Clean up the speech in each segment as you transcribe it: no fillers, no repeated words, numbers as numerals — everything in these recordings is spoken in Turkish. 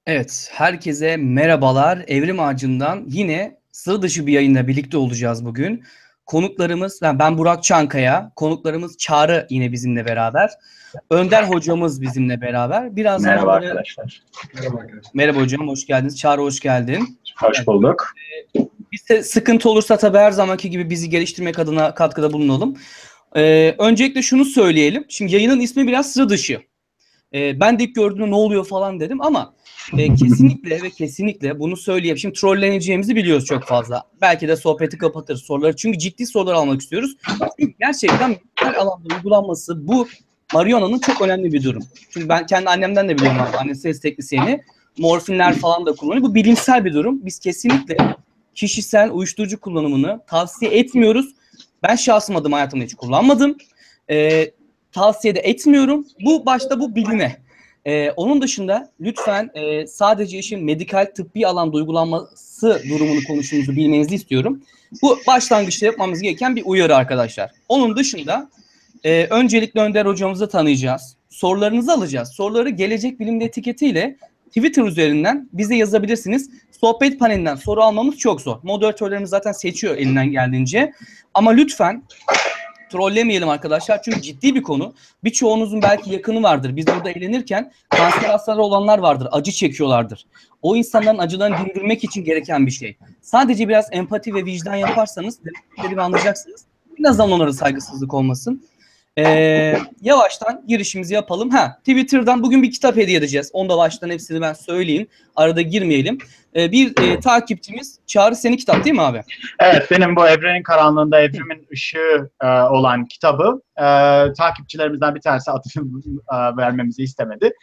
Evet, herkese merhabalar. Evrim Ağacı'ndan yine sıra dışı bir yayınla birlikte olacağız bugün. Konuklarımız, ben Burak Çankaya, konuklarımız Çağrı yine bizimle beraber. Önder hocamız bizimle beraber. Birazdan Merhaba onları... arkadaşlar. Merhaba arkadaşlar. Merhaba hocam, hoş geldiniz. Çağrı hoş geldin. Hoş bulduk. Bizde sıkıntı olursa tabii her zamanki gibi bizi geliştirmek adına katkıda bulunalım. Öncelikle şunu söyleyelim. Şimdi yayının ismi biraz sıra dışı. Ben de ilk gördüğümde ne oluyor falan dedim ama kesinlikle ve kesinlikle bunu söyleyeyim. Şimdi trolleneceğimizi biliyoruz çok fazla. Belki de sohbeti kapatırız soruları. Çünkü ciddi sorular almak istiyoruz. Çünkü gerçekten her alanda uygulanması bu marihuana'nın çok önemli bir durum. Çünkü ben kendi annemden de biliyorum abi. Annesi ses teknisyeni. Morfinler falan da kullanıyor. Bu bilimsel bir durum. Biz kesinlikle kişisel uyuşturucu kullanımını tavsiye etmiyoruz. Ben şahsım adıma hayatımda hiç kullanmadım. Tavsiye de etmiyorum. Bu başta bu biline. Onun dışında lütfen sadece işin medikal tıbbi alanda uygulanması durumunu konuştuğumuzu bilmenizi istiyorum. Bu başlangıçta yapmamız gereken bir uyarı arkadaşlar. Onun dışında öncelikle Önder hocamızı tanıyacağız. Sorularınızı alacağız. Soruları Gelecek Bilim'de etiketiyle Twitter üzerinden bize yazabilirsiniz. Sohbet panelinden soru almamız çok zor. Moderatörlerimiz zaten seçiyor elinden geldiğince. Ama lütfen trollemeyelim arkadaşlar çünkü ciddi bir konu. Birçoğunuzun belki yakını vardır. Biz burada eğlenirken kanser hastaları olanlar vardır. Acı çekiyorlardır. O insanların acılarını dindirmek için gereken bir şey. Sadece biraz empati ve vicdan yaparsanız demekleri anlayacaksınız. En azından onlara saygısızlık olmasın. Yavaştan girişimizi yapalım. Twitter'dan bugün bir kitap hediye edeceğiz. Onu da baştan hepsini ben söyleyeyim. Arada girmeyelim. Bir takipçimiz Çağrı senin kitap değil mi abi? Evet, benim bu Evrenin Karanlığında Evrimin Işığı olan kitabı takipçilerimizden bir tanesi adını vermemizi istemedi.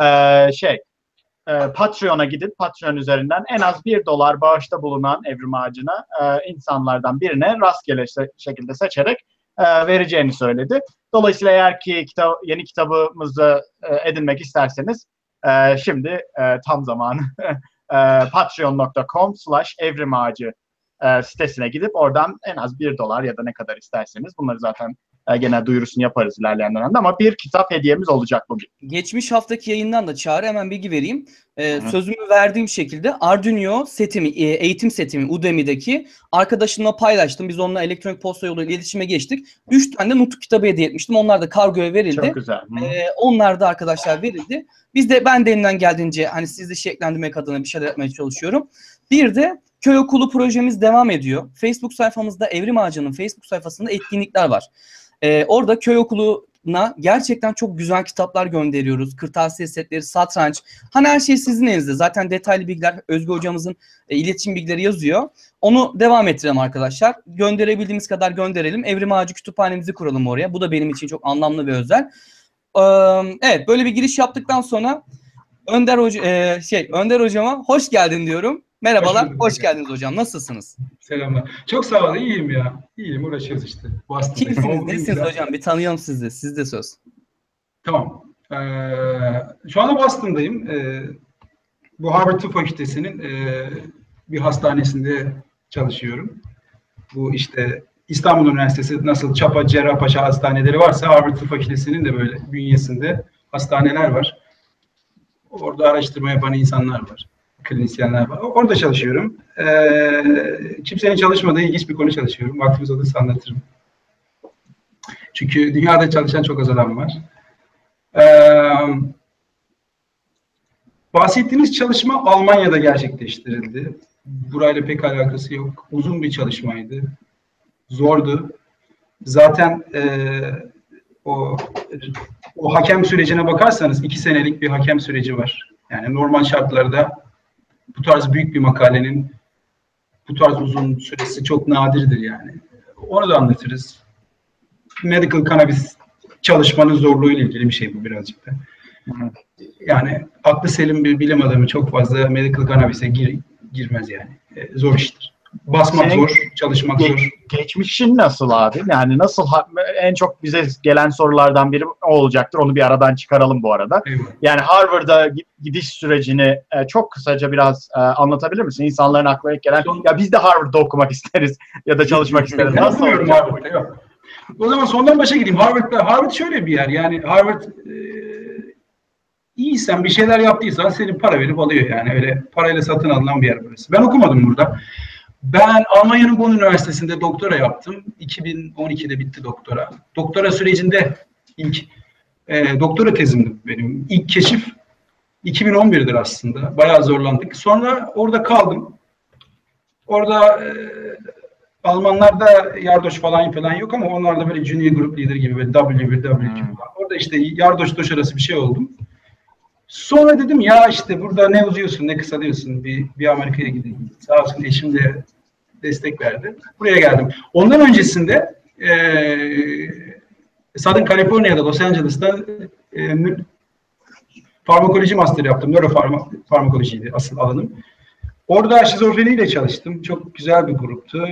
Patreon'a gidip Patreon üzerinden en az $1 bağışta bulunan Evrim Ağacı'na insanlardan birine rastgele şekilde seçerek vereceğini söyledi. Dolayısıyla eğer ki yeni kitabımızı edinmek isterseniz şimdi tam zamanı patreon.com/evrimağacı sitesine gidip oradan en az $1 ya da ne kadar isterseniz bunları zaten gene duyurusunu yaparız ilerleyen dönemde ama bir kitap hediyemiz olacak bugün. Geçmiş haftaki yayından da Çağrı hemen bilgi vereyim. Sözümü verdiğim şekilde Arduino setimi, eğitim setimi Udemy'deki arkadaşımla paylaştım. Biz onunla elektronik posta yoluyla iletişime geçtik. 3 tane Nutuk kitabı hediye etmiştim. Onlar da kargoya verildi. Çok güzel. Onlar da arkadaşlar verildi. Ben de elimden geldiğince hani sizi şekillendirmek adına bir şeyler yapmaya çalışıyorum. Bir de Köy Okulu projemiz devam ediyor. Facebook sayfamızda Evrim Ağacı'nın Facebook sayfasında etkinlikler var. Orada Köy Okulu'na gerçekten çok güzel kitaplar gönderiyoruz. Kırtasiye setleri, satranç. Hani her şey sizin elinizde. Zaten detaylı bilgiler Özgü hocamızın iletişim bilgileri yazıyor. Onu devam ettirelim arkadaşlar. Gönderebildiğimiz kadar gönderelim. Evrim Ağacı kütüphanemizi kuralım oraya. Bu da benim için çok anlamlı ve özel. Evet, böyle bir giriş yaptıktan sonra Önder hocama hoş geldin diyorum. Merhabalar, hoş geldiniz hocam. Nasılsınız? Selamlar. Çok sağ olun, iyiyim ya. İyiyim, uğraşıyoruz işte. Kimsiniz, nesiniz hocam? Bir tanıyalım sizi. Sizde söz. Tamam. Şu anda Boston'dayım. Bu Harvard Tıp Fakültesi'nin bir hastanesinde çalışıyorum. Bu işte İstanbul Üniversitesi nasıl Çapa, Cerrahpaşa hastaneleri varsa Harvard Tıp Fakültesi'nin de böyle bünyesinde hastaneler var. Orada araştırma yapan insanlar var. Klinisyenler var. Orada çalışıyorum. Kimsenin çalışmadığı ilginç bir konu çalışıyorum. Vaktimiz olursa anlatırım. Çünkü dünyada çalışan çok az adam var. Bahsettiğiniz çalışma Almanya'da gerçekleştirildi. Burayla pek alakası yok. Uzun bir çalışmaydı. Zordu. Zaten o hakem sürecine bakarsanız 2 senelik bir hakem süreci var. Yani normal şartlarda bu tarz büyük bir makalenin bu tarz uzun süresi çok nadirdir yani. Onu da anlatırız. Medical cannabis çalışmanın zorluğuyla ilgili bir şey bu birazcık da. Yani aklı selim bir bilim adamı çok fazla medical cannabis'e girmez yani. Zor iştir. Basmak zor, çalışmak zor. Geçmişin nasıl abi? Yani nasıl en çok bize gelen sorulardan biri o olacaktır. Onu bir aradan çıkaralım bu arada. Eyvallah. Yani Harvard'a gidiş sürecini çok kısaca biraz anlatabilir misin? İnsanların aklına ilk gelen ya biz de Harvard'da okumak isteriz ya da çalışmak isteriz. Nasıl olacak? Yok. O zaman sondan başa gideyim. Harvard şöyle bir yer. Yani Harvard iyiysen, bir şeyler yaptıysan senin para verip alıyor yani. Öyle parayla satın alınan bir yer burası. Ben okumadım burada. Ben Almanya'nın Bonn Üniversitesi'nde doktora yaptım. 2012'de bitti doktora. Doktora sürecinde ilk doktora tezimdi benim. İlk keşif 2011'dir aslında. Bayağı zorlandık. Sonra orada kaldım. Orada Almanlarda yardoş falan yok ama onlarda böyle junior group leader gibi böyle W1, W2 falan. Orada işte yardoş doş arası bir şey oldum. Sonra dedim ya işte burada ne uzuyorsun ne kısalıyorsun, bir Amerika'ya gideyim. Sağ olsun eşim de destek verdi. Buraya geldim. Ondan öncesinde Southern California'da, Los Angeles'ta farmakoloji master yaptım. Nörofarmakolojiydi asıl alanım. Orada şizofreniyle çalıştım. Çok güzel bir gruptu.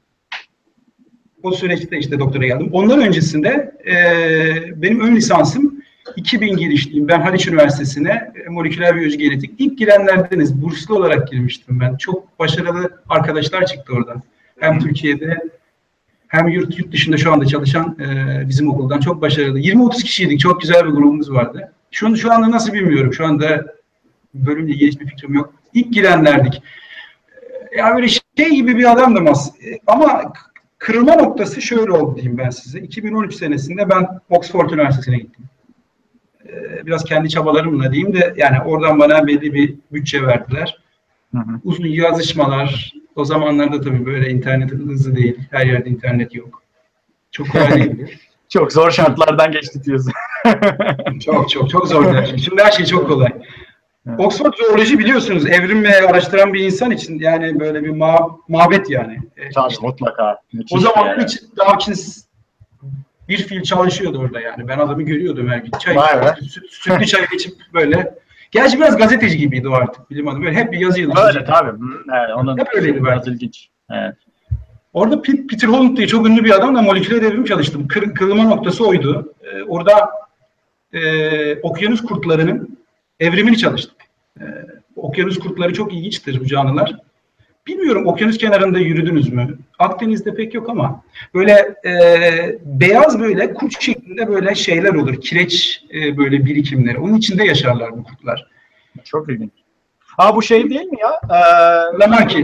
O süreçte işte doktora geldim. Ondan öncesinde benim ön lisansım 2000 girişliyim. Ben Haliç Üniversitesi'ne moleküler biyoloji genetik. İlk girenlerdeniz. Burslu olarak girmiştim ben. Çok başarılı arkadaşlar çıktı oradan. Hem Türkiye'de hem yurt dışında şu anda çalışan bizim okuldan çok başarılı. 20-30 kişiydik. Çok güzel bir grubumuz vardı. Şu anda nasıl bilmiyorum. Şu anda bölümle ilgili hiçbir fikrim yok. İlk girenlerdik. Yani böyle şey gibi bir adamdım ama kırılma noktası şöyle oldu diyeyim ben size. 2013 senesinde ben Oxford Üniversitesi'ne gittim. Biraz kendi çabalarımla diyeyim de yani oradan bana belli bir bütçe verdiler. Uzun yazışmalar. O zamanlarda tabii böyle internet hızlı değil. Her yerde internet yok. Çok kolay değildi. Çok zor şartlardan geçti diyorsun. çok zor her şey. Şimdi her şey çok kolay. Evet. Oxford zooloji biliyorsunuz evrim araştıran bir insan için yani böyle bir mabet yani. Tabii mutlaka. O zaman hiç Dawkins bir fil çalışıyordu orada yani. Ben adamı görüyordum her gün. Sütlü çay içip böyle. Gerçi biraz gazeteci gibiydi o artık. Bilim adamı. Böyle hep bir yazı yazıyordu. Öyle tabii. Evet, onun hep öyleydi biraz ilginç. Evet. Orada Peter Holland diye çok ünlü bir adamla moleküler evrim çalıştım. Kırılma noktası oydu. Orada okyanus kurtlarının evrimini çalıştık. Okyanus kurtları çok ilginçtir bu canlılar. Bilmiyorum okyanus kenarında yürüdünüz mü? Akdeniz'de pek yok ama böyle beyaz böyle kurt şeklinde böyle şeyler olur. Kireç böyle birikimleri. Onun içinde yaşarlar bu kurtlar. Çok ilginç. Bu şey değil mi ya? Lamarki.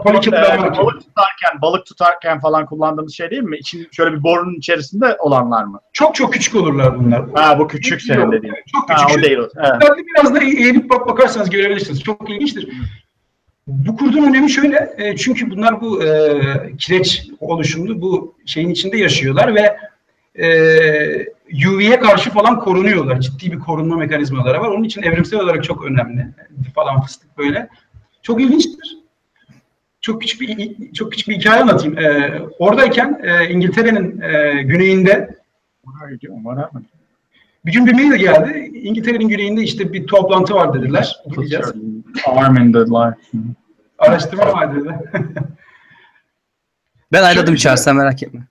Balık tutarken falan kullandığımız şey değil mi? Şöyle bir borunun içerisinde olanlar mı? Çok küçük olurlar bunlar. Bu küçük senin dediğin. Çok küçük. O değil o. Evet. Biraz da eğilip bakarsanız görebilirsiniz. Çok ilginçtir. Bu kurdun önemi şöyle. Çünkü bunlar bu kireç oluşumlu bu şeyin içinde yaşıyorlar ve UV'ye karşı falan korunuyorlar. Ciddi bir korunma mekanizmaları var. Onun için evrimsel olarak çok önemli. Falan fıstık böyle. Çok ilginçtir. Çok küçük bir hikaye anlatayım. Oradayken İngiltere'nin güneyinde bir gün bir mail geldi. İngiltere'nin güneyinde işte bir toplantı var dediler. Gideceğiz. Araştırma var dediler. Ben ayladım içersen merak etme.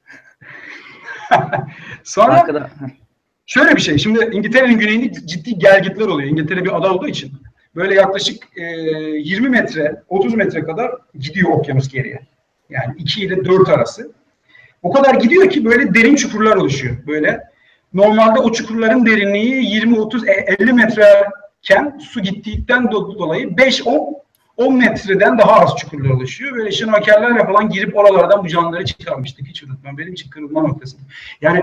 Sonra şöyle bir şey. Şimdi İngiltere'nin güneyinde ciddi gelgitler oluyor. İngiltere bir ada olduğu için. Böyle yaklaşık 20 metre, 30 metre kadar gidiyor okyanus geriye. Yani 2 ile 4 arası. O kadar gidiyor ki böyle derin çukurlar oluşuyor. Böyle normalde o çukurların derinliği 20, 30, 50 metreken su gittikten dolayı 5-10 metreden daha az çukurlar oluşuyor. Böyle şnorkellerle falan girip oralardan bu canlıları çıkarmıştık. Hiç unutmam. Benim için kırılma noktası. Yani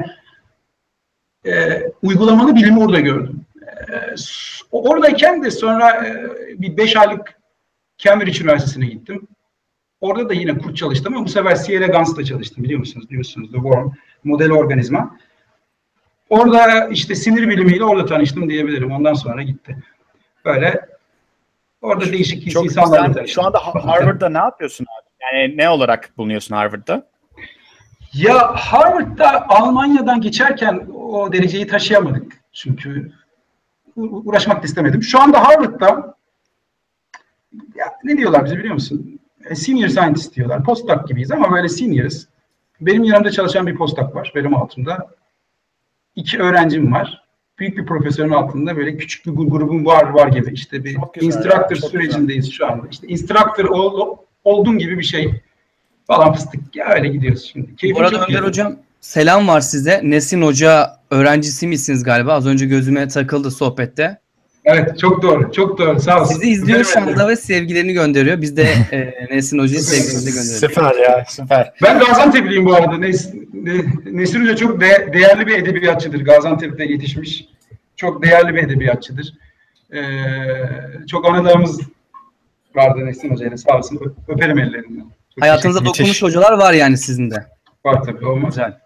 uygulamalı bilimi orada gördüm. Oradayken de sonra bir 5 aylık Cambridge Üniversitesi'ne gittim. Orada da yine kurt çalıştım ama bu sefer C. elegans'ta çalıştım biliyorsunuz. The Worm model organizma. Orada işte sinir bilimiyle orada tanıştım diyebilirim. Ondan sonra gitti. Böyle orada değişik insanlarla tanıştım. Şu anda Harvard'da ne yapıyorsun abi? Yani ne olarak bulunuyorsun Harvard'da? Ya Harvard'da Almanya'dan geçerken o dereceyi taşıyamadık. Çünkü uğraşmak da istemedim. Şu anda Harvard'da ya, ne diyorlar bize biliyor musun? Senior scientist diyorlar. Postdoc gibiyiz ama böyle senior'ız. Benim yanımda çalışan bir postdoc var. Benim altımda. 2 öğrencim var. Büyük bir profesörün altında böyle küçük bir grubum var gibi. İşte bir instructor sürecindeyiz şu anda. İşte instructor oldum gibi bir şey falan fıstık. Ya öyle gidiyoruz şimdi. Bu arada Önder Hocam selam var size. Nesin Hoca öğrencisi misiniz galiba? Az önce gözüme takıldı sohbette. Evet, çok doğru. Çok doğru. Sağ olsun. Sizi izliyor şu Öperim anda ve sevgilerini gönderiyor. Biz de Nesin Hoca'ya sevgilerimizi gönderiyoruz. Süper ya, süper. Ben Gaziantep'liyim bu arada. Nesin Hoca çok değerli bir edebiyatçıdır. Gaziantep'te yetişmiş. Çok değerli bir edebiyatçıdır. Çok anılarımız vardı Nesin Hoca'yla. Sağ olsun. Öperim ellerinden. Çok Hayatınızda müthiş. dokunmuş hocalar var yani sizin de. var tabii. Olmaz. Güzel.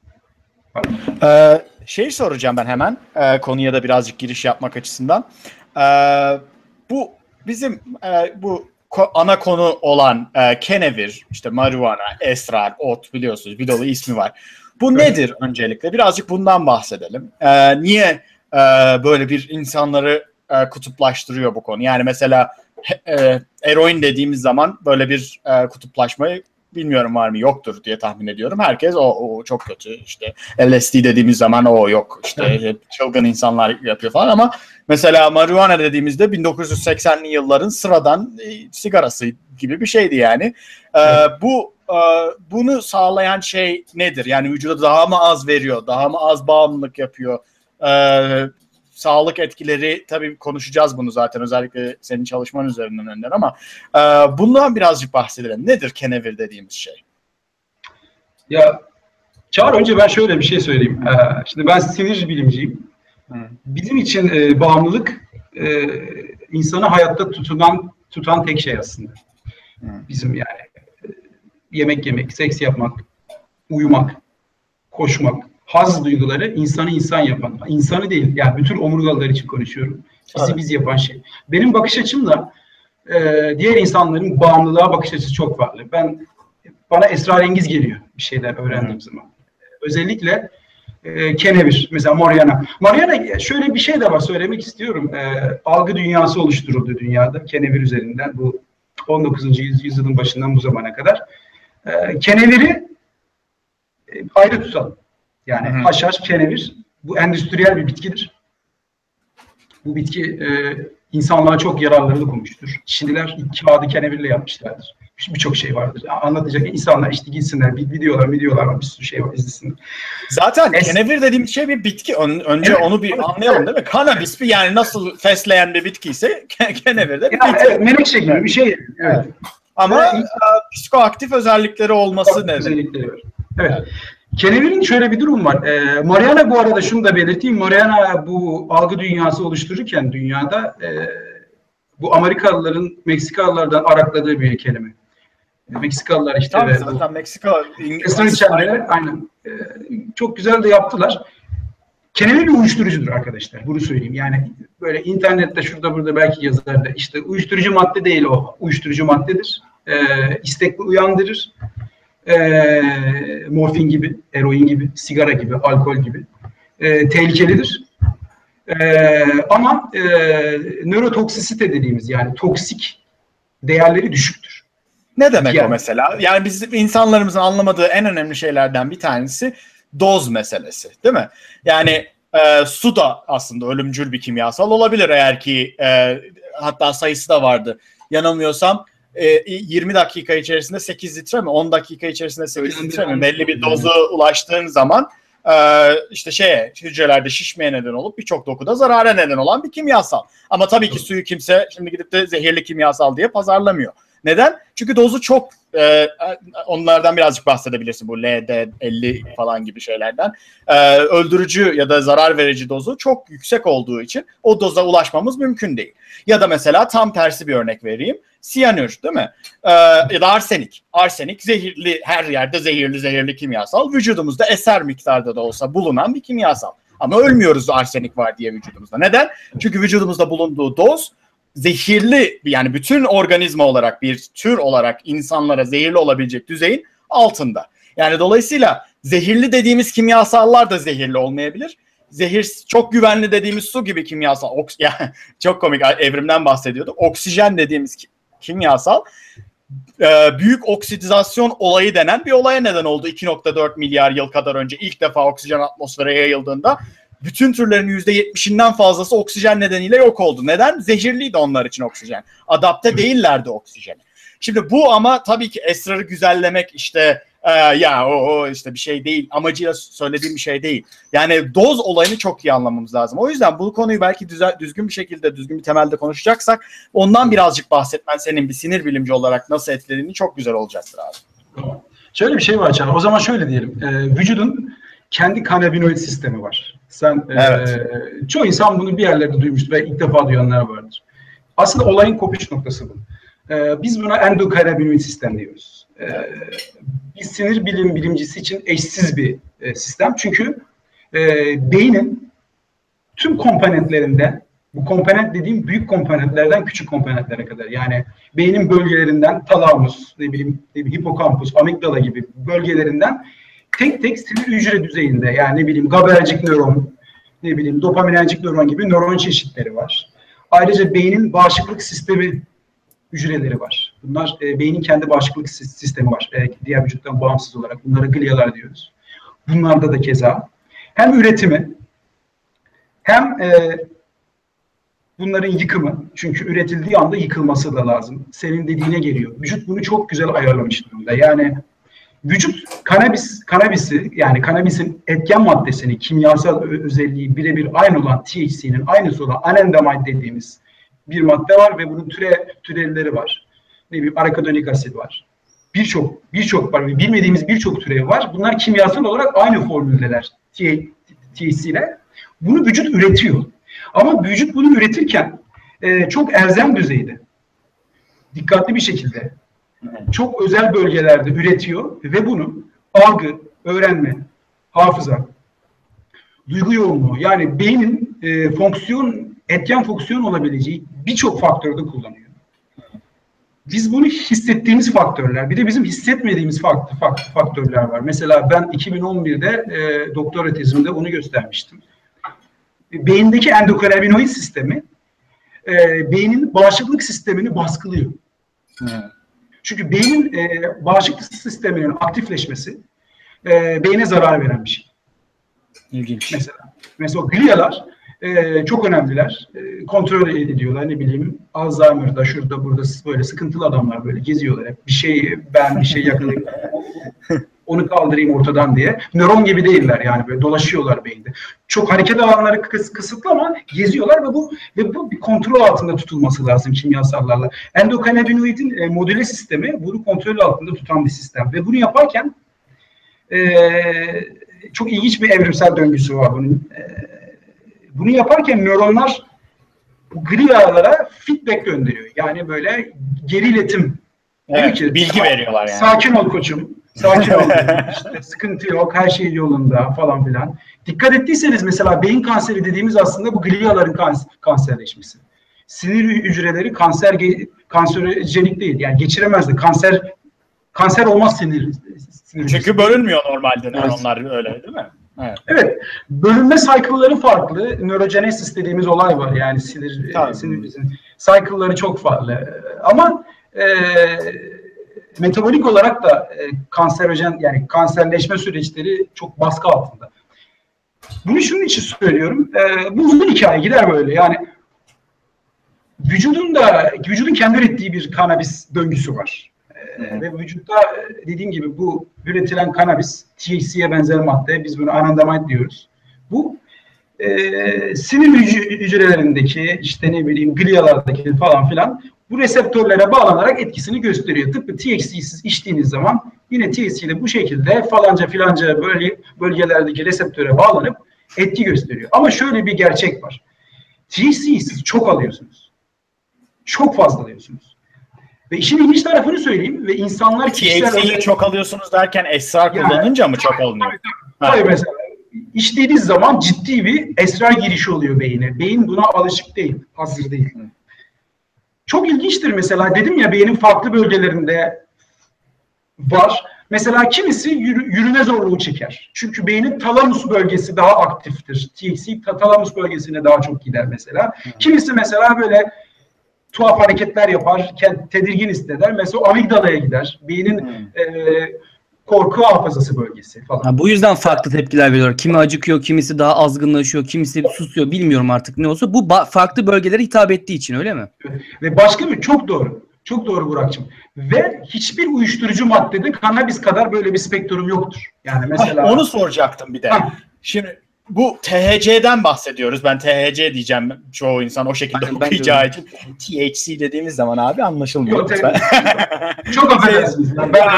Şey soracağım ben hemen konuya da birazcık giriş yapmak açısından. Bu bizim bu ana konu olan kenevir, işte marihuana, esrar, ot biliyorsunuz bir dolu ismi var. Bu nedir öncelikle? Birazcık bundan bahsedelim. Niye böyle bir insanları kutuplaştırıyor bu konu? Yani mesela eroin dediğimiz zaman böyle bir kutuplaşmayı bilmiyorum var mı yoktur diye tahmin ediyorum. Herkes o çok kötü işte LSD dediğimiz zaman o yok işte çılgın insanlar yapıyor falan ama mesela marihuana dediğimizde 1980'li yılların sıradan sigarası gibi bir şeydi yani. Bunu sağlayan şey nedir? Yani vücuda daha mı az veriyor? Daha mı az bağımlılık yapıyor? Sağlık etkileri tabii konuşacağız bunu zaten özellikle senin çalışman üzerinden Önder ama bundan birazcık bahsedelim. Nedir kenevir dediğimiz şey? Ya Çağrı önce ben şöyle bir şey söyleyeyim. Şimdi ben sinir bilimciyim. Bizim için bağımlılık insanı hayatta tutan tek şey aslında. Bizim yani yemek yemek, seks yapmak, uyumak, koşmak, haz duyguları insanı insan yapan, insanı değil yani bütün omurgalılar için konuşuyorum. Bizi biz yapan şey. Benim bakış açımla diğer insanların bağımlılığa bakış açısı çok farklı. Bana esrarengiz geliyor bir şeyler öğrendiğim zaman. Özellikle kenevir, mesela Mariana. Mariana şöyle bir şey de var söylemek istiyorum. Algı dünyası oluşturuldu dünyada kenevir üzerinden bu 19. yüzyılın başından bu zamana kadar. Keneviri ayrı tutalım. Yani haşhaş, kenevir bu endüstriyel bir bitkidir. Bu bitki insanlığa çok yararları dokunmuştur. Çinliler kağıdı kenevirle yapmışlardır. Birçok şey vardır. Anlatacak insanlar işte gitsinler, videolar var, bir sürü şey var, izlesinler. Zaten kenevir dediğim şey bir bitki. Önce evet, onu bir anlayalım değil mi? Kanabis bir yani nasıl fesleğen bir bitki ise kenevir de bir bitki. Evet, menekşe gibi bir şey. Evet. Ama psikoaktif özellikleri olması özellikleri var. Evet. Kenevirin şöyle bir durum var. Mariana bu arada şunu da belirteyim. Mariana bu algı dünyası oluştururken dünyada bu Amerikalıların Meksikalılardan arakladığı bir kelime. Meksikalılar işte. Tabii zaten Meksika, aynen. Çok güzel de yaptılar. Kenevir bir uyuşturucudur arkadaşlar. Bunu söyleyeyim. Yani böyle internette şurada burada belki yazarlar. İşte uyuşturucu madde değil o. Uyuşturucu maddedir. İstekli uyandırır. Morfin gibi, eroin gibi, sigara gibi, alkol gibi tehlikelidir. Ama nörotoksisite dediğimiz yani toksik değerleri düşüktür. Ne demek yani, o mesela? Yani biz insanlarımızın anlamadığı en önemli şeylerden bir tanesi doz meselesi, değil mi? Yani su da aslında ölümcül bir kimyasal olabilir eğer ki hatta sayısı da vardı. Yanılmıyorsam 20 dakika içerisinde 8 litre mi? 10 dakika içerisinde 8 litre mi? Belli bir dozu ulaştığın zaman işte hücrelerde şişmeye neden olup birçok dokuda zarara neden olan bir kimyasal. Ama tabii ki suyu kimse şimdi gidip de zehirli kimyasal diye pazarlamıyor. Neden? Çünkü dozu çok onlardan birazcık bahsedebilirsin bu LD50 falan gibi şeylerden. Öldürücü ya da zarar verici dozu çok yüksek olduğu için o doza ulaşmamız mümkün değil. Ya da mesela tam tersi bir örnek vereyim. Siyanür değil mi? Ya da arsenik. Arsenik zehirli, her yerde zehirli kimyasal. Vücudumuzda eser miktarda da olsa bulunan bir kimyasal. Ama ölmüyoruz arsenik var diye vücudumuzda. Neden? Çünkü vücudumuzda bulunduğu doz zehirli, yani bütün organizma olarak bir tür olarak insanlara zehirli olabilecek düzeyin altında. Yani dolayısıyla zehirli dediğimiz kimyasallar da zehirli olmayabilir. Zehir çok güvenli dediğimiz su gibi kimyasal. Yani çok komik, evrimden bahsediyorduk. Oksijen dediğimiz kimyasal büyük oksidizasyon olayı denen bir olaya neden oldu. 2.4 milyar yıl kadar önce ilk defa oksijen atmosfere yayıldığında bütün türlerin %70'inden fazlası oksijen nedeniyle yok oldu. Neden? Zehirliydi onlar için oksijen. Adapte değillerdi oksijene. Şimdi bu ama tabii ki esrarı güzellemek, işte Ya o işte bir şey değil. Amacıyla söylediğim bir şey değil. Yani doz olayını çok iyi anlamamız lazım. O yüzden bu konuyu belki düzgün bir şekilde, düzgün bir temelde konuşacaksak ondan birazcık bahsetmen senin bir sinir bilimci olarak nasıl etkilediğini çok güzel olacaktır abi. Tamam. Şöyle bir şey var Çağla. O zaman şöyle diyelim. Vücudun kendi kanabinoid sistemi var. Evet. Çoğu insan bunu bir yerlerde duymuştur ve ilk defa duyanlar vardır. Aslında olayın kopuş noktası bu. Biz buna endokannabinoid sistem diyoruz. Bir sinir bilimcisi için eşsiz bir sistem. Çünkü beynin tüm komponentlerinden, bu komponent dediğim büyük komponentlerden küçük komponentlere kadar, yani beynin bölgelerinden talamus, hipokampus, amigdala gibi bölgelerinden tek tek sinir hücre düzeyinde, yani GABAerjik nöron, dopaminerjik nöron gibi nöron çeşitleri var. Ayrıca beynin bağışıklık sistemi hücreleri var. Bunlar beynin kendi bağışıklık sistemi var. Diğer vücuttan bağımsız olarak. Bunlara glialar diyoruz. Bunlarda da keza. Hem üretimi hem bunların yıkımı. Çünkü üretildiği anda yıkılması da lazım. Senin dediğine geliyor. Vücut bunu çok güzel ayarlamış durumda. Yani vücut kanabisi, yani kanabisin etken maddesini, kimyasal özelliği birebir aynı olan THC'nin aynısı olan anandamide dediğimiz bir madde var ve bunun türevleri var. Arakidonik asit var. Birçok var ve bilmediğimiz birçok türevi var. Bunlar kimyasal olarak aynı formüldeler THC ile. Bunu vücut üretiyor. Ama vücut bunu üretirken çok elzem düzeyde, dikkatli bir şekilde, çok özel bölgelerde üretiyor ve bunu algı, öğrenme, hafıza, duygu yoğunluğu, yani beynin etken fonksiyon olabileceği birçok faktörde kullanıyor. Biz bunu hissettiğimiz faktörler, bir de bizim hissetmediğimiz faktörler var. Mesela ben 2011'de doktora tezimde bunu göstermiştim. Beyindeki endokannabinoid sistemi beynin bağışıklık sistemini baskılıyor. Çünkü beynin bağışıklık sisteminin aktifleşmesi beyne zarar veren bir şey. İlginç. Mesela o glialar çok önemliler. Kontrol ediyorlar, Alzheimer'da, şurada, burada böyle sıkıntılı adamlar böyle geziyorlar hep. Bir şey yakalayayım, onu kaldırayım ortadan diye. Nöron gibi değiller yani, böyle dolaşıyorlar beyinde. Çok hareket alanları kısıtlı ama geziyorlar ve bu bir kontrol altında tutulması lazım kimyasallarla. Endokannabinoidin modüle sistemi bunu kontrol altında tutan bir sistem ve bunu yaparken çok ilginç bir evrimsel döngüsü var bunun. Bunu yaparken nöronlar glialara feedback gönderiyor. Yani böyle geri iletim. Evet, ki, bilgi veriyorlar yani. Sakin ol koçum. Sakin ol. İşte sıkıntı yok. Her şey yolunda falan filan. Dikkat ettiyseniz mesela beyin kanseri dediğimiz aslında bu gliaların kanserleşmesi. Sinir hücreleri kanserojenik değil. Yani geçiremezdi. Kanser olmaz sinir çünkü bölünmüyor normalde nöronlar, öyle değil mi? Evet. Bölünme cycle'ları farklı. Nörogenesis dediğimiz olay var. Yani sinir cycle'ları çok farklı. Ama metabolik olarak da kanserojen, yani kanserleşme süreçleri çok baskı altında. Bunu şunun için söylüyorum. Bu uzun hikaye gider böyle. Yani vücudun kendi ürettiği bir kanabis döngüsü var. Ve vücutta dediğim gibi bu üretilen kanabis, THC'ye benzer madde, biz bunu anandamide diyoruz. Bu sinir hücrelerindeki, glialardaki falan filan bu reseptörlere bağlanarak etkisini gösteriyor. Tıpkı THC'siz içtiğiniz zaman yine THC ile bu şekilde falanca filanca bölgelerdeki reseptöre bağlanıp etki gösteriyor. Ama şöyle bir gerçek var. THC'yi siz çok alıyorsunuz. Çok fazla alıyorsunuz. Ve işin ilginç tarafını söyleyeyim ve insanlar THC'yi çok alıyorsunuz derken esrar kullanınca mı çok alınıyor? Tabii mesela içtiğiniz zaman ciddi bir esrar girişi oluyor beyine. Beyin buna alışık değil, hazır değil. Çok ilginçtir mesela, dedim ya beynin farklı bölgelerinde var. Mesela kimisi yürüme zorluğu çeker. Çünkü beynin talamus bölgesi daha aktiftir. THC talamus bölgesine daha çok gider mesela. Kimisi mesela böyle tuhaf hareketler yapar, tedirgin hisseder. Mesela amigdalaya gider. Beynin korku hafızası bölgesi falan. Ha, bu yüzden farklı tepkiler veriyor. Kimi acıkıyor, kimisi daha azgınlaşıyor, kimisi susuyor. Bilmiyorum artık ne olsa. Bu farklı bölgelere hitap ettiği için, öyle mi? Ve başka bir çok doğru. Çok doğru Burak'cığım. Ve hiçbir uyuşturucu maddede kanabis kadar böyle bir spektrum yoktur. Yani mesela... Onu soracaktım bir de. Şimdi bu THC'den bahsediyoruz. Ben THC diyeceğim. Çoğu insan o şekilde okuyacağı için. THC dediğimiz zaman abi anlaşılmıyor. Yok, çok affedersiniz.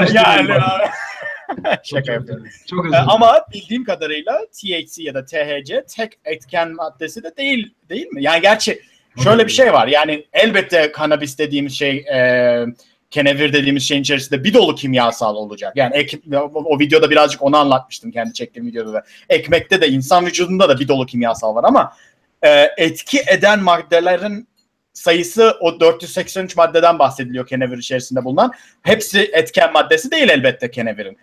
Şaka yapıyorum. Çok özür dilerim. Ama bildiğim kadarıyla THC ya da THC tek etken maddesi de değil mi? Yani gerçi şöyle bir şey var. Yani elbette kanabis dediğimiz şey, kenevir dediğimiz şeyin içerisinde bir dolu kimyasal olacak. Yani o videoda birazcık onu anlatmıştım, kendi çektiğim videoda da. Ekmekte de, insan vücudunda da bir dolu kimyasal var ama etki eden maddelerin sayısı, o 483 maddeden bahsediliyor kenevir içerisinde bulunan. Hepsi etken maddesi değil elbette kenevirin.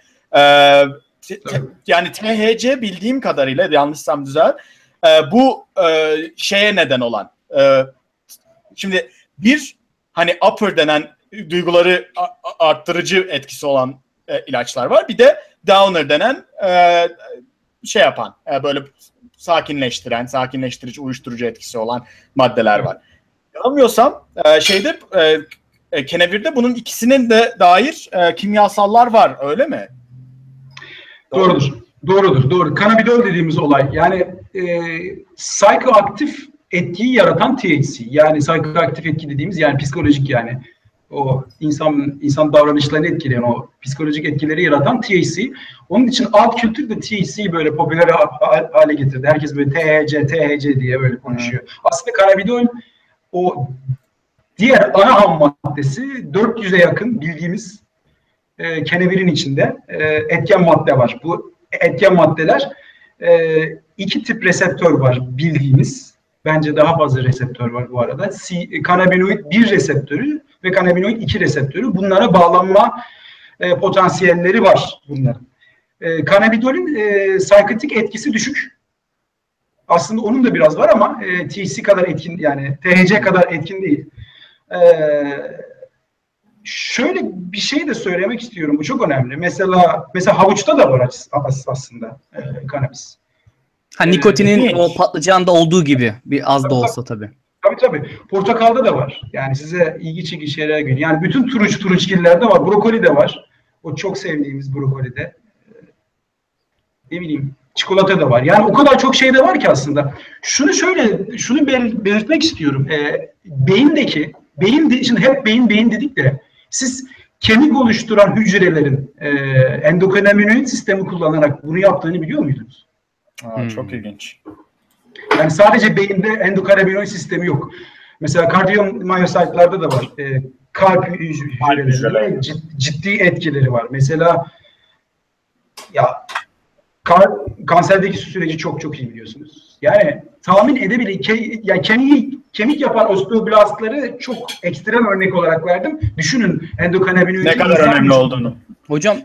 Yani THC bildiğim kadarıyla, yanlışsam düzelt, bu şeye neden olan, şimdi bir hani upper denen duyguları arttırıcı etkisi olan ilaçlar var. Bir de downer denen şey yapan, böyle sakinleştiren, sakinleştirici, uyuşturucu etkisi olan maddeler var. Yanılmıyorsam kenevirde bunun ikisinin de dair kimyasallar var, öyle mi? Doğrudur. Kanabidol dediğimiz olay, yani psikoaktif etkiyi yaratan THC. Yani psikoaktif etki dediğimiz, yani psikolojik, yani o insan davranışlarını etkileyen, o psikolojik etkileri yaratan THC. Onun için alt kültür de THC'yi böyle popüler hale getirdi. Herkes böyle THC diye böyle konuşuyor. Aslında kanabidol o diğer ana ham maddesi, 400'e yakın bildiğimiz kenevirin içinde etken madde var. Bu etken maddeler, iki tip reseptör var bildiğimiz. Bence daha fazla reseptör var bu arada. Kanabinoid 1 reseptörü ve kanabinoid 2 reseptörü. Bunlara bağlanma potansiyelleri var bunların. Kanabidolün psikotik etkisi düşük. Aslında onun da biraz var ama THC kadar etkin, yani THC kadar etkin değil. Şöyle bir şey de söylemek istiyorum. Bu çok önemli. Mesela havuçta da var aslında kanabis. Nikotinin o patlıcanda olduğu gibi, bir az da olsa tabii. Tabii. Portakalda da var. Yani size ilgi çekici şeyler geliyor. Yani bütün turunçgillerde var. Brokoli de var. O çok sevdiğimiz brokolide. Ne bileyim, çikolata da var. Yani o kadar çok şey de var ki aslında. Şunu belirtmek istiyorum. Şimdi hep beyin dedik de, siz kemik oluşturan hücrelerin endokannabinoid sistemi kullanarak bunu yaptığını biliyor muydunuz? Çok ilginç. Yani sadece beyinde endokannabinoid sistemi yok. Mesela kardiyomyositlarda da var. Kalp hücrelerinde ciddi etkileri var. Mesela ya kanserdeki süreci çok iyi biliyorsunuz. Yani tahmin yani kemik yapan osteoblastları çok ekstrem örnek olarak verdim. Düşünün endokannabinoid ne kadar önemli olduğunu. Hocam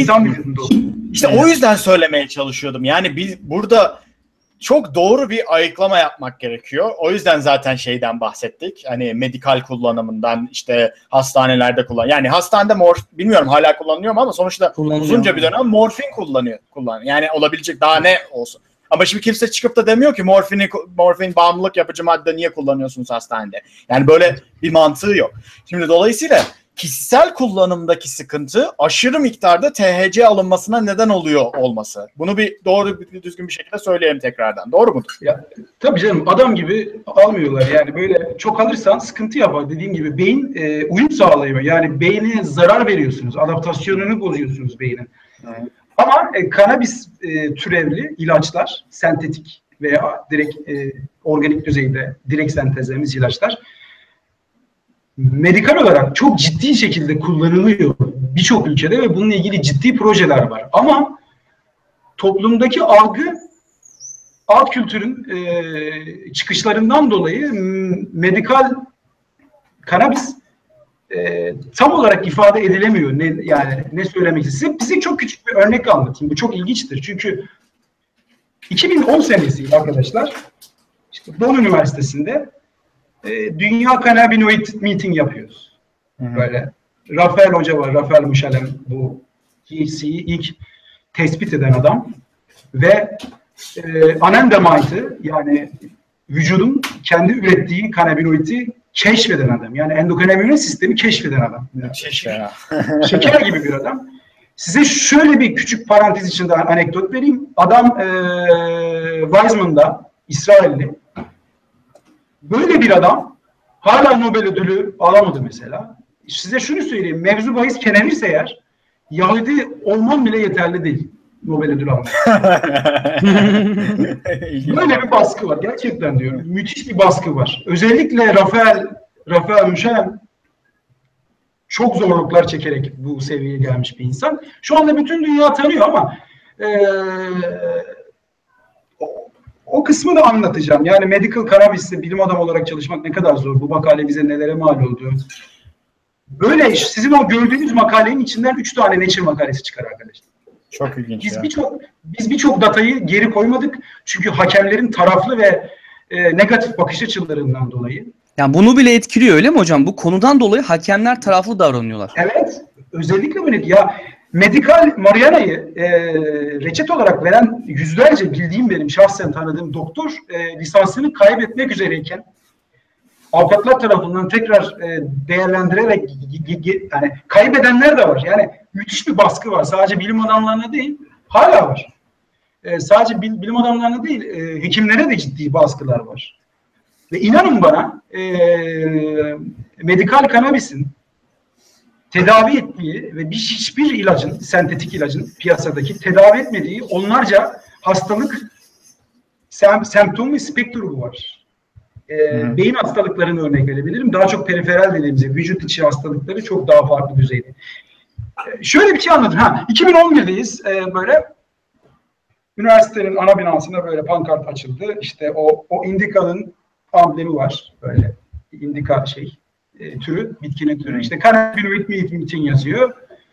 işte o yüzden söylemeye çalışıyordum. Yani biz burada çok doğru bir ayıklama yapmak gerekiyor. O yüzden zaten şeyden bahsettik. Hani medikal kullanımından, işte hastanelerde yani hastanede bilmiyorum hala kullanılıyor mu ama sonuçta uzunca bir dönem morfin kullanıyor. Yani olabilecek daha ne olsun. Ama şimdi kimse çıkıp da demiyor ki morfin bağımlılık yapıcı madde niye kullanıyorsunuz hastanede? Yani böyle bir mantığı yok. Şimdi dolayısıyla kişisel kullanımdaki sıkıntı aşırı miktarda THC alınmasına neden oluyor olması. Bunu düzgün bir şekilde söyleyelim tekrardan. Doğru mudur? Ya, tabii canım, adam gibi almıyorlar. Yani böyle çok alırsan sıkıntı yapar. Dediğim gibi beyin uyum sağlayıyor. Yani beyne zarar veriyorsunuz. Adaptasyonunu bozuyorsunuz beynin. Ama kanabis türevli ilaçlar, sentetik veya direkt organik düzeyde direkt sentezlediğimiz ilaçlar medikal olarak çok ciddi şekilde kullanılıyor birçok ülkede ve bununla ilgili ciddi projeler var. Ama toplumdaki algı alt kültürün çıkışlarından dolayı medikal kanabis tam olarak ifade edilemiyor. Ne söylemek istiyorum. Size çok küçük bir örnek anlatayım. Bu çok ilginçtir. Çünkü 2010 senesiydi arkadaşlar. İşte Bonn Üniversitesi'nde Dünya Kanabinoid Meeting yapıyoruz. Böyle Rafael Hoca var. Rafael Muşalem, bu THC'yi ilk tespit eden adam. Ve anandamide, yani vücudun kendi ürettiği kanabinoidi keşfeden adam. Yani endokannabinoid sistemi keşfeden adam. Şeker gibi bir adam. Size şöyle bir küçük parantez içinde anekdot vereyim. Adam Weizmann'da, İsrailli. Böyle bir adam hala Nobel ödülü alamadı mesela. Size şunu söyleyeyim. Mevzu bahis kenenirse eğer Yahudi olman bile yeterli değil Nobel ödülü almaya. Böyle bir baskı var. Gerçekten diyorum. Müthiş bir baskı var. Özellikle Rafael Müşen çok zorluklar çekerek bu seviyeye gelmiş bir insan. Şu anda bütün dünya tanıyor ama o kısmı da anlatacağım. Yani medical cannabis'te bilim adamı olarak çalışmak ne kadar zor. Bu makale bize nelere mal oldu. Böyle sizin o gördüğünüz makalenin içinden 3 tane Nature makalesi çıkar arkadaşlar. Çok ilginç. Biz birçok datayı geri koymadık. Çünkü hakemlerin taraflı ve negatif bakış açılarından dolayı. Yani bunu bile etkiliyor öyle mi hocam? Bu konudan dolayı hakemler taraflı davranıyorlar. Evet. Özellikle böyle. Ya medikal marihuana'yı reçete olarak veren yüzlerce bildiğim benim şahsen tanıdığım doktor lisansını kaybetmek üzereyken avukatlar tarafından tekrar değerlendirerek yani kaybedenler de var. Yani müthiş bir baskı var. Sadece bilim adamlarına değil, hala var. Sadece bilim adamlarına değil, hekimlere de ciddi baskılar var. Ve inanın bana medikal kannabisin tedavi ettiği ve hiçbir ilacın, sentetik ilacın piyasadaki tedavi etmediği onlarca hastalık semptom ve spektrumu var. Beyin hastalıklarını örnek verebilirim. Daha çok periferal dediğimiz vücut içi hastalıkları çok daha farklı düzeyde. Şöyle bir şey anladım. 2011'deyiz. Böyle üniversitenin ana binasına böyle pankart açıldı. İşte o indikanın amblemi var. Böyle indika türü, bitkinin türü. İşte cannabinoid meeting yazıyor.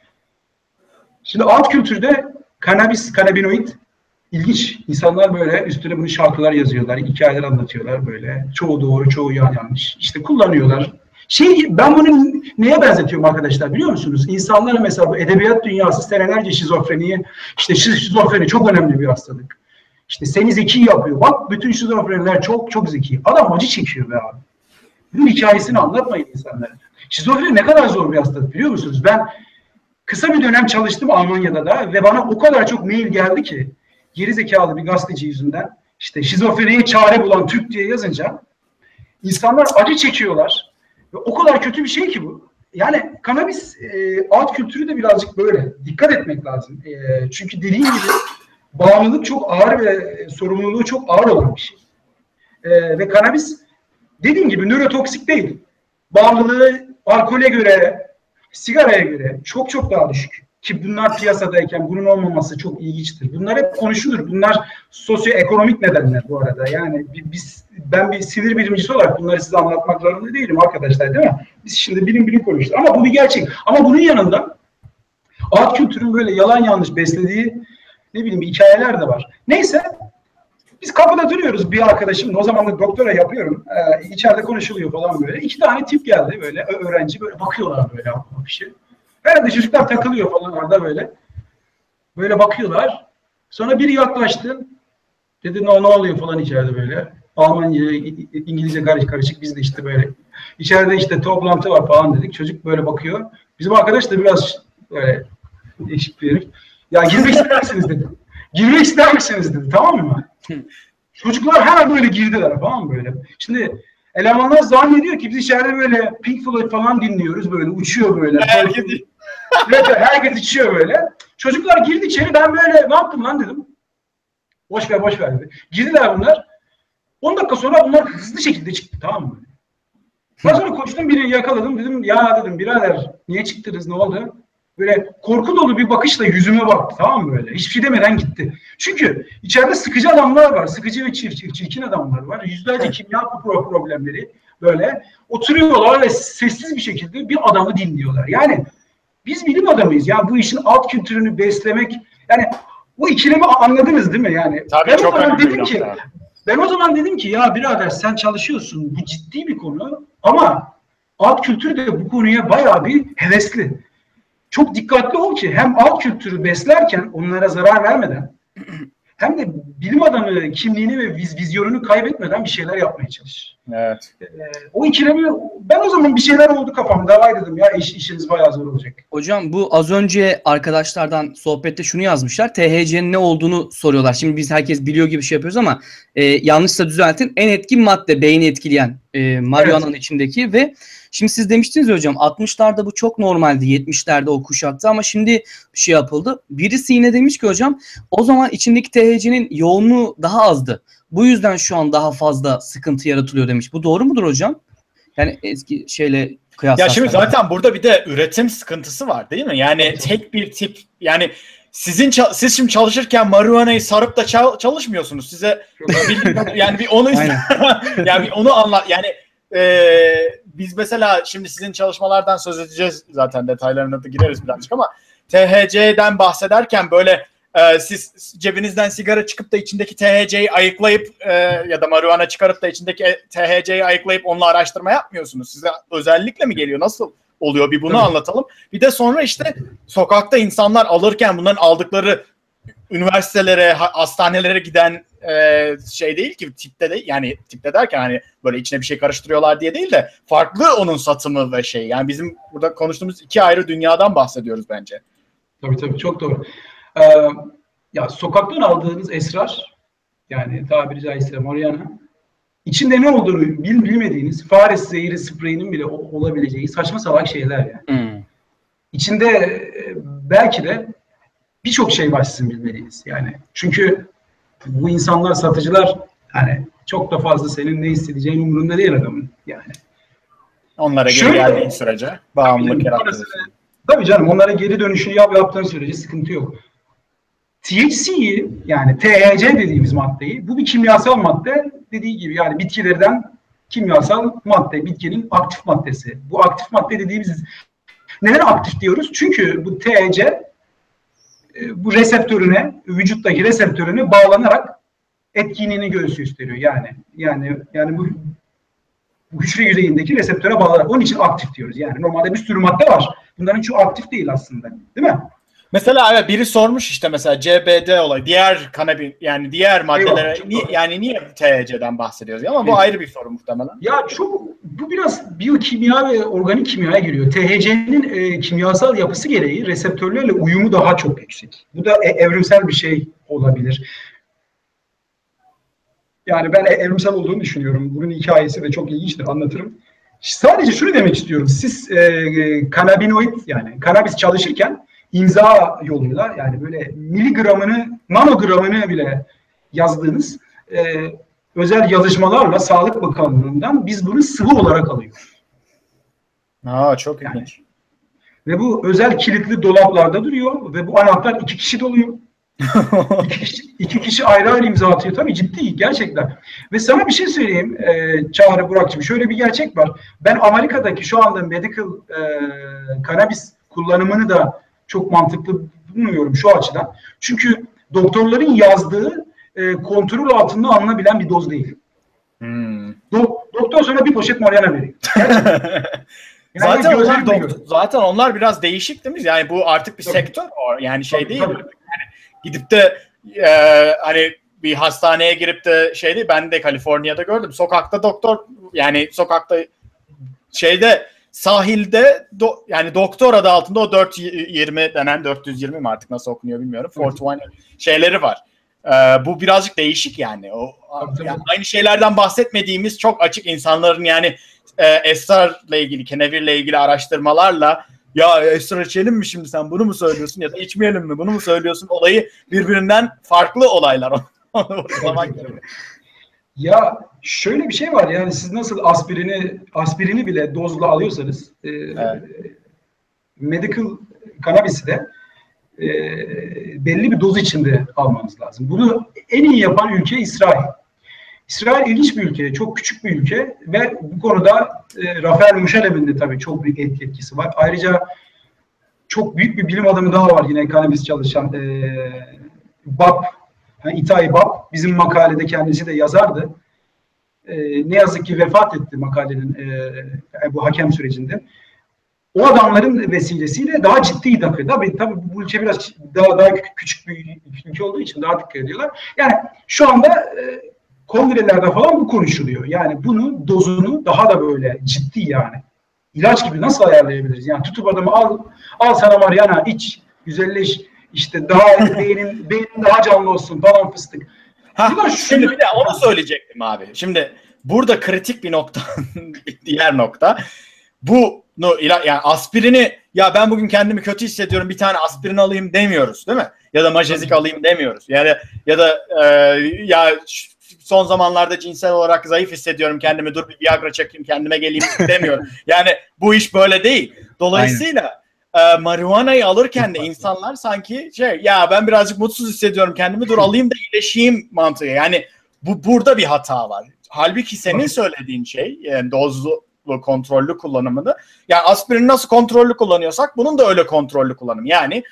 Şimdi alt kültürde cannabinoid İlginç. İnsanlar böyle üstüne bunu şarkılar yazıyorlar, hikayeler anlatıyorlar böyle. Çoğu doğru, çoğu yanlış. İşte kullanıyorlar. Ben bunu neye benzetiyorum arkadaşlar biliyor musunuz? İnsanlara mesela bu edebiyat dünyası senelerce şizofreniyi, işte şizofreni çok önemli bir hastalık. İşte seni zeki yapıyor. Bak bütün şizofreniler çok çok zeki. Adam acı çekiyor be abi. Bunun hikayesini anlatmayın insanlara. Şizofreni ne kadar zor bir hastalık biliyor musunuz? Ben kısa bir dönem çalıştım Almanya'da da ve bana o kadar çok mail geldi ki geri zekalı bir gazeteci yüzünden işte şizofreniye çare bulan Türk diye yazınca insanlar acı çekiyorlar. Ve o kadar kötü bir şey ki bu. Yani kannabis alt kültürü de birazcık böyle. Dikkat etmek lazım. Çünkü dediğim gibi bağımlılık çok ağır ve sorumluluğu çok ağır olan bir şey. Ve kannabis dediğim gibi nörotoksik değil. Bağımlılığı alkole göre, sigaraya göre çok çok daha düşük. Ki bunlar piyasadayken bunun olmaması çok ilginçtir. Bunlar hep konuşulur. Bunlar sosyoekonomik nedenler bu arada. Yani ben bir sinir bilimcisi olarak bunları size anlatmak zorunda değilim arkadaşlar değil mi? Biz şimdi bilim konuştuk. Ama bu bir gerçek. Ama bunun yanında alt kültürün böyle yalan yanlış beslediği hikayeler de var. Neyse biz kapıda duruyoruz bir arkadaşımla. O zaman da doktora yapıyorum. İçeride konuşuluyor falan böyle. 2 tane tip geldi böyle. Öğrenci böyle bakıyorlar böyle bir şey. Herhalde çocuklar takılıyor falan orada böyle. Böyle bakıyorlar. Sonra biri yaklaştı. Dedi ne oluyor falan içeride böyle. Almanca, İngilizce karışık. Biz de işte böyle. İçeride işte toplantı var falan dedik. Çocuk böyle bakıyor. Bizim arkadaş da biraz böyle değişik bir herif. Ya girmek ister misiniz dedi. Girmek ister misiniz dedi. Tamam mı? Çocuklar hemen böyle girdiler falan böyle. Şimdi elemanlar zannediyor ki biz içeride böyle Pink Floyd falan dinliyoruz. Böyle uçuyor böyle. Herkes içiyor böyle. Çocuklar girdi içeri. Ben böyle ne yaptım lan dedim. Boş ver dedi. Girdiler bunlar. 10 dakika sonra bunlar hızlı şekilde çıktı tamam mı? Ben sonra koştum birini yakaladım. Dedim ya dedim birader niye çıktınız ne oldu? Böyle korku dolu bir bakışla yüzüme baktı tamam mı böyle? Hiçbir şey demeden gitti. Çünkü içeride sıkıcı adamlar var. Sıkıcı ve çirkin adamlar var. Yüzlerce kimya problemleri böyle oturuyorlar ve sessiz bir şekilde bir adamı dinliyorlar. Yani biz bilim adamıyız. Ya bu işin alt kültürünü beslemek yani bu ikilemi anladınız değil mi? Yani tabii ben o zaman dedim ki ya birader sen çalışıyorsun. Bu ciddi bir konu ama alt kültür de bu konuya bayağı bir hevesli. Çok dikkatli ol ki hem alt kültürü beslerken onlara zarar vermeden hem de bilim adamı kimliğini ve vizyonunu kaybetmeden bir şeyler yapmaya çalışır. Evet. O ikilemi, ben o zaman bir şeyler oldu kafamda. Vay dedim ya, işiniz bayağı zor olacak. Hocam bu az önce arkadaşlardan sohbette şunu yazmışlar. THC'nin ne olduğunu soruyorlar. Şimdi biz herkes biliyor gibi şey yapıyoruz ama yanlışsa düzeltin. En etkin madde, beyni etkileyen marihuana'nın içindeki ve şimdi siz demiştiniz ya hocam 60'larda bu çok normaldi. 70'lerde o kuşakta ama şimdi bir şey yapıldı. Birisi yine demiş ki hocam o zaman içindeki THC'nin yoğunluğu daha azdı. Bu yüzden şu an daha fazla sıkıntı yaratılıyor demiş. Bu doğru mudur hocam? Yani eski şeyle kıyaslarsak. Ya şimdi zaten burada bir de üretim sıkıntısı var değil mi? Yani tek bir tip, yani siz şimdi çalışırken marihuana'yı sarıp da çalışmıyorsunuz. Size yani bir onu yani bir onu anlat. Yani biz mesela şimdi sizin çalışmalardan söz edeceğiz, zaten detaylarına da gireriz birazcık ama THC'den bahsederken böyle siz cebinizden sigara çıkıp da içindeki THC'yi ayıklayıp ya da marihuana çıkarıp da içindeki THC'yi ayıklayıp onunla araştırma yapmıyorsunuz. Size özellikle mi geliyor? Nasıl oluyor? Bir bunu anlatalım. Bir de sonra işte sokakta insanlar alırken bunların aldıkları üniversitelere, hastanelere giden şey değil ki, tipte de, yani tipte derken hani böyle içine bir şey karıştırıyorlar diye değil de farklı onun satımı ve şey. Yani bizim burada konuştuğumuz iki ayrı dünyadan bahsediyoruz bence. Tabii çok doğru. Ya sokaktan aldığınız esrar, yani tabiri caizse marihuana, içinde ne olduğunu bilmediğiniz fare zehri spreyinin bile olabileceği saçma salak şeyler yani. İçinde belki de birçok şey var sizin bilmediğiniz yani. Çünkü bu insanlar, satıcılar, yani çok da fazla senin ne hissedeceğin umurunda değil adamın yani. Onlara geri geldiğin sürece bağımlılık yarattığı. Tabii canım, onlara geri dönüşünü yaptığın sürece sıkıntı yok. THC'yi, yani THC dediğimiz maddeyi, bu bir kimyasal madde, dediği gibi yani bitkilerden kimyasal madde, bitkinin aktif maddesi. Bu aktif madde dediğimiz, neden aktif diyoruz? Çünkü bu THC bu reseptörüne, vücuttaki reseptörüne bağlanarak etkinliğini gösteriyor yani bu hücre yüzeyindeki reseptöre bağlanarak, onun için aktif diyoruz. Yani normalde bir sürü madde var. Bunların çoğu aktif değil aslında. Değil mi? Mesela evet, biri sormuş işte mesela CBD olayı, diğer kanabin, yani diğer maddelere niye THC'den bahsediyoruz ama bu ayrı bir soru muhtemelen. Ya bu biraz biyokimya ve organik kimyaya giriyor. THC'nin kimyasal yapısı gereği reseptörlerle uyumu daha çok yüksek. Bu da evrimsel bir şey olabilir. Yani ben evrimsel olduğunu düşünüyorum. Bunun hikayesi de çok ilginçtir, anlatırım. Sadece şunu demek istiyorum. Siz kanabinoid, yani kanabis çalışırken imza yoluyla, yani böyle miligramını, nanogramını bile yazdığınız özel yazışmalarla Sağlık Bakanlığı'ndan biz bunu sıvı olarak alıyoruz. Çok ilginç. Ve bu özel kilitli dolaplarda duruyor ve bu anahtar 2 kişi doluyor. İki kişi ayrı ayrı imza atıyor. Tabii ciddi, gerçekten. Ve sana bir şey söyleyeyim Çağrı, Burak'cığım. Şöyle bir gerçek var. Ben Amerika'daki şu anda medical cannabis kullanımını da çok mantıklı bulmuyorum şu açıdan. Çünkü doktorların yazdığı kontrol altında alınabilen bir doz değil. Doktor sonra bir poşet marihuana veriyor. Yani zaten onlar biraz değişik değil mi? Yani bu artık bir sektör, yani şey değil. Yani gidip de hani bir hastaneye girip de şey değil, ben de Kaliforniya'da gördüm. Sokakta doktor, yani sokakta şeyde, sahilde yani doktor adı altında o 420 denen, 420 mi artık nasıl okunuyor bilmiyorum. 420 şeyleri var. Bu birazcık değişik yani. Yani aynı şeylerden bahsetmediğimiz çok açık insanların, yani esrarla ilgili, kenevirle ilgili araştırmalarla, ya esrar içelim mi şimdi, sen bunu mu söylüyorsun, ya da içmeyelim mi bunu mu söylüyorsun, olayı birbirinden farklı olaylar. Ya şöyle bir şey var, yani siz nasıl aspirini bile dozla alıyorsanız evet, medical cannabis'i de belli bir doz içinde almanız lazım. Bunu en iyi yapan ülke İsrail. İsrail ilginç bir ülke, çok küçük bir ülke ve bu konuda Rafael Moshelev'in de tabii çok büyük etkisi var. Ayrıca çok büyük bir bilim adamı daha var yine kannabis çalışan, Bab, İtay Bab. Bizim makalede kendisi de yazardı. Ne yazık ki vefat etti makalenin bu hakem sürecinde. o adamların vesilesiyle daha ciddi idrak ediyor. Tabii bu ülke biraz daha küçük bir ülke olduğu için daha dikkat ediyorlar. Yani şu anda kongrelerde falan bu konuşuluyor. Yani bunu, dozunu daha da böyle ciddi yani. İlaç gibi nasıl ayarlayabiliriz? Yani tutup adamı al sana marihuana iç, güzelleş, işte daha beynin daha canlı olsun falan fıstık. Şimdi bir de onu söyleyecektim abi. Şimdi burada kritik bir nokta, diğer nokta. Yani aspirini, ya ben bugün kendimi kötü hissediyorum, bir tane aspirin alayım demiyoruz değil mi? Ya da majezik alayım demiyoruz. Yani ya da ya son zamanlarda cinsel olarak zayıf hissediyorum kendimi, dur bir Viagra çekeyim kendime geleyim demiyorum. Yani bu iş böyle değil. Dolayısıyla marihuanayı alırken de insanlar sanki ya ben birazcık mutsuz hissediyorum kendimi, dur alayım da iyileşeyim mantığı. Yani burada bir hata var. Halbuki senin söylediğin şey, yani dozlu kontrollü kullanımını, yani aspirini nasıl kontrollü kullanıyorsak bunun da öyle kontrollü kullanım. Yani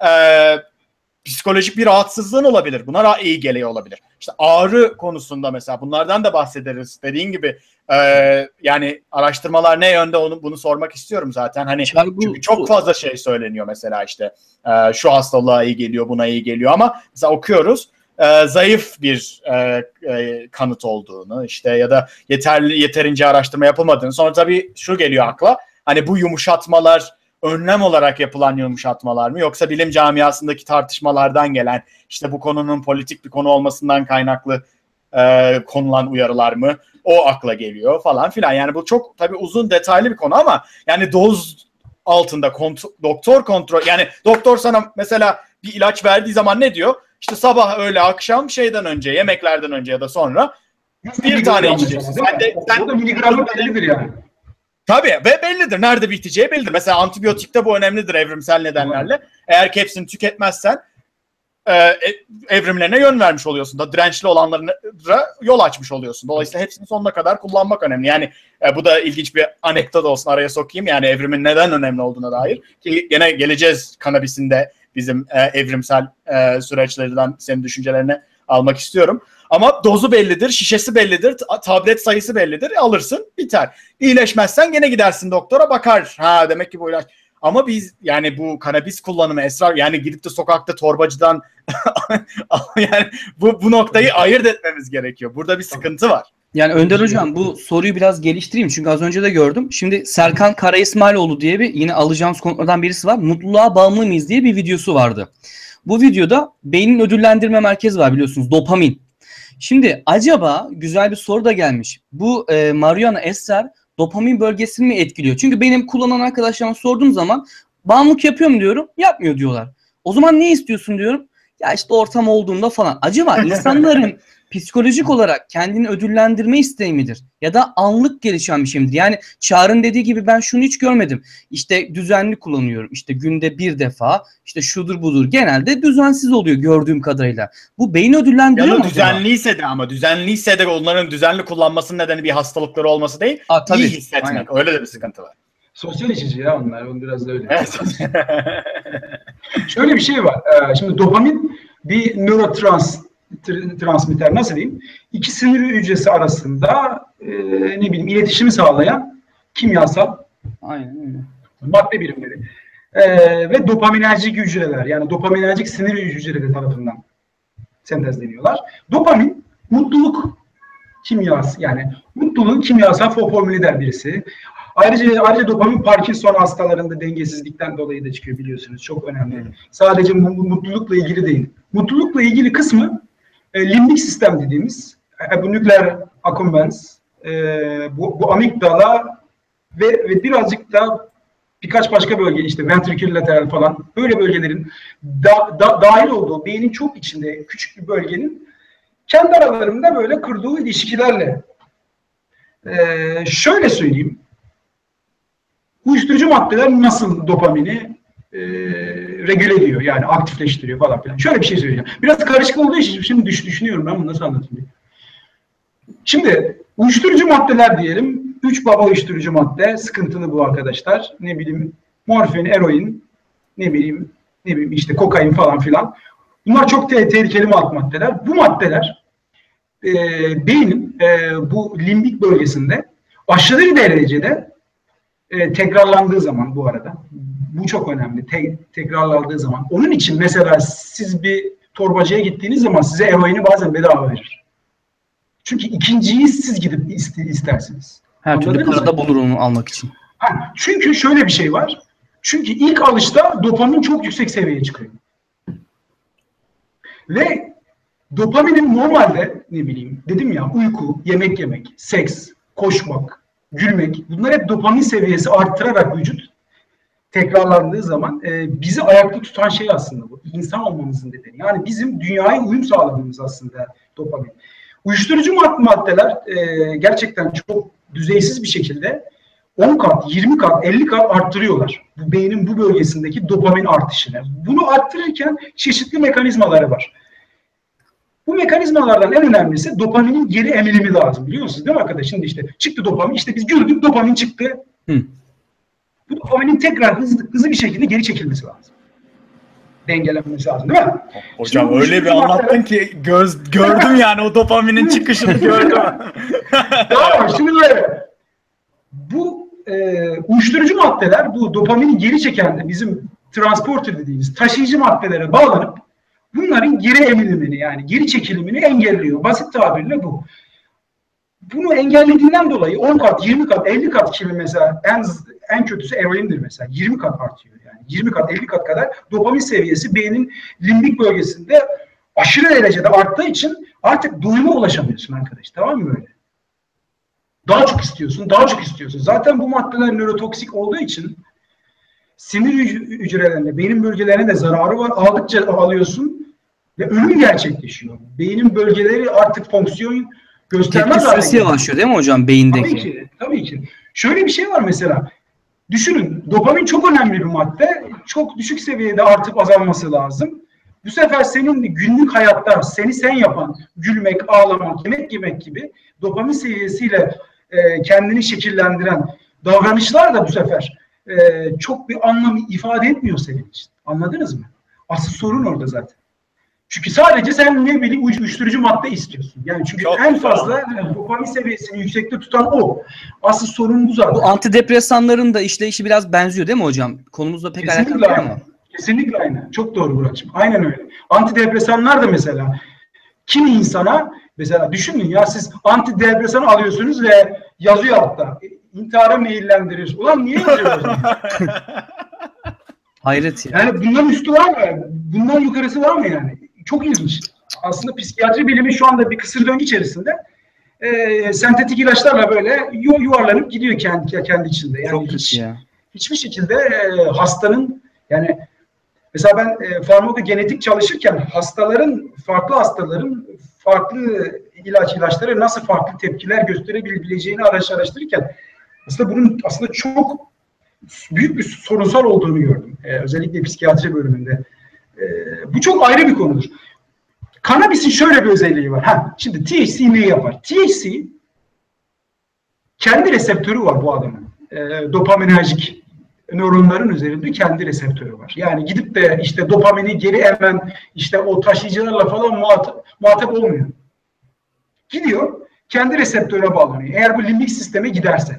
psikolojik bir rahatsızlığın olabilir. Buna iyi geliyor olabilir. İşte ağrı konusunda mesela bunlardan da bahsederiz. Dediğin gibi yani araştırmalar ne yönde bunu sormak istiyorum zaten. Hani çünkü çok fazla şey söyleniyor mesela işte şu hastalığa iyi geliyor, buna iyi geliyor ama mesela okuyoruz zayıf bir kanıt olduğunu işte ya da yeterince araştırma yapılmadığını. Sonra tabii şu geliyor akla. Hani bu yumuşatmalar önlem olarak yapılan yumuşatmalar mı yoksa bilim camiasındaki tartışmalardan gelen işte bu konunun politik bir konu olmasından kaynaklı konulan uyarılar mı? O akla geliyor falan filan. Yani bu çok tabii uzun detaylı bir konu ama yani doz altında doktor kontrol, yani doktor sana mesela bir ilaç verdiği zaman ne diyor? İşte sabah, öğle, akşam şeyden önce, yemeklerden önce ya da sonra bir tane içeceksin. O da miligramlık bellidir yani. Tabii ve bellidir. Nerede biteceği bellidir. Mesela antibiyotikte bu önemlidir evrimsel nedenlerle. Eğer ki hepsini tüketmezsen evrimlerine yön vermiş oluyorsun da dirençli olanlara yol açmış oluyorsun. Dolayısıyla hepsini sonuna kadar kullanmak önemli. Yani bu da ilginç bir anekdot olsun, araya sokayım. Yani evrimin neden önemli olduğuna dair. Ki gene geleceğiz kanabisin de bizim evrimsel süreçlerden senin düşüncelerini almak istiyorum. Ama dozu bellidir, şişesi bellidir, tablet sayısı bellidir. Alırsın, biter. İyileşmezsen gene gidersin doktora, bakar. Ha demek ki bu ilaç. Ama biz yani bu kanabis kullanımı, esrar, yani gidip de sokakta torbacıdan yani bu noktayı ayırt etmemiz gerekiyor. Burada bir sıkıntı var. Yani Önder Hocam bu soruyu biraz geliştireyim çünkü az önce de gördüm. Şimdi Serkan Kara İsmailoğlu diye bir yine alacağımız konuklardan birisi var. Mutluluğa bağımlı mıyız diye bir videosu vardı. Bu videoda beynin ödüllendirme merkezi var biliyorsunuz, dopamin. Şimdi acaba güzel bir soru da gelmiş. Bu marihuana esrar dopamin bölgesini mi etkiliyor? Çünkü benim kullanan arkadaşlarıma sorduğum zaman bağımlılık yapıyor mu diyorum, yapmıyor diyorlar. O zaman ne istiyorsun diyorum. Ya işte ortam olduğunda falan. Acaba insanların psikolojik olarak kendini ödüllendirme isteği midir? Ya da anlık gelişen bir şey midir? Yani Çağrı'nın dediği gibi ben şunu hiç görmedim. İşte düzenli kullanıyorum. İşte günde bir defa. İşte şudur budur. Genelde düzensiz oluyor gördüğüm kadarıyla. Bu beyni ödüllendiriyor mu? Düzenliyse de onların düzenli kullanmasının nedeni bir hastalıkları olması değil. Tabii. İyi hissetmek. Aynen. Öyle de bir sıkıntı var. Sosyal içici ya onlar. Onu biraz da öyle. Evet. Şöyle bir şey var. Şimdi dopamin bir nörotransmitter, nasıl diyeyim? İki sinir hücresi arasında iletişimi sağlayan kimyasal madde birimleri. Ve dopaminerjik hücreler, yani dopaminerjik sinir hücreleri tarafından sentezleniyorlar. Dopamin mutluluk kimyası, yani mutluluğun kimyasal formülünden birisi. Ayrıca dopamin Parkinson hastalarında dengesizlikten dolayı da çıkıyor biliyorsunuz. Çok önemli. Sadece mutlulukla ilgili değil. Mutlulukla ilgili kısmı limbik sistem dediğimiz bu nükleer akkumbens, bu amigdala ve birazcık da birkaç başka bölge, işte ventrikül lateral falan, böyle bölgelerin dahil olduğu beynin çok içinde küçük bir bölgenin kendi aralarında böyle kurduğu ilişkilerle şöyle söyleyeyim. Uyuşturucu maddeler nasıl dopamini regüle ediyor, yani aktifleştiriyor falan filan. Şöyle bir şey söyleyeceğim. Biraz karışık olduğu için şimdi düşünüyorum ben bunu nasıl anlatayım. Şimdi uyuşturucu maddeler diyelim. 3 baba uyuşturucu madde. Sıkıntılı bu arkadaşlar. Ne bileyim morfin, eroin, ne bileyim işte kokain falan filan. Bunlar çok tehlikeli maddeler. Bu maddeler beynin bu limbik bölgesinde aşırı derecede tekrarlandığı zaman bu arada. Bu çok önemli. Tekrarlandığı zaman. Onun için mesela siz bir torbacıya gittiğiniz zaman size eroini bazen bedava verir. Çünkü ikinciyi siz gidip istersiniz. Her türlü Anladınız parada mı? bulur onu almak için. Çünkü şöyle bir şey var. Çünkü ilk alışta dopamin çok yüksek seviyeye çıkıyor. Ve dopaminin normalde ne bileyim dedim ya uyku, yemek yemek, seks, koşmak, gülmek bunlar hep dopamin seviyesi arttırarak vücut tekrarlandığı zaman bizi ayakta tutan şey aslında bu. İnsan olmamızın nedeni. Yani bizim dünyaya uyum sağlamamız aslında dopamin. Uyuşturucu maddeler gerçekten çok düzeysiz bir şekilde 10 kat, 20 kat, 50 kat arttırıyorlar. Bu beynin bu bölgesindeki dopamin artışını. Bunu arttırırken çeşitli mekanizmaları var. Bu mekanizmalardan en önemlisi dopaminin geri emilimi lazım. Biliyor musunuz değil mi arkadaş? Şimdi işte çıktı dopamin, işte biz güldük dopamin çıktı. Bu dopaminin tekrar hızlı bir şekilde geri çekilmesi lazım. Dengelenmesi lazım değil mi? Hocam Şimdi öyle bir anlattın ki gördüm yani o dopaminin çıkışını gördüm. Tamam şimdi böyle. Bu uyuşturucu maddeler bu dopamini geri çeken bizim transporter dediğimiz taşıyıcı maddelere bağlanıp bunların geri emilimini yani geri çekilimini engelliyor. Basit tabirle bu. Bunu engellediğinden dolayı 10 kat, 20 kat, 50 kat kimi mesela en kötüsü eroindir mesela. 20 kat artıyor yani. 20 kat, 50 kat kadar dopamin seviyesi beynin limbik bölgesinde aşırı derecede arttığı için artık doyuma ulaşamıyorsun arkadaş. Tamam mı böyle? Daha çok istiyorsun, daha çok istiyorsun. Zaten bu maddeler nörotoksik olduğu için sinir hücrelerine, beynin bölgelerine de zararı var. Aldıkça alıyorsun ve ölüm gerçekleşiyor. Beynin bölgeleri artık fonksiyon göstermez tepki süresi yavaşlıyor değil mi hocam beyindeki? Tabii ki, tabii ki. Şöyle bir şey var mesela. Düşünün, dopamin çok önemli bir madde. Çok düşük seviyede artıp azalması lazım. Bu sefer senin günlük hayatta seni sen yapan gülmek, ağlamak, yemek yemek gibi dopamin seviyesiyle kendini şekillendiren davranışlar da bu sefer çok bir anlam ifade etmiyor senin için. Anladınız mı? Asıl sorun orada zaten. Çünkü sadece sen ne bileyim uyuşturucu madde istiyorsun. Yani çünkü çok en güzel. fazla dopamin seviyesini yüksekte tutan o. Asıl sorun bu zaten. Bu antidepresanların da işleyişi biraz benziyor değil mi hocam? Konumuzla pek alakalı Kesinlikle değil aynı. ama. Kesinlikle aynı. Çok doğru Burak'cığım. Aynen öyle. Antidepresanlar da mesela kimi insana mesela düşünün ya siz antidepresan alıyorsunuz ve yazıyor altta. İntihara meyillendirir. Ulan niye yazıyor o zaman? Hayret ya. Yani bundan üstü var mı? Bundan yukarısı var mı yani? Çok ilginç. Aslında psikiyatri bilimi şu anda bir kısır döngü içerisinde sentetik ilaçlarla böyle yuvarlanıp gidiyor kendi içinde. Yani Çok kötü ya. hiçbir şekilde hastanın yani mesela ben farmakogenetik çalışırken farklı hastaların farklı ilaçlara nasıl farklı tepkiler gösterebileceğini araştırırken bunun aslında çok büyük bir sorunsal olduğunu gördüm. Özellikle psikiyatri bölümünde. Bu çok ayrı bir konudur. Kannabisin şöyle bir özelliği var. Şimdi THC ne yapar? THC kendi reseptörü var bu adamın. Dopaminerjik nöronların üzerinde kendi reseptörü var. Yani gidip de işte dopamini geri emen işte o taşıyıcılarla falan muhatap olmuyor. Gidiyor, kendi reseptöre bağlanıyor. Eğer bu limbik sisteme giderse.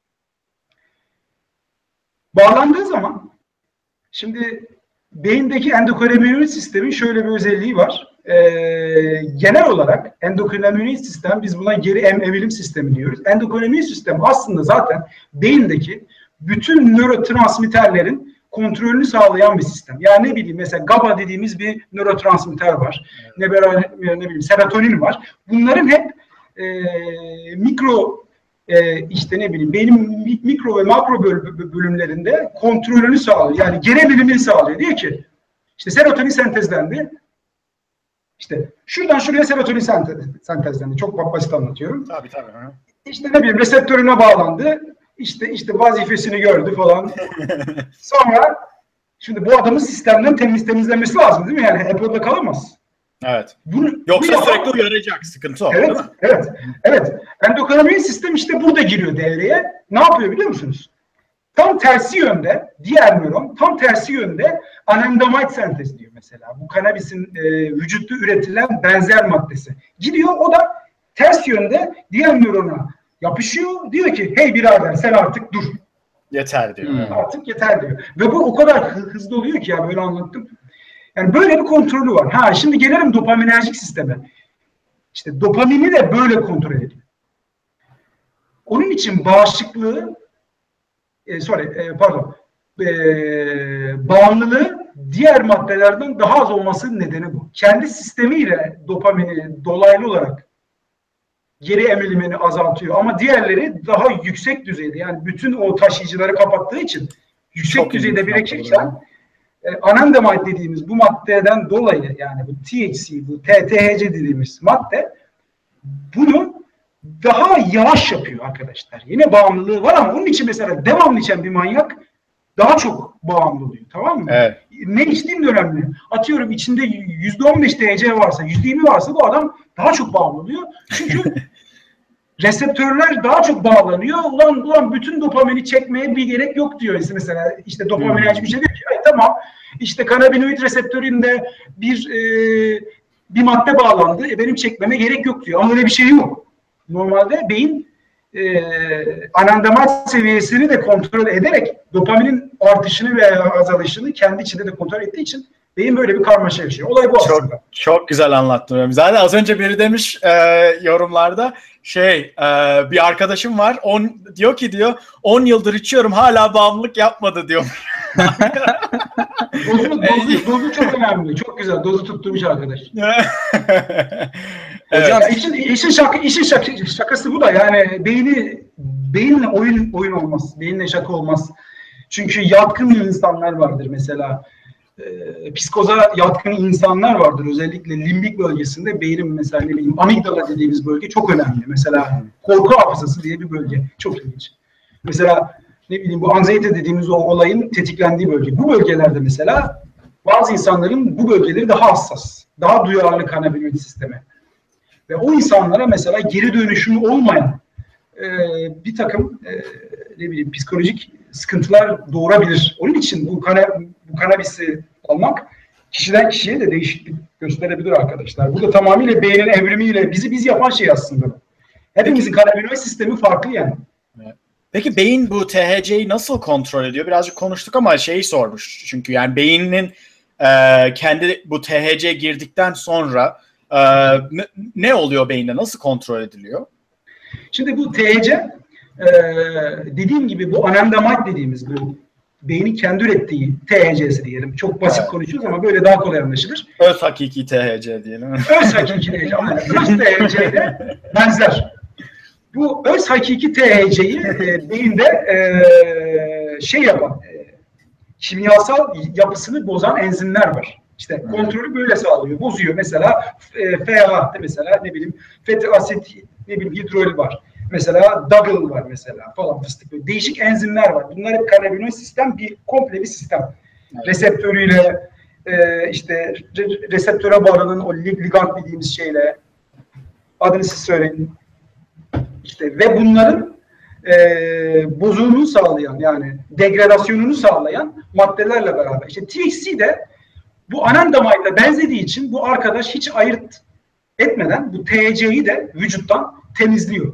Bağlandığı zaman şimdi beyindeki endokrinomiyot sistemin şöyle bir özelliği var. Genel olarak endokrinomiyot sistem, biz buna geri emilim sistemi diyoruz. Endokrinomiyot sistem aslında zaten beyindeki bütün nörotransmitterlerin kontrolünü sağlayan bir sistem. Yani ne bileyim mesela GABA dediğimiz bir nörotransmitter var. Ne bileyim serotonin var. Bunların hep mikro işte ne bileyim beynin mikro ve makro bölümlerinde kontrolünü sağlıyor. Yani geri emilimini sağlıyor. Diyor ki işte serotonin sentezlendi. İşte şuradan şuraya serotonin sentezlendi. Çok basit anlatıyorum. Tabii. İşte ne bileyim reseptörüne bağlandı. İşte vazifesini gördü falan. Sonra şimdi bu adamın sistemden temizlenmesi lazım değil mi? Yani hep orada kalamaz. Evet. Yoksa sürekli uyaracak. Sıkıntı o. Evet. Endokrinomiyot sistem işte burada giriyor devreye. Ne yapıyor biliyor musunuz? Tam tersi yönde diğer nöron tam tersi yönde anandamide sentez diyor mesela. Bu kannabisin vücutta üretilen benzer maddesi. Gidiyor o da ters yönde diğer nörona yapışıyor. Diyor ki hey birader sen artık dur. Yeter diyor. Artık yeter diyor. Ve bu o kadar hızlı oluyor ki ya, böyle anlattım. Yani böyle bir kontrolü var. Ha, şimdi gelelim dopaminerjik sisteme. İşte dopamini de böyle kontrol ediyor. Onun için bağışıklığı bağımlılığı diğer maddelerden daha az olmasının nedeni bu. Kendi sistemiyle dopamini dolaylı olarak geri emilimini azaltıyor ama diğerleri daha yüksek düzeyde, yani bütün o taşıyıcıları kapattığı için yüksek Çok düzeyde ilginç birikirken anandamide dediğimiz bu maddeden dolayı, yani bu THC, bu THC dediğimiz madde bunu daha yavaş yapıyor arkadaşlar. Yine bağımlılığı var ama onun için mesela devamlı içen bir manyak daha çok bağımlı oluyor. Tamam mı? Evet. Ne içtiğim de önemli. Atıyorum içinde %15 THC varsa, %20 varsa bu adam daha çok bağımlı oluyor. Çünkü reseptörler daha çok bağlanıyor. Ulan bütün dopamini çekmeye bir gerek yok diyor. Mesela işte dopaminerjik bir şey diyor ki tamam işte kanabinoid reseptöründe bir madde bağlandı. Benim çekmeme gerek yok diyor. Ama öyle bir şey yok. Normalde beyin anandamide seviyesini de kontrol ederek dopaminin artışını veya azalışını kendi içinde de kontrol ettiği için beyin böyle bir karmaşa yaşıyor. Olay bu aslında. Çok güzel anlattın. Zaten az önce biri demiş yorumlarda bir arkadaşım var diyor 10 yıldır içiyorum hala bağımlılık yapmadı diyor. Dozu çok önemli. Çok güzel. Dozu tutturmuş arkadaş. Hocam işin şakası bu da, yani beyinle oyun olmaz. Beyinle şaka olmaz. Çünkü yatkın insanlar vardır mesela. Psikoza yatkın insanlar vardır. Özellikle limbik bölgesinde beynin mesela ne bileyim amigdala dediğimiz bölge çok önemli. Mesela korku hafızası diye bir bölge. Çok ilginç. Mesela ne bileyim bu anksiyete dediğimiz o olayın tetiklendiği bölge. Bu bölgelerde mesela bazı insanların bu bölgeleri daha hassas. Daha duyarlı kanabinoid sisteme. Ve o insanlara mesela geri dönüşümü olmayan bir takım ne bileyim psikolojik sıkıntılar doğurabilir. Onun için bu kanabisi almak kişiden kişiye de değişiklik gösterebilir arkadaşlar. Bu da tamamıyla beynin evrimiyle biz yapan şey aslında. Hepimizin kanabinoid sistemi farklı yani. Peki beyin bu THC'yi nasıl kontrol ediyor? Birazcık konuştuk ama sormuş. Çünkü yani beynin kendi bu THC girdikten sonra ne oluyor beyinde? Nasıl kontrol ediliyor? Şimdi bu THC dediğim gibi bu anandamide dediğimiz bu beynin kendi ürettiği THC'si diyelim. Çok basit konuşuyoruz ama böyle daha kolay anlaşılır. Öz hakiki THC diyelim. Öz hakiki THC. Öz THC'ye benzer. Bu öz hakiki THC'yi beyinde yapan, kimyasal yapısını bozan enzimler var. İşte kontrolü böyle sağlıyor, bozuyor. Mesela FAH mesela ne bileyim fethi asit, ne bileyim hidrol var. Mesela double var mesela falan fıstık. Böyle değişik enzimler var. Bunlar hep kanabinoid sistem, komple bir sistem. Evet. Reseptörüyle işte reseptöre bağlanan o ligand dediğimiz şeyle, adını siz söyleyin. İşte ve bunların bozulumunu sağlayan, yani degradasyonunu sağlayan maddelerle beraber. İşte THC de bu anandamide'e benzediği için bu arkadaş hiç ayırt etmeden bu THC'yi de vücuttan temizliyor.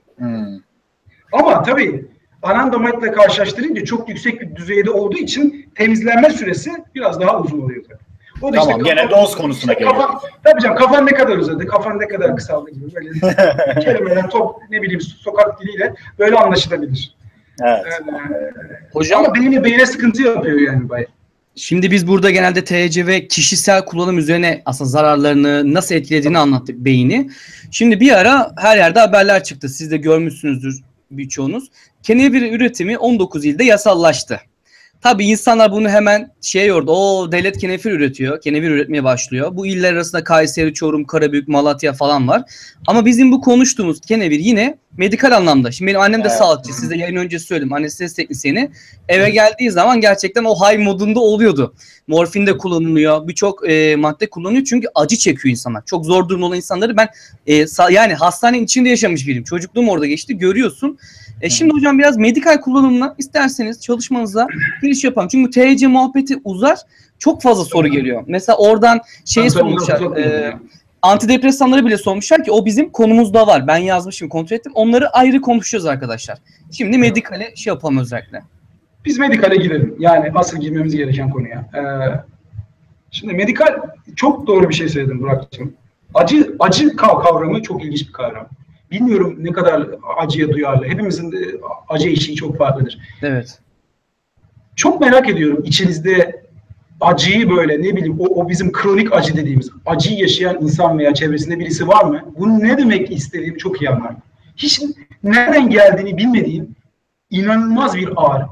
Ama tabii anandamide ile karşılaştırınca çok yüksek bir düzeyde olduğu için temizlenme süresi biraz daha uzun oluyor tabii. O da tamam, işte gene doz konusuna geliyor. Tabii canım, kafan ne kadar uzadı, kafan ne kadar kısaldı gibi böyle kelimeler ne bileyim sokak diliyle böyle anlaşılabilir. Evet. Hocam ama beyne sıkıntı yapıyor yani bayağı. Şimdi biz burada genelde THC ve kişisel kullanım üzerine aslında zararlarını nasıl etkilediğini anlattık beyni. Şimdi bir ara her yerde haberler çıktı. Siz de görmüşsünüzdür birçoğunuz. Kenevir üretimi 19 ilde yasallaştı. Tabii insanlar bunu hemen yordu. Devlet kenevir üretiyor. Kenevir üretmeye başlıyor. Bu iller arasında Kayseri, Çorum, Karabük, Malatya falan var. Ama bizim bu konuştuğumuz kenevir yine medikal anlamda. Şimdi benim annem de sağlıkçı. Size yayın öncesi söyledim. Anestezi teknisyeni. Eve geldiği zaman gerçekten o high modunda oluyordu. Morfin de kullanılıyor. Birçok madde kullanılıyor. Çünkü acı çekiyor insanlar. Çok zor durumda olan insanları ben yani hastanenin içinde yaşamış biriyim. Çocukluğum orada geçti. Görüyorsun. Şimdi hocam biraz medikal kullanımına isterseniz çalışmanıza giriş yapalım. Çünkü THC muhabbeti uzar. Çok fazla soru geliyor. Mesela oradan sormuşlar. Antidepresanları bile sormuşlar ki o bizim konumuzda var. Ben yazmışım, kontrol ettim. Onları ayrı konuşacağız arkadaşlar. Şimdi medikale yapalım özellikle. Biz medikale girelim. Yani asıl girmemiz gereken konuya. Şimdi medikal, çok doğru bir şey söyledin Burak'cığım. Acı kavramı çok ilginç bir kavram. Bilmiyorum ne kadar acıya duyarlı. Hepimizin de acı eşiği çok farklıdır. Evet. Çok merak ediyorum içinizde acıyı böyle ne bileyim o bizim kronik acı dediğimiz acıyı yaşayan insan veya çevresinde birisi var mı? Bunu ne demek istediğimi çok iyi anlarım. Hiç nereden geldiğini bilmediğim inanılmaz bir ağrı.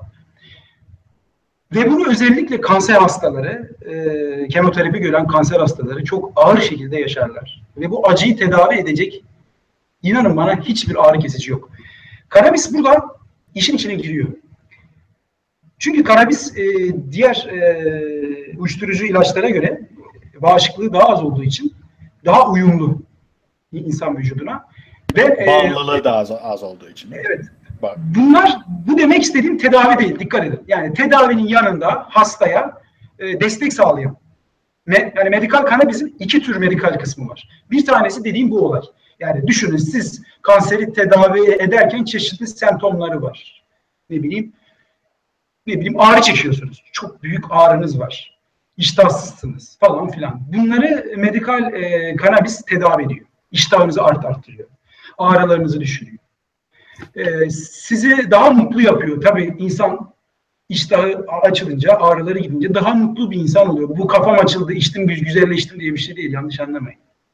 Ve bunu özellikle kanser hastaları, kemoterapi gören kanser hastaları çok ağır şekilde yaşarlar. Ve bu acıyı tedavi edecek, inanın bana, hiçbir ağrı kesici yok. Kanabis burada işin içine giriyor. Çünkü kanabis diğer uyuşturucu ilaçlara göre bağışıklığı daha az olduğu için daha uyumlu insan vücuduna. Ve bağımlılığı da az olduğu için. Evet. Bu demek istediğim tedavi değil. Dikkat edin. Yani tedavinin yanında hastaya destek sağlayan. Yani medikal kanabisin iki tür medikal kısmı var. Bir tanesi dediğim bu olay. Yani düşünün, siz kanseri tedavi ederken çeşitli semptomları var. Ne bileyim ağrı çekiyorsunuz. Çok büyük ağrınız var. İştahsızsınız falan filan. Bunları medikal kanabis tedavi ediyor. İştahınızı arttırıyor. Ağrılarınızı düşürüyor. Sizi daha mutlu yapıyor. Tabii insan iştahı açılınca, ağrıları gidince daha mutlu bir insan oluyor. Bu kafam açıldı, içtim, güzelleştim diye bir şey değil. Yanlış anlamayın.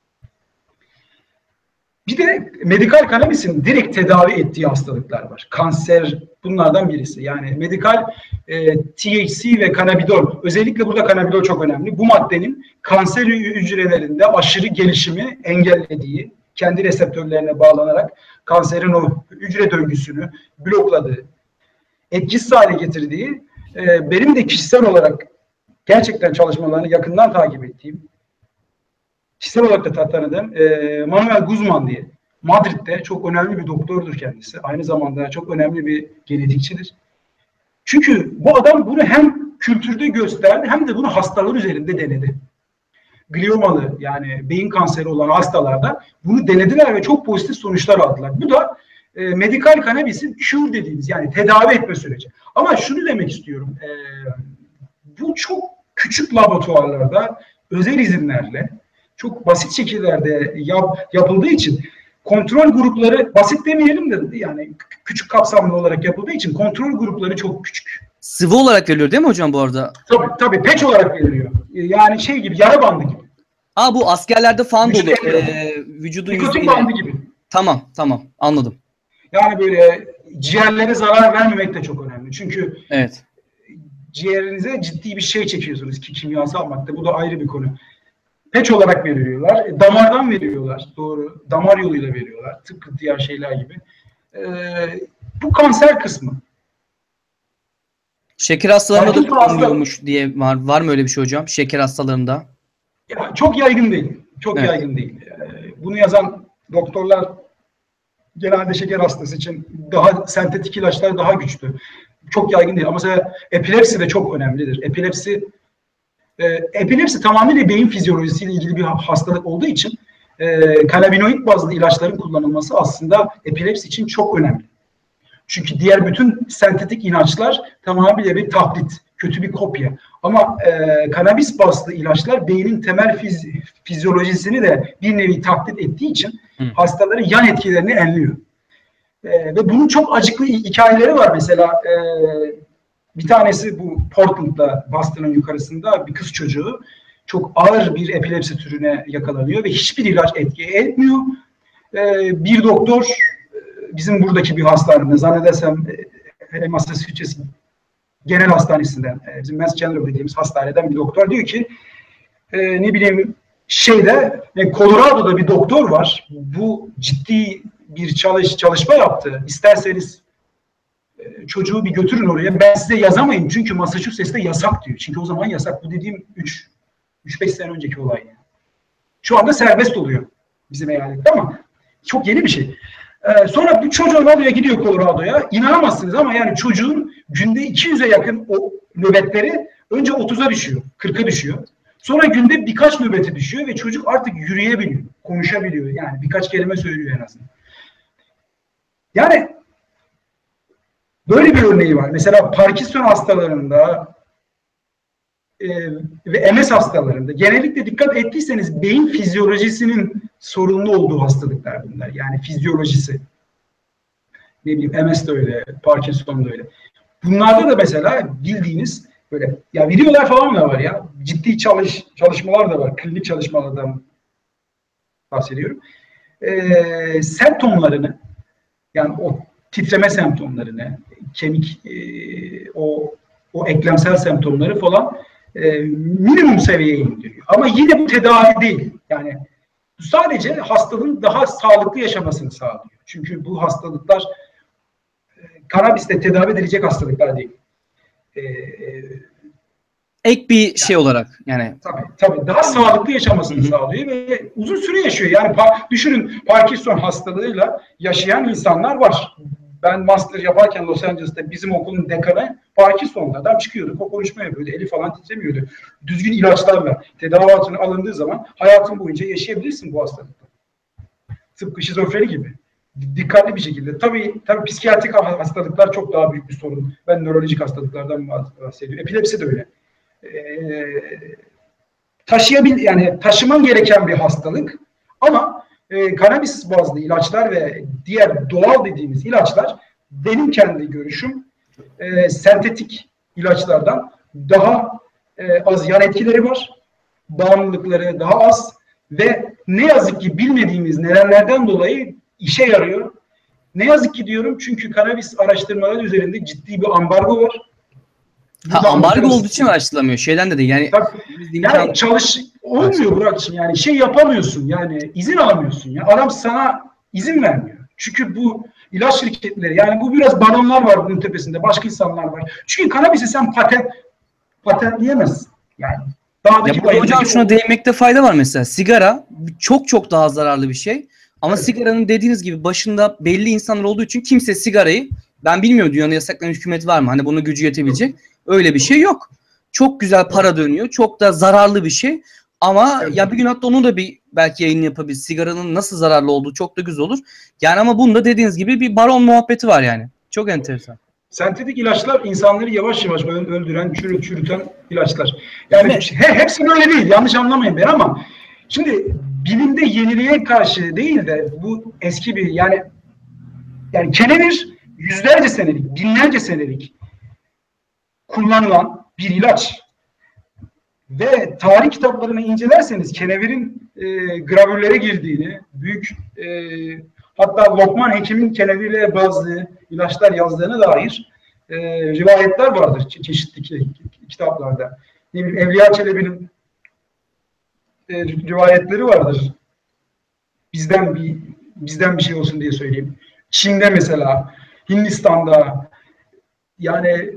Bir de medikal kanabisin direkt tedavi ettiği hastalıklar var. Kanser bunlardan birisi. Yani medikal THC ve kanabidol, özellikle burada kanabidol çok önemli. Bu maddenin kanser hücrelerinde aşırı gelişimi engellediği, kendi reseptörlerine bağlanarak kanserin o hücre döngüsünü blokladığı, etkisiz hale getirdiği, benim de kişisel olarak gerçekten çalışmalarını yakından takip ettiğim, kişisel olarak da tanıdığım Manuel Guzman diye, Madrid'de çok önemli bir doktordur kendisi. Aynı zamanda çok önemli bir genetikçidir. Çünkü bu adam bunu hem kültürde gösterdi hem de bunu hastalar üzerinde denedi. Gliomalı, yani beyin kanseri olan hastalarda bunu denediler ve çok pozitif sonuçlar aldılar. Bu da medikal kanabisin cure dediğimiz, yani tedavi etme süreci. Ama şunu demek istiyorum, bu çok küçük laboratuvarlarda özel izinlerle çok basit şekillerde yapıldığı için kontrol grupları, basit demeyelim de yani küçük kapsamlı olarak yapıldığı için kontrol grupları çok küçük. Sıvı olarak veriliyor değil mi hocam bu arada? Tabii patch olarak veriliyor. Yani şey gibi, yara bandı gibi. Bu askerlerde falan dolu. Müşteri. Vücudun Nikotin bandı gibi. Tamam anladım. Yani böyle ciğerlere zarar vermemek de çok önemli. Çünkü evet, ciğerinize ciddi bir şey çekiyorsunuz ki kimyasal madde. Bu da ayrı bir konu. Patch olarak veriyorlar. Damardan veriyorlar. Doğru. Damar yoluyla veriyorlar. Tıpkı diğer şeyler gibi. Bu kanser kısmı. Şeker hastalarında da Parkinson kullanılıyormuş diye var mı öyle bir şey hocam? Şeker hastalarında. Ya, çok yaygın değil. Çok yaygın değil. Bunu yazan doktorlar genelde şeker hastası için daha sentetik ilaçlar daha güçlü. Çok yaygın değil. Ama mesela epilepsi de çok önemlidir. Epilepsi tamamıyla beyin fizyolojisiyle ilgili bir hastalık olduğu için kanabinoid bazlı ilaçların kullanılması aslında epilepsi için çok önemli. Çünkü diğer bütün sentetik ilaçlar tamamıyla bir taklit, kötü bir kopya. Ama kanabis bazlı ilaçlar beynin temel fizyolojisini de bir nevi taklit ettiği için hastaların yan etkilerini engelliyor. Ve bunun çok acıklı hikayeleri var. Mesela bir tanesi bu Portland'da, Boston'ın yukarısında bir kız çocuğu çok ağır bir epilepsi türüne yakalanıyor ve hiçbir ilaç etki etmiyor. Bir doktor, bizim buradaki bir hastanede, zannedersem Massachusetts Genel Hastanesi'nden, bizim Mass General dediğimiz hastaneden bir doktor diyor ki ne bileyim Colorado'da bir doktor var. Bu ciddi bir çalışma yaptı. İsterseniz çocuğu bir götürün oraya. Ben size yazamayayım çünkü Massachusetts'te yasak diyor. Çünkü o zaman yasak. Bu dediğim 3-5 sene önceki olay. Yani. Şu anda serbest oluyor bizim eyalette ama çok yeni bir şey. Sonra bir çocuğun oraya gidiyor Colorado'ya. İnanamazsınız ama yani çocuğun günde 200'e yakın o nöbetleri önce 30'a düşüyor, 40'a düşüyor. Sonra günde birkaç nöbeti düşüyor ve çocuk artık yürüyebiliyor, konuşabiliyor. Yani birkaç kelime söylüyor en azından. Yani Böyle bir örneği var. Mesela Parkinson hastalarında ve MS hastalarında genellikle dikkat ettiyseniz beyin fizyolojisinin sorunlu olduğu hastalıklar bunlar. Yani fizyolojisi. Ne bileyim MS de öyle, Parkinson da öyle. Bunlarda da mesela bildiğiniz böyle ya videolar falan da var ya. Ciddi çalışmalar da var. Klinik çalışmalardan bahsediyorum. Semptomlarını yani o titreme semptomlarını, kemik o eklemsel semptomları falan minimum seviyeye indiriyor. Ama yine bu tedavi değil. Yani bu sadece hastalığın daha sağlıklı yaşamasını sağlıyor. Çünkü bu hastalıklar kanabisle tedavi edilecek hastalıklar değil. Ek bir şey olarak yani. Tabii daha sağlıklı yaşamasını sağlıyor ve uzun süre yaşıyor. Yani düşünün Parkinson hastalığıyla yaşayan insanlar var. Ben master yaparken Los Angeles'ta bizim okulun dekanı Parkinson'da adam çıkıyordu, o konuşma yapıyordu, eli falan titremiyordu. Düzgün ilaçlarla tedavi altına alındığı zaman hayatın boyunca yaşayabilirsin bu hastalıkta. Tıpkı şizofreni gibi. Dikkatli bir şekilde. Tabii psikiyatrik hastalıklar çok daha büyük bir sorun. Ben nörolojik hastalıklardan bahsediyorum. Epilepsi de öyle. Yani taşıman gereken bir hastalık ama kanabis bazlı ilaçlar ve diğer doğal dediğimiz ilaçlar benim kendi görüşüm sentetik ilaçlardan daha az yan etkileri var. Bağımlılıkları daha az ve ne yazık ki bilmediğimiz nedenlerden dolayı işe yarıyor. Ne yazık ki diyorum çünkü kanabis araştırmaları üzerinde ciddi bir ambargo var. Ambargo olduğu için araştırılamıyor. Şeyden de değil. Yani olmuyor Burak'cığım. Yani şey yapamıyorsun. Yani izin alamıyorsun. Ya. Adam sana izin vermiyor. Çünkü bu ilaç şirketleri yani bu biraz baronlar var bunun tepesinde. Başka insanlar var. Çünkü kanabisi sen patentleyemezsin. Yani burada hocam şuna değinmekte fayda var mesela. Sigara çok daha zararlı bir şey. Ama evet. Sigaranın dediğiniz gibi başında belli insanlar olduğu için kimse sigarayı ben bilmiyorum dünyada yasaklanan hükümet var mı? Hani buna gücü yetebilecek. Öyle bir şey yok. Çok güzel para dönüyor. Çok da zararlı bir şey. Ama ya bir gün hatta onu da bir belki yayın yapabiliriz. Sigaranın nasıl zararlı olduğu çok da güzel olur. Yani ama bunda dediğiniz gibi bir baron muhabbeti var yani. Çok enteresan. Sentetik ilaçlar insanları yavaş yavaş öldüren, çürüten ilaçlar. Yani hepsi böyle değil. Yanlış anlamayın ben ama şimdi bilimde yeniliğe karşı değil de bu eski bir yani kenevir yüzlerce senelik, binlerce senelik kullanılan bir ilaç. Ve tarih kitaplarını incelerseniz kenevirin gravürlere girdiğini, büyük hatta Lokman Hekim'in kenevirle bazı ilaçlar yazdığına dair rivayetler vardır çeşitli kitaplarda. Ne bileyim, Evliya Çelebi'nin rivayetleri vardır. Bizden bir şey olsun diye söyleyeyim. Çin'de mesela, Hindistan'da yani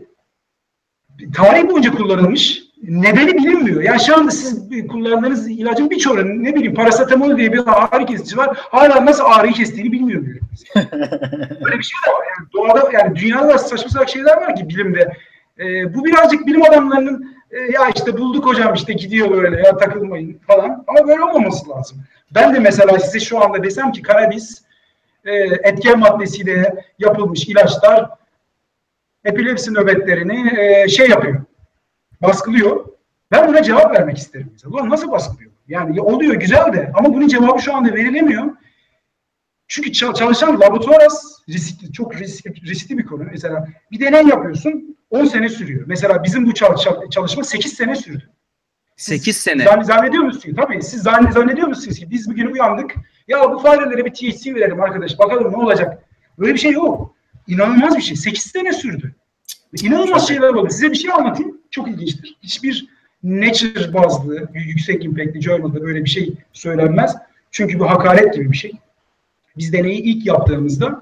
tarih boyunca kullanılmış. Nedeni bilinmiyor. Yani şu anda siz kullandığınız ilacın birçoğu ne bileyim parasetamol diye bir ağrı kesici var. Hala nasıl ağrıyı kestiğini bilmiyor bile. Böyle bir şey de var. Yani doğada yani dünyada da saçma sapan şeyler var ki bilimde. Bu birazcık bilim adamlarının ya işte bulduk hocam işte gidiyor böyle ya takılmayın falan. Ama böyle olmaması lazım. Ben de mesela size şu anda desem ki kanabis etken maddesiyle yapılmış ilaçlar epilepsi nöbetlerini yapıyor. Baskılıyor. Ben buna cevap vermek isterim. Ulan nasıl baskılıyor? Yani oluyor güzel de ama bunun cevabı şu anda verilemiyor. Çünkü çalışan laboratuvar çok riskli bir konu. Mesela bir deney yapıyorsun 10 sene sürüyor. Mesela bizim bu çalışma 8 sene sürdü. 8 sene. Zannediyor musunuz? Tabii siz zannediyor musunuz ki biz bugün uyandık ya bu farelere bir THC verelim arkadaş bakalım ne olacak. Böyle bir şey yok. İnanılmaz bir şey. 8 sene sürdü. İnanılmaz şeyler oldu. Size bir şey anlatayım. Çok ilginçtir. Hiçbir Nature bazlı, yüksek impactli journal'da böyle bir şey söylenmez. Çünkü bu hakaret gibi bir şey. Biz deneyi ilk yaptığımızda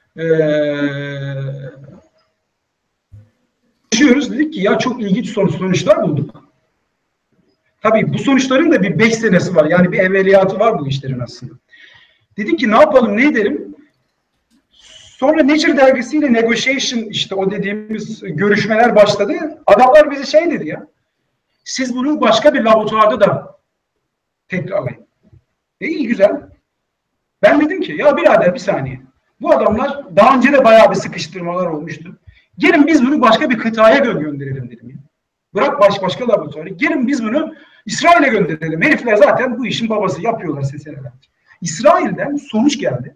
dedik ki ya çok ilginç sonuçlar bulduk. Tabii bu sonuçların da bir 5 senesi var. Yani bir evveliyatı var bu işlerin aslında. Dedik ki ne yapalım, ne edelim? Sonra Nature dergisiyle negotiation işte o dediğimiz görüşmeler başladı. Adamlar bize şey dedi ya. Siz bunu başka bir laboratuvarda da tekrarlayın. İyi güzel. Ben dedim ki ya birader bir saniye. Bu adamlar daha önce de bayağı bir sıkıştırmalar olmuştu. Gelin biz bunu başka bir kıtaya gönderelim dedim. Ya. Bırak başka laboratuvarı. Gelin biz bunu İsrail'e gönderelim. Herifler zaten bu işin babası, yapıyorlar senelerdir. İsrail'den sonuç geldi.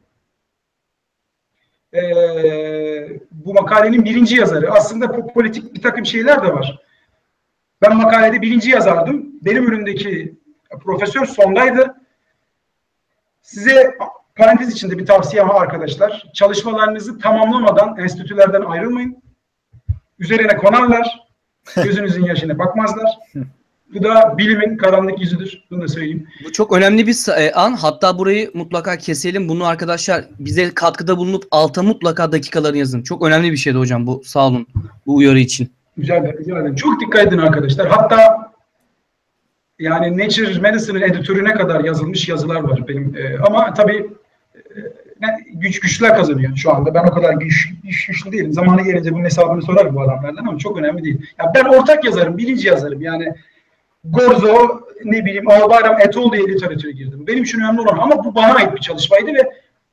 Bu makalenin birinci yazarı. Aslında politik bir takım şeyler de var. Ben makalede birinci yazardım. Benim önümdeki profesör sondaydı. Size parantez içinde bir tavsiyem var arkadaşlar. Çalışmalarınızı tamamlamadan enstitülerden ayrılmayın. Üzerine konarlar. Gözünüzün yaşına bakmazlar. Bu da bilimin karanlık yüzüdür. Bunu da söyleyeyim. Bu çok önemli bir an. Hatta burayı mutlaka keselim. Bunu arkadaşlar bize katkıda bulunup alta mutlaka dakikalarını yazın. Çok önemli bir şeydi hocam bu. Sağ olun bu uyarı için. Rica ederim. Çok dikkat edin arkadaşlar. Hatta yani Nature Medicine'ın editörüne kadar yazılmış yazılar var benim. Ama tabii güçlüler kazanıyor şu anda. Ben o kadar güçlü değilim. Zamanı gelince bunun hesabını sorarım bu adamlardan ama çok önemli değil. Yani ben ortak yazarım, birinci yazarım. Yani Gorzo, ne bileyim, Albayram et al diye literatüre girdim. Benim için önemli olan ama bu bana ait bir çalışmaydı ve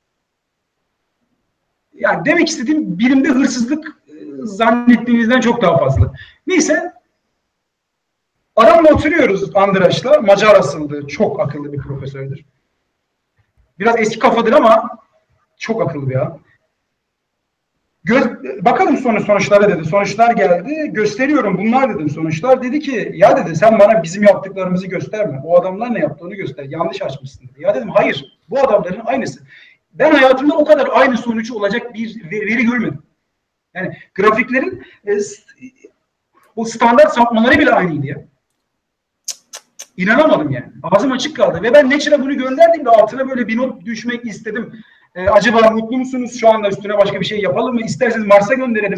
yani demek istediğim bilimde hırsızlık zannettiğinizden çok daha fazla. Neyse, adamla oturuyoruz Andraş'la. Macar asıllı, çok akıllı bir profesördür. Biraz eski kafadır ama çok akıllı ya. Bakalım sonuçlara dedi. Sonuçlar geldi. Gösteriyorum bunlar dedim sonuçlar. Dedi ki ya dedi sen bana bizim yaptıklarımızı gösterme. O adamlar ne yaptığını göster. Yanlış açmışsın dedi. Ya dedim hayır. Bu adamların aynısı. Ben hayatımda o kadar aynı sonucu olacak bir veri görmedim. Yani grafiklerin o standart sapmaları bile aynıydı ya. İnanamadım yani. Ağzım açık kaldı. Ve ben Nature'a bunu gönderdiğimde altına böyle bir not düşmek istedim. Acaba mutlu musunuz? Şu anda üstüne başka bir şey yapalım mı? İsterseniz Mars'a gönderelim.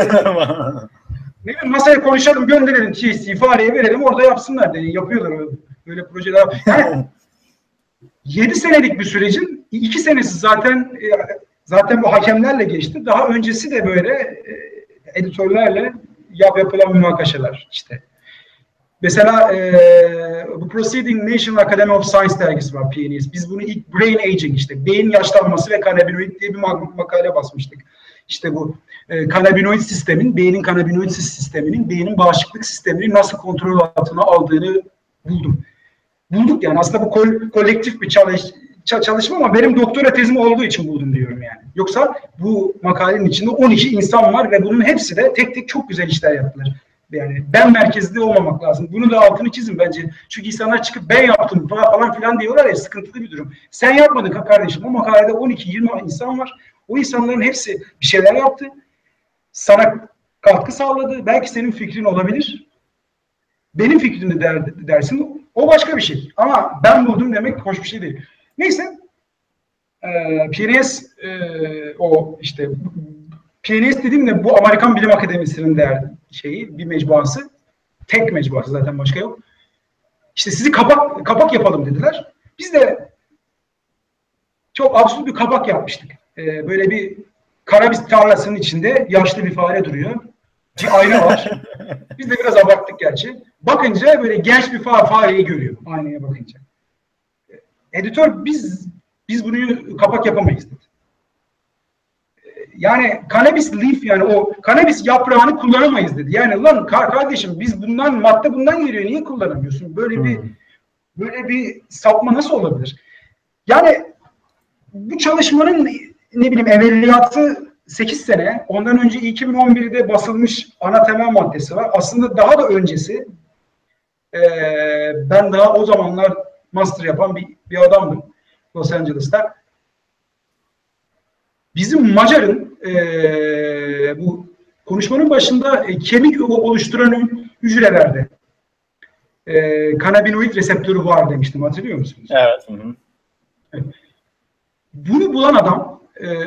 Ne bileyim, masaya konuşalım, gönderelim. Fareye verelim, orada yapsınlar diye. Yapıyorlar böyle projeler. Yani 7 senelik bir sürecin 2 senesi zaten bu hakemlerle geçti. Daha öncesi de böyle editörlerle yapılan münakaşalar işte. Mesela bu Proceeding National Academy of Science dergisi var, PNAS. Biz bunu ilk Brain Aging, işte beyin yaşlanması ve kanabinoid diye bir makale basmıştık. İşte bu kanabinoid sistemin, beynin kanabinoid sisteminin, beynin bağışıklık sistemini nasıl kontrol altına aldığını bulduk yani. Aslında bu kolektif bir çalışma ama benim doktora tezim olduğu için buldum diyorum yani. Yoksa bu makalenin içinde 12 insan var ve bunun hepsi de tek tek çok güzel işler yaptılar. Yani ben merkezli olmamak lazım. Bunu da altını çizin bence. Çünkü insanlar çıkıp ben yaptım falan filan diyorlar ya, sıkıntılı bir durum. Sen yapmadın kardeşim. O makalede 12-20 insan var. O insanların hepsi bir şeyler yaptı. Sana katkı sağladı. Belki senin fikrin olabilir. Benim fikrimdi dersin. O başka bir şey. Ama ben buldum demek hoş bir şey değil. Neyse. PNAS o işte PNAS dediğimde bu Amerikan Bilim Akademisi'nin bir mecmuası. Tek mecmuası, zaten başka yok. İşte sizi kapak yapalım dediler. Biz de çok absürt bir kapak yapmıştık. Böyle bir karabis tarlasının içinde yaşlı bir fare duruyor. Bir ayna var. Biz de biraz abarttık gerçi. Bakınca böyle genç bir fareyi görüyor aynaya bakınca. Editör biz bunu kapak yapamayız dedi. Yani cannabis leaf, yani o cannabis yaprağını kullanamayız dedi. Yani lan kardeşim biz madde bundan geliyor, niye kullanamıyorsun? Böyle bir sapma nasıl olabilir? Yani bu çalışmanın ne bileyim evveliyatı 8 sene. Ondan önce 2011'de basılmış ana temel maddesi var. Aslında daha da öncesi ben daha o zamanlar master yapan bir adamdım Los Angeles'ta. Bizim Macar'ın bu konuşmanın başında kemik oluşturan hücrelerde kanabinoid reseptörü var demiştim, hatırlıyor musunuz? Evet. Evet. Bunu bulan adam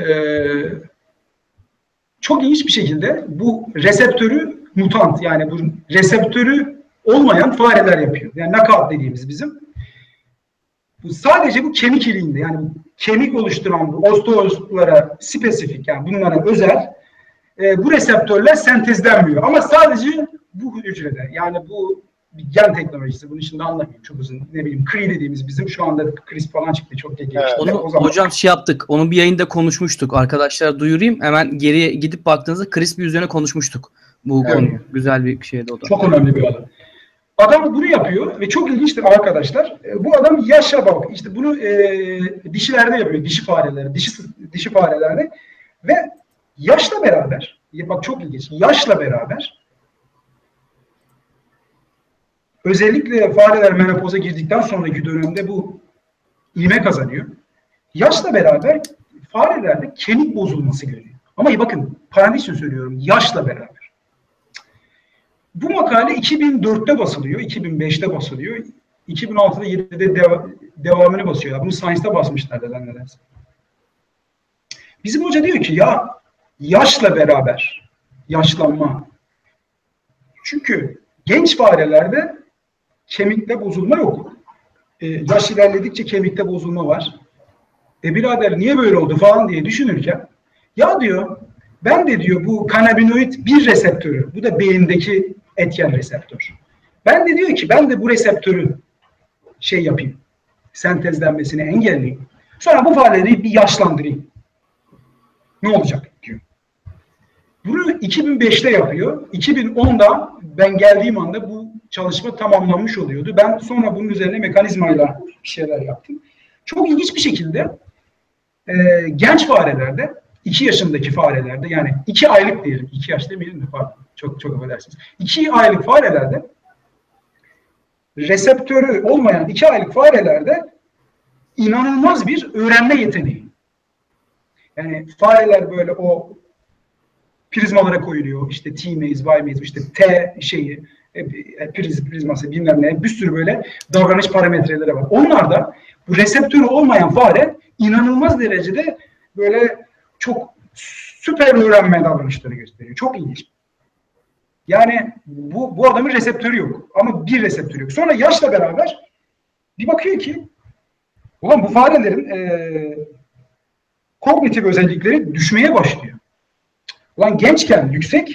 çok ilginç bir şekilde bu reseptörü mutant, yani bu reseptörü olmayan fareler yapıyor. Yani knockout dediğimiz bizim. Sadece bu kemik iliğinde, yani kemik oluşturan bu osteozlara spesifik, yani bunlara özel bu reseptörler sentezlenmiyor. Ama sadece bu hücrede, yani bu bir gen teknolojisi. Bunun için de anlamıyorum çok uzun. Ne bileyim CRISPR dediğimiz bizim şu anda CRISPR falan çıktı çok gelişti. Evet. Onu O zaman hocam şey yaptık. Onu bir yayında konuşmuştuk. Arkadaşlara duyurayım. Hemen geriye gidip baktığınızda CRISPR üzerine konuşmuştuk. Bu Evet. konuyu. Güzel bir şeydi o da. çok önemli bir alan. Adam bunu yapıyor ve çok ilginçtir arkadaşlar. Bu adam yaşa bak. İşte bunu dişilerde yapıyor. Dişi farelerde ve yaşla beraber, bak çok ilginç. Yaşla beraber özellikle fareler menopoza girdikten sonraki dönemde bu ivme kazanıyor. Yaşla beraber farelerde kemik bozulması görüyor. Ama bakın parantez için söylüyorum. Yaşla beraber. Bu makale 2004'te basılıyor, 2005'te basılıyor, 2006'da 7'de devamını basıyor. Bunu Science'da basmışlar nedense. Bizim hoca diyor ki ya yaşla beraber yaşlanma. Çünkü genç farelerde kemikte bozulma yok. Yaş ilerledikçe kemikte bozulma var. Birader niye böyle oldu falan diye düşünürken ya diyor ben de diyor bu kanabinoid bir reseptörü, bu da beyindeki etken reseptör. Ben de diyor ki ben de bu reseptörü şey yapayım, sentezlenmesini engelleyeyim. Sonra bu fareleri bir yaşlandırayım. Ne olacak diyor. Bunu 2005'te yapıyor. 2010'da ben geldiğim anda bu çalışma tamamlanmış oluyordu. Ben sonra bunun üzerine mekanizmayla bir şeyler yaptım. Çok ilginç bir şekilde genç farelerde 2 yaşındaki farelerde yani 2 aylık diyelim. 2 yaş demeyelim de pardon. Çok affedersiniz. 2 aylık farelerde reseptörü olmayan 2 aylık farelerde inanılmaz bir öğrenme yeteneği. Yani fareler böyle o prizmalara koyuluyor. İşte T-maze, Y-maze, işte T şeyi, prizması bilmem ne, bir sürü böyle davranış parametreleri var. Onlarda bu reseptörü olmayan fare inanılmaz derecede böyle çok süper öğrenme davranışları gösteriyor. Çok ilginç. Yani bu adamın reseptörü yok. Ama bir reseptörü yok. Sonra yaşla beraber bir bakıyor ki ulan bu farelerin kognitif özellikleri düşmeye başlıyor. Ulan gençken yüksek,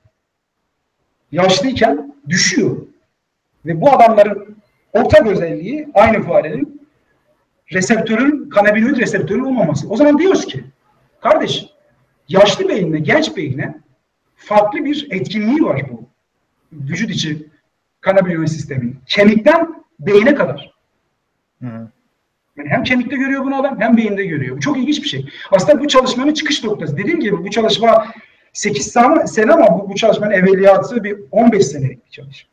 yaşlıyken düşüyor. Ve bu adamların ortak özelliği aynı farenin kanabinoid reseptörün olmaması. O zaman diyoruz ki kardeş yaşlı beyinle genç beyine farklı bir etkinliği var bu vücut içi kanabinoid sistemin. Kemikten beyine kadar. Yani hem kemikte görüyor bunu adam hem beyinde görüyor. Bu çok ilginç bir şey. Aslında bu çalışmanın çıkış noktası. Dediğim gibi bu çalışma 8 sene ama bu çalışmanın evveliyatı bir 15 senelik bir çalışma.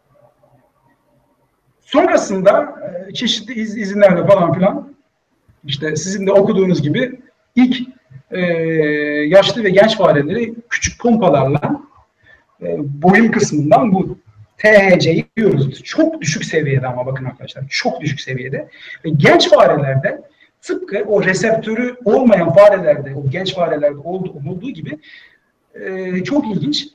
Sonrasında çeşitli izinlerle falan filan işte sizin de okuduğunuz gibi ilk yaşlı ve genç fareleri küçük pompalarla boyun kısmından bu THC'yi görüyoruz. Çok düşük seviyede ama bakın arkadaşlar çok düşük seviyede. Ve genç farelerde tıpkı o reseptörü olmayan farelerde, o genç farelerde olduğu gibi çok ilginç.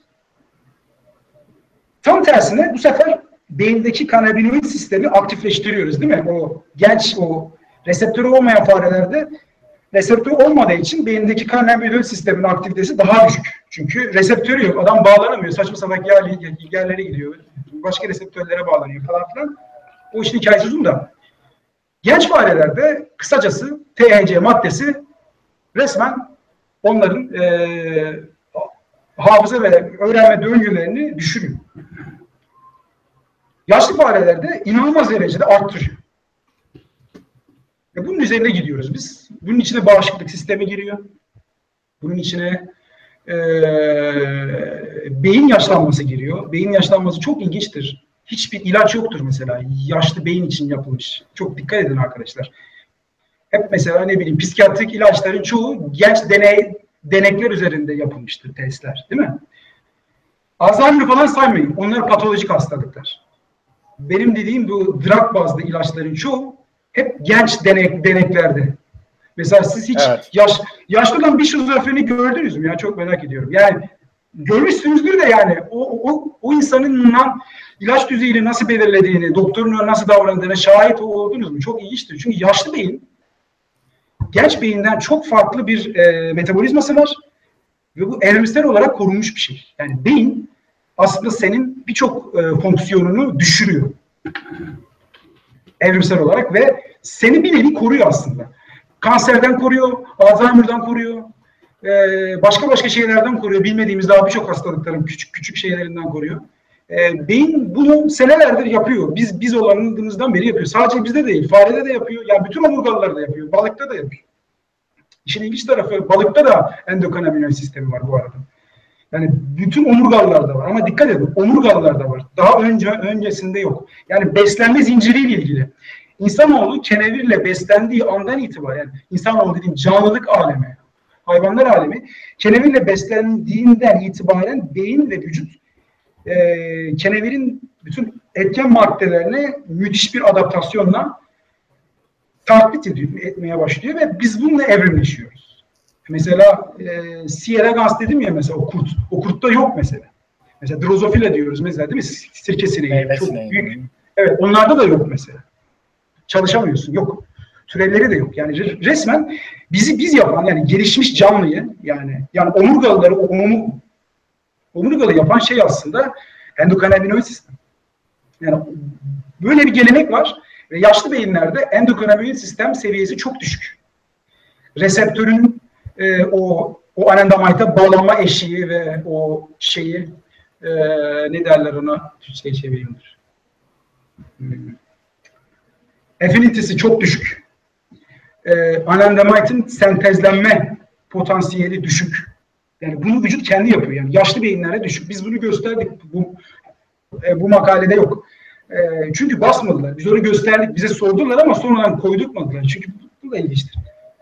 Tam tersine bu sefer beyindeki kanabinoid sistemi aktifleştiriyoruz değil mi? O genç, o reseptörü olmayan farelerde reseptör olmadığı için beyindeki kanabinoid sistemin aktivitesi daha düşük. Çünkü reseptörü yok. Adam bağlanamıyor. Saçma sapan yerlere gidiyor. Başka reseptörlere bağlanıyor falan filan. O işin hikayesi uzun da. Genç farelerde kısacası THC maddesi resmen onların hafıza ve öğrenme döngülerini düşürüyor. Yaşlı farelerde inanılmaz derecede arttırıyor. Bunun üzerine gidiyoruz biz. Bunun içine bağışıklık sistemi giriyor. Bunun içine beyin yaşlanması giriyor. Beyin yaşlanması çok ilginçtir. Hiçbir ilaç yoktur mesela. Yaşlı beyin için yapılmış. Çok dikkat edin arkadaşlar. Hep mesela ne bileyim psikiyatrik ilaçların çoğu genç denekler üzerinde yapılmıştır testler. Değil mi? Alzheimer falan saymayın. Onlar patolojik hastalıklar. Benim dediğim bu drug bazlı ilaçların çoğu hep genç deneklerde. Mesela siz hiç yaşlı olan bir şizofreni gördünüz mü? Ya çok merak ediyorum. Yani görmüşsünüzdür de yani o insanın ilaç düzeyini nasıl belirlediğini, doktorun nasıl davrandığına şahit oldunuz mu? Çok ilginçtir. Çünkü yaşlı beyin genç beyinden çok farklı bir metabolizması var ve bu evrimsel olarak korunmuş bir şey. Yani beyin aslında senin birçok fonksiyonunu düşürüyor. Evrimsel olarak ve seni bir nevi koruyor aslında. Kanserden koruyor, Alzheimer'dan koruyor, başka şeylerden koruyor. Bilmediğimiz daha birçok hastalıkların küçük şeylerinden koruyor. Beyin bunu senelerdir yapıyor. Biz olanımızdan beri yapıyor. Sadece bizde değil, farede de yapıyor. Yani bütün omurgalılar da yapıyor, balıkta da yapıyor. İşin ilginç tarafı, balıkta da endokannabinoid sistemi var bu arada. Yani bütün omurgalılarda var. Ama dikkat edin, omurgalılarda var. Daha öncesinde yok. Yani beslenme zinciriyle ilgili. İnsanoğlu kenevirle beslendiği andan itibaren, yani insanoğlu dediğim canlılık alemi, hayvanlar alemi, kenevirle beslendiğinden itibaren beyin ve vücut kenevirin bütün etken maddelerine müthiş bir adaptasyonla taklit etmeye başlıyor ve biz bununla evrimleşiyoruz. Mesela Sierra Gans dedim ya mesela o kurt. O kurtta yok mesela. Mesela Drosophila diyoruz mesela değil mi? Sirke sineği. Çok büyük. Evet onlarda da yok mesela. Çalışamıyorsun. Yok. Türevleri de yok. Yani resmen biz yapan yani gelişmiş canlıyı yani omurgalıları omurgalı yapan şey aslında endokannabinoid sistem. Yani böyle bir gelenek var ve yaşlı beyinlerde endokannabinoid sistem seviyesi çok düşük. Reseptörün o anandamite'a bağlanma eşiği ve o şeyi ne derler ona Türkçe'ye çevireyimdir. Affinity'si çok düşük. Anandamite'in sentezlenme potansiyeli düşük. Yani bunu vücut kendi yapıyor. Yani yaşlı beyinlere düşük. Biz bunu gösterdik. Bu makalede yok. Çünkü basmadılar. Biz onu gösterdik. Bize sordular ama sonradan koydurtmadılar. Çünkü bu da ilginçtir.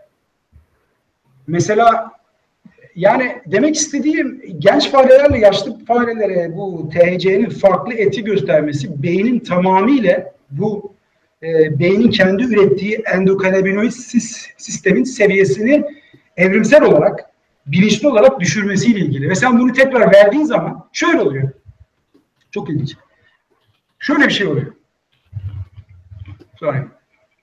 Mesela yani demek istediğim genç farelerle yaşlı farelere bu THC'nin farklı etki göstermesi beynin tamamıyla bu beynin kendi ürettiği endokannabinoid sistemin seviyesini evrimsel olarak bilinçli olarak düşürmesiyle ilgili. Ve sen bunu tekrar verdiğin zaman şöyle oluyor. Çok ilginç. Şöyle bir şey oluyor. Sorry.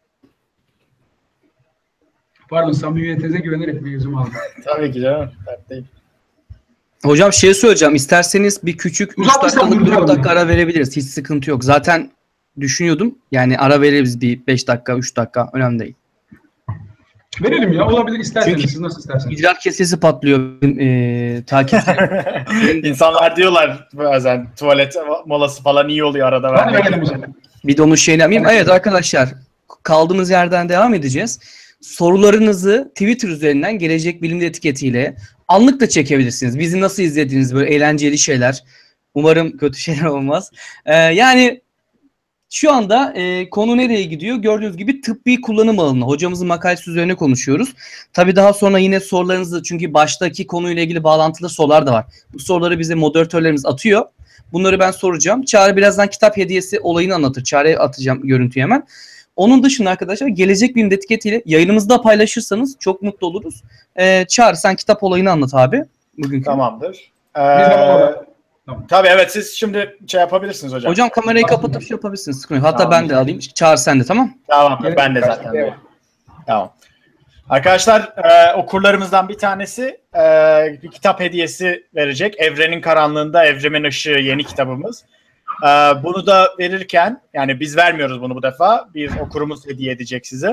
Pardon, samimiyetinize güvenerek bir yüzümü aldım. Tabii ki canım. Değil. Hocam şey söyleyeceğim. İsterseniz bir küçük 3 dakikalık 4 dakika ara verebiliriz. Hiç sıkıntı yok. Zaten düşünüyordum. Yani ara veririz bir 5 dakika, 3 dakika. Önemli değil. Verelim ya. Olabilir isterseniz. Çünkü siz nasıl isterseniz. idrar kesesi patlıyor takipçilerim. İnsanlar diyorlar bazen tuvalet molası falan iyi oluyor arada. Hadi verelim o zaman. Bir de onun şeyini yapayım. Evet arkadaşlar, kaldığımız yerden devam edeceğiz. Sorularınızı Twitter üzerinden Gelecek Bilim'de etiketiyle anlık da çekebilirsiniz. Bizi nasıl izlediğiniz böyle eğlenceli şeyler. Umarım kötü şeyler olmaz. Yani şu anda konu nereye gidiyor? Gördüğünüz gibi tıbbi kullanım alanı. Hocamızın makalesi üzerine konuşuyoruz. Tabii daha sonra yine sorularınızı, çünkü baştaki konuyla ilgili bağlantılı sorular da var. Bu soruları bize moderatörlerimiz atıyor. Bunları ben soracağım. Çağrı birazdan kitap hediyesi olayını anlatır. Çağrı'ya atacağım görüntüyü hemen. Onun dışında arkadaşlar Gelecek Bilim etiketiyle yayınımızda paylaşırsanız çok mutlu oluruz. Çağrı sen kitap olayını anlat abi. Bugünkü. Tamamdır. Tamam. Tabii evet, siz şimdi şey yapabilirsiniz hocam. Hocam kamerayı kapatıp şey yapabilirsiniz. Sıkıntı yok. Hatta tamam, ben de alayım. Çağrı sen de, tamam. Tamam, ben de zaten. Evet. Tamam. Arkadaşlar okurlarımızdan bir tanesi bir kitap hediyesi verecek. Evrenin Karanlığında Evrimin Işığı yeni kitabımız. Bunu da verirken, yani biz vermiyoruz bunu bu defa, bir okurumuz hediye edecek size.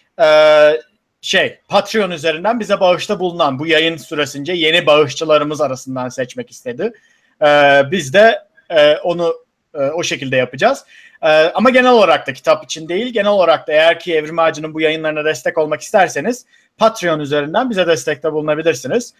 Patreon üzerinden bize bağışta bulunan, bu yayın süresince yeni bağışçılarımız arasından seçmek istedi. Biz de onu o şekilde yapacağız. Ama genel olarak da kitap için değil, genel olarak da eğer ki Evrim Ağacı'nın bu yayınlarına destek olmak isterseniz Patreon üzerinden bize destekte bulunabilirsiniz.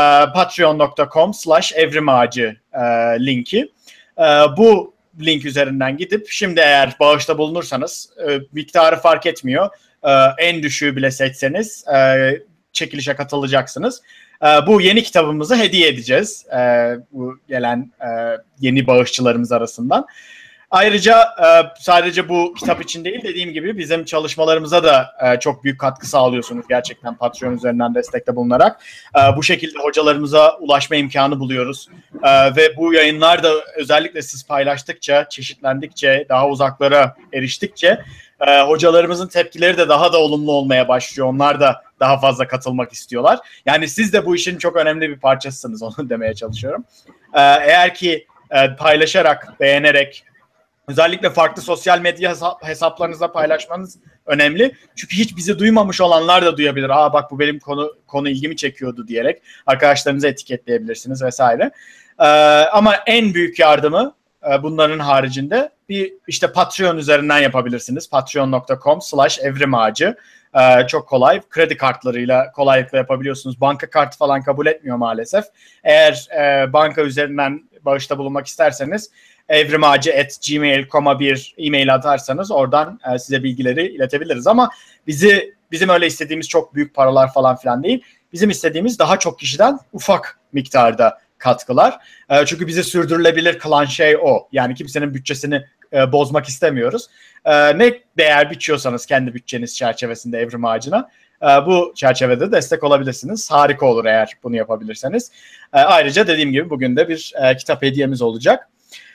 patreon.com/evrimağacı linki. Bu link üzerinden gidip şimdi eğer bağışta bulunursanız miktarı fark etmiyor. En düşüğü bile seçseniz çekilişe katılacaksınız. Bu yeni kitabımızı hediye edeceğiz bu gelen yeni bağışçılarımız arasından. Ayrıca sadece bu kitap için değil, dediğim gibi bizim çalışmalarımıza da çok büyük katkı sağlıyorsunuz gerçekten Patreon üzerinden destekte bulunarak. Bu şekilde hocalarımıza ulaşma imkanı buluyoruz. Ve bu yayınlar da özellikle siz paylaştıkça, çeşitlendikçe, daha uzaklara eriştikçe hocalarımızın tepkileri de daha da olumlu olmaya başlıyor. Onlar da daha fazla katılmak istiyorlar. Yani siz de bu işin çok önemli bir parçasısınız, onu demeye çalışıyorum. Eğer ki paylaşarak, beğenerek, özellikle farklı sosyal medya hesaplarınızda paylaşmanız önemli. Çünkü hiç bizi duymamış olanlar da duyabilir. Aa bak bu benim konu ilgimi çekiyordu diyerek arkadaşlarınızı etiketleyebilirsiniz vesaire. Ama en büyük yardımı bunların haricinde bir işte Patreon üzerinden yapabilirsiniz. patreon.com/evrimağacı. Çok kolay. Kredi kartlarıyla kolaylıkla yapabiliyorsunuz. Banka kartı falan kabul etmiyor maalesef. Eğer banka üzerinden bağışta bulunmak isterseniz evrimağacı@gmail.com'a bir e-mail atarsanız oradan size bilgileri iletebiliriz. Ama bizim öyle istediğimiz çok büyük paralar falan filan değil. Bizim istediğimiz daha çok kişiden ufak miktarda katkılar. Çünkü bizi sürdürülebilir kılan şey o. Yani kimsenin bütçesini bozmak istemiyoruz. Ne değer biçiyorsanız kendi bütçeniz çerçevesinde Evrim Ağacı'na bu çerçevede destek olabilirsiniz. Harika olur eğer bunu yapabilirseniz. Ayrıca dediğim gibi bugün de bir kitap hediyemiz olacak.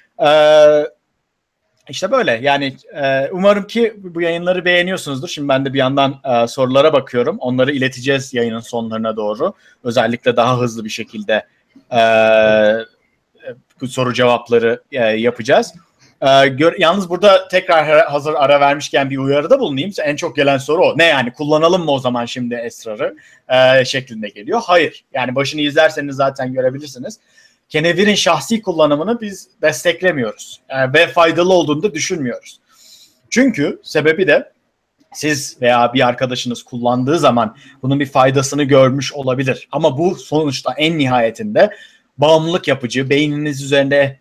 İşte böyle yani umarım ki bu yayınları beğeniyorsunuzdur. Şimdi ben de bir yandan sorulara bakıyorum. Onları ileteceğiz yayının sonlarına doğru. Özellikle daha hızlı bir şekilde bu soru cevapları yapacağız. Yalnız burada tekrar hazır ara vermişken bir uyarıda bulunayım. En çok gelen soru o. Ne yani kullanalım mı o zaman şimdi esrarı şeklinde geliyor. Hayır. Yani başını izlerseniz zaten görebilirsiniz. Kenevir'in şahsi kullanımını biz desteklemiyoruz. Ve faydalı olduğunu da düşünmüyoruz. Çünkü sebebi de siz veya bir arkadaşınız kullandığı zaman bunun bir faydasını görmüş olabilir. Ama bu sonuçta en nihayetinde bağımlılık yapıcı, beyniniz üzerinde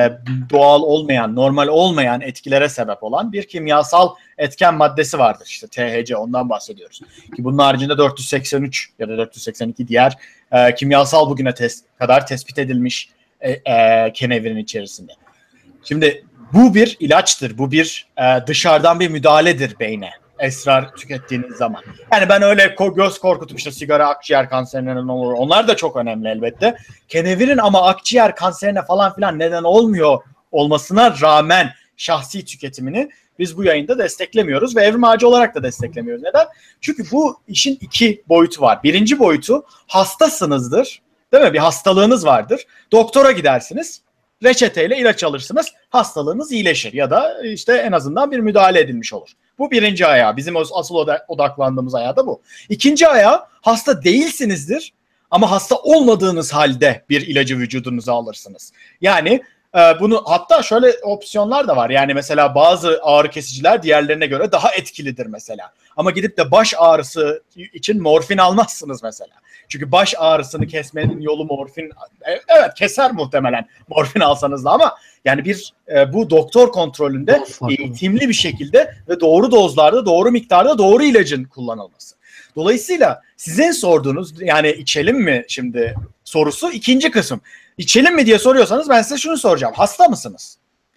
doğal olmayan, normal olmayan etkilere sebep olan bir kimyasal etken maddesi vardır. İşte THC, ondan bahsediyoruz. Ki bunun haricinde 483 ya da 482 diğer kimyasal bugüne kadar tespit edilmiş kenevirin içerisinde. Şimdi bu bir ilaçtır, bu bir dışarıdan bir müdahaledir beyne. Esrar tükettiğiniz zaman. Yani ben öyle göz korkutup işte sigara akciğer kanserine neden olur. Onlar da çok önemli elbette. Kenevirin ama akciğer kanserine falan filan neden olmuyor olmasına rağmen şahsi tüketimini biz bu yayında desteklemiyoruz ve Evrim Ağacı olarak da desteklemiyoruz. Neden? Çünkü bu işin iki boyutu var. Birinci boyutu hastasınızdır. Değil mi? Bir hastalığınız vardır. Doktora gidersiniz. Reçeteyle ilaç alırsınız. Hastalığınız iyileşir ya da işte en azından bir müdahale edilmiş olur. Bu birinci ayağı. Bizim asıl odaklandığımız ayağı da bu. İkinci ayağı hasta değilsinizdir ama hasta olmadığınız halde bir ilacı vücudunuza alırsınız. Yani bunu hatta şöyle opsiyonlar da var. Yani mesela bazı ağrı kesiciler diğerlerine göre daha etkilidir mesela. Ama gidip de baş ağrısı için morfin almazsınız mesela. Çünkü baş ağrısını kesmenin yolu morfin. Evet keser muhtemelen morfin alsanız da ama yani bu doktor kontrolünde eğitimli bir şekilde ve doğru dozlarda, doğru miktarda doğru ilacın kullanılması. Dolayısıyla sizin sorduğunuz yani içelim mi şimdi sorusu ikinci kısım. İçelim mi diye soruyorsanız ben size şunu soracağım. Hasta mısınız?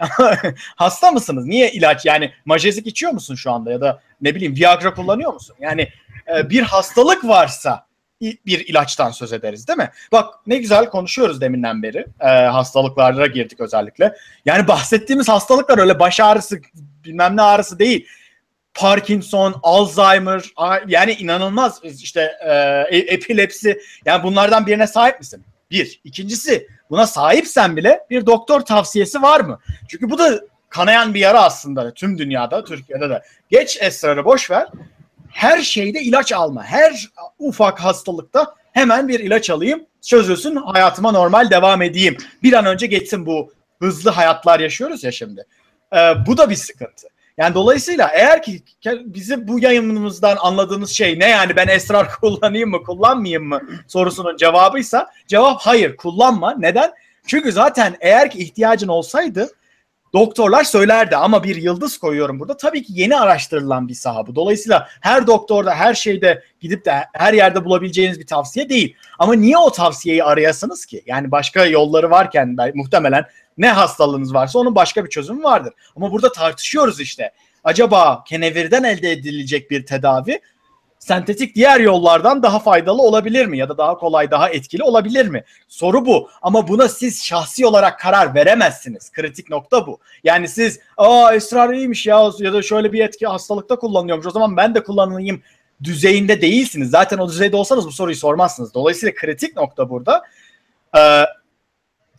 Hasta mısınız? Niye ilaç? Yani majezik içiyor musun şu anda ya da ne bileyim Viagra kullanıyor musun? Yani bir hastalık varsa bir ilaçtan söz ederiz değil mi? Bak ne güzel konuşuyoruz deminden beri. Hastalıklara girdik özellikle. Yani bahsettiğimiz hastalıklar öyle baş ağrısı bilmem ne ağrısı değil. Parkinson, Alzheimer yani inanılmaz işte epilepsi yani bunlardan birine sahip misin? Bir. İkincisi buna sahipsen bile bir doktor tavsiyesi var mı? Çünkü bu da kanayan bir yara aslında tüm dünyada, Türkiye'de de. Geç esrarı boş ver. Her şeyde ilaç alma. Her ufak hastalıkta hemen bir ilaç alayım. Çözülsün hayatıma normal devam edeyim. Bir an önce geçsin bu hızlı hayatlar yaşıyoruz ya şimdi. Bu da bir sıkıntı. Yani dolayısıyla eğer ki bizim bu yayınımızdan anladığınız şey ne yani ben esrar kullanayım mı kullanmayayım mı sorusunun cevabıysa cevap hayır kullanma. Neden? Çünkü zaten eğer ki ihtiyacın olsaydı doktorlar söylerdi ama bir yıldız koyuyorum burada. Tabii ki yeni araştırılan bir saha bu. Dolayısıyla her doktorda her şeyde gidip de her yerde bulabileceğiniz bir tavsiye değil. Ama niye o tavsiyeyi arayasınız ki? Yani başka yolları varken muhtemelen ne hastalığınız varsa onun başka bir çözümü vardır. Ama burada tartışıyoruz işte. Acaba kenevirden elde edilecek bir tedavi sentetik diğer yollardan daha faydalı olabilir mi? Ya da daha kolay, daha etkili olabilir mi? Soru bu. Ama buna siz şahsi olarak karar veremezsiniz. Kritik nokta bu. Yani siz esrar iyiymiş ya da şöyle bir etki hastalıkta kullanıyormuş o zaman ben de kullanayım düzeyinde değilsiniz. Zaten o düzeyde olsanız bu soruyu sormazsınız. Dolayısıyla kritik nokta burada.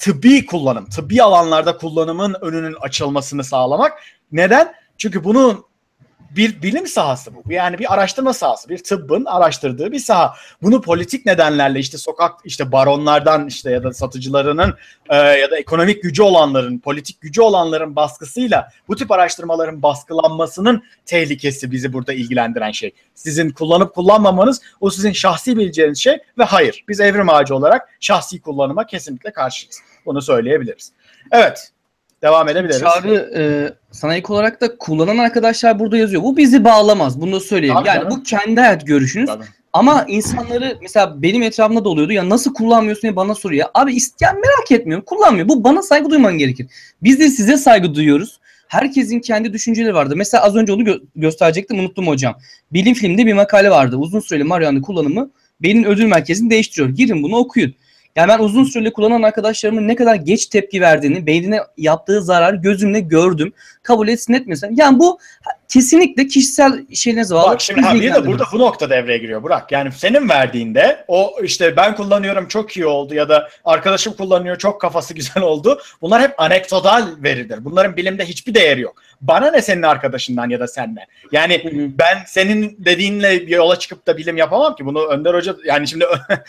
tıbbi kullanım, tıbbi alanlarda kullanımın önünün açılmasını sağlamak. Neden? Çünkü bunun bir bilim sahası bu. Yani bir araştırma sahası. Bir tıbbın araştırdığı bir saha. Bunu politik nedenlerle işte sokak işte baronlardan işte ya da satıcılarının ya da ekonomik gücü olanların, politik gücü olanların baskısıyla bu tip araştırmaların baskılanmasının tehlikesi bizi burada ilgilendiren şey. Sizin kullanıp kullanmamanız o sizin şahsi bileceğiniz şey ve hayır. Biz Evrim Ağacı olarak şahsi kullanıma kesinlikle karşıyız. Bunu söyleyebiliriz. Evet. Devam edebiliriz. Çağrı, sana ilk olarak da kullanan arkadaşlar burada yazıyor. Bu bizi bağlamaz. Bunu da söyleyeyim. Tabii yani canım. bu kendi hayat görüşünüz. Tabii. Ama insanları mesela benim etrafımda da oluyordu. Ya nasıl kullanmıyorsun diye bana soruyor. Ya abi isteyen merak etmiyorum. Kullanmıyor. Bu bana saygı duyman gerekir. Biz de size saygı duyuyoruz. Herkesin kendi düşünceleri vardı. Mesela az önce onu gösterecektim. Unuttum hocam. Bilim filminde bir makale vardı. Uzun süreli marihuana kullanımı beynin ödül merkezini değiştiriyor. Girin bunu okuyun. Yani ben uzun süreli kullanan arkadaşlarımın ne kadar geç tepki verdiğini, beynine yaptığı zarar gözümle gördüm. Kabul etsin etmesin. Yani bu kesinlikle kişisel şeyinize bağlı. Bak şimdi bir de burada bu nokta devreye giriyor Burak. Yani senin verdiğinde o işte ben kullanıyorum çok iyi oldu ya da arkadaşım kullanıyor çok kafası güzel oldu. Bunlar hep anekdotal veridir. Bunların bilimde hiçbir değeri yok. Bana ne senin arkadaşından ya da senden. Yani ben senin dediğinle yola çıkıp da bilim yapamam ki. Bunu Önder Hoca yani şimdi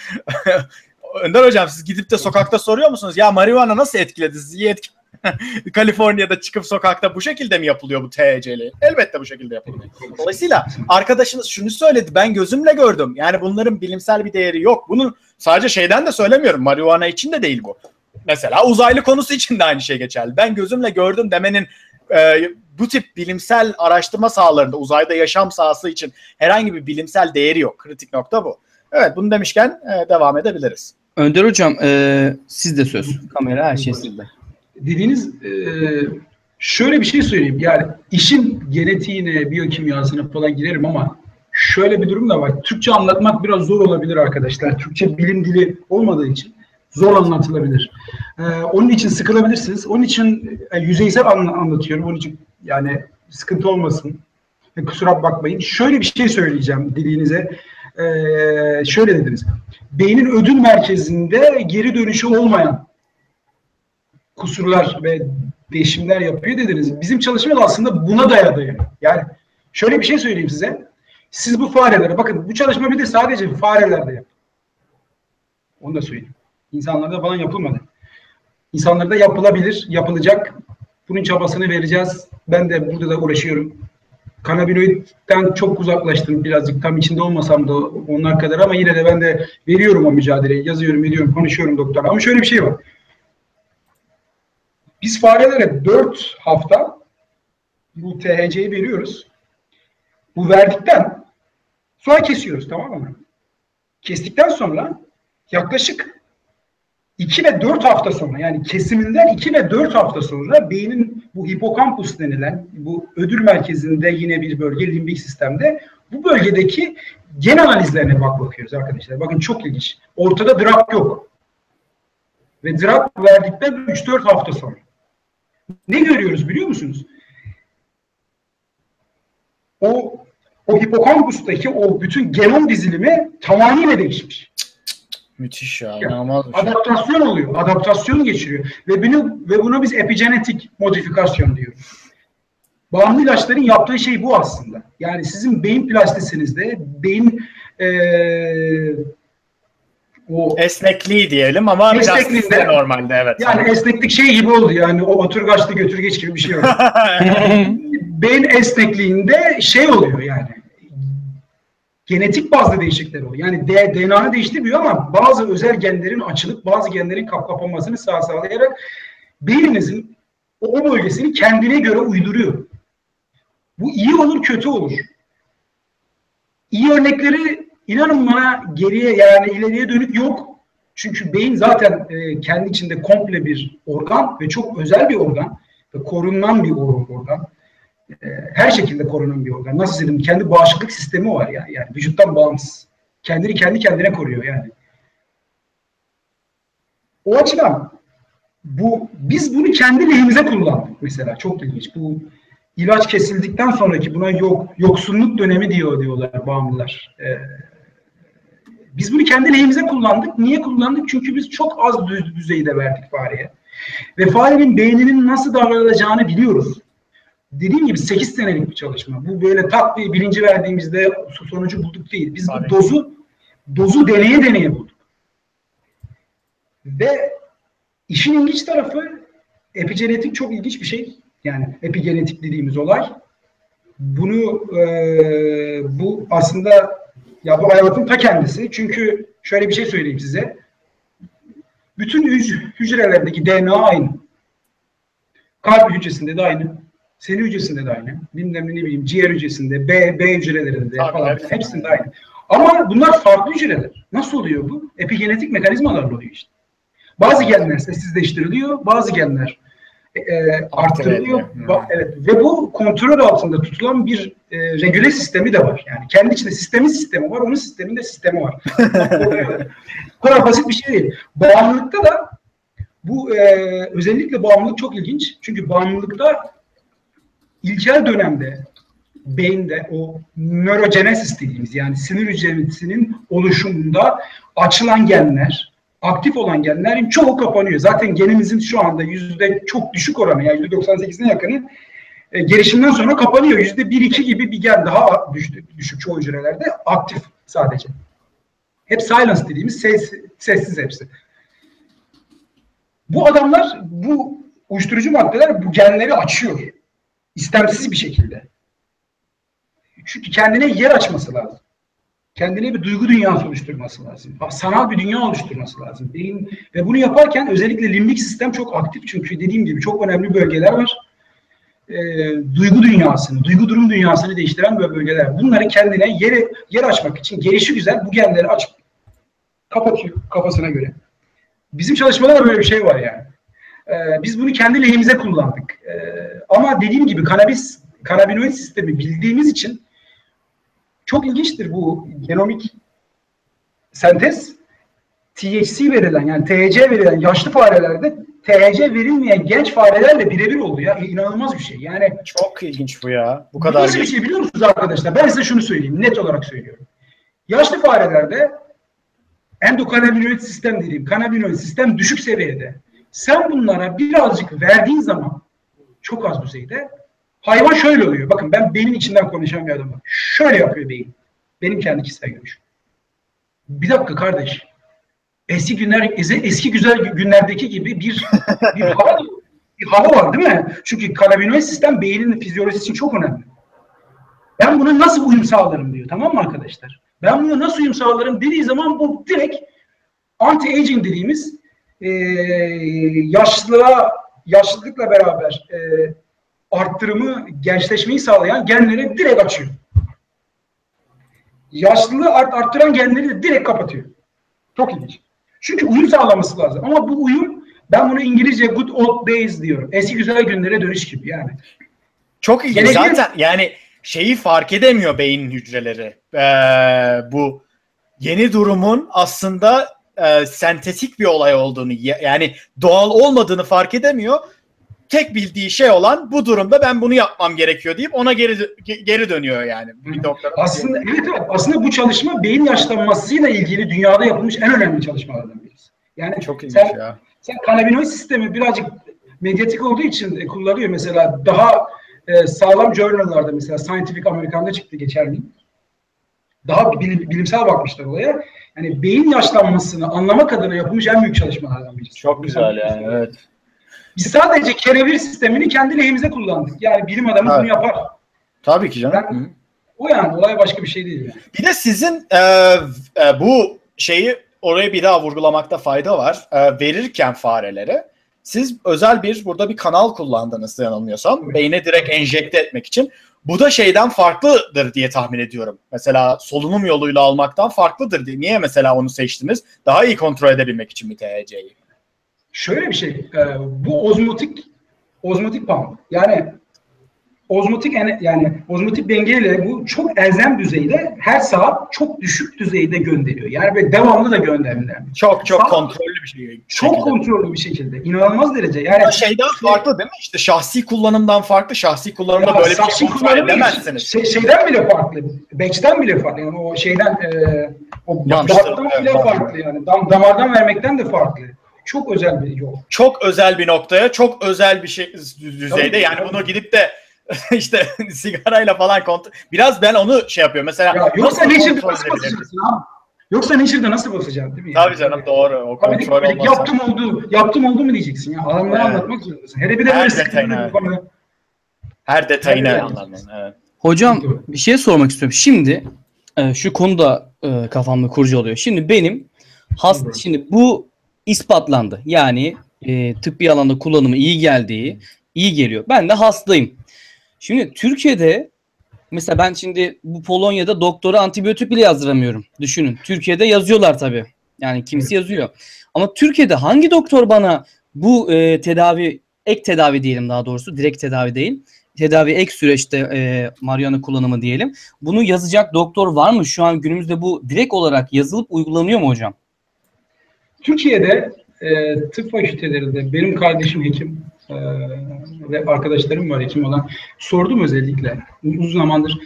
Önder Hocam siz gidip de sokakta soruyor musunuz? Ya marihuana nasıl etkiledi sizi? İyi Kaliforniya'da çıkıp sokakta bu şekilde mi yapılıyor bu THC'li? Elbette bu şekilde yapılıyor. Dolayısıyla arkadaşınız şunu söyledi. Ben gözümle gördüm. Yani bunların bilimsel bir değeri yok. Bunu sadece şeyden de söylemiyorum. Marihuana için de değil bu. Mesela uzaylı konusu için de aynı şey geçerli. Ben gözümle gördüm demenin bu tip bilimsel araştırma sahalarında uzayda yaşam sahası için herhangi bir bilimsel değeri yok. Kritik nokta bu. Evet bunu demişken devam edebiliriz. Önder Hocam sizde söz. Kamera her şey sizde. Dediğiniz şöyle bir şey söyleyeyim. Yani işin genetiğine, biyokimyasına falan girerim ama şöyle bir durum da var. Türkçe anlatmak biraz zor olabilir arkadaşlar. Türkçe bilim dili olmadığı için zor anlatılabilir. Onun için sıkılabilirsiniz. Onun için yüzeysel anlatıyorum. Onun için yani sıkıntı olmasın. Kusura bakmayın. Şöyle bir şey söyleyeceğim dediğinize. Şöyle dediniz. Beynin ödül merkezinde geri dönüşü olmayan kusurlar ve değişimler yapıyor dediniz. Bizim çalışmamız aslında buna dayanıyor. Yani şöyle bir şey söyleyeyim size. Siz bu farelere bakın bu çalışma bir de sadece farelerde yapın. Onu da söyleyeyim. İnsanlarda falan yapılmadı. İnsanlarda yapılabilir, yapılacak. Bunun çabasını vereceğiz. Ben de burada da uğraşıyorum. Kanabinoidden çok uzaklaştım birazcık. Tam içinde olmasam da onlar kadar ama yine de ben de veriyorum o mücadeleyi. Yazıyorum, ediyorum, konuşuyorum doktorla. Ama şöyle bir şey var. Biz farelere 4 hafta bu THC'yi veriyoruz. Bu verdikten sonra kesiyoruz, tamam mı? Kestikten sonra yaklaşık 2 ve 4 hafta sonra yani kesiminden 2 ve 4 hafta sonra beynin bu hipokampus denilen bu ödül merkezinde yine bir bölge limbik sistemde bu bölgedeki gen analizlerine bakıyoruz arkadaşlar. Bakın çok ilginç. Ortada drug yok. Ve drug verdikten 3-4 hafta sonra. Ne görüyoruz biliyor musunuz? O hipokampustaki o bütün genom dizilimi tamamıyla değişmiş. Müthiş ya. İnanılmaz bir şey. Adaptasyon oluyor. Adaptasyon geçiriyor. Ve buna biz epigenetik modifikasyon diyoruz. Bağımlı ilaçların yaptığı şey bu aslında. Yani sizin beyin plastisinizde beyin o esnekliği diyelim ama plastisite normalde evet. Yani esneklik şey gibi oldu yani o oturgaçlı götürgeç gibi bir şey oldu. Beyin esnekliğinde şey oluyor yani. Genetik bazlı değişiklikler oluyor. Yani DNA'nı değiştirmiyor ama bazı özel genlerin açılıp bazı genlerin kapanmasını sağlayarak beyninizin o bölgesini kendine göre uyduruyor. Bu iyi olur, kötü olur. İyi örnekleri inanın bana geriye yani ileriye dönük yok. Çünkü beyin zaten kendi içinde komple bir organ ve çok özel bir organ ve korunan bir organ. Her şekilde korunan bir organ. Nasıl dedim? Kendi bağışıklık sistemi var ya. Yani vücuttan bağımsız. Kendini kendi kendine koruyor yani. O açıdan biz bunu kendi lehimize kullandık mesela. Çok ilginç. Bu ilaç kesildikten sonraki buna yoksunluk dönemi diyorlar bağımlılar. Biz bunu kendi lehimize kullandık. Niye kullandık? Çünkü biz çok az düzeyde verdik fareye. Ve farenin beyninin nasıl davranacağını biliyoruz. Dediğim gibi 8 senelik bir çalışma. Bu böyle tak bir bilinci verdiğimizde sonucu bulduk değil. Biz bu dozu deneye bulduk. Ve işin ilginç tarafı epigenetik çok ilginç bir şey. Yani epigenetik dediğimiz olay. Bunu bu aslında ya bu hayatın ta kendisi. Çünkü şöyle bir şey söyleyeyim size. Bütün hücrelerdeki DNA aynı. Kalp hücresinde de aynı. Seri hücresinde de aynı. Bilmem ne bileyim ciğer hücresinde, B hücrelerinde falan hepsinde aynı. Ama bunlar farklı hücreler. Nasıl oluyor bu? Epigenetik mekanizmalarla oluyor işte. Bazı genler sessizleştiriliyor, bazı genler arttırılıyor. Evet. Ve bu kontrol altında tutulan bir regüle sistemi de var. Yani kendi içinde sistemin sistemi var, onun sisteminde sistemi var. Bu kadar basit bir şey değil. Bağımlılıkta da bu özellikle bağımlılık çok ilginç. Çünkü bağımlılıkta ilkel dönemde beyinde o nörogenesis dediğimiz yani sinir hücresinin oluşumunda açılan genler, aktif olan genlerin çoğu kapanıyor. Zaten genimizin şu anda çok düşük oranı yani %98'ine yakını gelişimden sonra kapanıyor. %1-2 gibi bir gen daha düşük çoğu hücrelerde aktif sadece. Hep silence dediğimiz sessiz hepsi. Bu adamlar bu uyuşturucu maddeler bu genleri açıyor. İstemsiz bir şekilde. Çünkü kendine yer açması lazım. Kendine bir duygu dünyası oluşturması lazım. Sanal bir dünya oluşturması lazım. Ve bunu yaparken özellikle limbik sistem çok aktif. Çünkü dediğim gibi çok önemli bölgeler var. Duygu dünyasını, duygu durum dünyasını değiştiren böyle bölgeler. Bunları kendine yer açmak için gelişigüzel bu genleri açıp kapatıyor kafasına göre. Bizim çalışmalarda böyle bir şey var yani. Biz bunu kendi lehimize kullandık. Ama dediğim gibi kanabinoid sistemi bildiğimiz için çok ilginçtir bu genomik sentez. THC verilen yani THC verilen yaşlı farelerde THC verilmeyen genç farelerle birebir oluyor. İnanılmaz bir şey. Yani çok ilginç bu ya. Bu kadar nasıl bir şey biliyor musunuz arkadaşlar? Ben size şunu söyleyeyim. Net olarak söylüyorum. Yaşlı farelerde endokannabinoid sistem dediğim kanabinoid sistem düşük seviyede. Sen bunlara birazcık verdiğin zaman çok az düzeyde hayvan şöyle oluyor. Bakın ben beynin içinden konuşan bir adamım. Şöyle yapıyor beyin. Benim kendi kişisel görüşüm. Bir dakika kardeş. Eski güzel günlerdeki gibi bir hava var değil mi? Çünkü kanabinoid sistem beynin fizyolojisi için çok önemli. Ben buna nasıl uyum sağlarım diyor. Tamam mı arkadaşlar? Ben buna nasıl uyum sağlarım dediği zaman bu direkt anti-aging dediğimiz yaşlılıkla beraber arttırımı, gençleşmeyi sağlayan genleri direkt açıyor. Yaşlılığı arttıran genleri de direkt kapatıyor. Çok ilginç. Çünkü uyum sağlaması lazım. Ama bu uyum, ben bunu İngilizce good old days diyorum. Eski güzel günlere dönüş gibi yani. Çok ilginç. Zaten yani şeyi fark edemiyor beyin hücreleri. Bu yeni durumun aslında sentetik bir olay olduğunu, yani doğal olmadığını fark edemiyor. Tek bildiği şey olan bu durumda ben bunu yapmam gerekiyor deyip ona geri dönüyor yani. Bir aslında evet. Aslında bu çalışma beyin yaşlanmasıyla ilgili dünyada yapılmış en önemli çalışmalardan birisi. Yani çok ilginç ya. Sen kanabinoid sistemi birazcık medyatik olduğu için kullanıyor. Mesela daha sağlam journal'larda mesela Scientific American'da çıktı geçen gün. Daha bilimsel bakmışlar olaya. Yani beyin yaşlanmasını anlamak adına yapılmış en büyük çalışmalardan birisi. Çok güzel yani, evet. Biz sadece kenevir sistemini kendi lehimize kullandık. Yani bilim adamı bunu yapar. Tabii ki canım. O yani olay başka bir şey değil yani. Bir de sizin bu şeyi oraya bir daha vurgulamakta fayda var. Verirken farelere siz özel burada bir kanal kullandınız yanılmıyorsam. Beyne direkt enjekte etmek için. Bu da şeyden farklıdır diye tahmin ediyorum. Mesela solunum yoluyla almaktan farklıdır diye. Niye mesela onu seçtiniz? Daha iyi kontrol edebilmek için mi THC'yi? Şöyle bir şey. Bu ozmotik pump. Yani yani ozmotik dengeyle bu çok elzem düzeyde her saat çok düşük düzeyde gönderiyor. Yani böyle devamlı da gönderilen. Çok kontrollü bir şey. Çok kontrollü bir şekilde. İnanılmaz derece. Yani şeyden farklı değil mi? İşte şahsi kullanımdan farklı. Şahsi kullanımda böyle bir şey kontrol edemezsiniz. Şeyden bile farklı. Batch'ten bile farklı. Yani o şeyden o damardan bile farklı yani. Damardan vermekten de farklı. Çok özel bir yol. Çok özel bir noktaya, çok özel bir şey düzeyde. Yani bunu gidip de işte sigarayla falan kontrol. Biraz ben onu şey yapıyorum. Mesela ya, yoksa Nature'da nasıl basacaksın abi? Yoksa Nature'da nasıl basacaksın değil mi? Tabii canım doğru. O kontrol olmaz. Yaptım oldu mu diyeceksin ya. Adamlara anlatmak zorundasın. Hele bir de her detayını. Her detayını anlatın. Evet. Hocam bir şey sormak istiyorum. Şimdi şu konuda kafamda kurcalıyor. Şimdi benim şimdi bu ispatlandı. Yani tıbbi alanda kullanımı iyi geliyor. Ben de hastayım. Şimdi Türkiye'de mesela ben şimdi bu Polonya'da doktora antibiyotik bile yazdıramıyorum. Düşünün. Türkiye'de yazıyorlar tabii. Yani kimisi yazıyor. Ama Türkiye'de hangi doktor bana bu ek tedavi diyelim daha doğrusu, direkt tedavi değil. Tedavi ek süreçte marihuana kullanımı diyelim. Bunu yazacak doktor var mı? Şu an günümüzde bu direkt olarak yazılıp uygulanıyor mu hocam? Türkiye'de tıp fakültelerinde benim kardeşim hekim ve arkadaşlarım var hekim olan. Sordum özellikle. Uzun zamandır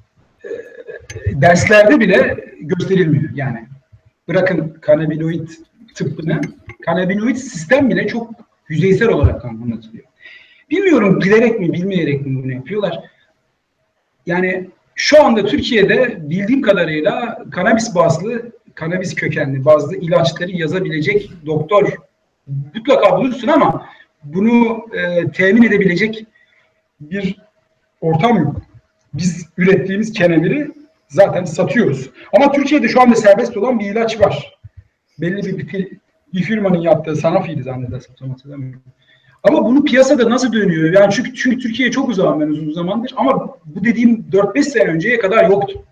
derslerde bile gösterilmiyor. Yani bırakın kanabinoid tıbbını, kanabinoid sistem bile çok yüzeysel olarak anlatılıyor. Bilmiyorum bilerek mi bilmeyerek mi bunu yapıyorlar. Yani şu anda Türkiye'de bildiğim kadarıyla kanabis kökenli bazı ilaçları yazabilecek doktor mutlaka bulursun ama bunu temin edebilecek bir ortam yok. Biz ürettiğimiz keneviri zaten satıyoruz. Ama Türkiye'de şu anda serbest olan bir ilaç var. Belli bir firmanın yaptığı Sanofi'ydi zannedersem. Hatırlamıyorum. Ama bunu piyasada nasıl dönüyor? Yani çünkü Türkiye çok uzağım ben uzun zamandır ama bu dediğim 4-5 sene önceye kadar yoktu.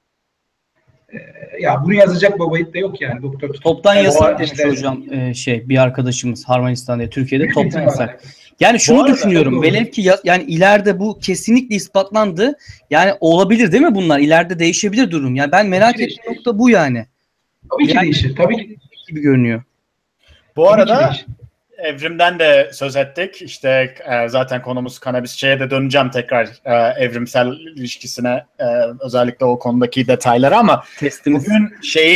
Ya bunu yazacak babayit de yok yani doktor. Toptan yasak demiş hocam bir arkadaşımız Harmanistan'da Türkiye'de toptan yasak. Yani şunu düşünüyorum. Velev ki yani ileride bu kesinlikle ispatlandı. Yani olabilir değil mi bunlar? İleride değişebilir durum. Yani ben merak ettiğim nokta bu yani. Tabii ki değişir. Tabii ki gibi görünüyor. Bu arada evrimden de söz ettik. İşte zaten konumuz kanabisçiye de döneceğim tekrar evrimsel ilişkisine özellikle o konudaki detaylara ama bugün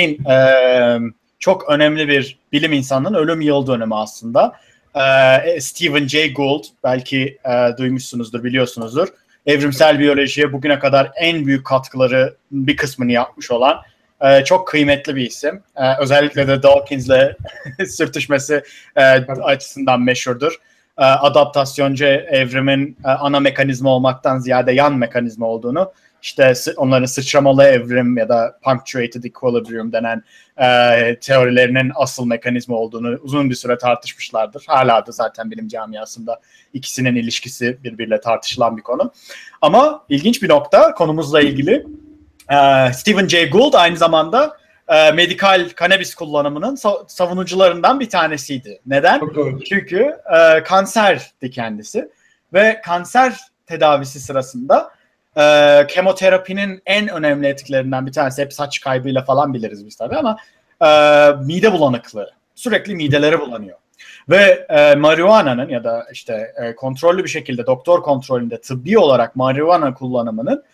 çok önemli bir bilim insanının ölüm yıl dönümü aslında. Stephen Jay Gould belki duymuşsunuzdur, biliyorsunuzdur. Evrimsel biyolojiye bugüne kadar en büyük katkıları bir kısmını yapmış olan çok kıymetli bir isim. Özellikle de Dawkins'le sürtüşmesi açısından meşhurdur. Adaptasyoncu evrimin ana mekanizma olmaktan ziyade yan mekanizma olduğunu, işte onların sıçramalı evrim ya da punctuated equilibrium denen teorilerinin asıl mekanizma olduğunu uzun bir süre tartışmışlardır. Hala da zaten bilim camiasında ikisinin ilişkisi birbiriyle tartışılan bir konu. Ama ilginç bir nokta konumuzla ilgili. Stephen Jay Gould aynı zamanda medikal kanabis kullanımının savunucularından bir tanesiydi. Neden? Çünkü kanserdi kendisi ve kanser tedavisi sırasında kemoterapinin en önemli etkilerinden bir tanesi, hep saç kaybıyla falan biliriz biz tabii ama mide bulanıklığı. Sürekli mideleri bulanıyor. Ve marihuana'nın ya da işte kontrollü bir şekilde doktor kontrolünde tıbbi olarak marihuana kullanımının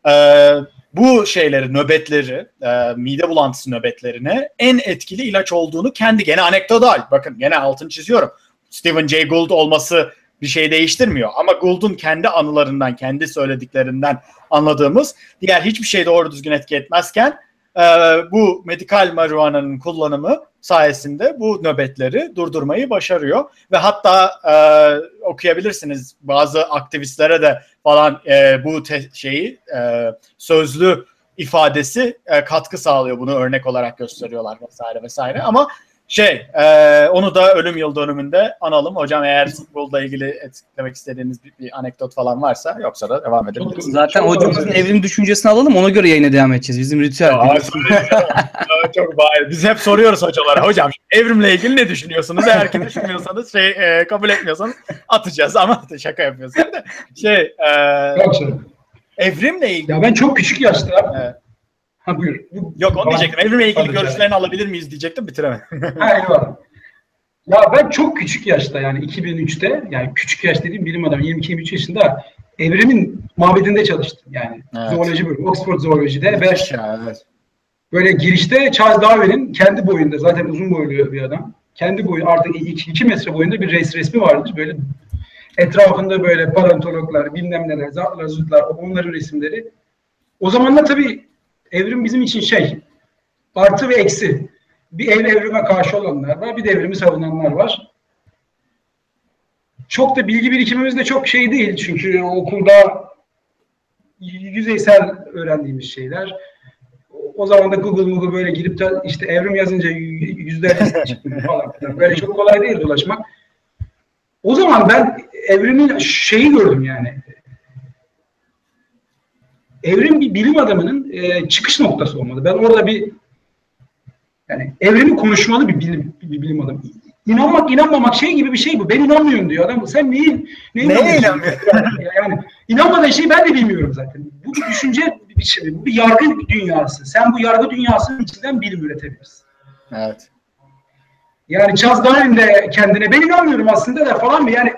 bu nöbetleri, mide bulantısı nöbetlerine en etkili ilaç olduğunu gene anekdotal. Bakın gene altını çiziyorum. Stephen Jay Gould olması bir şey değiştirmiyor. Ama Gould'un kendi anılarından, kendi söylediklerinden anladığımız diğer hiçbir şey doğru düzgün etki etmezken bu medikal marihuana'nın kullanımı sayesinde bu nöbetleri durdurmayı başarıyor. Ve hatta okuyabilirsiniz bazı aktivistlere de falan bu sözlü ifadesi katkı sağlıyor. Bunu örnek olarak gösteriyorlar vesaire vesaire. Ama onu da ölüm yıl dönümünde analım. Hocam eğer Gould'la ilgili etkilemek istediğiniz bir anekdot falan varsa, yoksa da devam edebiliriz. Zaten hocamızın evrim düşüncesini alalım, ona göre yayına devam edeceğiz. Bizim ritüel. Çok bariz. Biz hep soruyoruz hocalara. Hocam evrimle ilgili ne düşünüyorsunuz? Eğer ki düşünmüyorsanız kabul etmiyorsanız atacağız ama şaka yapıyorsun. Yok canım. Evrimle ilgili. Ya ben çok küçük yaşta. Evet. Ha buyur. Yok onu diyecektim. Evrimle ilgili Tabii görüşlerini alabilir miyiz diyecektim, bitiremedim. Ha, eyvallah. Ya ben çok küçük yaşta, yani 2003'te, yani küçük yaş dediğim bilim adamı 22-23 yaşında evrimin mabedinde çalıştım yani. Evet. Zooloji bölümü, Oxford Zooloji'de ve Evet. böyle girişte Charles Darwin'in kendi boyunda, zaten uzun boylu bir adam. Kendi boyu artık 2 metre boyunda bir resmi vardır. Böyle etrafında böyle paleontologlar, bilmem neler, zartlar, zurtlar, onların resimleri. O zamanlar tabii evrim bizim için artı ve eksi. Bir evrime karşı olanlar var, bir de evrimi savunanlar var. Çok da bilgi birikimimiz de çok değil çünkü okulda yüzeysel öğrendiğimiz şeyler. O zaman da Google böyle girip de işte evrim yazınca yüzlerce çıkıyor falan. Böyle çok kolay değil dolaşmak. O zaman ben evrimin gördüm yani. Evrim bir bilim adamının çıkış noktası olmalı. Ben orada yani evrimi konuşmalı bir bilim adamı. İnanmak, inanmamak gibi bir şey bu. Ben inanmıyorum diyor adam. Sen neye inanmıyorsun? Yani inanmadığın şeyi ben de bilmiyorum zaten. Bu bir düşünce biçimi, bu bir yargı dünyası. Sen bu yargı dünyasının içinden bilim üretebilirsin. Evet. Yani Charles Darwin de kendine ben inanmıyorum aslında da falan yani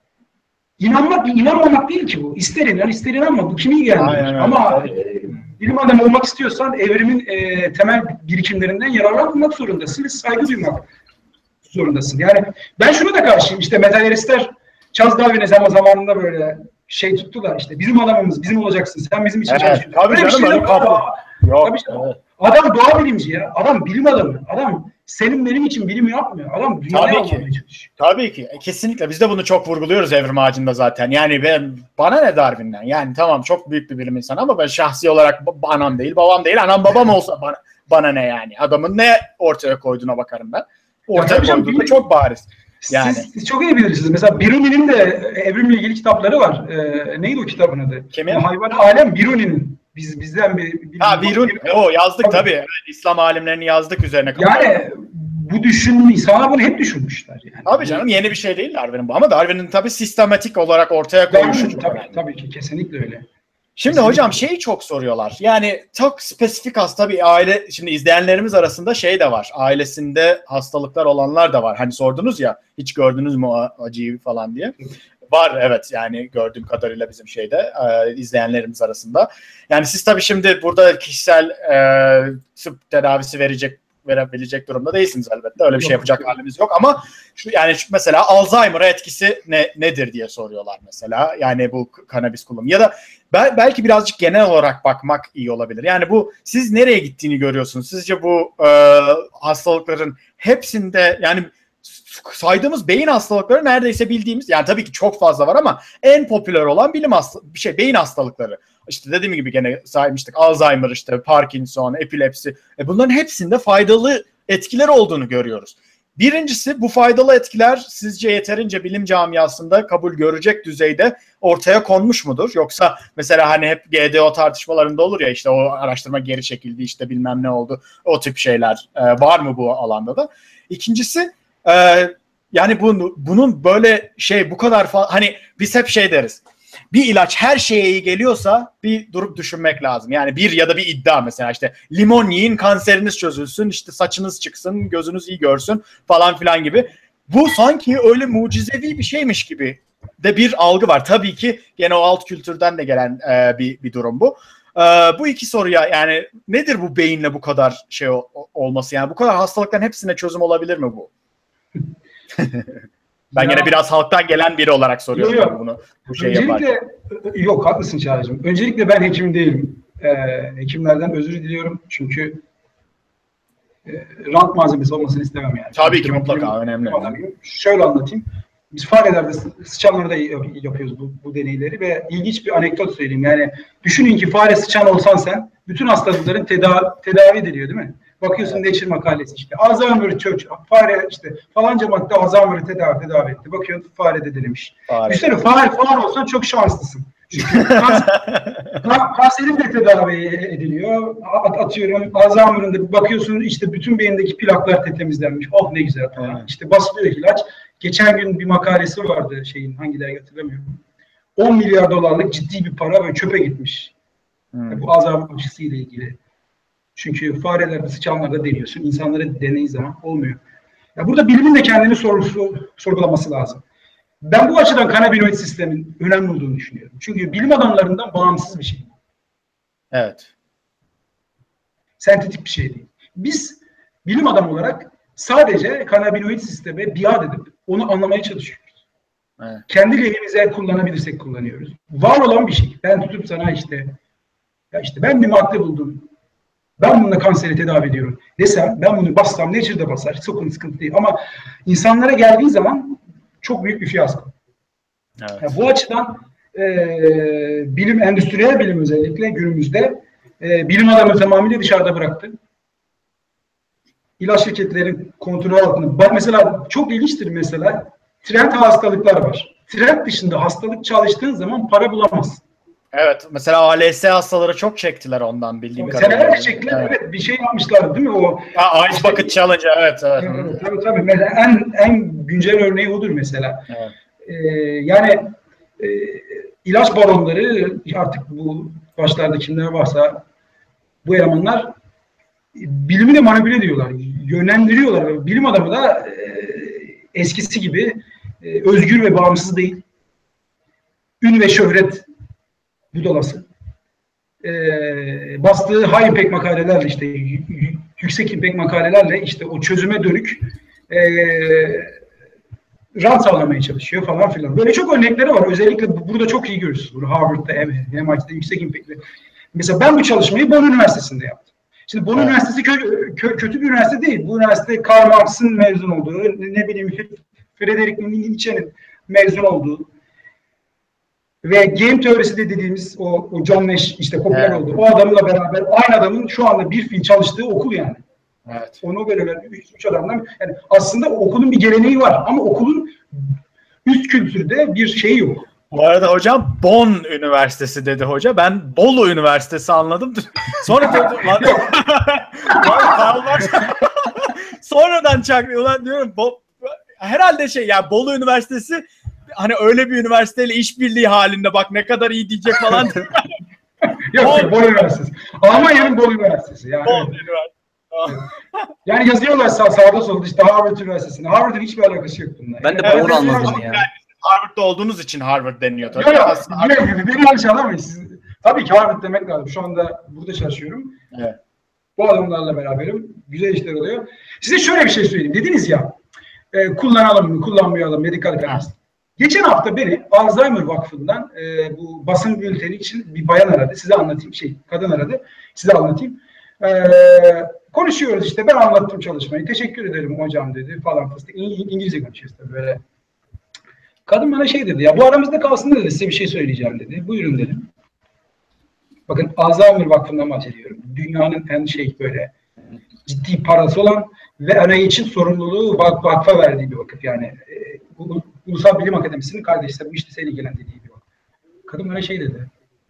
inanmak, inanmamak değil ki bu. İster inan, ister inanma. Bu kimi ilgilendirir? Ama bilim adamı olmak istiyorsan evrimin temel birikimlerinden yararlanmak zorundasın ve saygı duymak zorundasın. Yani ben şuna da karşıyım. İşte materyalistler Charles Darwin'e zamanında böyle tuttular işte. Bizim adamımız, bizim olacaksın. Sen bizim için çalışıyorsun. Tabii canım. Tabii canım. Adam doğa bilimci ya. Adam bilim adamı. Adam senin benim için bilimi yapmıyor. Adam dünyaya almaya çalışıyor. Tabii ki. Kesinlikle. Biz de bunu çok vurguluyoruz Evrim Ağacı'nda zaten. Yani bana ne Darwin'den? Yani tamam çok büyük bir bilim insanı ama ben şahsi olarak anam değil, babam değil. Anam babam olsa bana ne yani? Adamın ne ortaya koyduğuna bakarım ben. Ortaya koyduğu da çok bariz. Yani. Siz çok iyi bilirsiniz. Mesela Biruni'nin de evrimle ilgili kitapları var. Neydi o kitabın adı? Kimin? Hayvan Alem Biruni'nin. Bizden bir Biruni. Yazdık tabii. Evet, İslam alimlerini yazdık üzerine. Yani bu insanlar bunu hep düşünmüşler yani. Tabii canım yeni bir şey değil Darwin'in bu ama Darwin'in tabii sistematik olarak ortaya koyuşu çok önemli. Tabii ki kesinlikle öyle. Şimdi kesinlikle. Hocam çok soruyorlar. Yani çok spesifik hasta bir aile. Şimdi izleyenlerimiz arasında de var. Ailesinde hastalıklar olanlar da var. Hani sordunuz ya hiç gördünüz mü acıyı falan diye. Var evet yani gördüğüm kadarıyla bizim izleyenlerimiz arasında. Yani siz tabii şimdi burada kişisel tıp tedavisi verebilecek durumda değilsiniz elbette. Öyle bir şey yapacak halimiz yok ama mesela Alzheimer'a etkisi nedir diye soruyorlar mesela. Yani bu kanabis kullanımı ya da belki birazcık genel olarak bakmak iyi olabilir. Yani bu siz nereye gittiğini görüyorsunuz. Sizce bu hastalıkların hepsinde yani saydığımız beyin hastalıkları neredeyse bildiğimiz yani tabii ki çok fazla var ama en popüler olan beyin hastalıkları. İşte dediğim gibi gene saymıştık Alzheimer işte Parkinson, epilepsi. Bunların hepsinde faydalı etkiler olduğunu görüyoruz. Birincisi bu faydalı etkiler sizce yeterince bilim camiasında kabul görecek düzeyde ortaya konmuş mudur? Yoksa mesela hani hep GDO tartışmalarında olur ya işte o araştırma geri çekildi işte bilmem ne oldu o tip şeyler var mı bu alanda da? İkincisi yani bunun böyle bu kadar hani biz hep deriz. Bir ilaç her şeye iyi geliyorsa bir durup düşünmek lazım. Yani bir iddia mesela işte limon yiyin kanseriniz çözülsün işte saçınız çıksın gözünüz iyi görsün falan filan gibi. Bu sanki öyle mucizevi bir şeymiş gibi de bir algı var. Tabii ki gene o alt kültürden de gelen bir durum bu. Bu iki soruya yani nedir bu beyinle bu kadar olması yani bu kadar hastalıkların hepsine çözüm olabilir mi bu? Ben gene biraz halktan gelen biri olarak soruyorum bunu. Öncelikle yok haklısın Çağrı'cığım. Öncelikle ben hekim değilim. Hekimlerden özür diliyorum çünkü rant malzemesi olmasını istemem yani. Tabii ki mutlaka önemli. Şöyle anlatayım. Biz farelerde sıçanlarda yapıyoruz bu deneyleri ve ilginç bir anekdot söyleyeyim. Yani düşünün ki fare sıçan olsan sen bütün hastalıkların tedavi ediliyor değil mi? Bakıyorsun Nature makalesi işte. Alzheimer'ı fare işte falanca madde Alzheimer'ı tedavi etti. Bakıyorsun fare de denemiş. Düşünsene fare olsan çok şanslısın. Çünkü kanserin de tedavi ediliyor. Atıyorum Alzheimer'ın da bakıyorsun işte bütün beyindeki plaklar temizlenmiş. Oh ne güzel falan. Evet. İşte basılıyor ilaç. Geçen gün bir makalesi vardı hangi dergi hatırlamıyorum. 10 milyar dolarlık ciddi bir para böyle çöpe gitmiş. Bu Alzheimer aşısıyla ilgili. Çünkü farelerde, sıçanlarda deniyorsun. İnsanlara deneyi zaman olmuyor. Ya burada bilimin de kendini sorgulaması lazım. Ben bu açıdan kanabinoid sistemin önemli olduğunu düşünüyorum. Çünkü bilim adamlarından bağımsız bir şey. Evet. Sentetik bir şey değil. Biz bilim adamı olarak sadece kanabinoid sisteme biat edip onu anlamaya çalışıyoruz. Evet. Kendi lehimize kullanabilirsek kullanıyoruz. Var olan bir şey. Ben tutup sana işte ben bir madde buldum. Ben bununla kanseri tedavi ediyorum desem, ben bunu bassam Nature'da basar. Sıkıntı değil. Ama insanlara geldiği zaman çok büyük bir fiyasko. Evet. Yani bu açıdan bilim, endüstriyel bilim özellikle günümüzde bilim adamı tamamıyla dışarıda bıraktı. İlaç şirketlerin kontrolü altında. Bak mesela çok ilginçtir mesela. Trend hastalıklar var. Trend dışında hastalık çalıştığın zaman para bulamazsın. Evet. Mesela ALS hastaları çok çektiler ondan bildiğim kadarıyla. Senelerce çektiler. Evet. Bir şey yapmışlar değil mi? O Ice Bucket Challenge. Evet. Tabii. Mesela en güncel örneği odur mesela. Evet. Yani ilaç baronları artık bu başlarda kimler varsa bu elemanlar bilimi de manipüle ediyorlar. Yönlendiriyorlar. Bilim adamı da eskisi gibi özgür ve bağımsız değil. Ün ve şöhret budalası. Bastığı high impact makalelerle işte yüksek impact makalelerle işte o çözüme dönük rant sağlamaya çalışıyor falan filan. Böyle çok örnekleri var. Özellikle burada çok iyi görürsünüz. Bunu Harvard'da, MIT'de yüksek impact'li. Mesela ben bu çalışmayı Bonn Üniversitesi'nde yaptım. Şimdi Bonn Üniversitesi kötü bir üniversite değil. Bu üniversite Karl Marx'ın mezun olduğu, ne bileyim Friedrich Nietzsche'nin mezun olduğu ve game teorisi de dediğimiz o John Nash işte popüler oldu. O adamla beraber aynı adamın şu anda bir fiil çalıştığı okul yani. Evet. O Nobel ödülü 3 adamdan. Yani aslında okulun bir geleneği var ama okulun üst kültürde bir şeyi yok. Bu arada hocam Bonn Üniversitesi dedi hoca. Ben Bolu Üniversitesi anladım. Sonra dedim Karl Marx sonradan çaktı. Ulan diyorum herhalde ya Bolu Üniversitesi hani öyle bir üniversiteyle işbirliği halinde bak ne kadar iyi diyecek falan. Yok Bolu Üniversitesi. Almanya'nın Bolu Üniversitesi. Yani, Bolu Üniversitesi. Yani yazıyorlar sağda solda işte Harvard Üniversitesi'ne. Harvard'ın hiçbir alakası yok bununla. Ben de doğru anladım ya. Harvard'da olduğunuz için Harvard deniyor tabii. Beni yanlış anlamayın. Tabii ki Harvard demek lazım. Şu anda burada çalışıyorum. Evet. Bu adamlarla beraberim. Güzel işler oluyor. Size şöyle bir şey söyleyeyim. Dediniz ya kullanalım mı, kullanmayalım medikal kanabis. Geçen hafta beni Alzheimer Vakfı'ndan bu basın bülteni için bir bayan aradı. Size anlatayım. Kadın aradı. Size anlatayım. Konuşuyoruz işte. Ben anlattım çalışmayı. Teşekkür ederim hocam dedi falan fıstık. İngilizce konuşuyoruz tabii böyle. Kadın bana dedi ya bu aramızda kalsın dedi. Size bir şey söyleyeceğim dedi. Buyurun dedim. Bakın Alzheimer Vakfı'ndan bahsediyorum. Dünyanın en böyle ciddi parası olan ve NIH için sorumluluğu vakfa verdiği bir vakıf. Yani Ulusal Bilim Akademisi'nin kardeşleri bu işte seni ilgilendirdiği bir vakıf. Kadın bana dedi.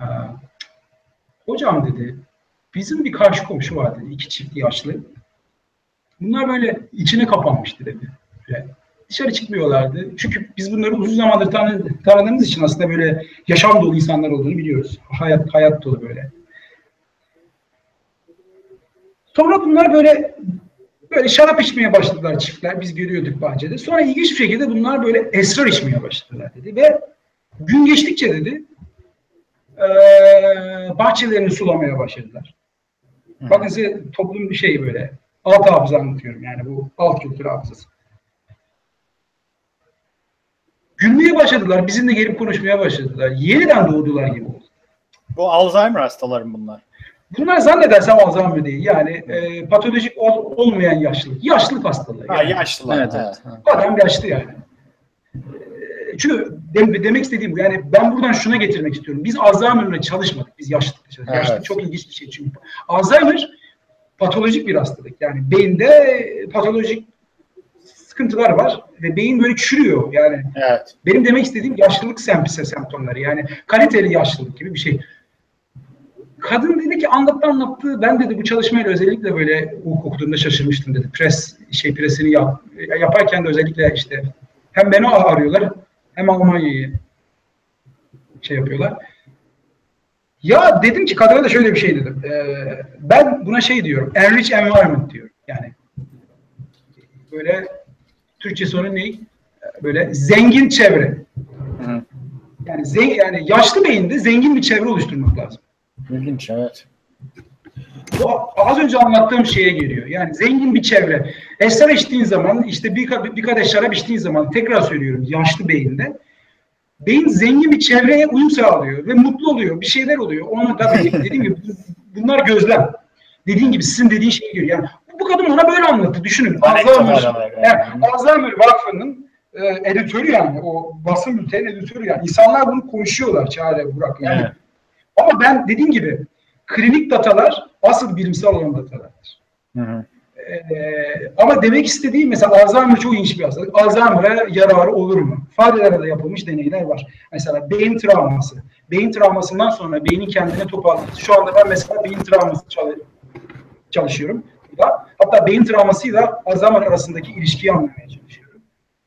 Hocam dedi bizim bir karşı komşu var dedi. 2 çift yaşlı. Bunlar böyle içine kapanmıştı dedi. Yani dışarı çıkmıyorlardı. Çünkü biz bunları uzun zamandır tanıdığımız için aslında böyle yaşam dolu insanlar olduğunu biliyoruz. Hayat dolu böyle. Sonra bunlar böyle şarap içmeye başladılar çiftler. Biz görüyorduk bahçede. Sonra ilginç bir şekilde bunlar böyle esrar içmeye başladılar dedi. Ve gün geçtikçe dedi bahçelerini sulamaya başladılar. Bakın size toplum bir böyle alt hafıza anlatıyorum. Yani bu alt kültür hafızası. Gülmeye başladılar. Bizimle gelip konuşmaya başladılar. Yeniden doğdular gibi oldu. Bu Alzheimer hastaları mı bunlar? Bunlar zannedersem Alzheimer değil. Yani patolojik olmayan yaşlılık. Yaşlılık hastalığı. Yani. Yaşlılar. Evet. Adam yaşlı yani. Çünkü demek istediğim bu. Yani ben buradan şuna getirmek istiyorum. Biz Alzheimer'la çalışmadık. Biz yaşlılıkla çalıştık. Evet. Yaşlılık çok ilginç bir şey. Çünkü Alzheimer patolojik bir hastalık. Yani beyinde patolojik sıkıntılar var ve beyin böyle çürüyor. Yani Evet. benim demek istediğim yaşlılık semptomları. Yani kaliteli yaşlılık gibi bir şey. Kadın dedi ki anlattı. Ben dedi bu çalışmayla özellikle böyle okuduğumda şaşırmıştım dedi. Presini yaparken de özellikle işte hem beni arıyorlar hem Almanya'yı yapıyorlar. Ya dedim ki kadına da şöyle bir şey dedim. Ben buna diyorum. Enrich environment diyorum. Yani böyle Türkçe sonu ne? Böyle zengin çevre. Hı. Yani yaşlı beyinde zengin bir çevre oluşturmak lazım. İlginç, evet. Bu az önce anlattığım şeye geliyor. Yani zengin bir çevre. Esrar içtiğin zaman, işte bir kadeh şarap içtiğin zaman, tekrar söylüyorum, yaşlı beyinde beyin zengin bir çevreye uyum sağlıyor ve mutlu oluyor. Bir şeyler oluyor. Ona da dediğim gibi bunlar gözlem. Dediğin gibi sizin dediğin şey geliyor. Yani bu kadın ona böyle anlattı. Düşünün. Alzheimer Vakfı'nın editörü yani. O basın bültenin editörü yani. İnsanlar bunu konuşuyorlar Çağrı, Burak. Yani. Evet. Ama ben dediğim gibi klinik datalar asıl bilimsel olan datalardır. Hı. Ama demek istediğim mesela Alzheimer çok ilginç bir hastalık. Alzheimer'a yararı olur mu? Farelere de yapılmış deneyler var. Mesela beyin travması. Beyin travmasından sonra beynin kendine toparlaması. Şu anda ben mesela beyin travması çalışıyorum. Hatta beyin travmasıyla Alzheimer arasındaki ilişkiyi anlamaya çalışıyorum.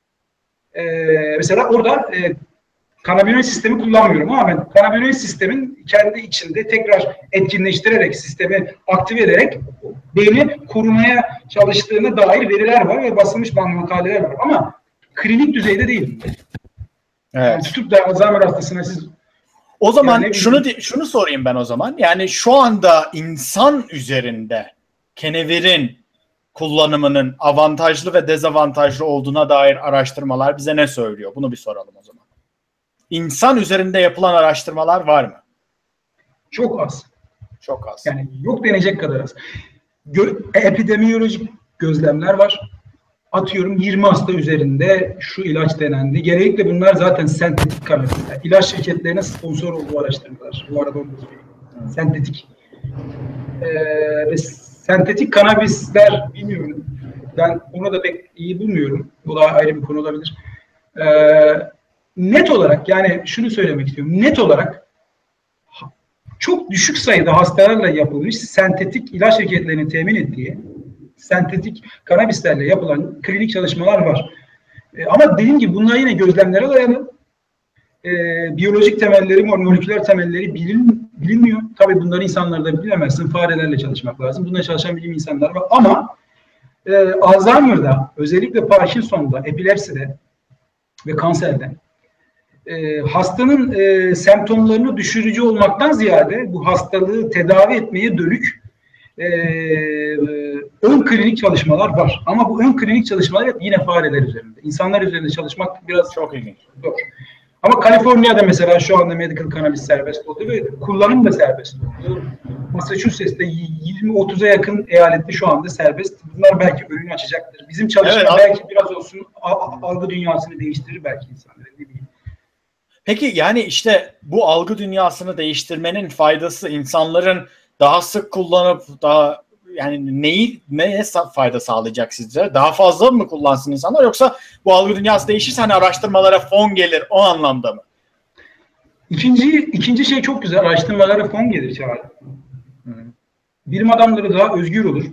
Mesela orada kanabinoid sistemi kullanmıyorum ama ben kanabinoid sistemin kendi içinde tekrar etkinleştirerek, sistemi aktive ederek beyni korumaya çalıştığına dair veriler var ve basılmış bazı makaleler var. Ama klinik düzeyde değil. Evet. Yani tutup da Alzheimer hastasına siz... O zaman yani şunu sorayım ben o zaman. Yani şu anda insan üzerinde kenevirin kullanımının avantajlı ve dezavantajlı olduğuna dair araştırmalar bize ne söylüyor? Bunu bir soralım o zaman. İnsan üzerinde yapılan araştırmalar var mı? Çok az. Çok az. Yani yok denecek kadar az. Epidemiyolojik gözlemler var. Atıyorum 20 hasta üzerinde şu ilaç denendi. Genellikle bunlar zaten sentetik kanabisler. İlaç şirketlerine sponsor olduğu araştırmalar. Bu arada onu söyleyeyim. Sentetik. Ve sentetik kanabisler bilmiyorum. Ben onu da pek iyi bulmuyorum. O da ayrı bir konu olabilir. Net olarak yani şunu söylemek istiyorum. Net olarak çok düşük sayıda hastalarla yapılmış sentetik ilaç şirketlerinin temin ettiği sentetik kanabislerle yapılan klinik çalışmalar var. Ama dediğim gibi bunlar yine gözlemlere dayalı. Biyolojik temelleri, moleküler temelleri bilinmiyor. Tabii bunları insanlarda bilemezsin. Farelerle çalışmak lazım. Bununla çalışan bilim insanlar var. Ama Alzheimer'da, özellikle Parkinson'da, epilepside ve kanserde hastanın semptomlarını düşürücü olmaktan ziyade bu hastalığı tedavi etmeye dönük ön klinik çalışmalar var. Ama bu ön klinik çalışmalar hep yine fareler üzerinde. İnsanlar üzerinde çalışmak biraz çok ilginç. Zor. Ama Kaliforniya'da mesela şu anda medical cannabis serbest oldu ve kullanım da serbest oldu. Massachusetts'te 20-30'a yakın eyalette şu anda serbest. Bunlar belki önünü açacaktır. Bizim çalışma belki biraz olsun algı dünyasını değiştirir belki insanların. Ne bileyim. Peki yani işte bu algı dünyasını değiştirmenin faydası insanların daha sık kullanıp daha yani neye fayda sağlayacak sizce? Daha fazla mı kullansın insanlar yoksa bu algı dünyası değişirse hani araştırmalara fon gelir o anlamda mı? İkinci şey çok güzel. Araştırmalara fon gelir Çağrı. Bilim adamları daha özgür olur.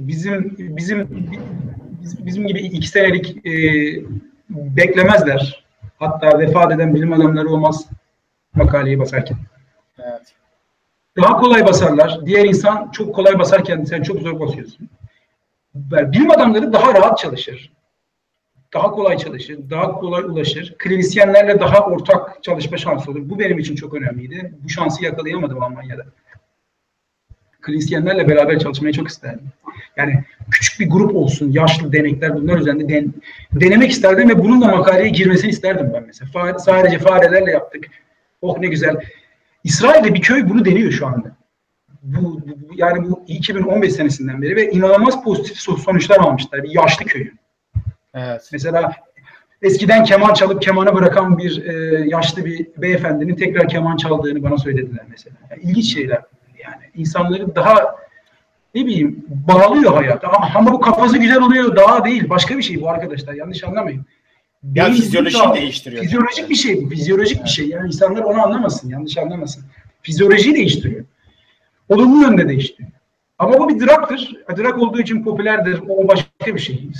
Bizim gibi 2 senelik beklemezler. Hatta vefat eden bilim adamları olmaz makaleyi basarken. Evet. Daha kolay basarlar. Diğer insan çok kolay basarken sen çok zor basıyorsun. Bilim adamları daha rahat çalışır. Daha kolay çalışır. Daha kolay ulaşır. Klinisyenlerle daha ortak çalışma şansı olur. Bu benim için çok önemliydi. Bu şansı yakalayamadım Almanya'da. Klinisyenlerle beraber çalışmayı çok isterdim. Yani küçük bir grup olsun, yaşlı denekler bunlar üzerinde denemek isterdim ve bunun da makaleye girmesini isterdim ben mesela. Sadece farelerle yaptık. Oh ne güzel. İsrail'de bir köy bunu deniyor şu anda. Yani bu 2015 senesinden beri ve inanılmaz pozitif sonuçlar almışlar. Bir yaşlı köyün. Evet. Mesela eskiden keman çalıp kemanı bırakan bir yaşlı bir beyefendinin tekrar keman çaldığını bana söylediler mesela. Yani ilginç şeyler. Yani insanları daha ne bileyim bağlıyor hayata. Ama bu kafası güzel oluyor, daha değil. Başka bir şey bu arkadaşlar. Yanlış anlamayın. Ya Beyin fizyolojiyi daha- değiştiriyor. Fizyolojik bir şey bu. Fizyolojik bir şey. Yani insanlar onu anlamasın. Yanlış anlamasın. Fizyolojiyi değiştiriyor. Olumlu yönde değiştiriyor. Ama bu bir drug'tır. Drug olduğu için popülerdir. O başka bir şey.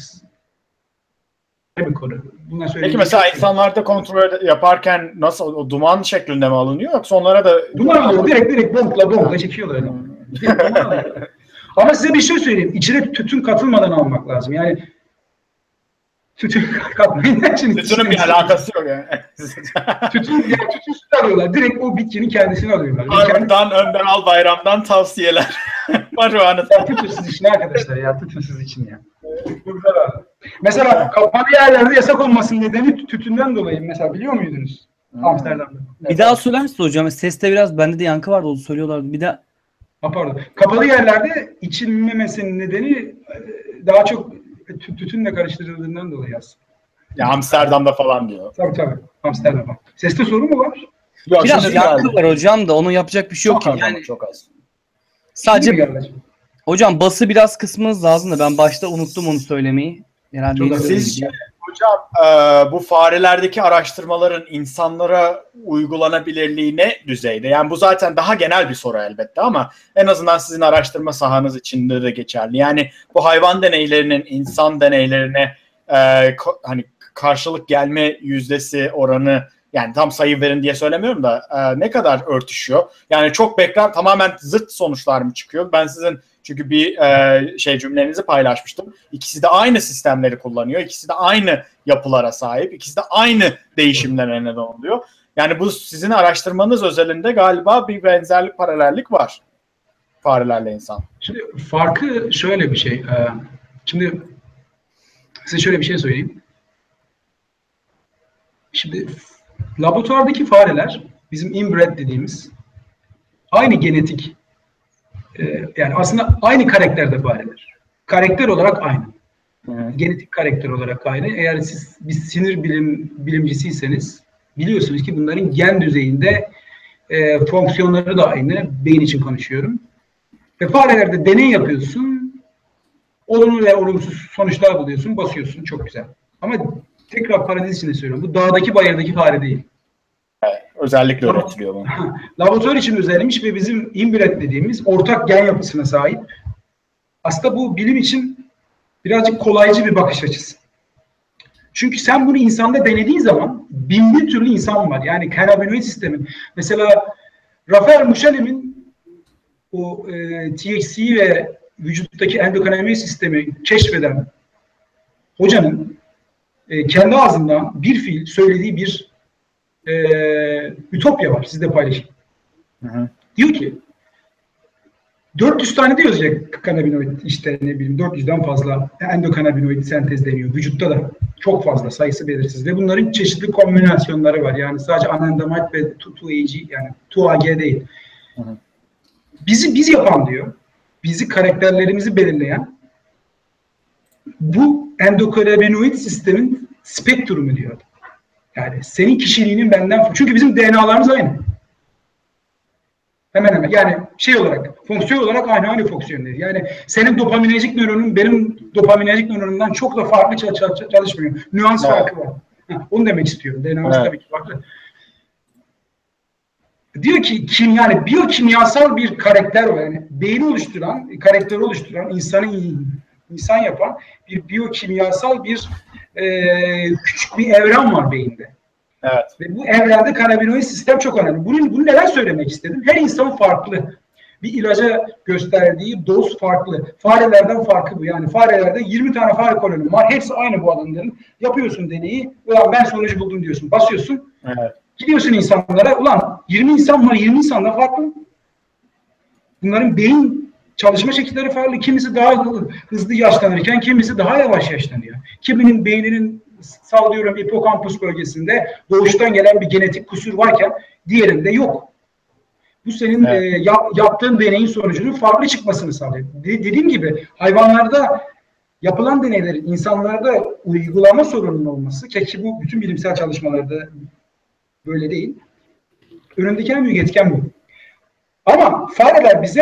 Bir konu. Peki mesela insanlarda kontrol yaparken nasıl, o duman şeklinde mi alınıyor yoksa onlara da... Duman alıyor. Direkt bonkla çekiyorlar adamı. Direkt duman alıyor. Ama size bir şey söyleyeyim. İçine tütün katılmadan almak lazım. Yani tütün katmayın. Tütünün bir alakası yok yani. tütünsüz alıyorlar. Direkt o bitkinin kendisini alıyorlar. Harun'dan, Önder Albayram'dan tavsiyeler. Marihuana. Ya tütünsüz için arkadaşlar ya. Tütünsüz için ya. Bu güzel abi. Mesela kapalı yerlerde yasak olmasının nedeni tütünden dolayı. Mesela biliyor muydunuz? Amsterdam'da. Bir daha söyler misin hocam? Seste biraz bende de yankı vardı, onu söylüyorlardı. Bir daha. Pardon. Kapalı yerlerde içilmemesinin nedeni daha çok tütünle karıştırıldığından dolayı aslında. Ya Amsterdam'da falan diyor. Tabii. Amsterdam'da. Seste sorun mu var? Yok, Biraz şimdi yankı geldi. var hocam da onun yapacak bir şey yok Çok ki. az Yani ama, çok az. sadece Şimdi mi geldi? hocam bası biraz kısmınız lazım da ben başta unuttum onu söylemeyi. Herhalde Çok yeni az. söylediğim Sizce gibi. hocam bu farelerdeki araştırmaların insanlara uygulanabilirliği ne düzeyde? Yani bu zaten daha genel bir soru elbette ama en azından sizin araştırma sahanız içinde de geçerli. Yani bu hayvan deneylerinin insan deneylerine hani karşılık gelme yüzdesi oranı, yani tam sayı verin diye söylemiyorum da ne kadar örtüşüyor? Yani çok tamamen zıt sonuçlar mı çıkıyor? Ben sizin çünkü bir cümlenizi paylaşmıştım. İkisi de aynı sistemleri kullanıyor. İkisi de aynı yapılara sahip. İkisi de aynı değişimlere neden oluyor. Yani bu sizin araştırmanız özelinde galiba bir benzerlik, paralellik var. Farelerle insan. Şimdi farkı şöyle bir şey. Şimdi size şöyle bir şey söyleyeyim. Şimdi laboratuvardaki fareler bizim inbred dediğimiz aynı genetik yani aslında aynı karakterde fareler. Karakter olarak aynı. Genetik karakter olarak aynı. Eğer siz bir sinir bilimcisiyseniz biliyorsunuz ki bunların gen düzeyinde fonksiyonları da aynı. Beyin için konuşuyorum. Ve farelerde deney yapıyorsun. Olumlu ve olumsuz sonuçlar buluyorsun. Basıyorsun. Çok güzel. Ama tekrar parantez içinde söylüyorum. Bu dağdaki bayırdaki fare değil. Evet, özellikle üretiliyor bu. Laboratuvar için özelmiş ve bizim inbred dediğimiz ortak gen yapısına sahip. Aslında bu bilim için birazcık kolaycı bir bakış açısı. Çünkü sen bunu insanda denediğin zaman bin bir türlü insan var. Yani kanabinoid sistemi. Mesela Rafael Muschalim'in o THC ve vücuttaki endokannabinoid sistemi keşfeden hocanın kendi ağzından bir fiil söylediği bir ütopya var. Sizle paylaşayım. Diyor ki 400 tane de yazacak kanabinoid, işte ne bileyim 400'den fazla endokannabinoid sentezleniyor. Vücutta da çok fazla, sayısı belirsiz ve bunların çeşitli kombinasyonları var. Yani sadece anandamide ve 2AG yani 2AG değil. Biz yapan diyor. Bizi karakterlerimizi belirleyen bu endokannabinoid sistemin spektrumu diyor. Yani senin kişiliğinin benden, çünkü bizim DNA'larımız aynı. Hemen yani şey olarak, fonksiyon olarak aynı fonksiyonları. Yani senin dopaminerjik nöronun benim dopaminerjik nöronumdan çok da farklı çalışmıyor. Nüans farkı var. Onu demek istiyorum. DNA'mız tabii ki farklı. Diyor ki yani biyokimyasal bir karakter var. Yani beyni oluşturan, karakteri oluşturan, insan yapan bir biyokimyasal bir küçük bir evren var beyinde. Evet. Ve bu evrende kanabinoid sistem çok önemli. Bunu neden söylemek istedim? Her insan farklı. Bir ilaca gösterdiği doz farklı. Farelerden farkı bu. Yani farelerde 20 tane fare koloni var. Hepsi aynı bu adamların. Yapıyorsun deneyi. Ulan ben sonucu buldum diyorsun. Basıyorsun. Evet. Gidiyorsun insanlara. Ulan 20 insan var. 20 insan da farklı. Bunların beyin çalışma şekilleri farklı. Kimisi daha hızlı yaşlanırken kimisi daha yavaş yaşlanıyor. Kiminin beyninin sallıyorum hipokampus bölgesinde doğuştan gelen bir genetik kusur varken diğerinde yok. Bu senin yaptığın deneyin sonucunun farklı çıkmasını sağlıyor. Dediğim gibi hayvanlarda yapılan deneylerin insanlarda uygulama sorununun olması ki bu bütün bilimsel çalışmalarda böyle değil. Önündeki en büyük etken bu. Ama fareler bize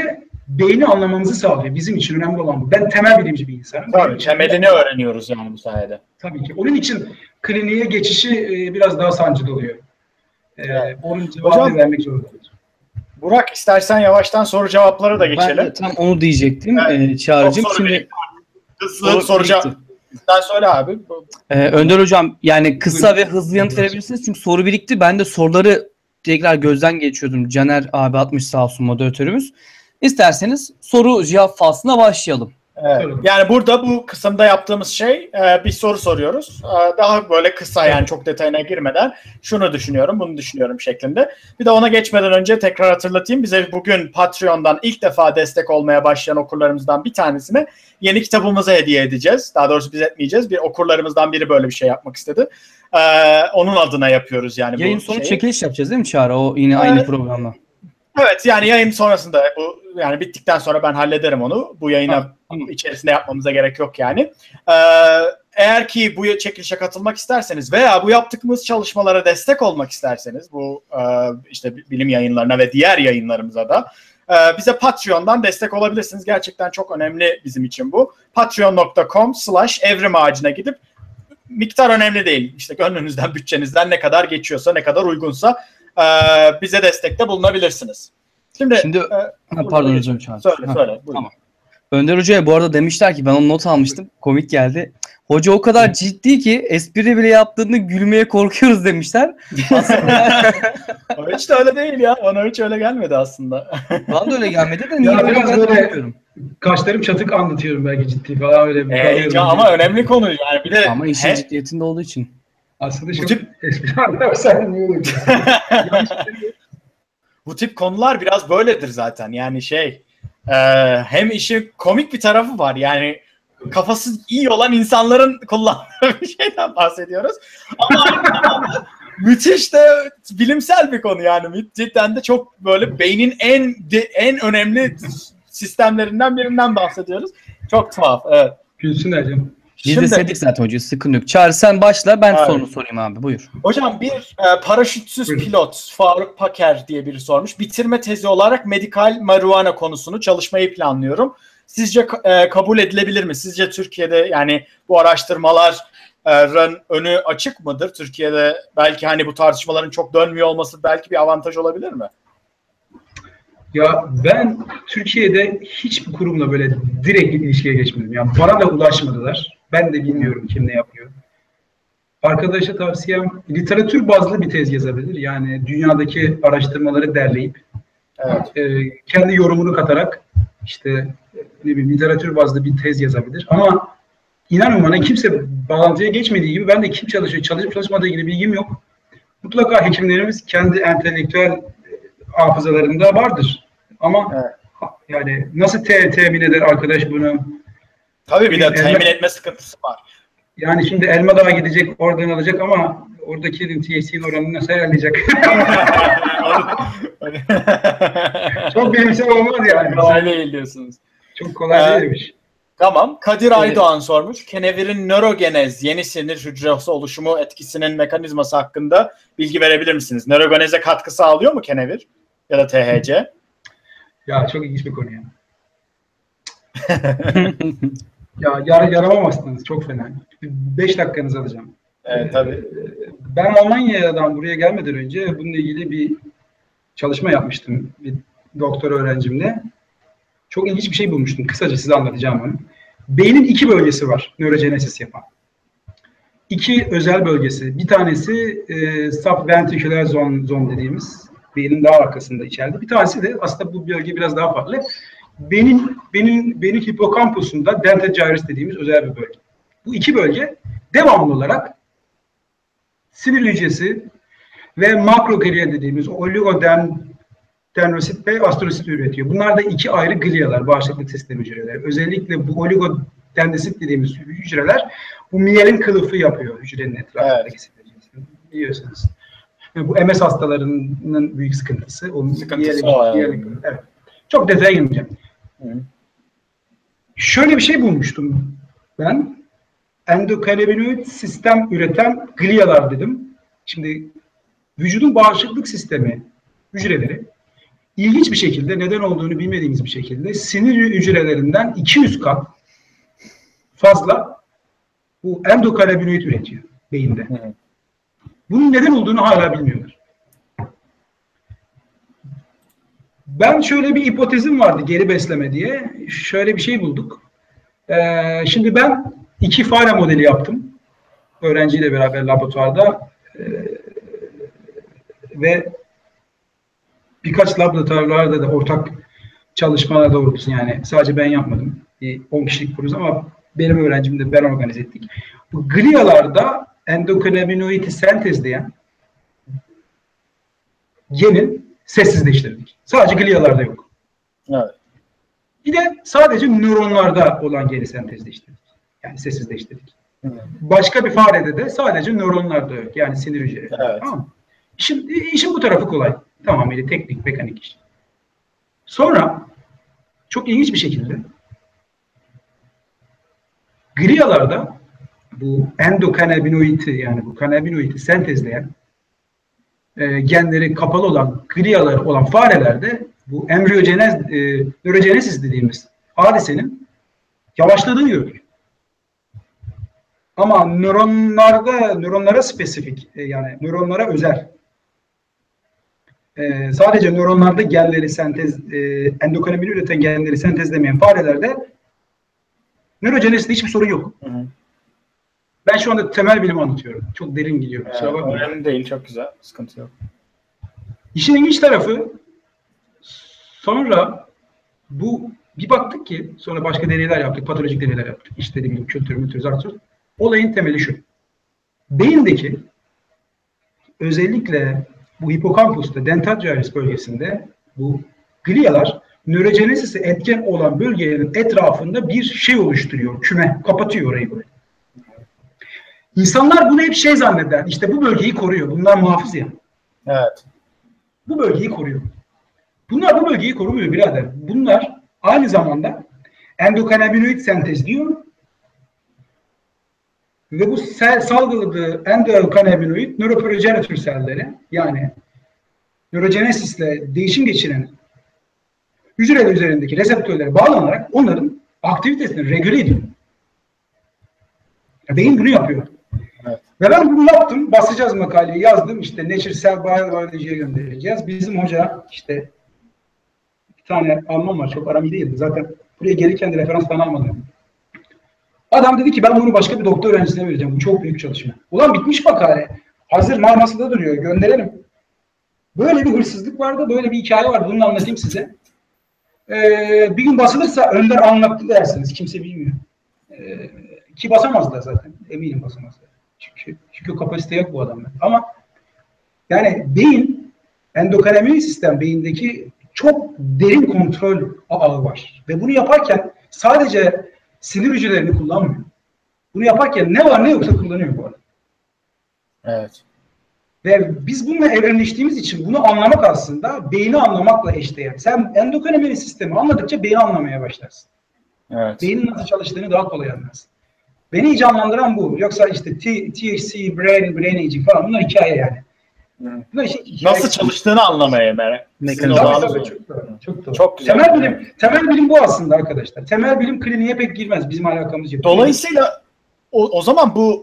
beyni anlamamızı sağlıyor. Bizim için önemli olan bu. Ben temel bilimci bir insanım. Tabii, temelini öğreniyoruz yani bu sayede. Tabii ki. Onun için kliniğe geçişi biraz daha sancılı oluyor. Onun cevabını vermek zorundayız. Burak, istersen yavaştan soru cevaplara da geçelim. Ben de tam onu diyecektim Çağrı'cığım. Şimdi hızlı soru cevap. Sen söyle abi. Önder Hocam, yani kısa ve hızlı yanıt verebilirsiniz. Çünkü soru birikti. Ben de soruları tekrar gözden geçiyordum. Caner abi atmış sağ olsun, moderatörümüz. İsterseniz soru cevap faslına başlayalım. Evet. Yani burada bu kısımda yaptığımız şey bir soru soruyoruz. Daha böyle kısa, yani çok detayına girmeden şunu düşünüyorum, bunu düşünüyorum şeklinde. Bir de ona geçmeden önce tekrar hatırlatayım. Bize bugün Patreon'dan ilk defa destek olmaya başlayan okurlarımızdan bir tanesine yeni kitabımızı hediye edeceğiz. Daha doğrusu biz etmeyeceğiz. Bir okurlarımızdan biri böyle bir şey yapmak istedi. Onun adına yapıyoruz yani. Yayın sonu çekiliş yapacağız değil mi Çağrı? O yine aynı programla. Evet, yani yayın sonrasında bu, yani bittikten sonra ben hallederim onu. Bu yayına içerisinde yapmamıza gerek yok yani. Eğer ki bu çekilişe katılmak isterseniz veya bu yaptığımız çalışmalara destek olmak isterseniz, bu işte bilim yayınlarına ve diğer yayınlarımıza da bize Patreon'dan destek olabilirsiniz. Gerçekten çok önemli bizim için bu. patreon.com/evrimağacına gidip, miktar önemli değil, İşte gönlünüzden, bütçenizden ne kadar geçiyorsa, ne kadar uygunsa bize destekte bulunabilirsiniz. Şimdi pardon hocam. Söyle. Tamam. Önder Hoca'ya bu arada demişler ki, ben onu not almıştım. Komik geldi. Hoca o kadar ciddi ki espri bile yaptığında gülmeye korkuyoruz demişler. Aslında hiç de öyle değil ya. Bana hiç öyle gelmedi aslında. Bana da öyle gelmedi de niye Ya biraz böyle bilmiyorum. Kaşlarım çatık anlatıyorum belki ciddi falan öyle. Ama önemli konu yani, bir de ama işin ciddiyetinde olduğu için. Aslında çok espri anlamışsın niye olur? Bu tip konular biraz böyledir zaten. Yani hem işin komik bir tarafı var. Yani kafası iyi olan insanların kullandığı bir şeyden bahsediyoruz. Ama müthiş de bilimsel bir konu yani. Cidden de çok böyle beynin en önemli sistemlerinden birinden bahsediyoruz. Çok tuhaf. Evet. Gülsünler canım. Biz de sevdik zaten hocayı, sıkıntı yok. Çağrı sen başla, ben sorunu sorayım abi, buyur. Hocam bir paraşütsüz pilot Faruk Paker diye biri sormuş. Bitirme tezi olarak medikal marihuana konusunu çalışmayı planlıyorum. Sizce kabul edilebilir mi? Sizce Türkiye'de yani bu araştırmaların önü açık mıdır? Türkiye'de belki hani bu tartışmaların çok dönmüyor olması belki bir avantaj olabilir mi? Ya ben Türkiye'de hiçbir kurumla böyle direkt bir ilişkiye geçmedim. Yani bana da ulaşmadılar. Ben de bilmiyorum kim ne yapıyor. Arkadaşa tavsiyem literatür bazlı bir tez yazabilir. Yani dünyadaki araştırmaları derleyip kendi yorumunu katarak işte ne bileyim literatür bazlı bir tez yazabilir. Ama inanın bana kimse bağlantıya geçmediği gibi ben de kim çalışıyor, çalışıp çalışmadığı ilgili bilgim yok. Mutlaka hekimlerimiz kendi entelektüel hafızalarında vardır. Ama yani nasıl temin eder arkadaş bunu? Tabii bir de temin etme sıkıntısı var. Yani şimdi Elma Dağı gidecek, oradan alacak ama oradaki THC'nin oranını nasıl ayarlayacak? Çok bilimsel olmaz yani. Kolay değil diyorsunuz. Çok kolay değilmiş. Tamam. Kadir Aydoğan sormuş. Kenevir'in nörogenez, yeni sinir hücresi oluşumu etkisinin mekanizması hakkında bilgi verebilir misiniz? Nörogeneze katkı sağlıyor mu kenevir ya da THC? Ya çok ilginç bir konu ya. Ya yaramamazsınız. Çok fena. 5 dakikanızı alacağım. Evet tabii. Ben Almanya'dan buraya gelmeden önce bununla ilgili bir çalışma yapmıştım. Bir doktor öğrencimle. Çok ilginç bir şey bulmuştum. Kısaca size anlatacağım onu. Beynin 2 bölgesi var nörogenesis yapan. 2 özel bölgesi. Bir tanesi subventriculair zone dediğimiz beynin daha arkasında içeride. Bir tanesi de aslında bu bölge biraz daha farklı. Beyin hipokampusunda delta gyrus dediğimiz özel bir bölge. Bu 2 bölge devamlı olarak sinir hücresi ve makroglia dediğimiz oligodendrosit ve astrosit üretiyor. Bunlar da 2 ayrı glialar, bağışıklık sistemi hücreleri. Özellikle bu oligodendrosit dediğimiz hücreler bu miyelin kılıfı yapıyor hücrenin etrafındaki sinir hücresini. Biliyorsunuz. Bu MS hastalarının büyük sıkıntısı. Evet. Çok detaya girmeyeceğim. Şöyle bir şey bulmuştum ben. Endokannabinoid sistem üreten glialar dedim. Şimdi vücudun bağışıklık sistemi hücreleri ilginç bir şekilde, neden olduğunu bilmediğimiz bir şekilde sinir hücrelerinden 200 kat fazla bu endokanabinoid üretiyor beyinde. Bunun neden olduğunu hala bilmiyorlar. Ben şöyle bir hipotezim vardı geri besleme diye. Şöyle bir şey bulduk. Şimdi ben 2 fare modeli yaptım. Öğrenciyle beraber laboratuvarda ve birkaç laboratuvarlarda da ortak çalışmalar doğrultusunda, yani sadece ben yapmadım. 10 kişilik kuruz ama benim öğrencim de ben organize ettik. Bu glialarda endokannabinoidi sentezleyen genin sessizleştirdik. Sadece glialarda yok. Evet. Bir de sadece nöronlarda olan geni sentezleştirdik. Yani sessizleştirdik. Başka bir farede de sadece nöronlarda yok. Yani sinir hücreleri. Evet. Tamam mı? İşin bu tarafı kolay. Tamamıyla teknik, mekanik iş. Sonra çok ilginç bir şekilde glialarda bu endokannabinoidi, yani bu kannabinoidi sentezleyen genleri kapalı olan glialar olan farelerde bu nörogenesis dediğimiz hadisenin yavaşladığını görülüyor. Ama nöronlara spesifik, yani nöronlara özel. Sadece nöronlarda genleri endokannabinoid üreten genleri sentezlemeyen farelerde nörogenesiste hiçbir sorun yok. Ben şu anda temel bilimi anlatıyorum. Çok derin gidiyorum. Önemli değil, çok güzel. Sıkıntı yok. İşin ilginç tarafı, sonra bu bir baktık ki, sonra başka deneyler yaptık, patolojik deneyler yaptık. İşte ne bileyim, kültür, zart. Olayın temeli şu. Beyindeki özellikle bu hipokampusta, dental gyrus bölgesinde bu glialar nörogenesis'e etken olan bölgenin etrafında bir şey oluşturuyor, küme, kapatıyor orayı böyle. İnsanlar bunu hep şey zanneder, işte bu bölgeyi koruyor, bunlar muhafız ya. Evet. Bu bölgeyi koruyor. Bunlar bu bölgeyi korumuyor birader. Bunlar aynı zamanda endokannabinoid sentezliyor ve bu salgıladığı endokannabinoid nöroprogenitör selleri, yani nörogenesisle değişim geçiren hücreler üzerindeki reseptörlere bağlanarak onların aktivitesini regüle ediyor. Beyin bunu yapıyor. Evet. Ve ben bunu yaptım. Basacağız makaleyi, yazdım. İşte Nature Cell Biology'ye göndereceğiz. Bizim hoca, işte bir tane Alman var. Çok aram iyi değildi. Zaten buraya gelirken de referans falan almadım. Adam dedi ki ben bunu başka bir doktor öğrencisine vereceğim. Bu çok büyük çalışma. Ulan bitmiş makale. Hazır masada duruyor. Gönderelim. Böyle bir hırsızlık vardı. Böyle bir hikaye var. Bunu anlatayım size. Bir gün basılırsa Önder anlattı dersiniz. Kimse bilmiyor. Ki basamazlar zaten. Eminim basamazlar. Çünkü kapasite yok bu adamlar. Ama yani beyin, endokannabinoid sistem, beyindeki çok derin kontrol ağı var. Ve bunu yaparken sadece sinir hücrelerini kullanmıyor. Bunu yaparken ne var ne yoksa kullanıyor bu arada. Evet. Ve biz bununla evrimleştiğimiz için bunu anlamak aslında beyni anlamakla eşdeğer. Sen endokannabinoid sistemi anladıkça beyni anlamaya başlarsın. Evet. Beynin nasıl çalıştığını daha kolay anlarsın. Beni hiç anlandıran bu. Yoksa işte THC, brain aging falan, bunlar hikaye yani. Bunlar hikaye. Nasıl çalıştığını anlamaya merak. Çok doğru. Çok güzel. Temel bilim bu aslında arkadaşlar. Temel bilim kliniğe pek girmez. Bizim alakamız yok. Dolayısıyla o zaman bu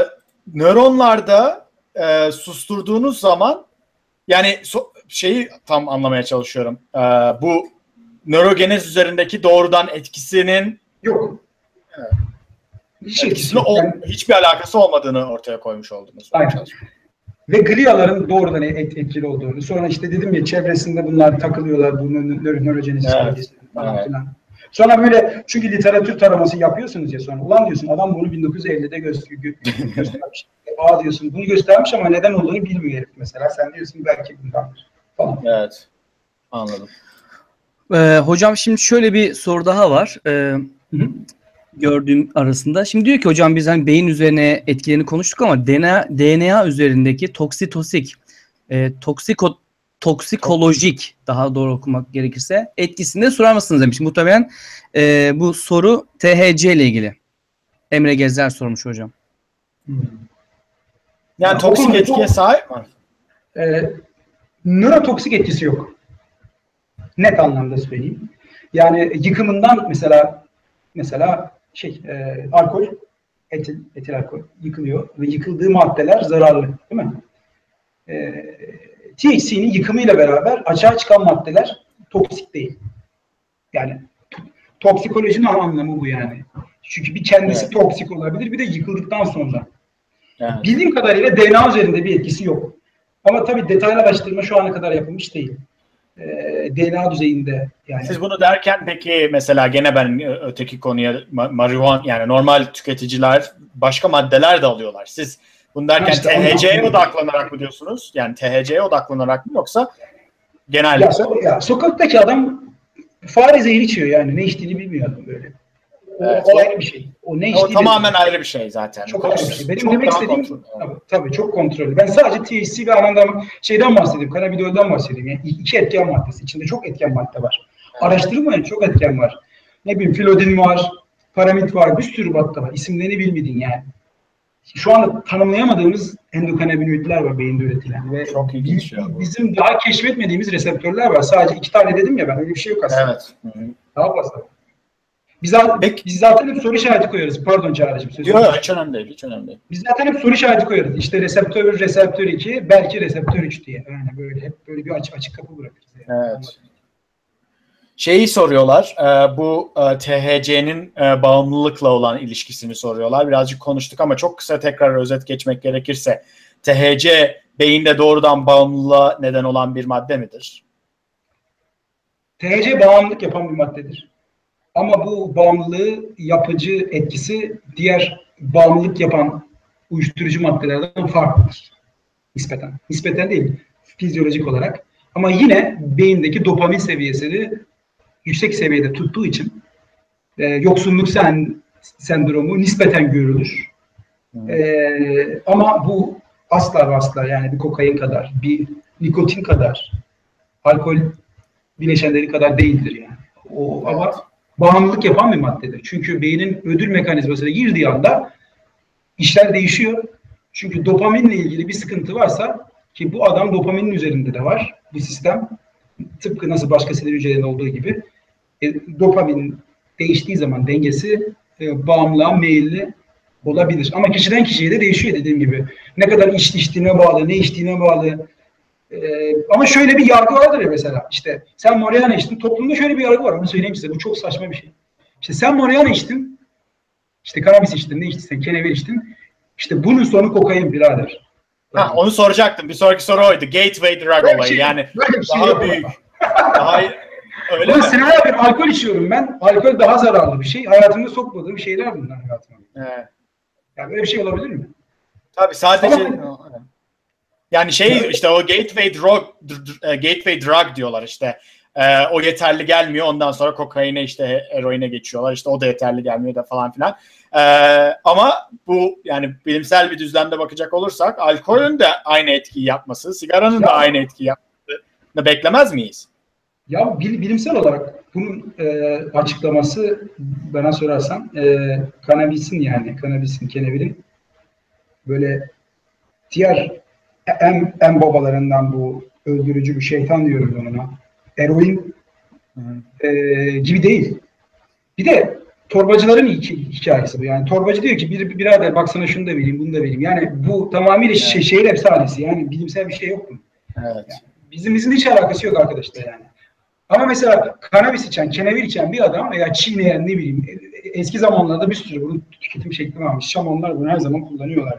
nöronlarda susturduğunuz zaman, yani şeyi tam anlamaya çalışıyorum. Bu nörogenez üzerindeki doğrudan etkisinin yok. Evet. Etkisi yok. Yani, hiçbir alakası olmadığını ortaya koymuş oldunuz. Aynen. Ve gliaların doğrudan etkili olduğunu. Sonra işte dedim ya, çevresinde bunlar takılıyorlar, bu nörogenesis bölgesi falan filan. Sonra böyle, çünkü literatür taraması yapıyorsunuz ya sonra. Ulan diyorsun, adam bunu 1950'de göstermiş. Diyorsun, bunu göstermiş ama neden olduğunu bilmiyor herif mesela. Sen diyorsun belki bundandır falan. Evet. Anladım. Hocam şimdi şöyle bir soru daha var. Gördüğüm arasında. Şimdi diyor ki hocam, biz hani beyin üzerine etkilerini konuştuk ama DNA üzerindeki toksikolojik, daha doğru okumak gerekirse, etkisini de sorar mısınız demiş. Muhtemelen bu soru THC ile ilgili. Emre Gezer sormuş hocam. Yani toksik etkiye sahip mi? Nörotoksik etkisi yok. Net anlamda söyleyeyim. Yani yıkımından mesela alkol, etil alkol yıkılıyor ve yıkıldığı maddeler zararlı, değil mi? THC'nin yıkımıyla beraber açığa çıkan maddeler toksik değil. Yani toksikolojinin anlamı bu yani. Çünkü bir kendisi toksik olabilir, bir de yıkıldıktan sonra. Evet. Bildiğim kadarıyla DNA üzerinde bir etkisi yok. Ama tabii detaylı araştırma şu ana kadar yapılmış değil. DNA düzeyinde yani. Siz bunu derken peki mesela gene ben öteki konuya marihuana yani normal tüketiciler başka maddeler de alıyorlar. Siz bunu derken İşte THC'ye odaklanarak mı diyorsunuz? Yani THC'ye odaklanarak mı yoksa genel? Ya sokaktaki adam fare zehri içiyor yani. Ne içtiğini bilmiyor adam böyle. O ayrı bir şey. O ne içtiği tamamen ayrı bir şey zaten. Çok ayrı bir şey. Benim demek istediğim tabii çok kontrollü. Ben sadece THC ve şeyden bahsedeyim. Kanabidol'dan bahsedeyim. Yani 2 etken maddesi. İçinde çok etken madde var. Evet. Araştırmayın, çok etken var. Ne bileyim filodin var, paramit var, bir sürü madde var. İsimlerini bilmedin yani. Şu anda tanımlayamadığımız endokannabinoidler var beyinde üretilen ve çok ilginç bizim daha keşfetmediğimiz reseptörler var. Sadece 2 tane dedim ya ben, öyle bir şey yok aslında. Evet. Daha fazla. Biz zaten hep soru işareti koyuyoruz. Pardon Çağrı'cığım. Yok, hiç önemli değil. Hiç önemli değil. Biz zaten hep soru işareti koyuyoruz. İşte reseptör 2, belki reseptör 3 diye. Yani hep böyle bir açık kapı bırakırız. Yani. Evet. Şeyi soruyorlar, bu THC'nin bağımlılıkla olan ilişkisini soruyorlar. Birazcık konuştuk ama çok kısa tekrar özet geçmek gerekirse THC beyinde doğrudan bağımlılığa neden olan bir madde midir? THC bağımlılık yapan bir maddedir. Ama bu bağımlılığı yapıcı etkisi diğer bağımlılık yapan uyuşturucu maddelerden farklıdır. Nispeten. Nispeten değil, fizyolojik olarak. Ama yine beyindeki dopamin seviyesini yüksek seviyede tuttuğu için yoksunluk sendromu nispeten görülür. Ama bu asla ve asla yani bir kokain kadar, bir nikotin kadar, alkol bileşenleri kadar değildir yani. Ama bağımlılık yapan bir maddedir. Çünkü beynin ödül mekanizmasına girdiği anda işler değişiyor. Çünkü dopaminle ilgili bir sıkıntı varsa, ki bu adam dopaminin üzerinde de var bir sistem. Tıpkı nasıl başka sinir hücrelerinde olduğu gibi dopamin değiştiği zaman dengesi bağımlılığa meyilli olabilir. Ama kişiden kişiye de değişiyor dediğim gibi. Ne kadar içtiğine bağlı, ne içtiğine bağlı. Ama şöyle bir yargı vardır ya mesela. İşte sen marihuana içtin. Toplumda şöyle bir yargı var. Onu söyleyeyim size. Bu çok saçma bir şey. İşte sen marihuana içtin. İşte kanabis içtin. Ne içtin? Kenevir içtin. İşte bunun sonu kokain birader. Onu soracaktım. Bir sonraki soru oydu. Gateway drug olayı. Yani daha büyük. Daha öyle mi? Senelerdir alkol içiyorum ben. Alkol daha zararlı bir şey. Hayatımda sokmadığım şeyler bunlar hayatıma. Evet. Yani böyle bir şey olabilir mi? Tabii sadece yani işte o gateway drug diyorlar işte. O yeterli gelmiyor. Ondan sonra kokaine işte eroine geçiyorlar. İşte o da yeterli gelmiyor da falan filan. Ama bu yani bilimsel bir düzlemde bakacak olursak alkolün de aynı etkiyi yapması, sigaranın da aynı etkiyi yapmasını beklemez miyiz? Ya bilimsel olarak bunun açıklaması bana sorarsan kanabisin, kenevirin böyle diğer en babalarından bu öldürücü bir şeytan diyorum ben ona. Eroin gibi değil. Bir de torbacıların hikayesi bu. Yani torbacı diyor ki birader bak sana şunu da vereyim, bunu da vereyim. Yani bu tamamıyla şehir efsanesi. Yani bilimsel bir şey yok mu? Evet. Yani bizim hiç alakası yok arkadaşlar yani. Ama mesela kanabis içen, kenevir içen bir adam veya çiğneyen ne bileyim eski zamanlarda bir sürü bunun tüketim şekli varmış. Şamanlar bunu her zaman kullanıyorlar.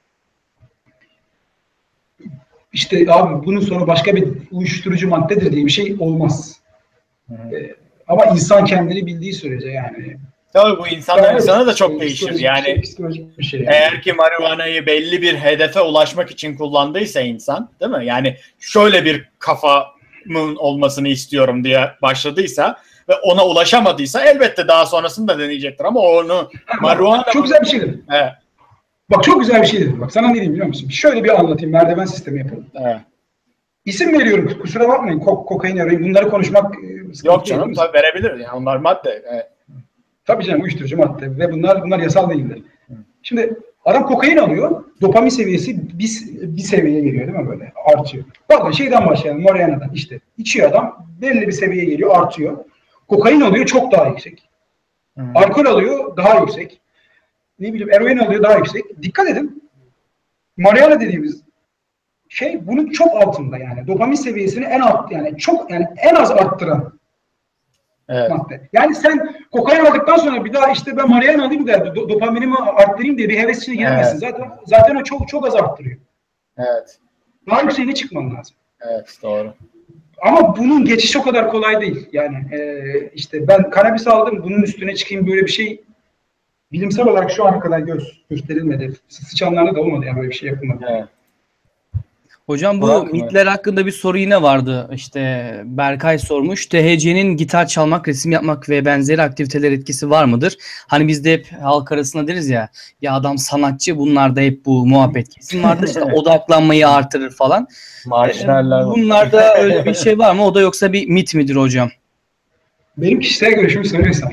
İşte abi bunun sonu başka bir uyuşturucu maddedir diye bir şey olmaz. Ama insan kendini bildiği sürece yani. Tabii bu insandan insana da çok değişir. Yani psikolojik bir şey yani. Eğer ki marihuanayı belli bir hedefe ulaşmak için kullandıysa insan, değil mi? Yani şöyle bir kafamın olmasını istiyorum diye başladıysa ve ona ulaşamadıysa elbette daha sonrasını da deneyecektir ama onu marihuana... Çok güzel bir şeydir. Evet. Bak çok güzel bir şeydir. Bak sana ne diyeyim biliyor musun? Şöyle bir anlatayım. Merdiven sistemi yapalım. Evet. İsim veriyorum. Kusura bakmayın. Kokain, eroin. Bunları konuşmak... Yok canım tabii verebilir. Yani onlar madde. Evet. Tabii canım uyuşturucu madde. Ve bunlar yasal değildir. Şimdi Adam kokain alıyor. Dopamin seviyesi bir seviyeye geliyor değil mi böyle? Artıyor. Bakın şeyden başlayalım. Mariana'dan işte. İçiyor adam. Belli bir seviyeye geliyor. Artıyor. Kokain alıyor. Çok daha yüksek. Alkol alıyor. Daha yüksek. Ne bileyim eroin alıyor. Daha yüksek. Dikkat edin. Mariana dediğimiz şey bunun çok altında yani. Dopamin seviyesini en alt yani çok yani en az arttıran madde. Yani sen kokain aldıktan sonra bir daha işte ben marihuana alayım da dopaminimi arttırayım diye bir heves içine giremezsin. Zaten o çok az arttırıyor. Evet. Daha yükseğine çıkman lazım. Evet, doğru. Ama bunun geçişi o kadar kolay değil. Yani işte ben kanabis aldım, bunun üstüne çıkayım böyle bir şey bilimsel olarak şu ana kadar gösterilmedi. Sıçanlarda da olmadı yani böyle bir şey yapılmadı. Evet. Hocam bu mitler hakkında bir soru yine vardı. İşte Berkay sormuş. THC'nin gitar çalmak, resim yapmak ve benzeri aktiviteler etkisi var mıdır? Hani biz de hep halk arasında deriz ya adam sanatçı, bunlarda hep bu muhabbet kesin vardır. İşte odaklanmayı artırır falan. Marjinaller bunlarda öyle bir şey var mı? O da yoksa bir mit midir hocam? Benim kişisel görüşümü söylüyorsam.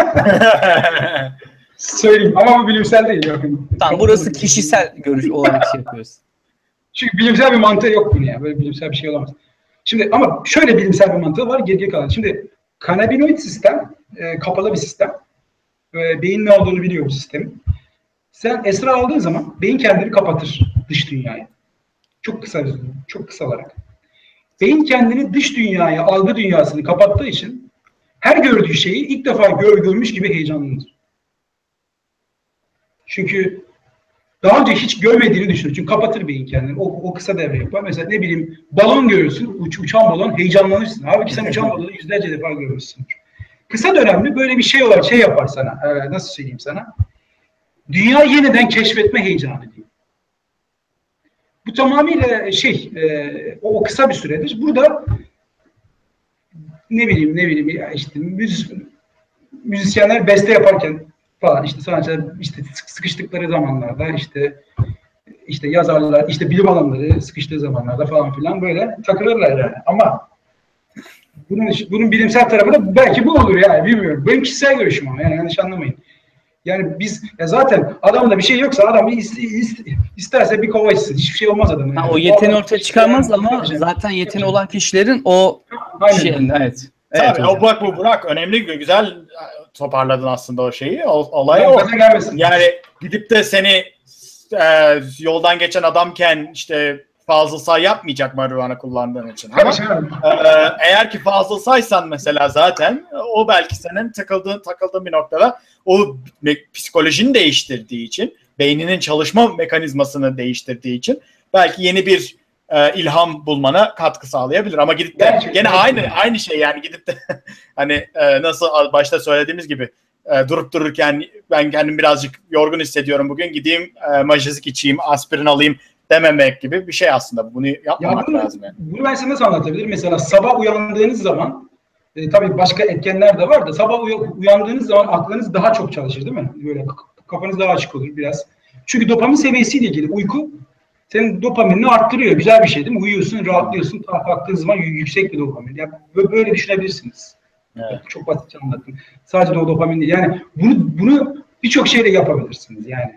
Söyleyeyim ama bu bilimsel değil. Bakın. Tamam, burası kişisel görüş olarak şey yapıyoruz. Çünkü bilimsel bir mantığı yok bunun ya. Böyle bilimsel bir şey olamaz. Şimdi ama şöyle bilimsel bir mantığı var. Geri kalan. Şimdi kanabinoid sistem kapalı bir sistem. Beyin ne olduğunu biliyor bu sistemin. Sen esrar aldığın zaman beyin kendini kapatır dış dünyaya. Çok kısa olarak. Beyin kendini dış dünyaya, algı dünyasını kapattığı için her gördüğü şeyi ilk defa görmüş gibi heyecanlanır. Çünkü daha önce hiç görmediğini düşünür. Çünkü kapatır beyin kendini. O kısa devre yapar. Mesela ne bileyim balon görürsün. Uçan balon heyecanlanırsın. Halbuki sen uçan balonu yüzlerce defa görmüşsündür. Kısa dönemli böyle bir şey olarak şey yapar sana. Nasıl söyleyeyim sana? Dünya yeniden keşfetme heyecanı diyeyim. Bu tamamıyla o kısa bir süredir. Burada ne bileyim ya işte müzisyenler beste yaparken falan işte sanatçılar işte sıkıştıkları zamanlarda işte yazarlar işte bilim adamları sıkıştığı zamanlarda falan filan böyle takılırlar yani. Ama bunun bilimsel tarafı da belki bu olur yani bilmiyorum. Benim kişisel görüşüm ama yani yanlış anlamayın. Yani biz zaten adamda bir şey yoksa adam isterse bir kova içsin. Hiçbir şey olmaz adamın. Yani. O yeteneği ortaya çıkarmaz ama zaten yeteneği olan kişilerin o şeyin evet. Evet, tabii o Burak önemli, güzel toparladın aslında o şeyi. Olay o. Yani gidip de seni yoldan geçen adamken işte Fazıl Say yapmayacak marihuana kullandığın için. Ama eğer ki Fazıl Saysan mesela zaten o belki senin takıldığın bir noktada o psikolojini değiştirdiği için, beyninin çalışma mekanizmasını değiştirdiği için belki yeni bir ilham bulmana katkı sağlayabilir. Ama gidip de gene aynı şey yani gidip de hani nasıl başta söylediğimiz gibi durup dururken ben kendimi birazcık yorgun hissediyorum bugün gideyim majezik içeyim, aspirin alayım dememek gibi bir şey aslında. Bunu yapmamak lazım yani. Bunu ben size nasıl anlatabilirim? Mesela sabah uyandığınız zaman tabii başka etkenler de var da sabah uyandığınız zaman aklınız daha çok çalışır değil mi? Böyle kafanız daha açık olur biraz. Çünkü dopamin seviyesiyle ilgili uyku senin dopaminini arttırıyor. Güzel bir şey değil mi? Uyuyorsun, rahatlıyorsun. Kalktığın zaman yüksek bir dopamin. Yani böyle düşünebilirsiniz. Evet. Çok basitçe anlattım. Sadece de o dopamin değil. Yani bunu birçok şeyle yapabilirsiniz. Yani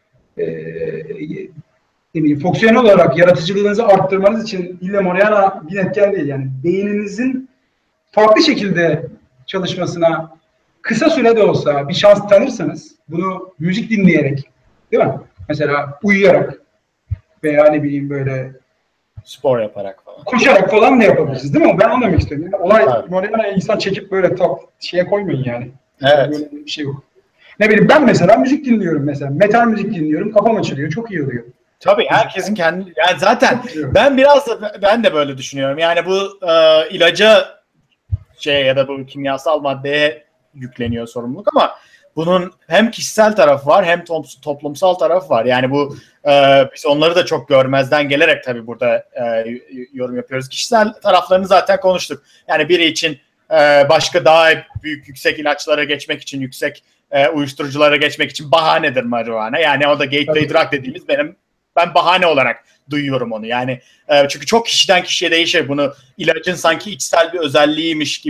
fonksiyonel olarak yaratıcılığınızı arttırmanız için illa marihuana bir etken değil. Yani beyninizin farklı şekilde çalışmasına kısa sürede olsa bir şans tanırsanız bunu müzik dinleyerek değil mi? Mesela uyuyarak veya ne bileyim böyle spor yaparak falan. Koşarak falan da yapabilirsiniz değil mi? Ben onu demek istiyorum. Yani olay marihuana'ya insan çekip böyle şeye koymayın yani. Evet. Böyle bir şey yok. Ne bileyim ben mesela müzik dinliyorum mesela. Metal müzik dinliyorum. Kafam açılıyor. Çok iyi oluyor. Tabii herkesin kendi yani zaten ben de böyle düşünüyorum. Yani bu ilaca ya da bu kimyasal maddeye yükleniyor sorumluluk ama bunun hem kişisel tarafı var hem toplumsal tarafı var. Yani bu biz onları da çok görmezden gelerek tabii burada yorum yapıyoruz. Kişisel taraflarını zaten konuştuk. Yani biri için başka daha büyük yüksek ilaçlara geçmek için yüksek uyuşturuculara geçmek için bahanedir marihuana. Yani o da gateway drug dediğimiz ben bahane olarak duyuyorum onu. Yani çünkü çok kişiden kişiye değişir. Bunu ilacın sanki içsel bir özelliğiymiş gibi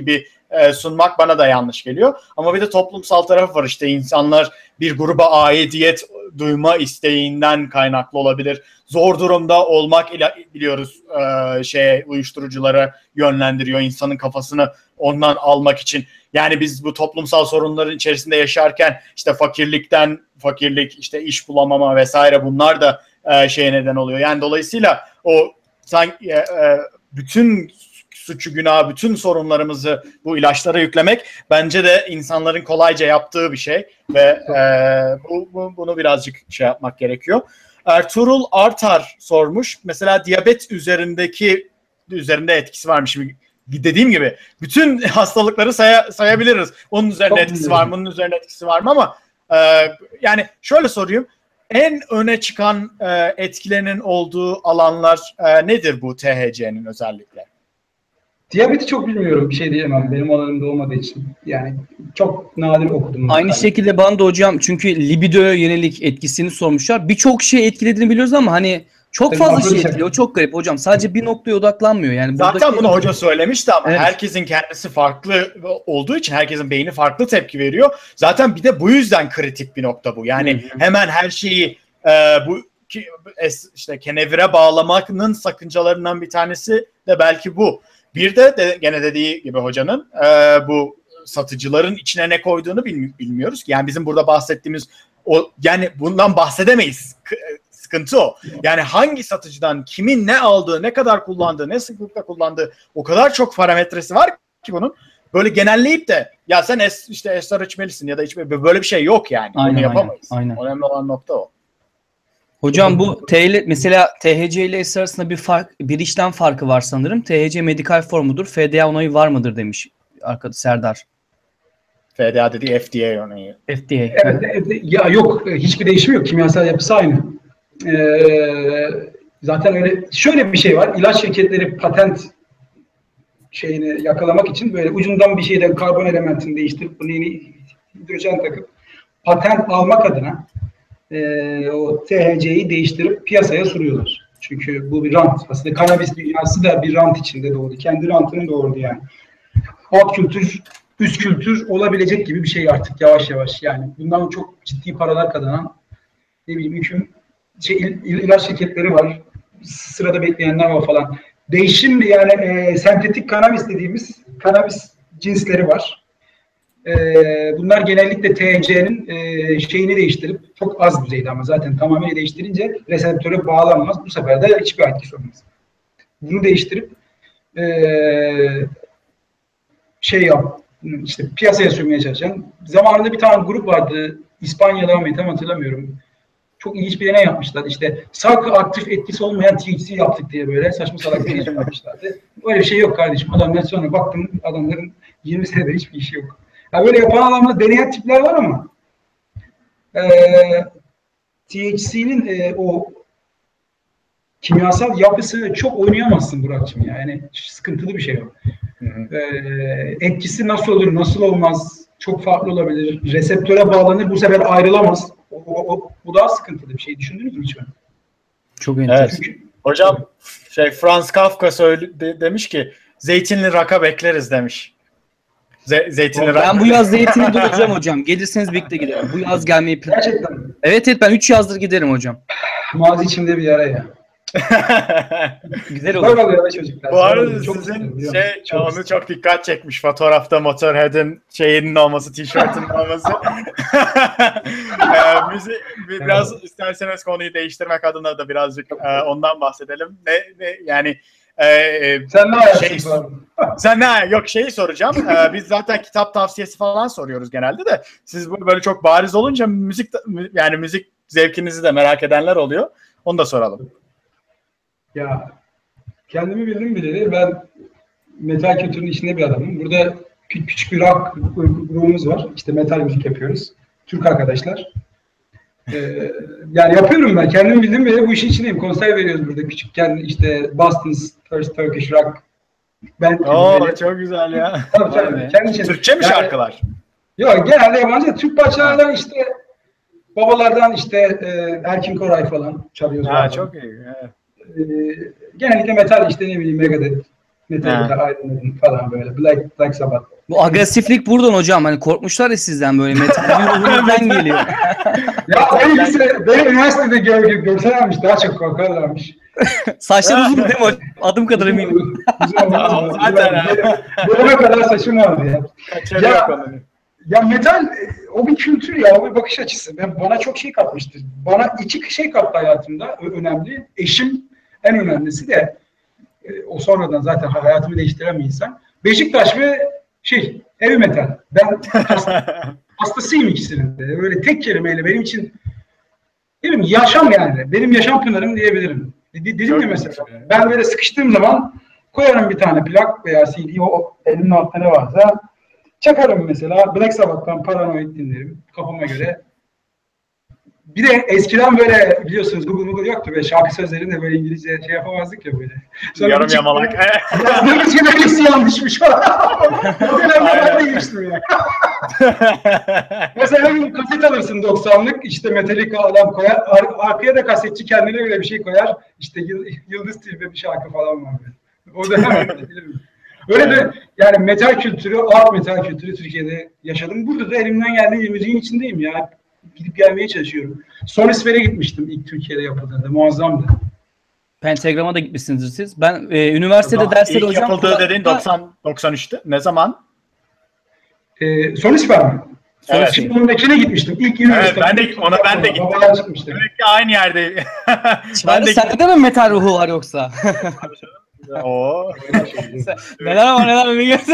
sunmak bana da yanlış geliyor. Ama bir de toplumsal tarafı var, işte insanlar bir gruba aidiyet duyma isteğinden kaynaklı olabilir. Zor durumda olmak biliyoruz uyuşturuculara yönlendiriyor insanın kafasını ondan almak için. Yani biz bu toplumsal sorunların içerisinde yaşarken işte fakirlik, işte iş bulamama vesaire, bunlar da neden oluyor. Yani dolayısıyla o sanki bütün suçu, günahı, bütün sorunlarımızı bu ilaçlara yüklemek bence de insanların kolayca yaptığı bir şey ve bunu birazcık yapmak gerekiyor. Ertuğrul Artar sormuş. Mesela diyabet üzerinde etkisi varmış. Dediğim gibi bütün hastalıkları sayabiliriz. Onun üzerine etkisi var mı, bunun üzerine etkisi var mı, ama yani şöyle sorayım. En öne çıkan etkilerinin olduğu alanlar nedir bu THC'nin özellikle? Diyabeti çok bilmiyorum. Bir şey diyemem. Benim alanımda olmadığı için. Yani çok nadir okudum. Aynı şekilde bana da hocam, çünkü libidoya yönelik etkisini sormuşlar. Birçok şey etkilediğini biliyoruz ama hani çok fazla şey etkiliyor. Çok garip hocam. Sadece bir noktaya odaklanmıyor. Yani zaten bunu hoca söylemişti ama evet, herkesin kendisi farklı olduğu için herkesin beyni farklı tepki veriyor. Zaten bir de bu yüzden kritik bir nokta bu. Yani hemen her şeyi işte kenevire bağlamanın sakıncalarından bir tanesi de belki bu. Bir de gene dediği gibi hocanın bu satıcıların içine ne koyduğunu bilmiyoruz ki. Yani bizim burada bahsettiğimiz yani bundan bahsedemeyiz. Sıkıntı o. Yani hangi satıcıdan kimin ne aldığı, ne kadar kullandığı, ne sıklıkla kullandığı, o kadar çok parametresi var ki bunun. Böyle genelleyip de ya sen esrar içmelisin ya da içmelisin, böyle bir şey yok yani. Aynen, bunu yapamayız. Aynen. Önemli olan nokta o. Hocam bu mesela THC ile esrar arasında bir işlem farkı var sanırım. THC medikal formudur. FDA onayı var mıdır demiş arkadaş Serdar. FDA dediği FDA onayı. FDA. Evet, ya yok, hiçbir değişim yok. Kimyasal yapısı aynı. Zaten öyle, şöyle bir şey var. İlaç şirketleri patent şeyini yakalamak için böyle ucundan bir şeyden karbon elementini değiştirip bunu yeni hidrojen takıp patent almak adına o THC'yi değiştirip piyasaya sürüyorlar. Çünkü bu bir rant. Aslında kanabis dünyası da bir rant içinde doğdu. Kendi rantını doğurdu yani. Alt kültür, üst kültür olabilecek gibi bir şey artık yavaş yavaş. Yani bundan çok ciddi paralar kazanan, ne bileyim, ilaç şirketleri var. Sırada bekleyenler var falan. Değişim yani sentetik kanabis dediğimiz kanabis cinsleri var. Bunlar genellikle THC'nin şeyini değiştirip, çok az düzeyde ama zaten tamamen değiştirince reseptöre bağlanmaz. Bu sefer de hiçbir etkisi olmaz. Bunu değiştirip işte piyasaya sürmeye çalışan. Zamanında bir tane grup vardı. İspanya'da mı tam hatırlamıyorum. Çok ilginç bir deney yapmışlar. İşte sarkı aktif etkisi olmayan THC yaptık diye böyle saçma salak bir deney yapmışlardı. Öyle bir şey yok kardeşim. Adamlar sonra baktım, adamların 20 senedir hiçbir işi yok. Yani böyle yapan adamlar, deneyen tipler var ama THC'nin o kimyasal yapısını çok oynayamazsın Burak'cığım ya. Yani sıkıntılı bir şey o. Etkisi nasıl olur, nasıl olmaz, çok farklı olabilir. Reseptöre bağlanır, bu sefer ayrılamaz. Bu daha sıkıntılı bir şey. Düşündünüz mü hiç mi? Çok enteresan. Evet. Hocam Franz Kafka demiş ki zeytinli raka bekleriz demiş. Zeytinli raka. Ben bu yaz zeytini duracağım hocam. Gelirseniz birlikte gidelim. Bu yaz gelmeyi Gerçekten. Evet ben 3 yazdır giderim hocam. Mazi içimde bir yara ya. Güzel olur. Böyle oluyor çocuklar. Bu arada çok sizin onu çok dikkat çekmiş. Fotoğrafta Motorhead'in şeyinin olması, tişörtünün olması. Biraz isterseniz konuyu değiştirmek adına da birazcık ondan bahsedelim. Yani sen ne ayaksın? Sen ne? Yok, şeyi soracağım. Biz zaten kitap tavsiyesi falan soruyoruz genelde de. Siz böyle çok bariz olunca müzik zevkinizi de merak edenler oluyor. Onu da soralım. Ya kendimi bildim bileli ben metal kültürünün içinde bir adamım. Burada küçük bir rock grubumuz var. İşte metal müzik yapıyoruz. Türk arkadaşlar. Yani yapıyorum ben. Kendimi bildim bileli bu işin içindeyim. Konser veriyoruz burada küçükken. İşte Boston's First Turkish Rock Band. Çok güzel ya. Tabii. Türkçe mi şarkılar? Yok, genelde yabancı. Türk parçalardan işte babalardan işte Erkin Koray falan çalıyoruz. Çok iyi. Evet. Genellikle metal, işte ne bileyim, Megadeth, Metallica, Iron Maiden falan böyle. Black Sabbath. Bu agresiflik buradan hocam. Hani korkmuşlar ya sizden böyle metal ruhunuzdan geliyor. Ya benim üniversitede görselermiş daha çok korkarlarmış. Saçlar uzun değil mi hocam? Adım kadar eminim. Zaten bölüme kadar saçım vardı ya. Kaçırıyor konuyu. Ya metal o bir kültür ya, o bir bakış açısı. Bana çok şey katmıştır. Bana iki şey kattı hayatımda önemli. Eşim en önemlisi de o sonradan zaten hayatımı değiştiren bir insan. Beşiktaş ve heavy metal. Ben hastasıyım ikisinin de. Böyle tek kelimeyle benim için değil mi? Yaşam yani. Benim yaşam pınarım diyebilirim. Dedim ya mesela. Ben böyle sıkıştığım zaman koyarım bir tane plak veya CD, o elimin altında ne varsa çakarım mesela. Black Sabbath'tan Paranoid dinlerim kafama göre. Bir de eskiden böyle biliyorsunuz Google yoktu ve şarkı sözlerini de böyle İngilizce yapamazdık ya böyle. Yarım yamalak. Yazdığımız gibi hepsi yanlışmış falan. O dönemde ben değiştim ya. Mesela bir kaset alırsın 90'lık, işte Metallica adam koyar, arkaya da kasetçi kendine göre bir şey koyar, işte Yıldız Tilbe bir şarkı falan var böyle. O dönem öyle de yani metal kültürü, alt metal kültürü Türkiye'de yaşadım. Burada da elimden geldiği müziğin içindeyim ya. Gidip gelmeye çalışıyorum. Sonisfer'e gitmiştim ilk Türkiye'de yapıldığında. Muazzamdı. Pentagram'a da gitmişsinizdir siz. Ben üniversitede dersleri hocam... İlk yapıldığı dediğin 93'tü. Ne zaman? Sonisfer mi? Evet. Şimdi onun ekine gitmiştim. İlk üniversite. Evet, ben de gittim. Demek ki aynı yerde. Sende de mi metal ruhu var yoksa? Oo. neler var biliyorsun.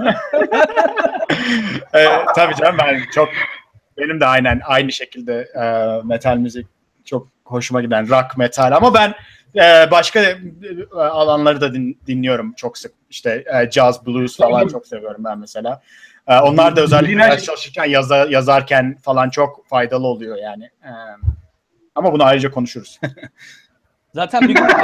Tabii canım, benim de aynı şekilde metal müzik çok hoşuma giden, rock metal, ama ben başka alanları da dinliyorum çok sık. İşte jazz, blues falan çok seviyorum ben mesela. Onlar da özellikle ders çalışırken, yazarken falan çok faydalı oluyor yani. Ama bunu ayrıca konuşuruz. Zaten bir gün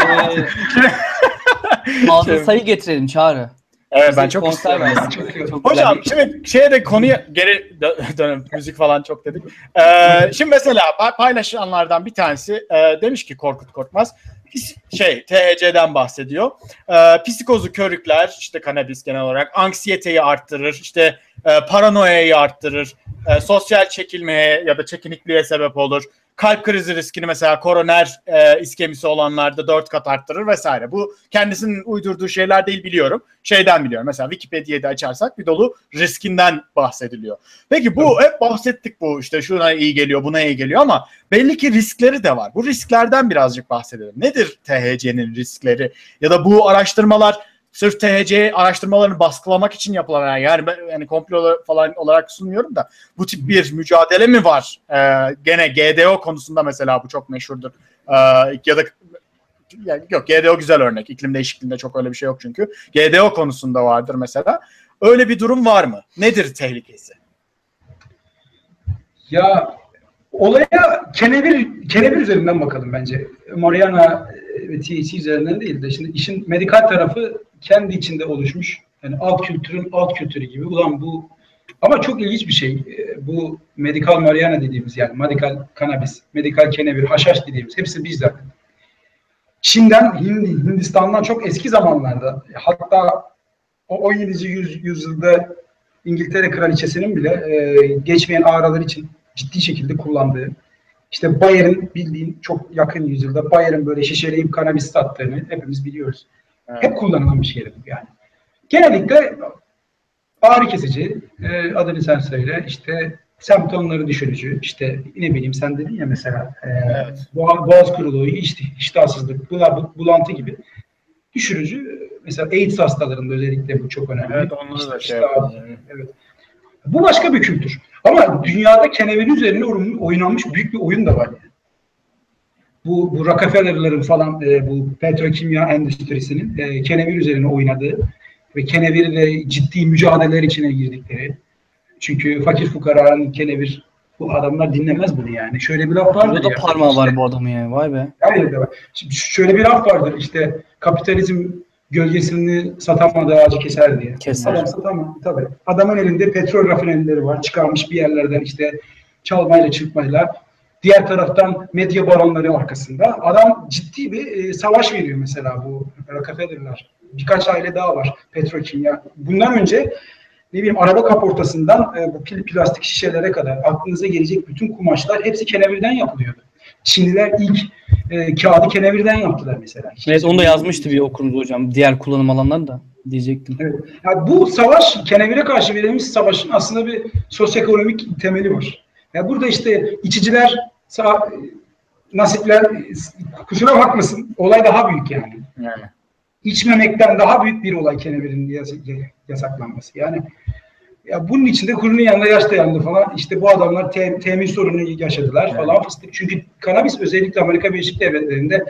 ağzı sayı getirelim Çağrı. Evet, ben çok istiyorum. Hocam şimdi de konuya geri dönelim. Müzik falan çok dedik. Şimdi mesela paylaşanlardan bir tanesi demiş ki Korkut Korkmaz THC'den bahsediyor. Psikozu körükler, işte kanabis genel olarak, anksiyeteyi arttırır, işte paranoyayı arttırır, sosyal çekilmeye ya da çekinikliğe sebep olur. Kalp krizi riskini mesela koroner iskemisi olanlarda 4 kat arttırır vesaire. Bu kendisinin uydurduğu şeyler değil, biliyorum. Şeyden biliyorum. Mesela Wikipedia'da açarsak bir dolu riskinden bahsediliyor. Peki bu hep bahsettik, bu işte şuna iyi geliyor, buna iyi geliyor, ama belli ki riskleri de var. Bu risklerden birazcık bahsedelim. Nedir THC'nin riskleri? Ya da bu araştırmalar sırf THC araştırmalarını baskılamak için yapılan, yani komplo falan olarak sunmuyorum da, bu tip bir mücadele mi var? Gene GDO konusunda mesela bu çok meşhurdur. Ya da yok, GDO güzel örnek. İklim değişikliğinde çok öyle bir şey yok çünkü. GDO konusunda vardır mesela. Öyle bir durum var mı? Nedir tehlikesi? Ya olaya kenevir üzerinden bakalım bence. Mariana ve THC üzerinden değil de, şimdi işin medikal tarafı kendi içinde oluşmuş. Yani alt kültürün alt kültürü gibi. Ulan bu, ama çok ilginç bir şey. Bu medikal mariana dediğimiz, yani medikal kanabis, medikal kenevir, haşhaş dediğimiz hepsi biz zaten. Çin'den, Hindistan'dan çok eski zamanlarda, hatta o 17. yüzyılda İngiltere kraliçesinin bile geçmeyen ağrılar için ciddi şekilde kullandığı, işte Bayer'in, bildiğin çok yakın yüzyılda Bayer'in böyle şişeleyip kanabis sattığını hepimiz biliyoruz. Evet. Hep kullanılan bir şey bu yani. Genellikle ağrı kesici, adını sen söyle, işte semptomları düşürücü, işte ne bileyim sen dedin ya mesela, evet, boğaz kuruluğu, iştahsızlık, bulantı gibi düşürücü. Mesela AIDS hastalarında özellikle bu çok önemli. Evet, onları da evet. Bu başka bir kültür. Ama dünyada kenevir üzerine oynanmış büyük bir oyun da var yani. Bu Rockefeller'ların falan bu petrokimya endüstrisinin kenevir üzerine oynadığı ve kenevirle ciddi mücadeleler içine girdikleri. Çünkü fakir fukaranın kenevir, bu adamlar dinlemez bunu yani. Şöyle bir laf vardır. Burada da parmağı var bu adamın yani. Vay be. Her yerde var. Şimdi şöyle bir laf vardır, işte kapitalizm gölgesini satamadığı ağacı keser diye. Keser. Adam satamaz tabii. Adamın elinde petrol rafinerileri var. Çıkarmış bir yerlerden işte çalmayla çırpmayla Diğer taraftan medya baronları arkasında. Adam ciddi bir savaş veriyor mesela bu Rockefeller'lar. Birkaç aile daha var. Petrokimya. Bundan önce ne bileyim araba kaportasından bu plastik şişelere kadar aklınıza gelecek bütün kumaşlar hepsi kenevirden yapılıyordu. Çinliler ilk kağıdı kenevirden yaptılar mesela. Evet, onu da yazmıştı bir okurumuz hocam. Diğer kullanım alanlarını da diyecektim. Evet. Yani bu savaş, kenevire karşı verilmiş savaşın aslında bir sosyoekonomik temeli var. Yani burada işte içiciler, nasipler, kusura bakmasın, olay daha büyük yani. Yani. İçmemekten daha büyük bir olay kenevirin yasaklanması. Yani ya bunun içinde kurunun yanında yaş dayandı falan. İşte bu adamlar temin sorunu yaşadılar falan fıstık. Çünkü kanabis özellikle Amerika Birleşik Devletleri'nde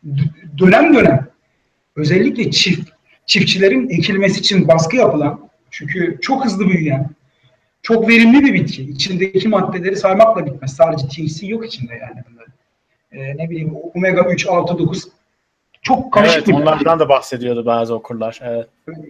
dönem özellikle çiftçilerin ekilmesi için baskı yapılan, çünkü çok hızlı büyüyen, çok verimli bir bitki. İçindeki maddeleri saymakla bitmez. Sadece THC yok içinde yani bunların. Ne bileyim omega 3, 6, 9 çok karışık. Evet, onlardan da bahsediyordu bazı okurlar. Evet.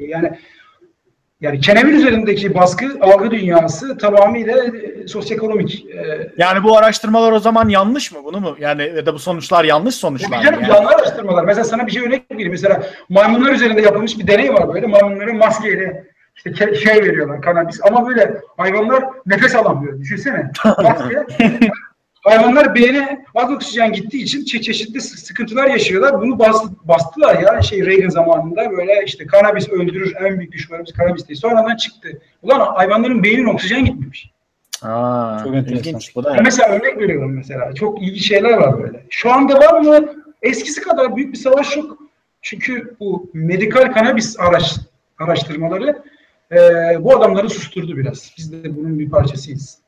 Yani kenevir üzerindeki baskı, algı dünyası tamamıyla sosyoekonomik. Yani bu araştırmalar o zaman yanlış mı? Bunu mu? Yani ya da bu sonuçlar yanlış sonuçlar mı? Yani? Yanlış araştırmalar. Mesela sana bir şey örnek vereyim. Mesela maymunlar üzerinde yapılmış bir deney var böyle. Maymunlara maskeyle işte veriyorlar, kanabis. Ama böyle hayvanlar nefes alamıyor. Düşünsene. Maske. Hayvanlar beynine az oksijen gittiği için çeşitli sıkıntılar yaşıyorlar. Bunu bastılar ya Reagan zamanında böyle işte kanabis öldürür, en büyük düşmanımız kanabis diye. Sonradan çıktı. Ulan hayvanların beynine oksijen gitmemiş. Çok ilginç. Bu da mesela örnek veriyorum mesela. Çok ilginç şeyler var böyle. Şu anda var mı? Eskisi kadar büyük bir savaş yok. Çünkü bu medikal kanabis araştırmaları bu adamları susturdu biraz. Biz de bunun bir parçasıyız.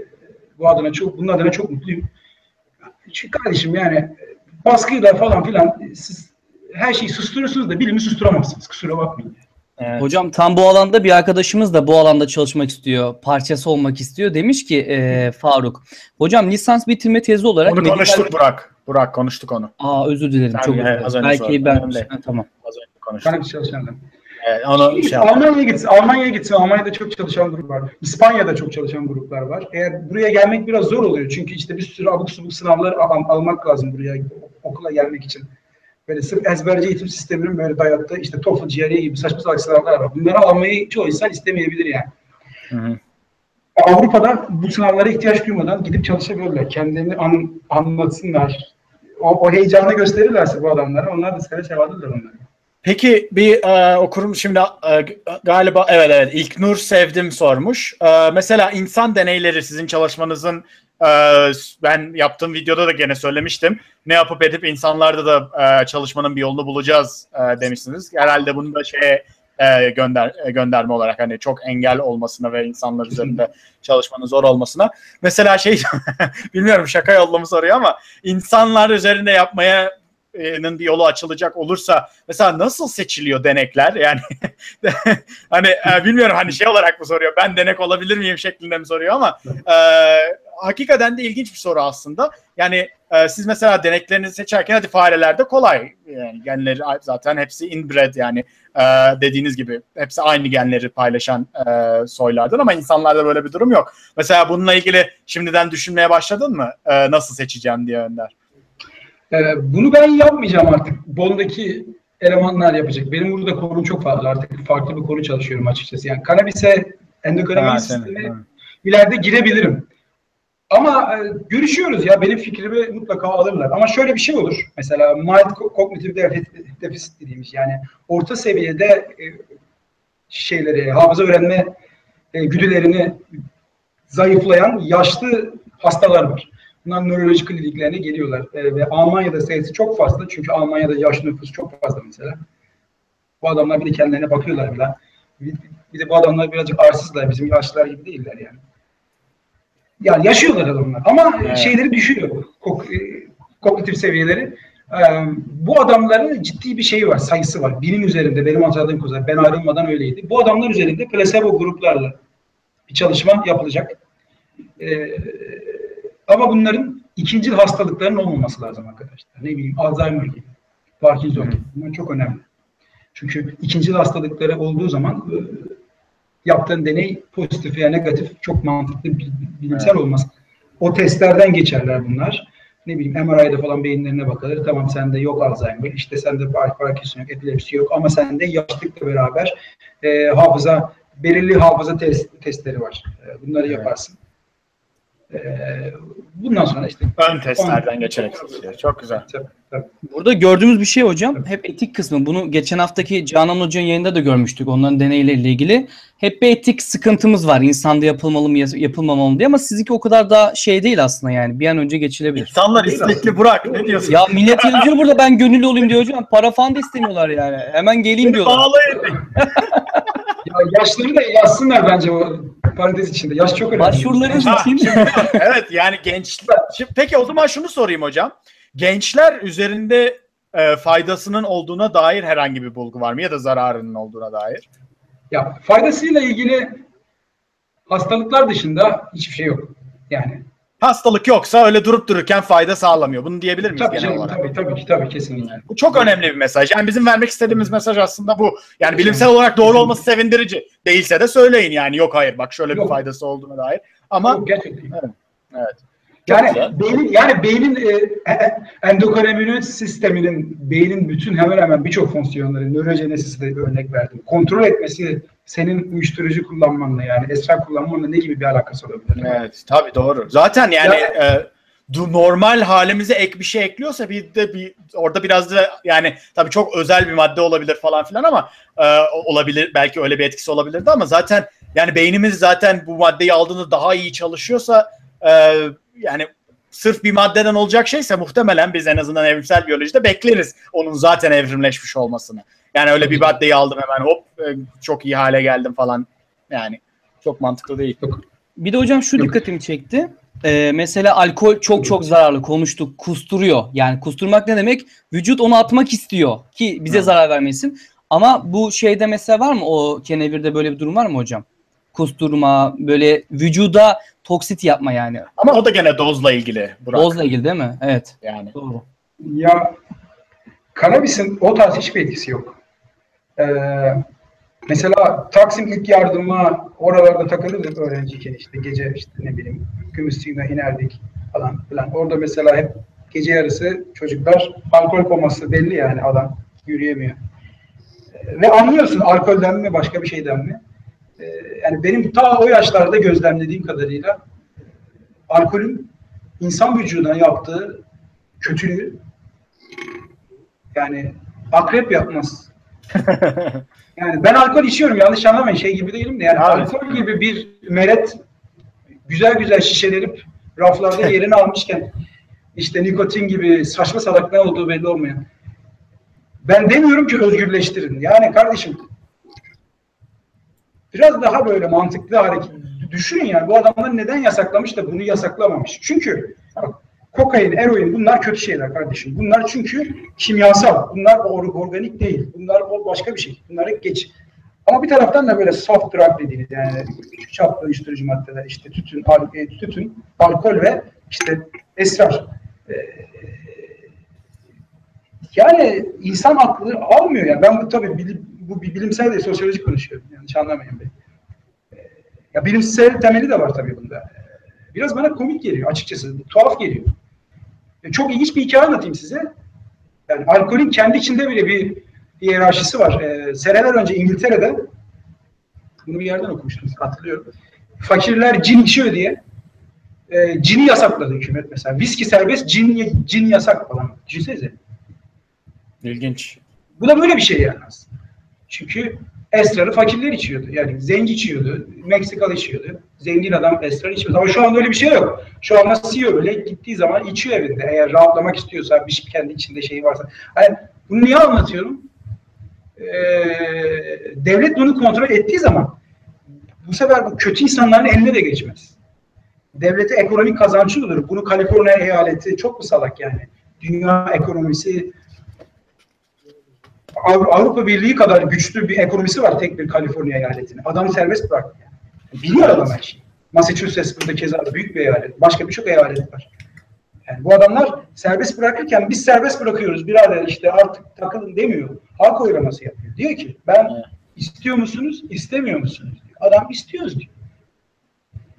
Bunun adına çok mutluyum. Çünkü kardeşim yani baskıyla falan filan siz her şeyi susturursunuz da bilimi susturamazsınız. Kusura bakmayın. Evet. Hocam tam bu alanda bir arkadaşımız da bu alanda çalışmak istiyor, parçası olmak istiyor. Demiş ki Faruk, hocam lisans bitirme tezi olarak... Onu konuştuk Burak. Burak konuştuk onu. Özür dilerim. Tabii, çok özür dilerim. az önce Belki ben... tamam. Az önce konuştuk. Bana bir çalışanlarım. Almanya'ya gitsin. Almanya'da çok çalışan grup var. İspanya'da çok çalışan gruplar var. Eğer buraya gelmek biraz zor oluyor. Çünkü işte bir sürü abuk subuk sınavlar almak lazım buraya okula gelmek için. Böyle sırf ezberci eğitim sisteminin böyle dayattığı işte TOEFL, GRE gibi saçma salak sınavlar var. Bunları almayı çoğu insan istemeyebilir yani. Hı. Avrupa'da bu sınavlara ihtiyaç duymadan gidip çalışabilirler. Kendilerini anlatsınlar. O heyecanı gösterirlerse bu adamlara onlar da seve seve alırlar onları. Peki bir okurum şimdi galiba evet İlknur Sevdim sormuş. Mesela insan deneyleri sizin çalışmanızın ben yaptığım videoda da gene söylemiştim. Ne yapıp edip insanlarda da çalışmanın bir yolunu bulacağız demişsiniz. Herhalde bunu da gönderme olarak hani çok engel olmasına ve insanlar üzerinde çalışmanın zor olmasına. Mesela bilmiyorum şaka yollamış soruyor ama insanlar üzerinde yapmaya bir yolu açılacak olursa mesela nasıl seçiliyor denekler? Yani hani bilmiyorum hani olarak mı soruyor? Ben denek olabilir miyim şeklinde mi soruyor ama hakikaten de ilginç bir soru aslında. Yani siz mesela deneklerinizi seçerken hadi farelerde kolay. Yani genleri zaten hepsi inbred yani dediğiniz gibi hepsi aynı genleri paylaşan soylardan ama insanlarda böyle bir durum yok. Mesela bununla ilgili şimdiden düşünmeye başladın mı? Nasıl seçeceğim diye Önder. Bunu ben yapmayacağım artık. Bond'daki elemanlar yapacak. Benim burada konum çok fazla. Artık farklı bir konu çalışıyorum açıkçası. Yani kanabise endokannabinoid sistemi ileride girebilirim. Ama görüşüyoruz ya. Benim fikrimi mutlaka alırlar. Ama şöyle bir şey olur. Mesela mild cognitive deficit dediğimiz yani orta seviyede hafıza öğrenme güdülerini zayıflayan yaşlı hastalar var. Bunlar nöroloji kliniklerine geliyorlar. Ve Almanya'da sayısı çok fazla. Çünkü Almanya'da yaş nüfus çok fazla mesela. Bu adamlar bir de kendilerine bakıyorlar bile. Bir de bu adamlar birazcık arsızlar. Bizim yaşlılar gibi değiller yani. Yani yaşıyorlar adamlar. Ama şeyleri düşüyor. Kognitif seviyeleri. Bu adamların ciddi bir şeyi var. Sayısı var. 1000'in üzerinde. Benim hatırladığım kadar. Ben ayrılmadan öyleydi. Bu adamlar üzerinde plasebo gruplarla bir çalışma yapılacak. Ama bunların ikincil hastalıkların olmaması lazım arkadaşlar. Ne bileyim Alzheimer gibi, Parkinson gibi. Bunlar çok önemli. Çünkü ikincil hastalıkları olduğu zaman yaptığın deney pozitif veya negatif çok mantıklı bilimsel olmaz. O testlerden geçerler bunlar. Ne bileyim MRI'de falan beyinlerine bakılır. Tamam sende yok Alzheimer, işte sende Parkinson yok, epilepsi yok ama sende yaşlılıkla beraber belirli hafıza testleri var. Bunları yaparsın. Bundan sonra işte Ön testlerden geçerek seçiliyor. Çok güzel. tabii. Burada gördüğümüz bir şey hocam hep etik kısmı. Bunu geçen haftaki Canan Hoca'nın yayında da görmüştük onların deneyleriyle ilgili. Hep bir etik sıkıntımız var. İnsanda yapılmalı mı yapılmamalı mı diye ama sizinki o kadar da şey değil aslında yani. Bir an önce geçilebilir. İnsanlar istekli Burak. Ne diyorsun? Ya millet yazıyor burada ben gönüllü olayım diyor hocam. Para falan da istemiyorlar yani. Hemen geleyim diyorlar. Bağlayın. Ya yaşları da yazsınlar bence o parantez içinde. Yaş çok önemli. Başvurularınız için. Evet yani gençler. Peki o zaman şunu sorayım hocam. Gençler üzerinde faydasının olduğuna dair herhangi bir bulgu var mı ya da zararının olduğuna dair? Ya faydasıyla ilgili hastalıklar dışında hiçbir şey yok. Yani Hastalık yoksa öyle durup dururken fayda sağlamıyor. Bunu diyebilir miyiz tabii genel canım, olarak? tabii kesinlikle. Bu çok önemli bir mesaj. Yani bizim vermek istediğimiz mesaj aslında bu. Yani bilimsel olarak doğru olması sevindirici. Değilse de söyleyin yani yok hayır bak şöyle bir faydası olduğuna dair. Ama Yok, gerçekten. evet. Yani beynin endokannabinoid sisteminin beynin bütün hemen hemen birçok fonksiyonları nörojenesisi de bir örnek verdim. Kontrol etmesi senin uyuşturucu kullanmanla yani esrar kullanmanla ne gibi bir alakası olabilir? Evet tabii doğru. Zaten yani normal halimize ek bir şey ekliyorsa orada biraz da yani tabii çok özel bir madde olabilir falan filan ama olabilir belki öyle bir etkisi olabilirdi ama zaten yani beynimiz zaten bu maddeyi aldığında daha iyi çalışıyorsa yani sırf bir maddeden olacak şeyse muhtemelen biz en azından evrimsel biyolojide bekleriz onun zaten evrimleşmiş olmasını. Yani öyle bir maddeyi aldım hemen hop çok iyi hale geldim falan yani çok mantıklı değil. Bir de hocam şu dikkatimi çekti. Mesela alkol çok zararlı konuştuk. Kusturuyor. Yani kusturmak ne demek? Vücut onu atmak istiyor ki bize zarar vermesin. Ama bu şeyde mesela var mı o kenevirde böyle bir durum var mı hocam? Kusturma, böyle vücuda toksit yapma yani. Ama o da gene dozla ilgili Burak. Dozla ilgili değil mi? Evet. Yani. Doğru. Ya kannabisin o tarz hiçbir etkisi yok. Mesela Taksim ilk yardıma oralarda takılırdık öğrenciyken işte gece işte ne bileyim Gümüşsuyu'na inerdik falan filan. Orada mesela hep gece yarısı çocuklar alkol koması belli yani adam yürüyemiyor. Ve anlıyorsun alkolden mi başka bir şeyden mi? Yani benim ta o yaşlarda gözlemlediğim kadarıyla alkolün insan vücuduna yaptığı kötülüğü yani akrep yapmaz. Yani ben alkol içiyorum yanlış anlamayın şey gibi değilim de yani alkol gibi bir meret güzel şişelenip raflarda yerini almışken işte nikotin gibi saçma salak ne olduğu belli olmayan. Ben demiyorum ki özgürleştirin. Yani kardeşim biraz daha böyle mantıklı hareket düşünün yani bu adamlar neden yasaklamış da bunu yasaklamamış. Çünkü bak, kokain, eroin bunlar kötü şeyler kardeşim. Bunlar çünkü kimyasal. Bunlar organik değil. Bunlar başka bir şey. Bunları geç. Ama bir taraftan da böyle soft drug dediğiniz yani küçük çaplı uyuşturucu maddeler işte tütün, alkol ve işte esrar. Yani insan aklı almıyor yani. Ben bu tabii bu bir bilimsel değil, sosyolojik konuşuyorum. Yanlış anlamayın beni. Ya bilimsel temeli de var tabii bunda. Biraz bana komik geliyor açıkçası. Tuhaf geliyor. Çok ilginç bir hikaye anlatayım size. Yani alkolün kendi içinde bile bir hiyerarşisi var. Seneler önce İngiltere'de bunu bir yerden okumuştum, hatırlıyorum. Fakirler cin içiyor diye cini yasakladı hükümet mesela. Viski serbest, cin yasak falan. Düşünsenize. İlginç. Bu da böyle bir şey yani aslında. Çünkü esrarı fakirler içiyordu. Yani zenci içiyordu, Meksikalı içiyordu. Zengin adam esrar içmiyordu. Ama şu anda öyle bir şey yok. Şu anda CEO böyle gittiği zaman içiyor evinde. Eğer rahatlamak istiyorsa, bir kendi içinde şeyi varsa. Yani bunu niye anlatıyorum? Devlet bunu kontrol ettiği zaman bu sefer bu kötü insanların eline de geçmez. Devlete ekonomik kazancı olur. Bunu Kaliforniya eyaleti çok mu salak yani? Dünya ekonomisi Avrupa Birliği kadar güçlü bir ekonomisi var tek bir Kaliforniya eyaletinin. Adamı serbest bıraktı. Yani. Biliyor adam her şeyi. Massachusetts burada keza büyük bir eyalet. Başka birçok eyalet var. Yani bu adamlar serbest bırakırken biz serbest bırakıyoruz birader işte artık takılın demiyor. Halk oylaması yapıyor. Diyor ki ben istiyor musunuz, istemiyor musunuz? Diyor. Adam istiyoruz diyor.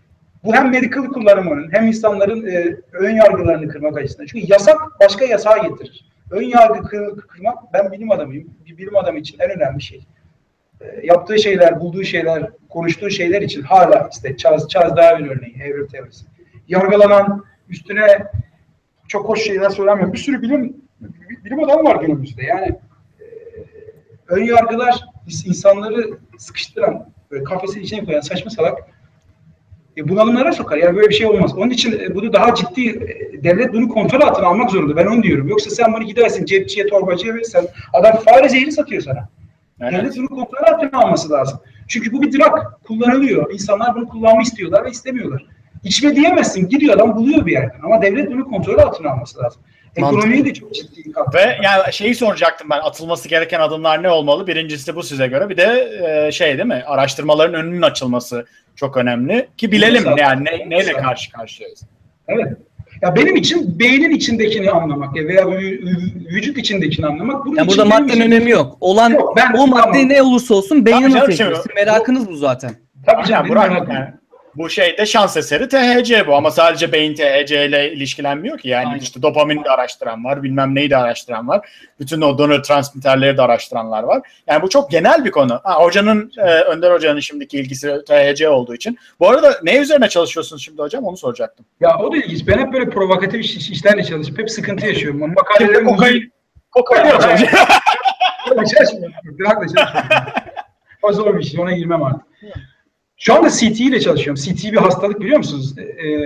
Bu hem medical kullanımının hem insanların ön yargılarını kırmak açısından. Çünkü yasak başka yasağa getirir. Ön yargı kırmak, ben bilim adamıyım. Bir bilim adamı için en önemli şey. Yaptığı şeyler, bulduğu şeyler, konuştuğu şeyler için hala işte Charles Darwin örneği, evrim teorisi. Yargılanan, üstüne çok hoş şeyler söylenmiyor. Bir sürü bilim adamı var günümüzde. Yani ön yargılar insanları sıkıştıran, böyle kafesin içine koyan saçma salak bunalımlara sokar. Yani böyle bir şey olmaz. Onun için bunu daha ciddi, devlet bunu kontrol altına almak zorunda. Ben onu diyorum. Yoksa sen bunu gidersin cepçiye, torbacıya verirsen adam fare zehri satıyor sana. Evet. Devlet bunu kontrol altına alması lazım. Çünkü bu bir drug. Kullanılıyor. İnsanlar bunu kullanmayı istiyorlar ve istemiyorlar. İçme diyemezsin. Gidiyor adam buluyor bir yerden. Ama devlet bunu kontrol altına alması lazım. Ekonomiyi de çok ciddi katkı. Ve yani şeyi soracaktım ben. Atılması gereken adımlar ne olmalı? Birincisi bu size göre. Bir de değil mi? Araştırmaların önünün açılması çok önemli. Ki bilelim yani neyle karşı karşıyayız. Evet. Ya benim için beynin içindekini anlamak veya vücut içindekini anlamak. Yani burada maddenin önemi yok. Yok, o madde ne olursa olsun beynin nasıl merakınız bu zaten. Tabii canım. Burak, bu şeyde şans eseri THC bu ama sadece beyin THC ile ilişkilenmiyor ki. Yani işte dopamini de araştıran var, bilmem neyi de araştıran var. Bütün o nörotransmitterleri de araştıranlar var. Yani bu çok genel bir konu. Önder Hoca'nın şimdiki ilgisi THC olduğu için. Bu arada ne üzerine çalışıyorsunuz şimdi hocam? Onu soracaktım. Ya o da ilginç. Ben hep böyle provokatif işlerle çalışıp hep sıkıntı yaşıyorum. Kokain çalışıyorum. O zor bir şey. Ona girmem artık. Şu anda CT ile çalışıyorum. CT bir hastalık biliyor musunuz?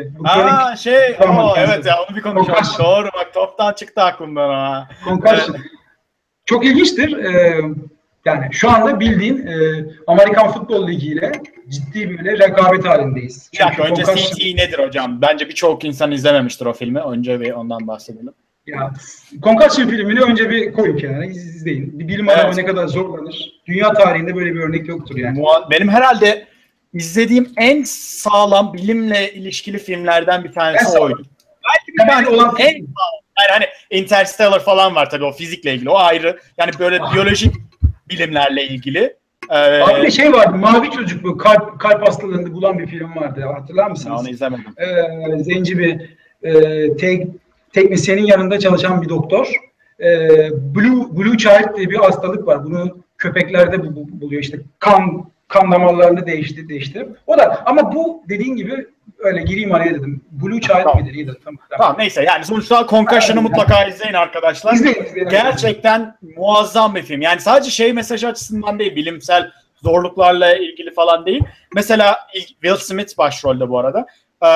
Evet ya onu bir konuşalım. Doğru bak toptan çıktı aklımdan ha. Concussion. Çok ilginçtir. Yani şu anda bildiğin Amerikan Futbol Ligi ile ciddi bir rekabet halindeyiz. Önce CT nedir hocam? Bence birçok insan izlememiştir o filmi. Önce bir ondan bahsedelim. Ya, Concussion filmini önce bir koyun kenara izleyin. Bir bilim adamı ne kadar zorlanır. Dünya tarihinde böyle bir örnek yoktur yani. Benim herhalde izlediğim en sağlam bilimle ilişkili filmlerden bir tanesi oydu. Belki olan en sağlam. Yani hani Interstellar falan var tabii o fizikle ilgili. O ayrı. Yani böyle biyolojik bilimlerle ilgili. Abi bir şey vardı. Mavi Çocuk bu. Kalp hastalığını bulan bir film vardı. Hatırlar mısınız? Onu izlemedim. Zenci bir teknisyenin yanında çalışan bir doktor. Blue Child diye bir hastalık var. Bunu köpeklerde buluyor. İşte kan damarlarını değiştirip. O da ama bu dediğin gibi öyle gireyim araya dedim. Blue Child midir? İyidir. Tamam neyse yani sonuçta Concussion'ı mutlaka izleyin arkadaşlar. İzleyin. Gerçekten muazzam bir film. Yani sadece mesajı açısından değil, bilimsel zorluklarla ilgili falan değil. Mesela Will Smith başrolde bu arada.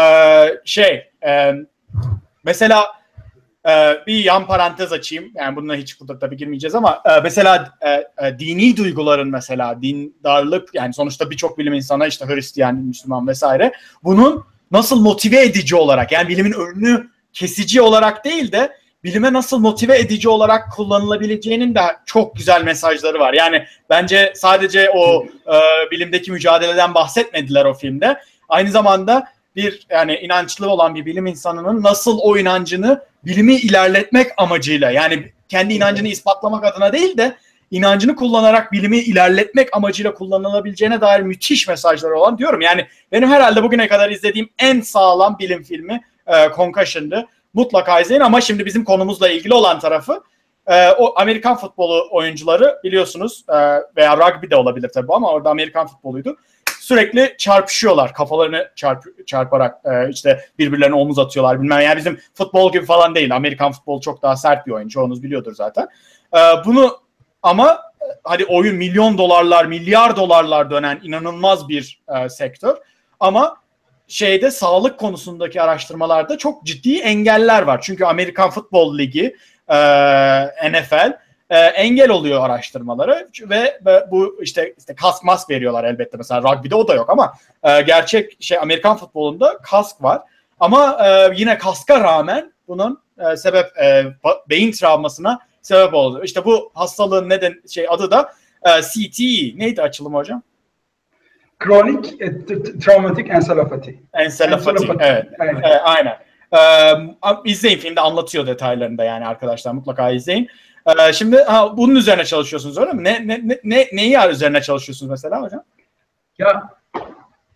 Mesela bir yan parantez açayım. Yani bununla hiç burada tabii girmeyeceğiz ama mesela dini duyguların mesela dindarlık yani sonuçta birçok bilim insanı işte Hristiyan, Müslüman vesaire bunun nasıl motive edici olarak yani bilimin önünü kesici olarak değil de bilime nasıl motive edici olarak kullanılabileceğinin de çok güzel mesajları var. Yani bence sadece o bilimdeki mücadeleden bahsetmediler o filmde. Aynı zamanda bir yani inançlı olan bir bilim insanının nasıl o inancını bilimi ilerletmek amacıyla yani kendi inancını ispatlamak adına değil de inancını kullanarak bilimi ilerletmek amacıyla kullanılabileceğine dair müthiş mesajları olan diyorum. Yani benim herhalde bugüne kadar izlediğim en sağlam bilim filmi Concussion'dı. Mutlaka izleyin ama şimdi bizim konumuzla ilgili olan tarafı o Amerikan futbolu oyuncuları biliyorsunuz veya rugby de olabilir tabii ama orada Amerikan futboluydu. Sürekli çarpışıyorlar. Kafalarını çarparak işte birbirlerine omuz atıyorlar. Bilmem yani bizim futbol gibi falan değil. Amerikan futbolu çok daha sert bir oyun. Çoğunuz biliyordur zaten. Bunu ama hadi oyun milyon dolarlar, milyar dolarlar dönen inanılmaz bir sektör. Ama sağlık konusundaki araştırmalarda çok ciddi engeller var. Çünkü Amerikan Futbol Ligi, NFL engel oluyor araştırmaları ve bu işte kask mask veriyorlar elbette. Mesela rugby'de o da yok ama gerçek Amerikan futbolunda kask var. Ama yine kaska rağmen bunun beyin travmasına sebep oldu. İşte bu hastalığın adı da CTE. Neydi açılımı hocam? Chronic Traumatic Encephalopathy. Encephalopathy. Evet. Aynen. İzleyin, filmde anlatıyor detaylarında yani arkadaşlar mutlaka izleyin. Şimdi bunun üzerine çalışıyorsunuz öyle mi? Neyi üzerine çalışıyorsunuz mesela hocam? Ya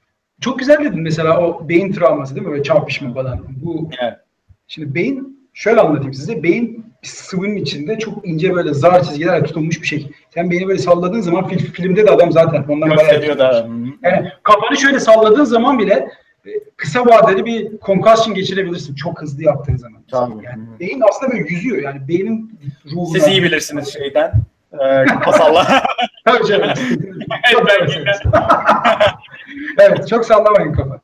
çok güzel dedin mesela o beyin travması değil mi? Böyle çarpışma falan. Bu Evet. şimdi beyin şöyle anlatayım size. Beyin bir sıvının içinde çok ince böyle zar çizgilerle tutulmuş bir şey. Sen beyni böyle salladığın zaman filmde de adam zaten ondan bayağı Gösteriyor da. yani kafanı şöyle salladığın zaman bile kısa vadeli bir concussion geçirebilirsin. Çok hızlı yaptığın zaman. Tabii. Yani beyin aslında böyle yüzüyor. Yani beynin ruhuna. Siz iyi bilirsiniz şeyden. Kafa salla. Tabii canım. Çok Ben bilirsiniz. Evet, çok sallamayın kafa.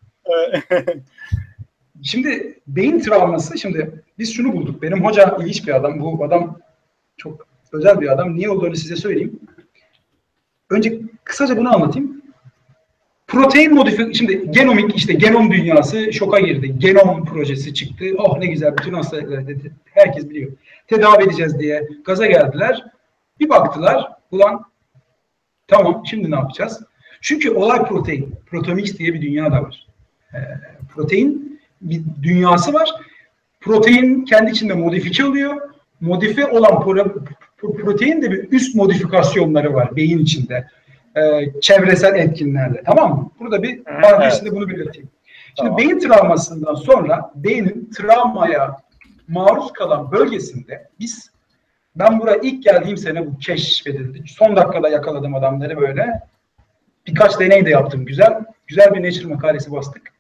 Şimdi beyin travması, şimdi biz şunu bulduk. Benim hoca ilginç bir adam. Bu adam çok özel bir adam. Niye olduğunu size söyleyeyim. Önce kısaca bunu anlatayım. Protein modifikasyon, şimdi genomik işte genom dünyası şoka girdi. Genom projesi çıktı. Oh ne güzel bütün hastalıkları dedi. Herkes biliyor. Tedavi edeceğiz diye gaza geldiler. Bir baktılar. Ulan tamam şimdi ne yapacağız? Çünkü olay protein. Proteomix diye bir dünya da var. Protein bir dünyası var. Protein kendi içinde modifiye oluyor. Modifiye olan protein de bir üst modifikasyonları var beyin içinde. Çevresel etkinlerle. Tamam mı? Burada bir parantezinde bunu belirteyim. Şimdi tamam. Beyin travmasından sonra beynin travmaya maruz kalan bölgesinde ben buraya ilk geldiğim sene bu keşfedildi. Son dakikada yakaladım adamları böyle. Birkaç deney de yaptım. Güzel bir Nature makalesi bastık.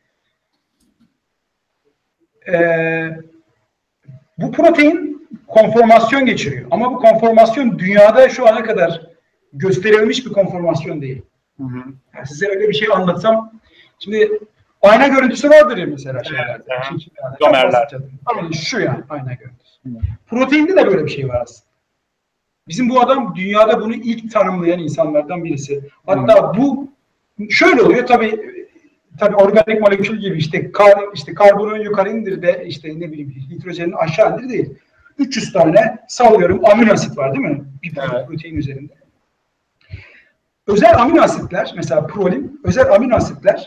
Bu protein konformasyon geçiriyor. Ama bu konformasyon dünyada şu ana kadar gösterilmiş bir konformasyon değil. Yani size öyle bir şey anlatsam, şimdi ayna görüntüsü vardır ya mesela şeylerde. Domerler. Ama şu yani ayna görüntüsü. Proteinde de böyle bir şey var aslında. Bizim bu adam dünyada bunu ilk tanımlayan insanlardan birisi. Hatta bu şöyle oluyor tabii organik molekül gibi işte karbonun yukarı indir de işte ne bileyim hidrojenin aşağı indir değil. 300 tane sallıyorum amino asit var değil mi? Bir protein üzerinde. Özel amino asitler mesela prolin, özel amino asitler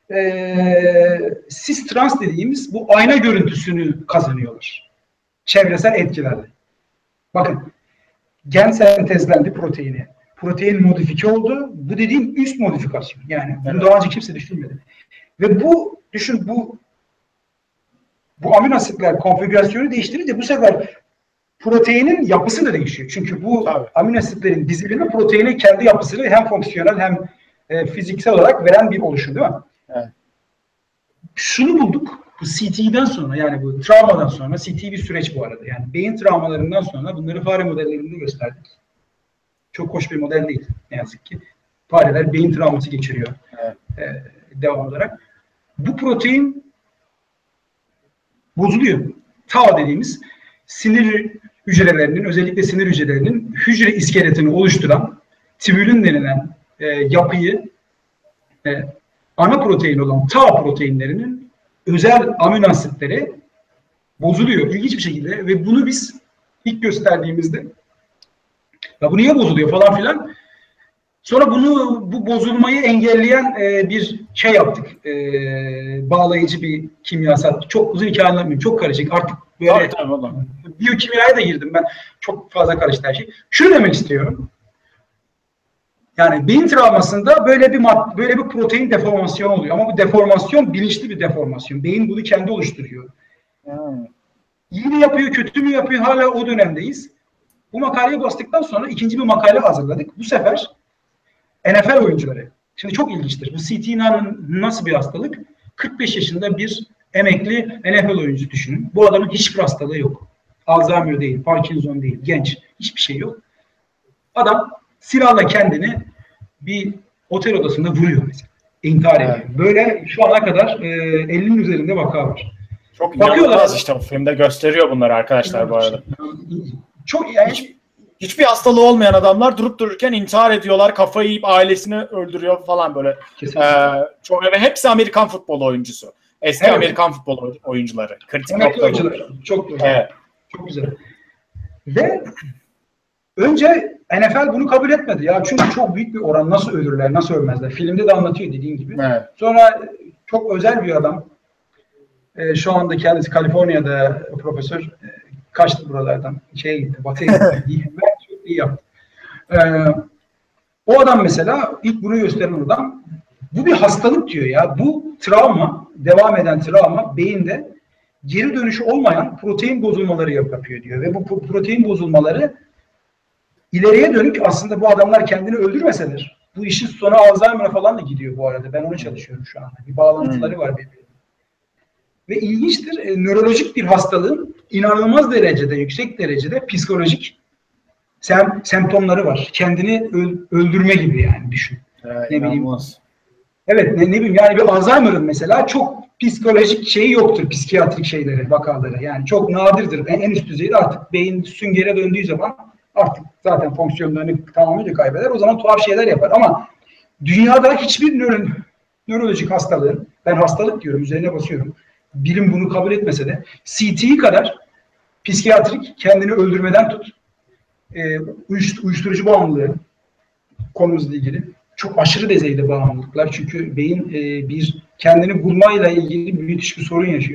cis trans dediğimiz bu ayna görüntüsünü kazanıyorlar. Çevresel etkilerle. Bakın gen sentezlendi proteini. Protein modifike oldu. Bu dediğim üst modifikasyon. Yani bunu daha önce kimse düşünmedi. Ve bu amino asitler konfigürasyonu değiştirince bu sefer proteinin yapısı da değişiyor. Çünkü bu amino asitlerin dizilimi proteinin kendi yapısını hem fonksiyonel hem fiziksel olarak veren bir oluşum değil mi? Evet. Şunu bulduk. Bu CT'den sonra yani bu travmadan sonra CT bir süreç bu arada. Yani beyin travmalarından sonra bunları fare modellerinde gösterdik. Çok hoş bir model değil ne yazık ki. Fareler beyin travması geçiriyor devam olarak. Bu protein bozuluyor. Tau dediğimiz sinir hücrelerinin, özellikle sinir hücrelerinin hücre iskeletini oluşturan tibülin denilen yapıyı ana protein olan tau proteinlerinin özel amino asitleri bozuluyor ilginç bir şekilde ve bunu biz ilk gösterdiğimizde ya bu niye bozuluyor falan filan. Sonra bu bozulmayı engelleyen bir şey yaptık. Bağlayıcı bir kimyasal. Çok uzun hikaye anlatmayayım. Çok karışık. Artık böyle biyokimyaya da girdim ben. Çok fazla karıştı her şey. Şunu demek istiyorum. Yani beyin travmasında böyle bir protein deformasyonu oluyor. Ama bu deformasyon bilinçli bir deformasyon. Beyin bunu kendi oluşturuyor. İyi mi yapıyor, kötü mü yapıyor? Hala o dönemdeyiz. Bu makaleyi bastıktan sonra ikinci bir makale hazırladık. Bu sefer NFL oyuncuları. Şimdi çok ilginçtir. Bu CTNA'nın nasıl bir hastalık? 45 yaşında bir emekli NFL oyuncu düşünün. Bu adamın hiçbir hastalığı yok. Alzheimer değil, Parkinson değil, genç. Hiçbir şey yok. Adam silahla kendini bir otel odasında vuruyor mesela. İntihar ediyor. Böyle şu ana kadar 50'nin üzerinde vaka var. Çok inanılmaz işte o filmde gösteriyor bunları arkadaşlar bu arada. Çok yani hiçbir hastalığı olmayan adamlar durup dururken intihar ediyorlar, kafayı yiyip ailesini öldürüyor falan böyle. Ve hepsi Amerikan futbol oyuncusu. Eski Amerikan futbol oyuncuları. Kritik noktalar. Çok güzel. Evet. Çok güzel. Ve önce NFL bunu kabul etmedi. Ya çünkü çok büyük bir oran nasıl ölürler, nasıl ölmezler. Filmde de anlatıyor dediğin gibi. Evet. Sonra çok özel bir adam. Şu anda kendisi Kaliforniya'da profesör. Kaçtı buralardan. Şeye gitti. Batı'ya gitti. Çok iyi yaptı. O adam mesela ilk bunu gösteren adam Bu bir hastalık diyor ya. Bu travma, devam eden travma beyinde geri dönüşü olmayan protein bozulmaları yapıyor diyor. Ve bu protein bozulmaları ileriye dönük aslında bu adamlar kendini öldürmeseler bu işin sonu Alzheimer'a falan da gidiyor bu arada. Ben onu çalışıyorum şu anda. Bir bağlantıları var birbirine. Ve ilginçtir, nörolojik bir hastalığın inanılmaz derecede, yüksek derecede psikolojik semptomları var. Kendini öldürme gibi yani düşün. Ne bileyim. Evet, ne bileyim yani bir Alzheimer'ın mesela çok psikolojik şeyi yoktur, psikiyatrik şeyleri, vakaları. Yani çok nadirdir. En üst düzeyde artık beyin süngere döndüğü zaman artık zaten fonksiyonlarını tamamıyla kaybeder. O zaman tuhaf şeyler yapar. Ama dünyada hiçbir nörolojik hastalığın, ben hastalık diyorum, üzerine basıyorum. Bilim bunu kabul etmese de CTE kadar psikiyatrik, kendini öldürmeden tut, uyuşturucu bağımlılığı konumuzla ilgili çok aşırı düzeyde bağımlılıklar. Çünkü beyin bir kendini bulmayla ilgili müthiş bir sorun yaşıyor.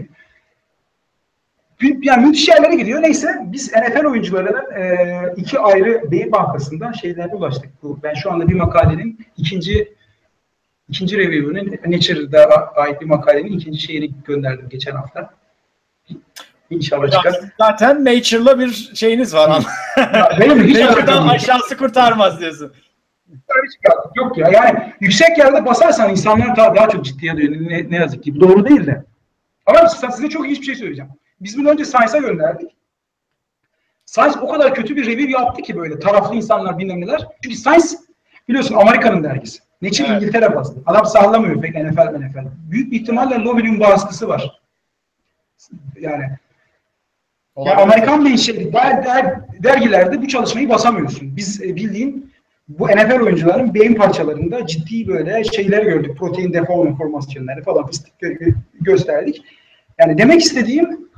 Yani müthiş yerlere gidiyor. Neyse biz NFL oyuncularının iki ayrı beyin bankasından şeylerine ulaştık. Ben şu anda bir makalenin ikinci review'unun Nature'da ait bir makalenin ikinci şeyini gönderdim geçen hafta. İnşallah çıkar. Zaten Nature'la bir şeyiniz var ama. Benim hiç Nature'dan aşağısı kurtarmaz diyorsun. Yok ya. Yani yüksek yerde basarsan insanlar daha çok ciddiye alıyor. Ne yazık ki. Doğru değil de. Ama size çok iyi bir şey söyleyeceğim. Biz bunu önce Science'a gönderdik. Science o kadar kötü bir review yaptı ki böyle taraflı insanlar bilmem neler. Çünkü Science biliyorsun Amerika'nın dergisi. Nature evet. İngiltere bazlı. Adam sallamıyor pek NFL. Büyük bir ihtimalle lobby'nin baskısı var. Yani ya Amerikan menşeli dergilerde bu çalışmayı basamıyorsun. Biz bildiğin bu NFL oyuncuların beyin parçalarında ciddi böyle şeyler gördük. Protein deform formasyonları falan gösterdik. Yani demek istediğim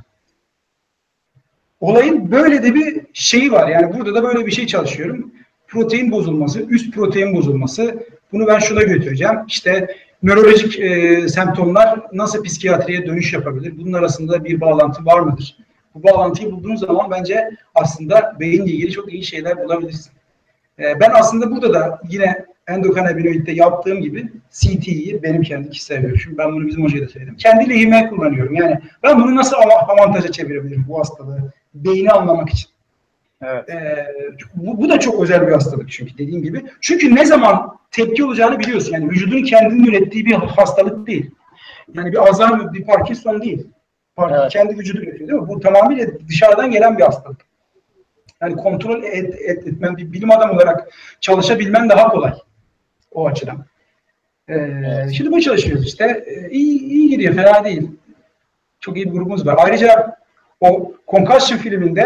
olayın böyle de bir şeyi var. Yani burada da böyle bir şey çalışıyorum. Protein bozulması, üst protein bozulması. Bunu ben şuna götüreceğim. İşte nörolojik semptomlar nasıl psikiyatriye dönüş yapabilir? Bunun arasında bir bağlantı var mıdır? Bu bağlantıyı bulduğun zaman bence aslında beyinle ilgili çok iyi şeyler bulabilirsin. Ben aslında burada da yine endokannabinoidde yaptığım gibi CT'yi benim kendi kişisel görüşüm. Ben bunu bizim hocaya da söyledim. Kendi lehime kullanıyorum. Yani ben bunu nasıl avantaja çevirebilirim bu hastalığı? Beyni anlamak için. Evet. Bu da çok özel bir hastalık çünkü dediğim gibi. Çünkü ne zaman tepki olacağını biliyorsun. Yani vücudun kendini ürettiği bir hastalık değil. Yani bir Alzheimer, bir Parkinson değil. Evet. Kendi vücudu üretiyor değil mi? Bu tamamıyla dışarıdan gelen bir hastalık. Yani kontrol etmen, bir bilim adamı olarak çalışabilmen daha kolay o açıdan. Evet. Şimdi bu çalışıyoruz işte. İyi gidiyor, fena değil. Çok iyi bir grubumuz var. Ayrıca o Concussion filminde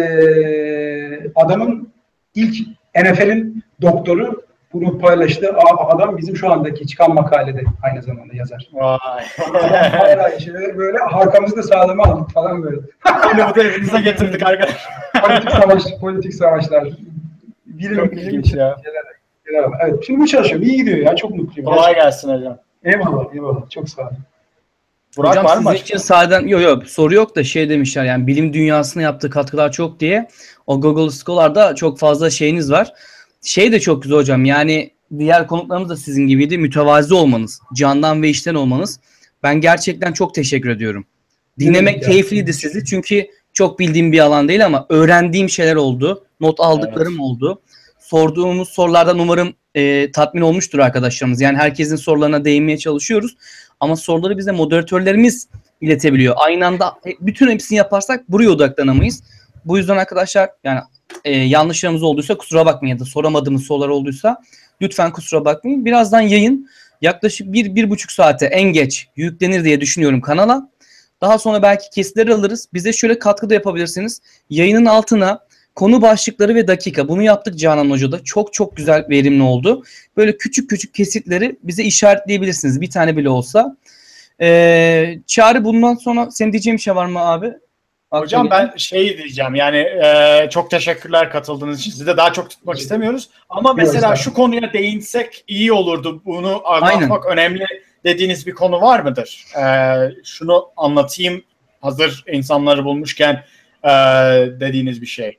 adamın ilk NFL'in doktoru bunu paylaştı. Adam bizim şu andaki çıkan makalede aynı zamanda yazar. Vay. Böyle arkamızı da sağlama aldık falan böyle. Bunu da evinize getirdik arkadaşlar. Politik savaşlar. Çok ilginç ya. Evet, şimdi bu çalışıyor. İyi gidiyor ya. Çok mutluyum. Kolay gelsin hocam. Eyvallah. Çok sağ olun. Burak, hocam var mı? Sizin için sahiden yok soru yok da şey demişler yani bilim dünyasına yaptığı katkılar çok diye. O Google Scholar'da çok fazla şeyiniz var. Şey de çok güzel hocam yani diğer konuklarımız da sizin gibiydi. Mütevazi olmanız, candan ve içten olmanız. Ben gerçekten çok teşekkür ediyorum. Dinlemek keyifliydi sizi çünkü çok bildiğim bir alan değil ama öğrendiğim şeyler oldu. Not aldıklarım oldu. Sorduğumuz sorulardan umarım tatmin olmuştur arkadaşlarımız. Yani herkesin sorularına değinmeye çalışıyoruz. Ama soruları bize moderatörlerimiz iletebiliyor. Aynı anda bütün hepsini yaparsak buraya odaklanamayız. Bu yüzden arkadaşlar yani yanlışlarımız olduysa kusura bakmayın ya da soramadığımız sorular olduysa lütfen kusura bakmayın. Birazdan yayın yaklaşık 1-1,5 saate en geç yüklenir diye düşünüyorum kanala. Daha sonra belki kesitleri alırız. Bize şöyle katkı da yapabilirsiniz. Yayının altına konu başlıkları ve dakika. Bunu yaptık Canan Hoca'da. Çok güzel, verimli oldu. Böyle küçük kesitleri bize işaretleyebilirsiniz. Bir tane bile olsa. Çağrı bundan sonra senin diyeceğin bir şey var mı abi? Hocam ben şey diyeceğim yani çok teşekkürler katıldığınız için. Sizi de daha çok tutmak istemiyoruz. Ama mesela şu konuya değinsek iyi olurdu. Bunu anlatmak önemli dediğiniz bir konu var mıdır? Şunu anlatayım hazır insanları bulmuşken dediğiniz bir şey.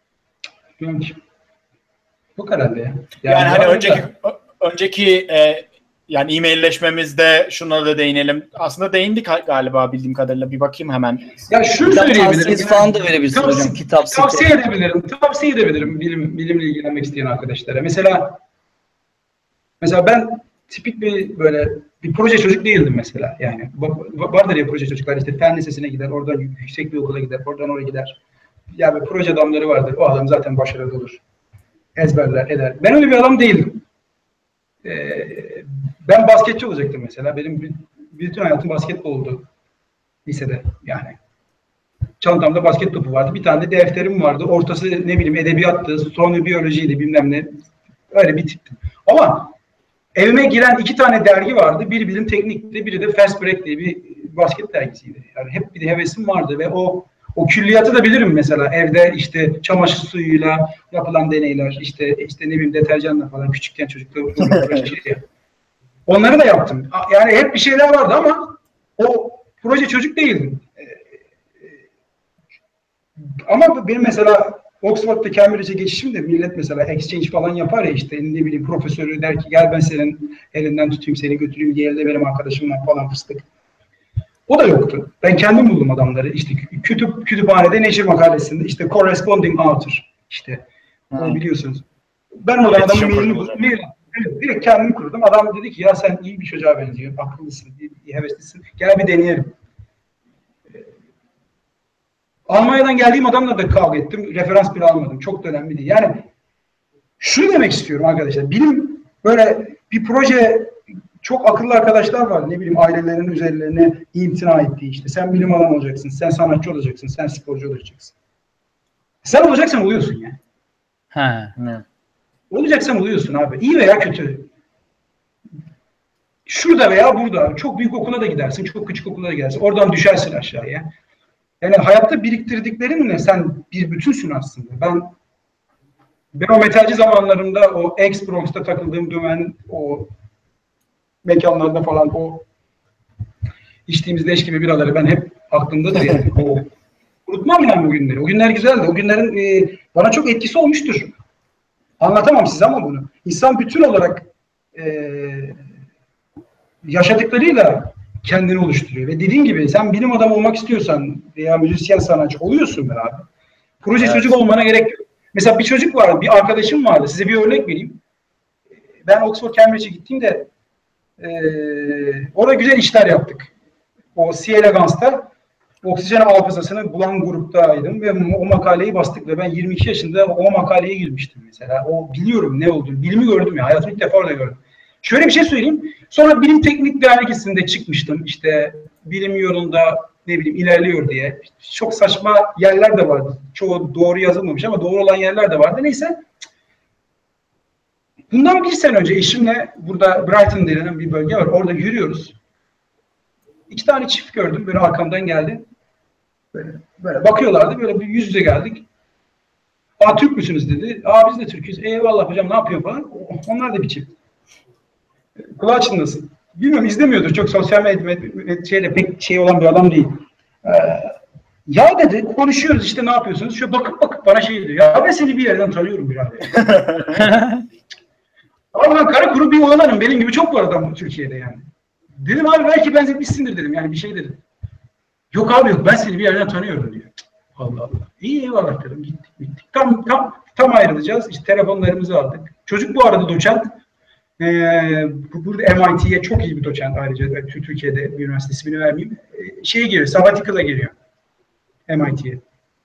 Bu kadar ya. Yani hani önceki yani e-mailleşmemizde şuna da değinelim. Aslında değindik galiba bildiğim kadarıyla. Bir bakayım hemen. Ya şunu Kitap söyleyebilirim. tavsiyesi falan da verebilirsin hocam. Kitap Tavsiye edebilirim. Tavsiye edebilirim bilimle ilgilenmek isteyen arkadaşlara. Mesela ben tipik böyle bir proje çocuk değildim mesela. Yani vardır ya proje çocuklar, işte fen lisesine gider, oradan yüksek bir okula gider, oradan oraya gider. Yani proje adamları vardır. O adam zaten başarılı olur. Ezberler, eder. Ben öyle bir adam değildim. Ben basketçi olacaktım mesela. Benim bütün hayatım basketbol oldu lisede yani. Çantamda basket topu vardı. Bir tane de defterim vardı. Ortası ne bileyim edebiyattı, sonu biyolojiydi bilmem ne. Öyle bir tiptim. Ama evime giren 2 tane dergi vardı. Biri Bilim Teknik'ti, biri de Fast Break diye bir basket dergisiydi. Yani hep bir de hevesim vardı ve o külliyatı da bilirim mesela. Evde işte çamaşır suyuyla yapılan deneyler, işte ne bileyim deterjanla falan küçükken çocuklar uğraşıyor ya. Onları da yaptım. Yani hep bir şeyler vardı ama o proje çocuk değildim. Ama benim mesela Oxford'da Cambridge'e geçişim de millet mesela exchange falan yapar ya, işte ne bileyim profesörü der ki gel ben senin elinden tutayım seni götüreyim Yale'de benim arkadaşım var falan fıstık. O da yoktu. Ben kendim buldum adamları. İşte kütüphanede neşir makalesinde işte corresponding author işte biliyorsunuz. Ben o adamın mailini direkt kendim kurdum. Adam dedi ki ya sen iyi bir çocuğa benziyorsun, akıllısın, iyi heveslisin. Gel bir deneyelim. Almanya'dan geldiğim adamla da kavga ettim. Referans bile almadım. Çok da önemli değil. Yani şunu demek istiyorum arkadaşlar. Benim böyle bir proje, çok akıllı arkadaşlar var. Ne bileyim ailelerinin üzerlerine imtina ettiği işte. Sen bilim adamı olacaksın, sen sanatçı olacaksın, sen sporcu olacaksın. Sen olacaksan oluyorsun yani. Ha. Olacaksan oluyorsun abi. İyi veya kötü. Şurada veya burada. Çok büyük okula da gidersin, çok küçük okula da gidersin. Oradan düşersin aşağıya. Yani hayatta biriktirdiklerinle sen bir bütünsün aslında. Ben o metalci zamanlarımda o ex-Bronx'ta takıldığım dönem, o mekanlarda falan o içtiğimiz leş gibi biraları ben hep aklımdadır yani. Unutmam yani o günleri. O günler güzeldi. O günlerin bana çok etkisi olmuştur. Anlatamam size ama bunu. İnsan bütün olarak yaşadıklarıyla kendini oluşturuyor. Ve dediğin gibi sen bilim adamı olmak istiyorsan veya müzisyen sanatçı oluyorsun be abi. Proje çocuk olmana gerek yok. Mesela bir çocuk vardı, bir arkadaşım vardı. Size bir örnek vereyim. Ben Oxford Cambridge'e gittiğimde orada güzel işler yaptık. O C. elegans'ta oksijen hafızasını bulan gruptaydım ve o makaleyi bastık ve ben 22 yaşında o makaleye girmiştim mesela. O biliyorum ne olduğunu, bilimi gördüm ya. Hayatımda ilk defa orada gördüm. Şöyle bir şey söyleyeyim. Sonra Bilim Teknik dergisinde çıkmıştım. İşte bilim yolunda ne bileyim ilerliyor diye. Çok saçma yerler de vardı. Çoğu doğru yazılmamış ama doğru olan yerler de vardı. Neyse. Bundan bir sene önce eşimle burada Brighton denilen bir bölge var. Orada yürüyoruz. 2 tane çift gördüm. Böyle arkamdan geldi. Böyle bakıyorlardı. Böyle bir yüz yüze geldik. Aa Türk müsünüz dedi. Aa biz de Türk'üz. Eyvallah hocam ne yapıyor falan. Onlar da bir çift. Kulağı çınlasın. Bilmiyorum izlemiyordur. Çok sosyal medya pek şey olan bir adam değil. Ya dedi konuşuyoruz işte ne yapıyorsunuz? Şöyle bakıp bana şey diyor. Ya ben seni bir yerden tanıyorum birader. Ama ben kara kuru bir oğlanım. Benim gibi çok var adam Türkiye'de yani. Dedim abi belki benzetmişsindir dedim. Yani bir şey dedim. Yok abi yok ben seni bir yerden tanıyorum diyor. Allah Allah. İyi eyvallah dedim. Gittik. Tam ayrılacağız. İşte telefonlarımızı aldık. Çocuk bu arada doçent. Burada MIT'ye çok iyi bir doçent ayrıca. Türkiye'de bir üniversite ismini vermeyeyim. Şeye giriyor. Sabbatical'a giriyor. MIT'ye.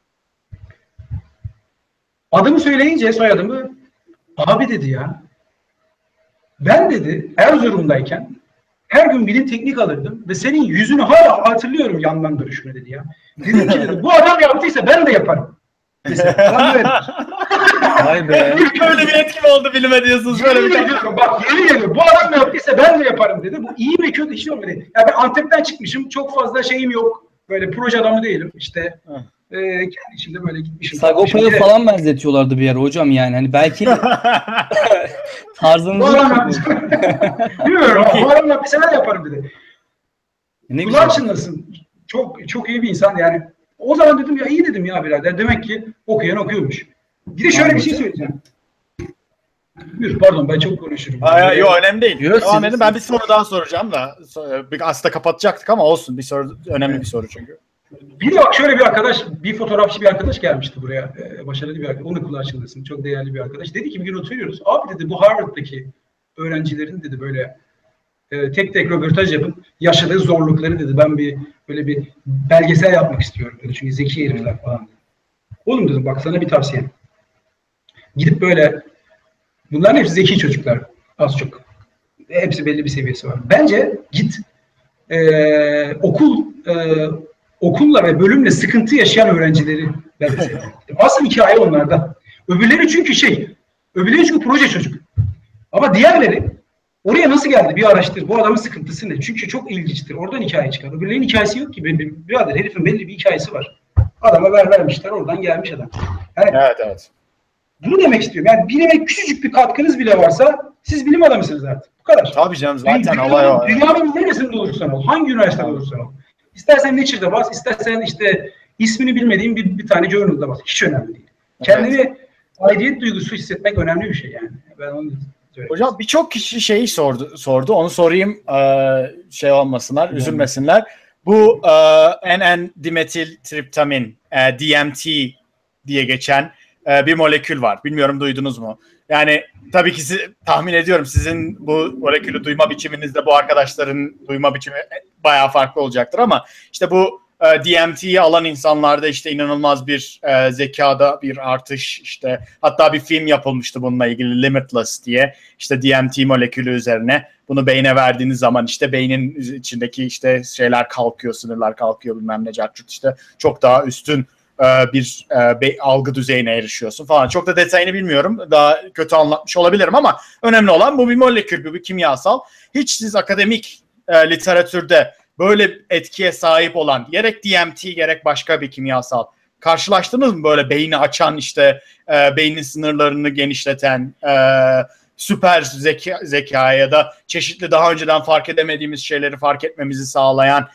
Adımı söyleyince soyadımı abi dedi ya. Ben dedi Erzurum'dayken her gün bilim teknik alırdım ve senin yüzünü hala hatırlıyorum yandan duruşunu dedi ya. Dedim ki dedi bu adam yaptıysa ben de yaparım. Mesela. Vay be. Böyle bir etki oldu bilime diyorsunuz. Böyle bir diyorum, bak yeni geliyor. Bu adam yaptıysa ben de yaparım dedi. Bu iyi ve kötü işi olmadı. Ya ben Antep'ten çıkmışım. Çok fazla şeyim yok. Böyle proje adamı değilim. İşte kendi içimde böyle gitmişim. Sagopa'ya falan benzetiyorlardı bir yer hocam yani. Hani belki tarzınızı bilmiyorum. Bu adam yaptıysa ben de yaparım dedi. Ne Kulağı çınlasın. Çok iyi bir insan yani. O zaman dedim ya iyi dedim ya birader. Demek ki okuyan okuyormuş. Bir de şöyle bir şey söyleyeceğim. Buyur, pardon ben çok konuşurum. Yok önemli değil. Yok, Devam edin. Ben bir soru daha soracağım da. Aslında kapatacaktık ama olsun. Bir soru, önemli bir soru çünkü. Bir de bak şöyle bir arkadaş, bir fotoğrafçı bir arkadaş gelmişti buraya. Başarılı bir arkadaş. Onun kulağı çınlasın. Çok değerli bir arkadaş. Dedi ki bir gün oturuyoruz. Abi dedi bu Harvard'daki öğrencilerin dedi böyle tek tek röportaj yapıp yaşadığı zorlukları dedi. Ben böyle bir belgesel yapmak istiyorum dedi. Çünkü zeki herifler falan dedi. Oğlum dedim bak sana bir tavsiye. Gidip böyle bunların hepsi zeki çocuklar. Az çok. Hepsi belli bir seviyesi var. Bence git okulla ve bölümle sıkıntı yaşayan öğrencileri belgesel. Asıl hikaye onlarda. Öbürleri çünkü proje çocuk. Ama diğerleri oraya nasıl geldi bir araştır. Bu adamın sıkıntısı ne? Çünkü çok ilginçtir. Oradan hikaye çıkar. Öbürlerinin hikayesi yok ki. Birader herifin belli bir hikayesi var. Adama vermişler. Oradan gelmiş adam. Yani, Evet. bunu demek istiyorum. Yani bilime küçücük bir katkınız bile varsa siz bilim adamısınız artık. Bu kadar. Tabii canım zaten olay o. Dünyanın neresinde olursan ol. Hangi üniversitede olursan ol. İstersen Nature'da bas, istersen işte ismini bilmediğin bir tane journal'da bas. Hiç önemli değil. Kendini aidiyet duygusu hissetmek önemli bir şey yani. Ben onu söyleyeyim. Hocam birçok kişi şeyi sordu. Onu sorayım şey olmasınlar, üzülmesinler. Bu N,N-dimetiltriptamin, DMT diye geçen bir molekül var. Bilmiyorum duydunuz mu? Yani tabii ki tahmin ediyorum sizin bu molekülü duyma biçiminizde bu arkadaşların duyma biçimi bayağı farklı olacaktır ama işte bu DMT'yi alan insanlarda işte inanılmaz bir zekada bir artış, işte hatta bir film yapılmıştı bununla ilgili, Limitless diye, işte DMT molekülü üzerine. Bunu beyne verdiğiniz zaman işte beynin içindeki işte şeyler kalkıyor, sınırlar kalkıyor, bilmem ne cartçut, işte çok daha üstün bir algı düzeyine erişiyorsun falan. Çok da detayını bilmiyorum. Daha kötü anlatmış olabilirim ama önemli olan bu bir molekül, bu bir kimyasal. Hiç siz akademik literatürde böyle etkiye sahip olan gerek DMT gerek başka bir kimyasal karşılaştınız mı? Böyle beyni açan, işte beynin sınırlarını genişleten, süper zeka ya da çeşitli daha önceden fark edemediğimiz şeyleri fark etmemizi sağlayan,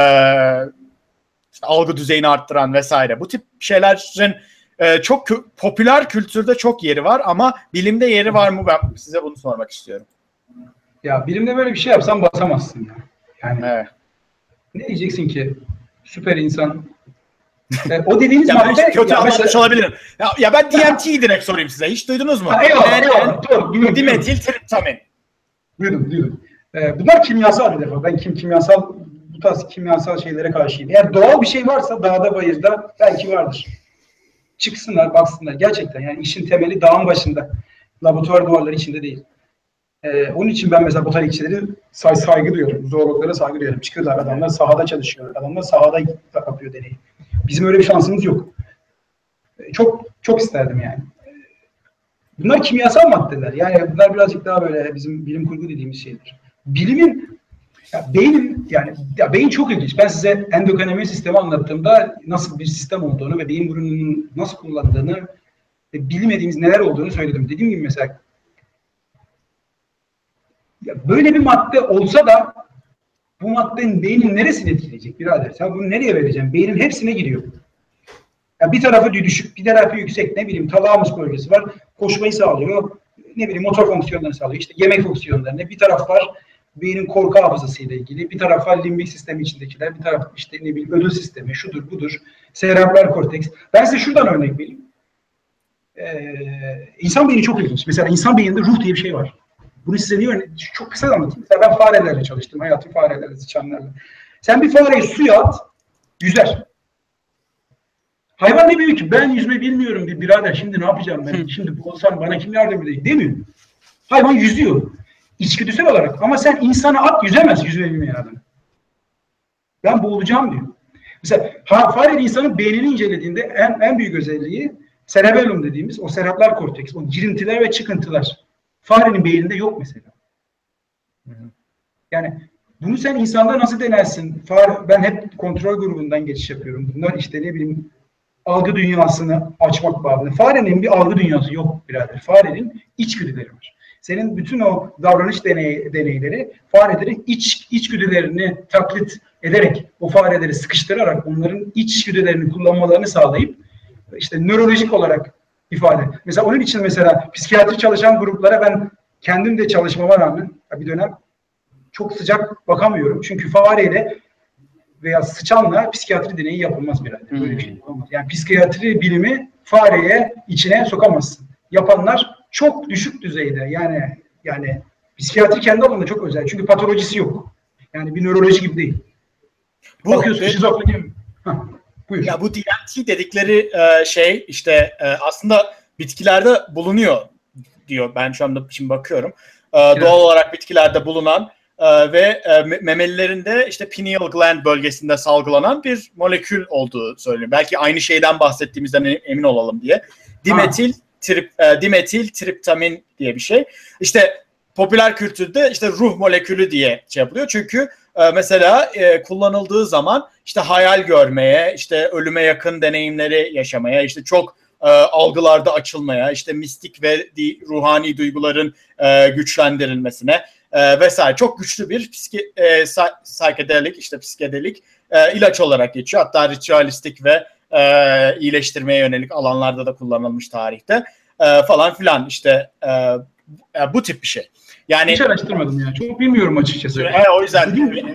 algı düzeyini arttıran vesaire. Bu tip şeylerin çok popüler kültürde çok yeri var ama bilimde yeri var mı? Ben size bunu sormak istiyorum. Ya bilimde böyle bir şey yapsan basamazsın ya. Yani ne diyeceksin ki? Süper insan. O dediğiniz ya madde... Ben kötü anlatmış olabilirim. Ya ben DMT'yi direkt sorayım size. Hiç duydunuz mu? Eyvallah. Dimetiltriptamin. Duydum. Bunlar kimyasal bir defa. Ben bu tarz kimyasal şeylere karşıyım. Eğer doğal bir şey varsa dağda bayırda belki vardır. Çıksınlar, baksınlar. Gerçekten yani işin temeli dağın başında. Laboratuvar duvarları içinde değil. Onun için ben mesela botanikçileri saygı duyuyorum. Zoologlara saygı duyuyorum. Çıkıyorlar adamlar sahada çalışıyor. Adamlar sahada yapıyor deneyi. Bizim öyle bir şansımız yok. Çok isterdim yani. Bunlar kimyasal maddeler. Yani bunlar birazcık daha böyle bizim bilim kurgu dediğimiz şeyler. Bilimin beyin çok ilginç. Ben size endokanomi sistemi anlattığımda nasıl bir sistem olduğunu ve beyin burununun nasıl kullandığını ve bilmediğimiz neler olduğunu söyledim. Dediğim gibi mesela böyle bir madde olsa da bu maddenin beynin neresini etkileyecek birader? Sen bunu nereye vereceksin? Beynin hepsine giriyor. Yani bir tarafı düşük, bir tarafı yüksek, ne bileyim talamus bölgesi var, koşmayı sağlıyor, ne bileyim motor fonksiyonlarını sağlıyor, işte yemek fonksiyonlarını, bir taraf var beynin korku hafızasıyla ilgili, bir taraf var limbik sistemi içindekiler, bir taraf işte ne bileyim ödül sistemi, şudur budur, serebral korteks. Ben size şuradan örnek vereyim. İnsan beyni çok ilginç. Mesela insan beyninde ruh diye bir şey var. Bunu size niye çok kısa anlatayım. Mesela ben farelerle çalıştım. Hayatım farelerle, sıçanlarla. Sen bir fareyi suya at, yüzer. Hayvan demiyor ki ben yüzme bilmiyorum birader, şimdi ne yapacağım ben? Şimdi olsam bana kim yardım edecek demiyor. Hayvan yüzüyor. İçgüdüsel olarak. Ama sen insana at, yüzemez yüzme bilmeyen adam. Ben boğulacağım diyor. Mesela fare insanın beynini incelediğinde en büyük özelliği cerebellum dediğimiz o serebral korteks, o girintiler ve çıkıntılar. Farenin beyninde yok mesela. Yani bunu sen insanda nasıl denersin? Ben hep kontrol grubundan geçiş yapıyorum. Bunlar işte ne bileyim algı dünyasını açmak bağlı. Farenin bir algı dünyası yok birader. Farenin içgüdüleri var. Senin bütün o davranış deneyleri farelerin içgüdülerini taklit ederek, o fareleri sıkıştırarak onların içgüdülerini kullanmalarını sağlayıp işte nörolojik olarak ifade. Mesela onun için mesela psikiyatri çalışan gruplara ben kendim de çalışmama rağmen bir dönem çok sıcak bakamıyorum. Çünkü fareyle veya sıçanla psikiyatri deneyi yapılmaz birader. Böyle bir şey olmaz. Yani psikiyatri bilimi fareye içine sokamazsın. Yapanlar çok düşük düzeyde. Yani psikiyatri kendi alanında çok özel. Çünkü patolojisi yok. Yani bir nöroloji gibi değil. Bakıyorsun şizofreni mi? Buyur. Ya bu DMT dedikleri şey işte aslında bitkilerde bulunuyor diyor. Ben şu anda şimdi bakıyorum. Evet. Doğal olarak bitkilerde bulunan ve memelilerinde işte pineal gland bölgesinde salgılanan bir molekül olduğu söyleniyor. Belki aynı şeyden bahsettiğimizden emin olalım diye. Dimetil triptamin diye bir şey. İşte popüler kültürde işte ruh molekülü diye şey yapılıyor. Çünkü mesela kullanıldığı zaman işte hayal görmeye, işte ölüme yakın deneyimleri yaşamaya, işte çok algılarda açılmaya, işte mistik ve ruhani duyguların güçlendirilmesine vesaire çok güçlü bir psikedelik, işte psikedelik ilaç olarak geçiyor. Hatta ritüelistik ve iyileştirmeye yönelik alanlarda da kullanılmış tarihte falan filan işte bu tip bir şey. Yani hiç araştırmadım ya. Çok bilmiyorum açıkçası. O yüzden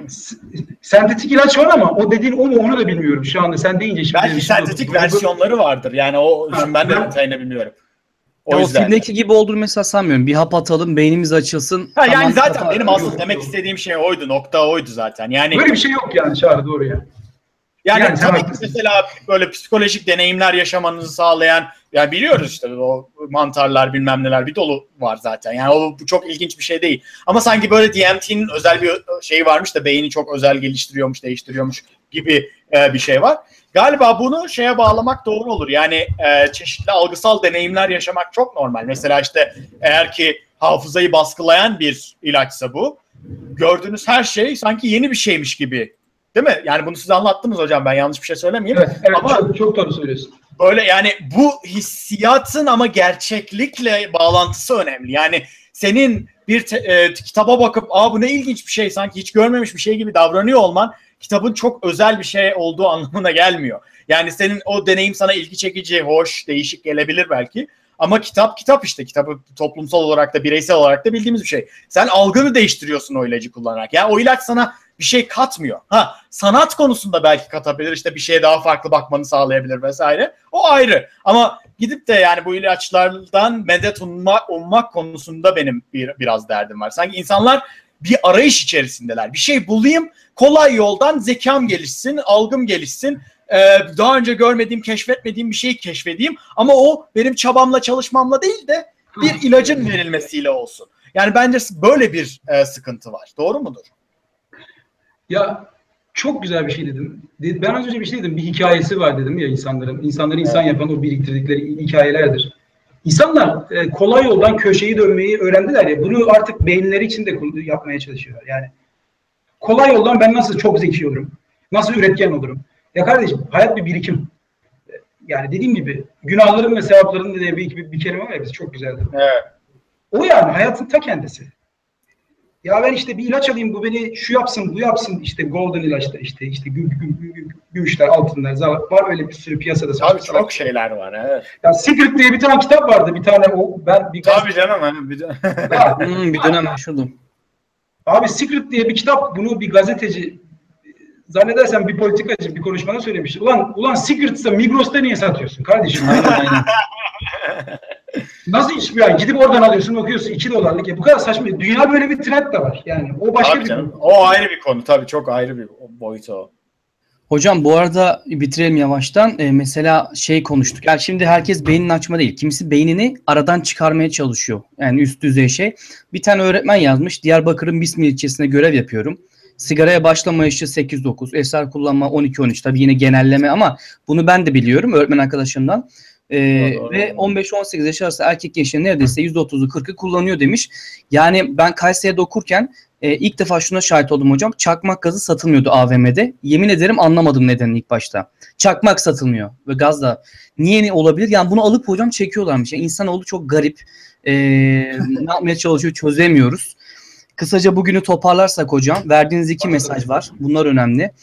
sentetik ilaç var ama o dediğin o mu onu da bilmiyorum şu anda. Sen deyince şimdi. Belki sentetik versiyonları vardır. Yani o şimdi ben de detayını bilmiyorum. O filmdeki gibi olduğunu mesela sanmıyorum. Bir hap atalım, beynimiz açılsın. Yani zaten benim asıl demek istediğim şey oydu. Nokta oydu zaten. Yani böyle bir şey yok yani Çağrı, doğru ya. Yani tabii ki mesela böyle psikolojik deneyimler yaşamanızı sağlayan, yani biliyoruz işte o mantarlar bilmem neler bir dolu var zaten. Yani o çok ilginç bir şey değil. Ama sanki böyle DMT'nin özel bir şeyi varmış da beyni çok özel geliştiriyormuş, değiştiriyormuş gibi bir şey var. Galiba bunu şeye bağlamak doğru olur. Yani çeşitli algısal deneyimler yaşamak çok normal. Mesela işte eğer ki hafızayı baskılayan bir ilaçsa bu, gördüğünüz her şey sanki yeni bir şeymiş gibi. Değil mi? Yani bunu size anlattınız hocam. Ben yanlış bir şey söylemeyeyim. Evet, ama çok doğru söylüyorsun. Böyle yani bu hissiyatın ama gerçeklikle bağlantısı önemli. Yani senin bir kitaba bakıp bu ne ilginç bir şey, sanki hiç görmemiş bir şey gibi davranıyor olman kitabın çok özel bir şey olduğu anlamına gelmiyor. Yani senin o deneyim sana ilgi çekici, hoş, değişik gelebilir belki. Ama kitap işte. Kitabı toplumsal olarak da bireysel olarak da bildiğimiz bir şey. Sen algını değiştiriyorsun o ilacı kullanarak. Yani o ilaç sana bir şey katmıyor. Sanat konusunda belki katabilir. İşte bir şeye daha farklı bakmanı sağlayabilir vesaire. O ayrı. Ama gidip de yani bu ilaçlardan medet ummak konusunda benim biraz derdim var. Sanki insanlar bir arayış içerisindeler. Bir şey bulayım, kolay yoldan zekam gelişsin, algım gelişsin. Daha önce görmediğim, keşfetmediğim bir şeyi keşfedeyim. Ama o benim çabamla, çalışmamla değil de bir ilacın verilmesiyle olsun. Yani bence böyle bir sıkıntı var. Doğru mudur? Ya çok güzel bir şey dedim. Ben az önce bir şey dedim. Bir hikayesi var dedim ya insanların. İnsanları insan yapan o biriktirdikleri hikayelerdir. İnsanlar kolay yoldan köşeyi dönmeyi öğrendiler ya. Bunu artık beyinleri için de yapmaya çalışıyorlar. Yani kolay yoldan ben nasıl çok zeki olurum? Nasıl üretken olurum? Ya kardeşim hayat bir birikim. Yani dediğim gibi günahların ve sevapların dediği bir kelime var ya, biz çok güzeldi. Evet. O yani hayatın ta kendisi. Ya ben işte bir ilaç alayım, bu beni şu yapsın, bu yapsın, işte golden ilaçlar, işte gümüşler, altınlar, var öyle bir sürü piyasada. Tabii çok şeyler var. Evet. Ya Secret diye bir tane kitap vardı, bir tane Tabii canım. Bir dönem yaşadım. Abi Secret diye bir kitap, bunu bir gazeteci, zannedersem bir politikacı bir konuşmada söylemişti. Ulan Secret'sa Migros'ta niye satıyorsun kardeşim? Aynen. Nasıl iş bu yani? Gidip oradan alıyorsun, okuyorsun $2. Ya bu kadar saçma. Dünya böyle bir trend de var. Yani o başka tabii bir canım. O ayrı bir konu. Tabii çok ayrı bir boyutu o. Hocam bu arada bitirelim yavaştan. Mesela konuştuk. Yani şimdi herkes beynini açma değil. Kimisi beynini aradan çıkarmaya çalışıyor. Yani üst düzey şey. Bir tane öğretmen yazmış. Diyarbakır'ın Bismillah ilçesinde görev yapıyorum. Sigaraya başlama yaşı 8-9. Esrar kullanma 12-13. Tabii yine genelleme ama bunu ben de biliyorum öğretmen arkadaşımdan. Ve 15-18 yaş arası erkek gençlerin neredeyse %30'u 40'ı kullanıyor demiş. Yani ben Kayseri'de okurken ilk defa şuna şahit oldum hocam. Çakmak gazı satılmıyordu AVM'de. Yemin ederim anlamadım nedenini ilk başta. Çakmak satılmıyor ve gaz da. Niye olabilir? Yani bunu alıp hocam çekiyorlarmış. Yani insanoğlu çok garip. Ne yapmaya çalışıyor çözemiyoruz. Kısaca bugünü toparlarsak hocam. Verdiğiniz 2 mesaj var. Bunlar önemli.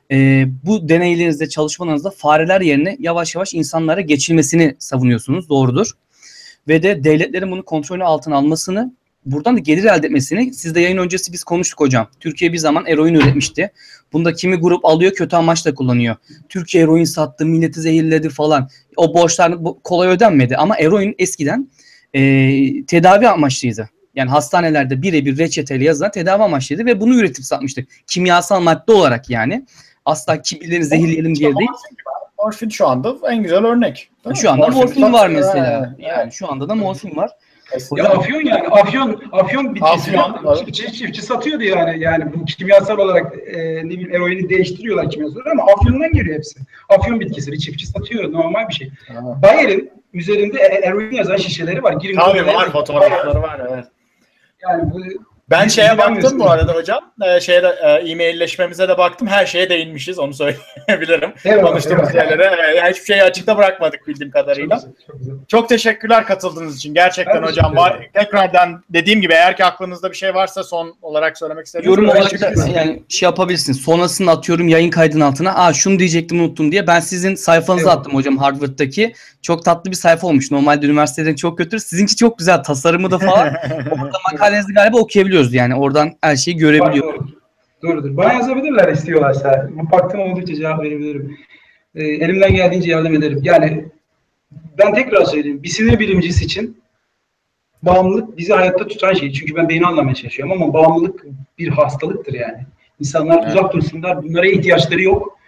Bu deneylerinizde, çalışmalarınızda fareler yerine yavaş yavaş insanlara geçilmesini savunuyorsunuz. Doğrudur. Ve de devletlerin bunu kontrolü altına almasını, buradan da gelir elde etmesini, siz de yayın öncesi biz konuştuk hocam. Türkiye bir zaman eroin üretmişti. Bunda kimi grup alıyor, kötü amaçla kullanıyor. Türkiye eroin sattı, milleti zehirledi falan. O borçlar kolay ödenmedi ama eroin eskiden tedavi amaçlıydı. Yani hastanelerde birebir reçeteyle yazılan tedavi amaçlıydı ve bunu üretip satmıştık. Kimyasal madde olarak yani. Asla kibirlerini zehirleyelim diye değil. Morfin şu anda en güzel örnek. Şu anda morfin var mesela. Yani şu anda da morfin var. Ya afyon yani afyon bitkisi çiftçi satıyordu yani bu kimyasal olarak ne bileyim eroini değiştiriyorlar kimyasal ama afyondan geliyor hepsi. Afyon bitkisi bir çiftçi satıyor, normal bir şey. Bayer'in üzerinde eroin yazan şişeleri var. Girin tabii var, fotoğrafları var, evet. Yani bu ben şeye baktım bu arada hocam. E-mailleşmemize de baktım. Her şeye değinmişiz. Onu söyleyebilirim. Konuştuğumuz yerlere. Hiçbir şeyi açıkta bırakmadık bildiğim kadarıyla. Çok güzel. Çok teşekkürler katıldığınız için. Gerçekten hocam. Tekrardan dediğim gibi eğer ki aklınızda bir şey varsa son olarak söylemek istediğiniz. Yorum olarak da yani şey yapabilirsiniz. Sonrasında atıyorum yayın kaydının altına. Şunu diyecektim unuttum diye. Ben sizin sayfanıza attım hocam, Harvard'daki. Çok tatlı bir sayfa olmuş. Normalde üniversiteden çok kötü. Sizinki çok güzel. Tasarımı da falan. Orada makalenizi galiba okuyabiliyoruz. Yani oradan her şeyi görebiliyoruz. Doğrudur. Bana yazabilirler istiyorlarsa. Vaktim oldukça cevap verebilirim. Elimden geldiğince yardım ederim. Yani ben tekrar söyleyeyim. Bir sinir bilimcisi için bağımlılık bizi hayatta tutan şey. Çünkü ben beyni anlamaya çalışıyorum ama bağımlılık bir hastalıktır yani. İnsanlar uzak dursunlar. Bunlara ihtiyaçları yok.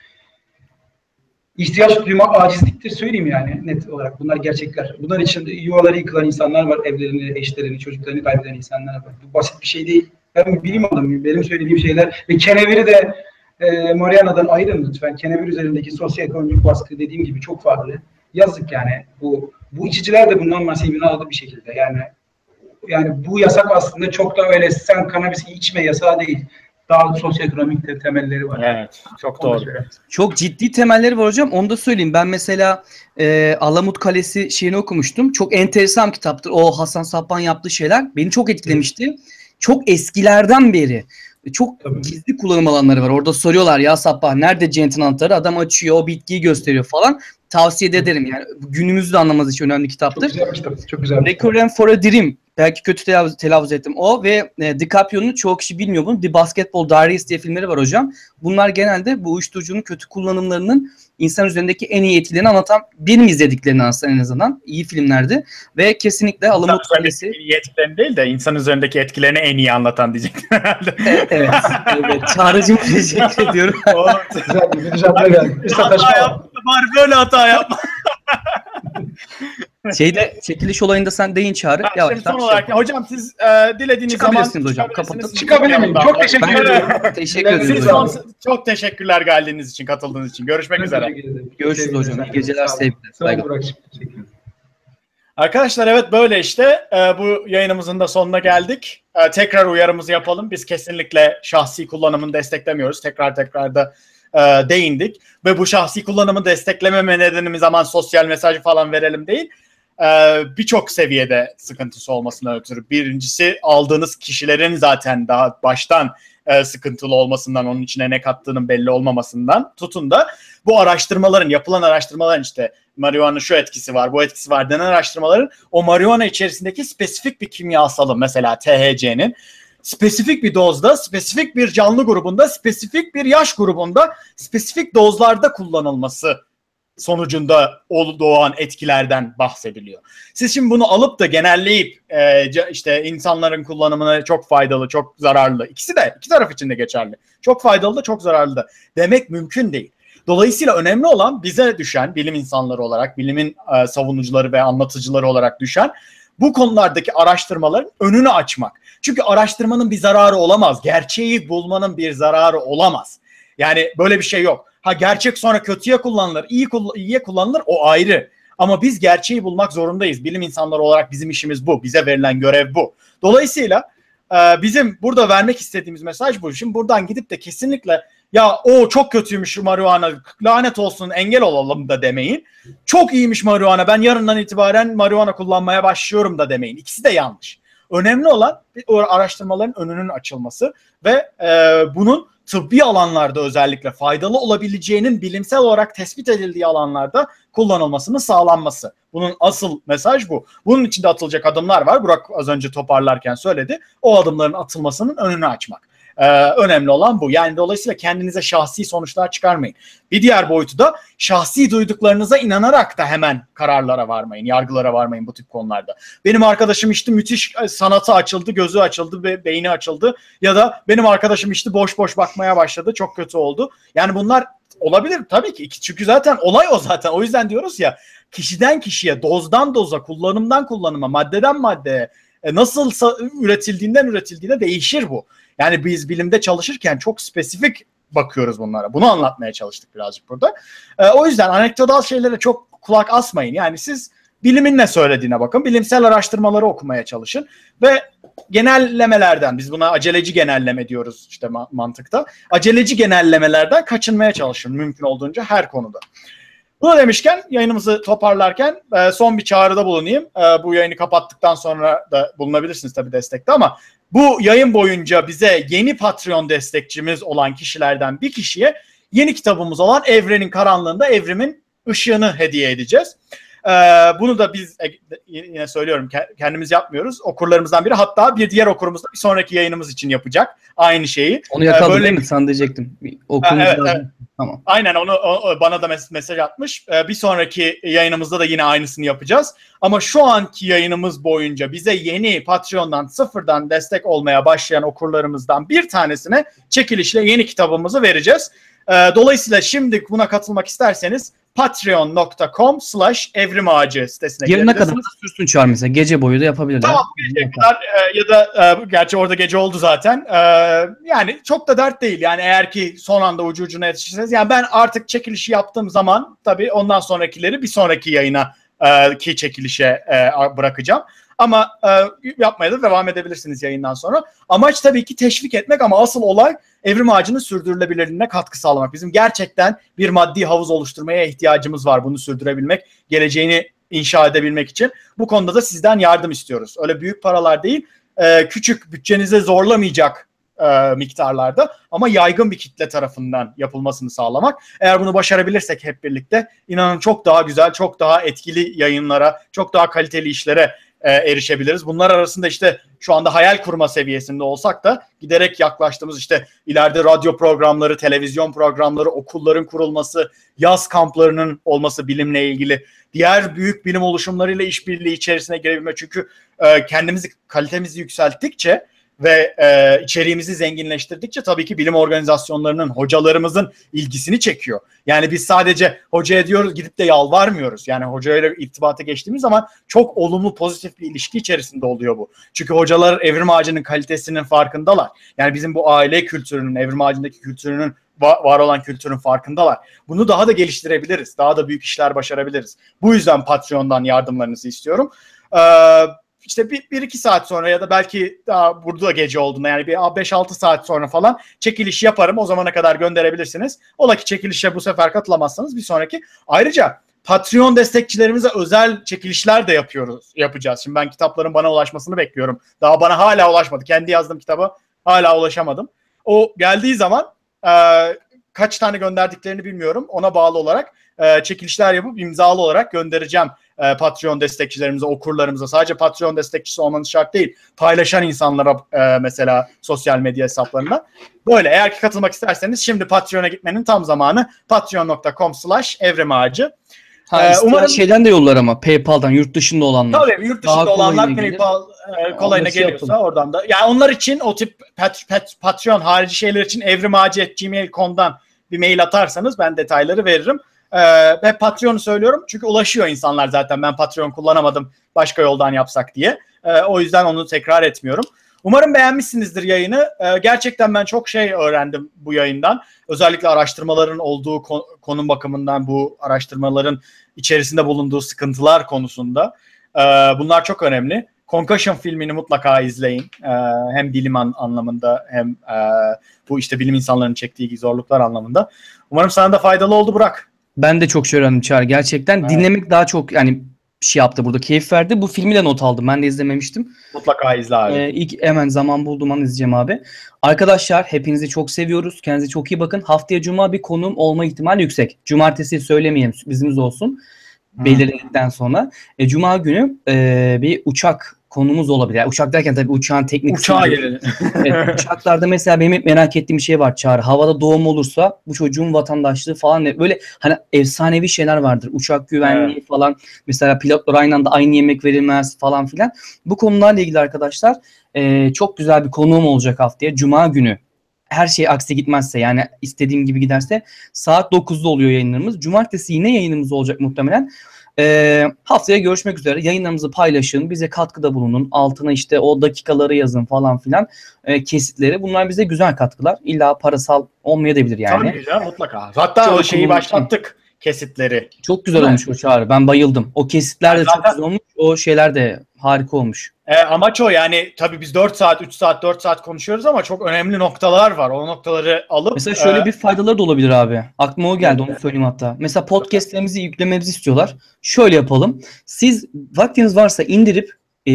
İhtiyaç duymak acizliktir söyleyeyim yani net olarak. Bunlar gerçekler. Bunlar için yuvaları yıkılan insanlar var. Evlerini, eşlerini, çocuklarını kaybeden insanlar var. Bu basit bir şey değil. Ben bilim adamıyım. Benim söylediğim şeyler ve keneviri de Mariana'dan ayırın lütfen. Kenevir üzerindeki sosyoekonomik baskı dediğim gibi çok farklı. Yazık yani. Bu içiciler de bundan nasibini aldı bir şekilde. Yani bu yasak aslında çok da öyle sen kanabisi içme yasağı değil. Daha sosyoekonomik temelleri var. Evet, çok doğru. Çok ciddi temelleri var hocam. Onu da söyleyeyim. Ben mesela Alamut Kalesi şeyini okumuştum. Çok enteresan bir kitaptır. O Hasan Sabbah'ın yaptığı şeyler beni çok etkilemişti. Çok eskilerden beri çok gizli kullanım alanları var. Orada soruyorlar ya Sabbah nerede cennetin anahtarı? Adam açıyor, o bitkiyi gösteriyor falan. Tavsiye ederim yani. Günümüzü de anlamanız için önemli kitaptır. Çok güzel bir kitap. Çok güzel. Requiem for a Dream. Belki kötü telaffuz ettim. O ve DiCaprio'nun çoğu kişi bilmiyor bunu. The Basketball Diaries diye filmleri var hocam. Bunlar genelde bu uyuşturucunun kötü kullanımlarının insan üzerindeki en iyi etkilerini anlatan, benim izlediklerini aslında en azından iyi filmlerdi. Ve kesinlikle Alamut Kalesi. İyi etkilerini değil de insan üzerindeki etkilerini en iyi anlatan diyecektim herhalde. Evet. Çağrı'cığım teşekkür ediyorum. Güzel geldi. Hata yapma. Bari böyle hata yapma. Çekiliş olayında sen deyin Çağrı. Son olarak hocam siz dilediğiniz zaman hocam. Kapatıp çıkabilir miyim? Çok teşekkür ederim. Teşekkür ederim. Çok teşekkürler geldiğiniz için, katıldığınız için. Görüşmek üzere. Görüşürüz hocam. İyi geceler, sevgiler. Saygılar. Arkadaşlar evet böyle işte bu yayınımızın da sonuna geldik. Tekrar uyarımızı yapalım. Biz kesinlikle şahsi kullanımını desteklemiyoruz. Tekrar da değindik. Ve bu şahsi kullanımı desteklememe nedenimiz aman sosyal mesajı falan verelim değil. Birçok seviyede sıkıntısı olmasına ötürü. Birincisi aldığınız kişilerin zaten daha baştan sıkıntılı olmasından, onun içine ne kattığının belli olmamasından tutun da bu yapılan araştırmaların işte marihuana şu etkisi var, bu etkisi var denen araştırmaların o marihuana içerisindeki spesifik bir kimyasalı mesela THC'nin spesifik bir dozda, spesifik bir canlı grubunda, spesifik bir yaş grubunda, spesifik dozlarda kullanılması sonucunda doğan etkilerden bahsediliyor. Siz şimdi bunu alıp da genelleyip işte insanların kullanımına çok faydalı, çok zararlı. İki taraf için de geçerli. Çok faydalı da çok zararlı da demek mümkün değil. Dolayısıyla önemli olan bize düşen bilim insanları olarak, bilimin savunucuları ve anlatıcıları olarak düşen bu konulardaki araştırmaların önünü açmak. Çünkü araştırmanın bir zararı olamaz. Gerçeği bulmanın bir zararı olamaz. Yani böyle bir şey yok. Gerçek sonra kötüye kullanılır, iyiye kullanılır, o ayrı. Ama biz gerçeği bulmak zorundayız. Bilim insanları olarak bizim işimiz bu. Bize verilen görev bu. Dolayısıyla bizim burada vermek istediğimiz mesaj bu. Şimdi buradan gidip de kesinlikle ya o çok kötüymüş şu marihuana, lanet olsun engel olalım da demeyin. Çok iyiymiş marihuana, ben yarından itibaren marihuana kullanmaya başlıyorum da demeyin. İkisi de yanlış. Önemli olan o araştırmaların önünün açılması ve bunun tıbbi alanlarda özellikle faydalı olabileceğinin bilimsel olarak tespit edildiği alanlarda kullanılmasının sağlanması. Bunun asıl mesaj bu. Bunun için de atılacak adımlar var. Burak az önce toparlarken söyledi. O adımların atılmasının önünü açmak. Önemli olan bu. Yani dolayısıyla kendinize şahsi sonuçlar çıkarmayın. Bir diğer boyutu da şahsi duyduklarınıza inanarak da hemen kararlara varmayın, yargılara varmayın bu tip konularda. Benim arkadaşım işte müthiş sanatı açıldı, gözü açıldı ve beyni açıldı, ya da benim arkadaşım işte boş boş bakmaya başladı, çok kötü oldu. Yani bunlar olabilir tabii ki. Çünkü zaten olay o zaten. O yüzden diyoruz ya, kişiden kişiye, dozdan doza, kullanımdan kullanıma, maddeden maddeye nasıl üretildiğine değişir bu. Yani biz bilimde çalışırken çok spesifik bakıyoruz bunlara. Bunu anlatmaya çalıştık birazcık burada. O yüzden anekdotal şeylere çok kulak asmayın. Yani siz bilimin ne söylediğine bakın. Bilimsel araştırmaları okumaya çalışın. Ve genellemelerden, biz buna aceleci genelleme diyoruz işte mantıkta. Aceleci genellemelerden kaçınmaya çalışın mümkün olduğunca her konuda. Bunu demişken, yayınımızı toparlarken son bir çağrıda bulunayım. Bu yayını kapattıktan sonra da bulunabilirsiniz tabii destekte, ama bu yayın boyunca bize yeni Patreon destekçimiz olan kişilerden bir kişiye yeni kitabımız olan Evrenin Karanlığında Evrimin Işığını hediye edeceğiz. Bunu da biz yine söylüyorum, kendimiz yapmıyoruz. Okurlarımızdan biri, hatta bir diğer okurumuz da bir sonraki yayınımız için yapacak aynı şeyi. Onu yakaladım değil mi? Sen diyecektim. Evet, evet. Tamam. Aynen, onu bana da mesaj atmış. Bir sonraki yayınımızda da yine aynısını yapacağız. Ama şu anki yayınımız boyunca bize yeni Patreon'dan sıfırdan destek olmaya başlayan okurlarımızdan bir tanesine çekilişle yeni kitabımızı vereceğiz. Dolayısıyla şimdi buna katılmak isterseniz patreon.com/evrimağacı sitesine Yarına kadar girebilirsiniz. sürsün Çağrı mesela. Gece boyu da yapabilirler. Tamam, geceye kadar ya da gerçi orada gece oldu zaten. Yani çok da dert değil. Yani eğer ki son anda ucu ucuna yetişirseniz. Yani ben artık çekilişi yaptığım zaman tabii ondan sonrakileri bir sonraki yayına ki çekilişe bırakacağım. Ama yapmaya da devam edebilirsiniz yayından sonra. Amaç tabii ki teşvik etmek, ama asıl olay Evrim Ağacı'nın sürdürülebilirliğine katkı sağlamak. Bizim gerçekten bir maddi havuz oluşturmaya ihtiyacımız var bunu sürdürebilmek, geleceğini inşa edebilmek için. Bu konuda da sizden yardım istiyoruz. Öyle büyük paralar değil, küçük, bütçenize zorlamayacak miktarlarda ama yaygın bir kitle tarafından yapılmasını sağlamak. Eğer bunu başarabilirsek hep birlikte, inanın çok daha güzel, çok daha etkili yayınlara, çok daha kaliteli işlere erişebiliriz. Bunlar arasında işte şu anda hayal kurma seviyesinde olsak da giderek yaklaştığımız işte ileride radyo programları, televizyon programları, okulların kurulması, yaz kamplarının olması bilimle ilgili, diğer büyük bilim oluşumlarıyla işbirliği içerisine girebilme. Çünkü kalitemizi yükselttikçe ve içeriğimizi zenginleştirdikçe tabii ki bilim organizasyonlarının, hocalarımızın ilgisini çekiyor. Yani biz sadece hocaya diyoruz, gidip de yalvarmıyoruz. Yani hocayla irtibata geçtiğimiz zaman çok olumlu, pozitif bir ilişki içerisinde oluyor bu. Çünkü hocalar Evrim Ağacı'nın kalitesinin farkındalar. Yani bizim bu aile kültürünün, Evrim Ağacı'ndaki kültürünün, var olan kültürün farkındalar. Bunu daha da geliştirebiliriz. Daha da büyük işler başarabiliriz. Bu yüzden Patreon'dan yardımlarınızı istiyorum. İşte bir iki saat sonra ya da belki daha burada gece olduğunda, yani bir 5-6 saat sonra falan çekiliş yaparım. O zamana kadar gönderebilirsiniz. Ola ki çekilişe bu sefer katılamazsanız bir sonraki. Ayrıca Patreon destekçilerimize özel çekilişler de yapacağız. Şimdi ben kitapların bana ulaşmasını bekliyorum. Daha bana hala ulaşmadı. Kendi yazdığım kitaba hala ulaşamadım. O geldiği zaman kaç tane gönderdiklerini bilmiyorum. Ona bağlı olarak çekilişler yapıp imzalı olarak göndereceğim Patreon destekçilerimize, okurlarımıza. Sadece Patreon destekçisi olmanız şart değil. Paylaşan insanlara mesela sosyal medya hesaplarında. Böyle, eğer ki katılmak isterseniz şimdi Patreon'a gitmenin tam zamanı. patreon.com/evrimağacı. Umarım şeyden de yollar, ama PayPal'dan, yurt dışında olanlar. Tabii, yurt dışında olanlar PayPal kolayına geliyorsa oradan da. Yani onlar için, o tip Patreon harici şeyler için evrimağacı@gmail.com'dan bir mail atarsanız ben detayları veririm. Ve Patreon'u söylüyorum çünkü ulaşıyor insanlar zaten, ben Patreon kullanamadım, başka yoldan yapsak diye. O yüzden onu tekrar etmiyorum. Umarım beğenmişsinizdir yayını. Gerçekten ben çok şey öğrendim bu yayından. Özellikle araştırmaların olduğu konum bakımından, bu araştırmaların içerisinde bulunduğu sıkıntılar konusunda. Bunlar çok önemli. Concussion filmini mutlaka izleyin. Hem bilim anlamında hem bu işte bilim insanlarının çektiği zorluklar anlamında. Umarım sana da faydalı oldu Burak. Ben de çok şey öğrendim Çağrı. Gerçekten dinlemek daha çok, yani şey yaptı burada. Keyif verdi. Bu filmi de not aldım. Ben de izlememiştim. Mutlaka izle abi. İlk hemen zaman bulduğum an izleyeceğim abi. Arkadaşlar hepinizi çok seviyoruz. Kendinize çok iyi bakın. Haftaya Cuma bir konuğum olma ihtimali yüksek. Cumartesi söylemeyelim. Sürprizimiz olsun. Belirledikten sonra. Cuma günü bir uçak konumuz olabilir. Yani uçak derken tabii uçağın teknik Uçağa gelelim. Evet, uçaklarda mesela benim hep merak ettiğim bir şey var Çağrı. Havada doğum olursa bu çocuğun vatandaşlığı falan böyle hani efsanevi şeyler vardır. Uçak güvenliği falan. Mesela pilotlar aynı anda aynı yemek verilmez falan filan. Bu konularla ilgili arkadaşlar çok güzel bir konuğum olacak haftaya. Cuma günü. Her şey aksi gitmezse yani istediğim gibi giderse saat 9'da oluyor yayınlarımız. Cumartesi yine yayınımız olacak muhtemelen. Haftaya görüşmek üzere. Yayınlarımızı paylaşın. Bize katkıda bulunun. Altına işte o dakikaları yazın falan filan. Kesitleri. Bunlar bize güzel katkılar. İlla parasal olmayabilir yani. Tabii canım mutlaka. Hatta Çok o şeyi kullanışlı. başlattık. Kesitleri. Çok güzel Değil mi? olmuş o Çağrı. Ben bayıldım. O kesitler de çok Zaten- güzel olmuş. O şeyler de harika olmuş. Amaç o yani tabii biz 4 saat, 3 saat, 4 saat konuşuyoruz ama çok önemli noktalar var. O noktaları alıp Mesela şöyle bir faydaları da olabilir abi. Aklıma o geldi, onu söyleyeyim hatta. Mesela podcastlerimizi yüklememizi istiyorlar. Şöyle yapalım. Siz vaktiniz varsa indirip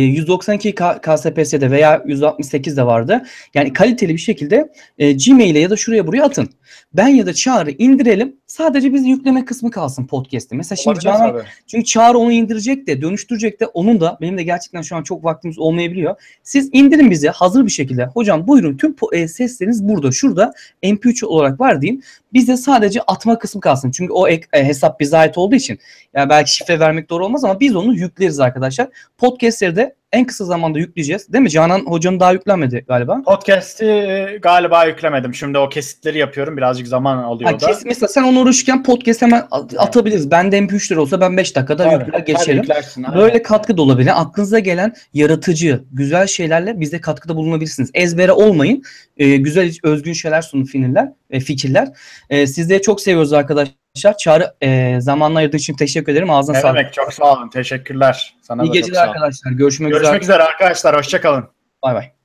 192 KSPS'de veya 168'de vardı. Yani kaliteli bir şekilde Gmail'e ya da şuraya buraya atın. Ben ya da Çağrı indirelim. Sadece biz yükleme kısmı kalsın podcast'te. Mesela şimdi olabilir Canan, tabii. çünkü Çağrı onu indirecek de dönüştürecek de onun da benim de gerçekten şu an çok vaktimiz olmayabiliyor. Siz indirin bize hazır bir şekilde. Hocam buyurun tüm sesleriniz burada şurada MP3 olarak var deyin. Bizde sadece atma kısmı kalsın. Çünkü o hesap bize ait olduğu için yani belki şifre vermek doğru olmaz ama biz onu yükleriz arkadaşlar. Podcast'leri de en kısa zamanda yükleyeceğiz. Değil mi? Canan hocanın daha yüklenmedi galiba. Podcast'i galiba yüklemedim. Şimdi o kesitleri yapıyorum. Birazcık zaman alıyor da. Mesela sen onu uğraşırken podcast hemen atabiliriz. Bende MP3'ler olsa ben 5 dakikada Tabii, yükler tabii geçerim. yüklersin, aynen. Böyle katkı da olabilir. Aklınıza gelen yaratıcı, güzel şeylerle bize katkıda bulunabilirsiniz. Ezbere olmayın. Güzel, özgün şeyler sunun fikirler. Sizleri çok seviyoruz arkadaşlar. Çağrı zamanla ayırdığı için teşekkür ederim. Ağzına Ne sağlık. demek, çok sağ olun. Teşekkürler. Sana İyi da çok geceler sağ olun. arkadaşlar. Görüşmek Görüşmek üzere arkadaşlar. Hoşça kalın. Bay bay.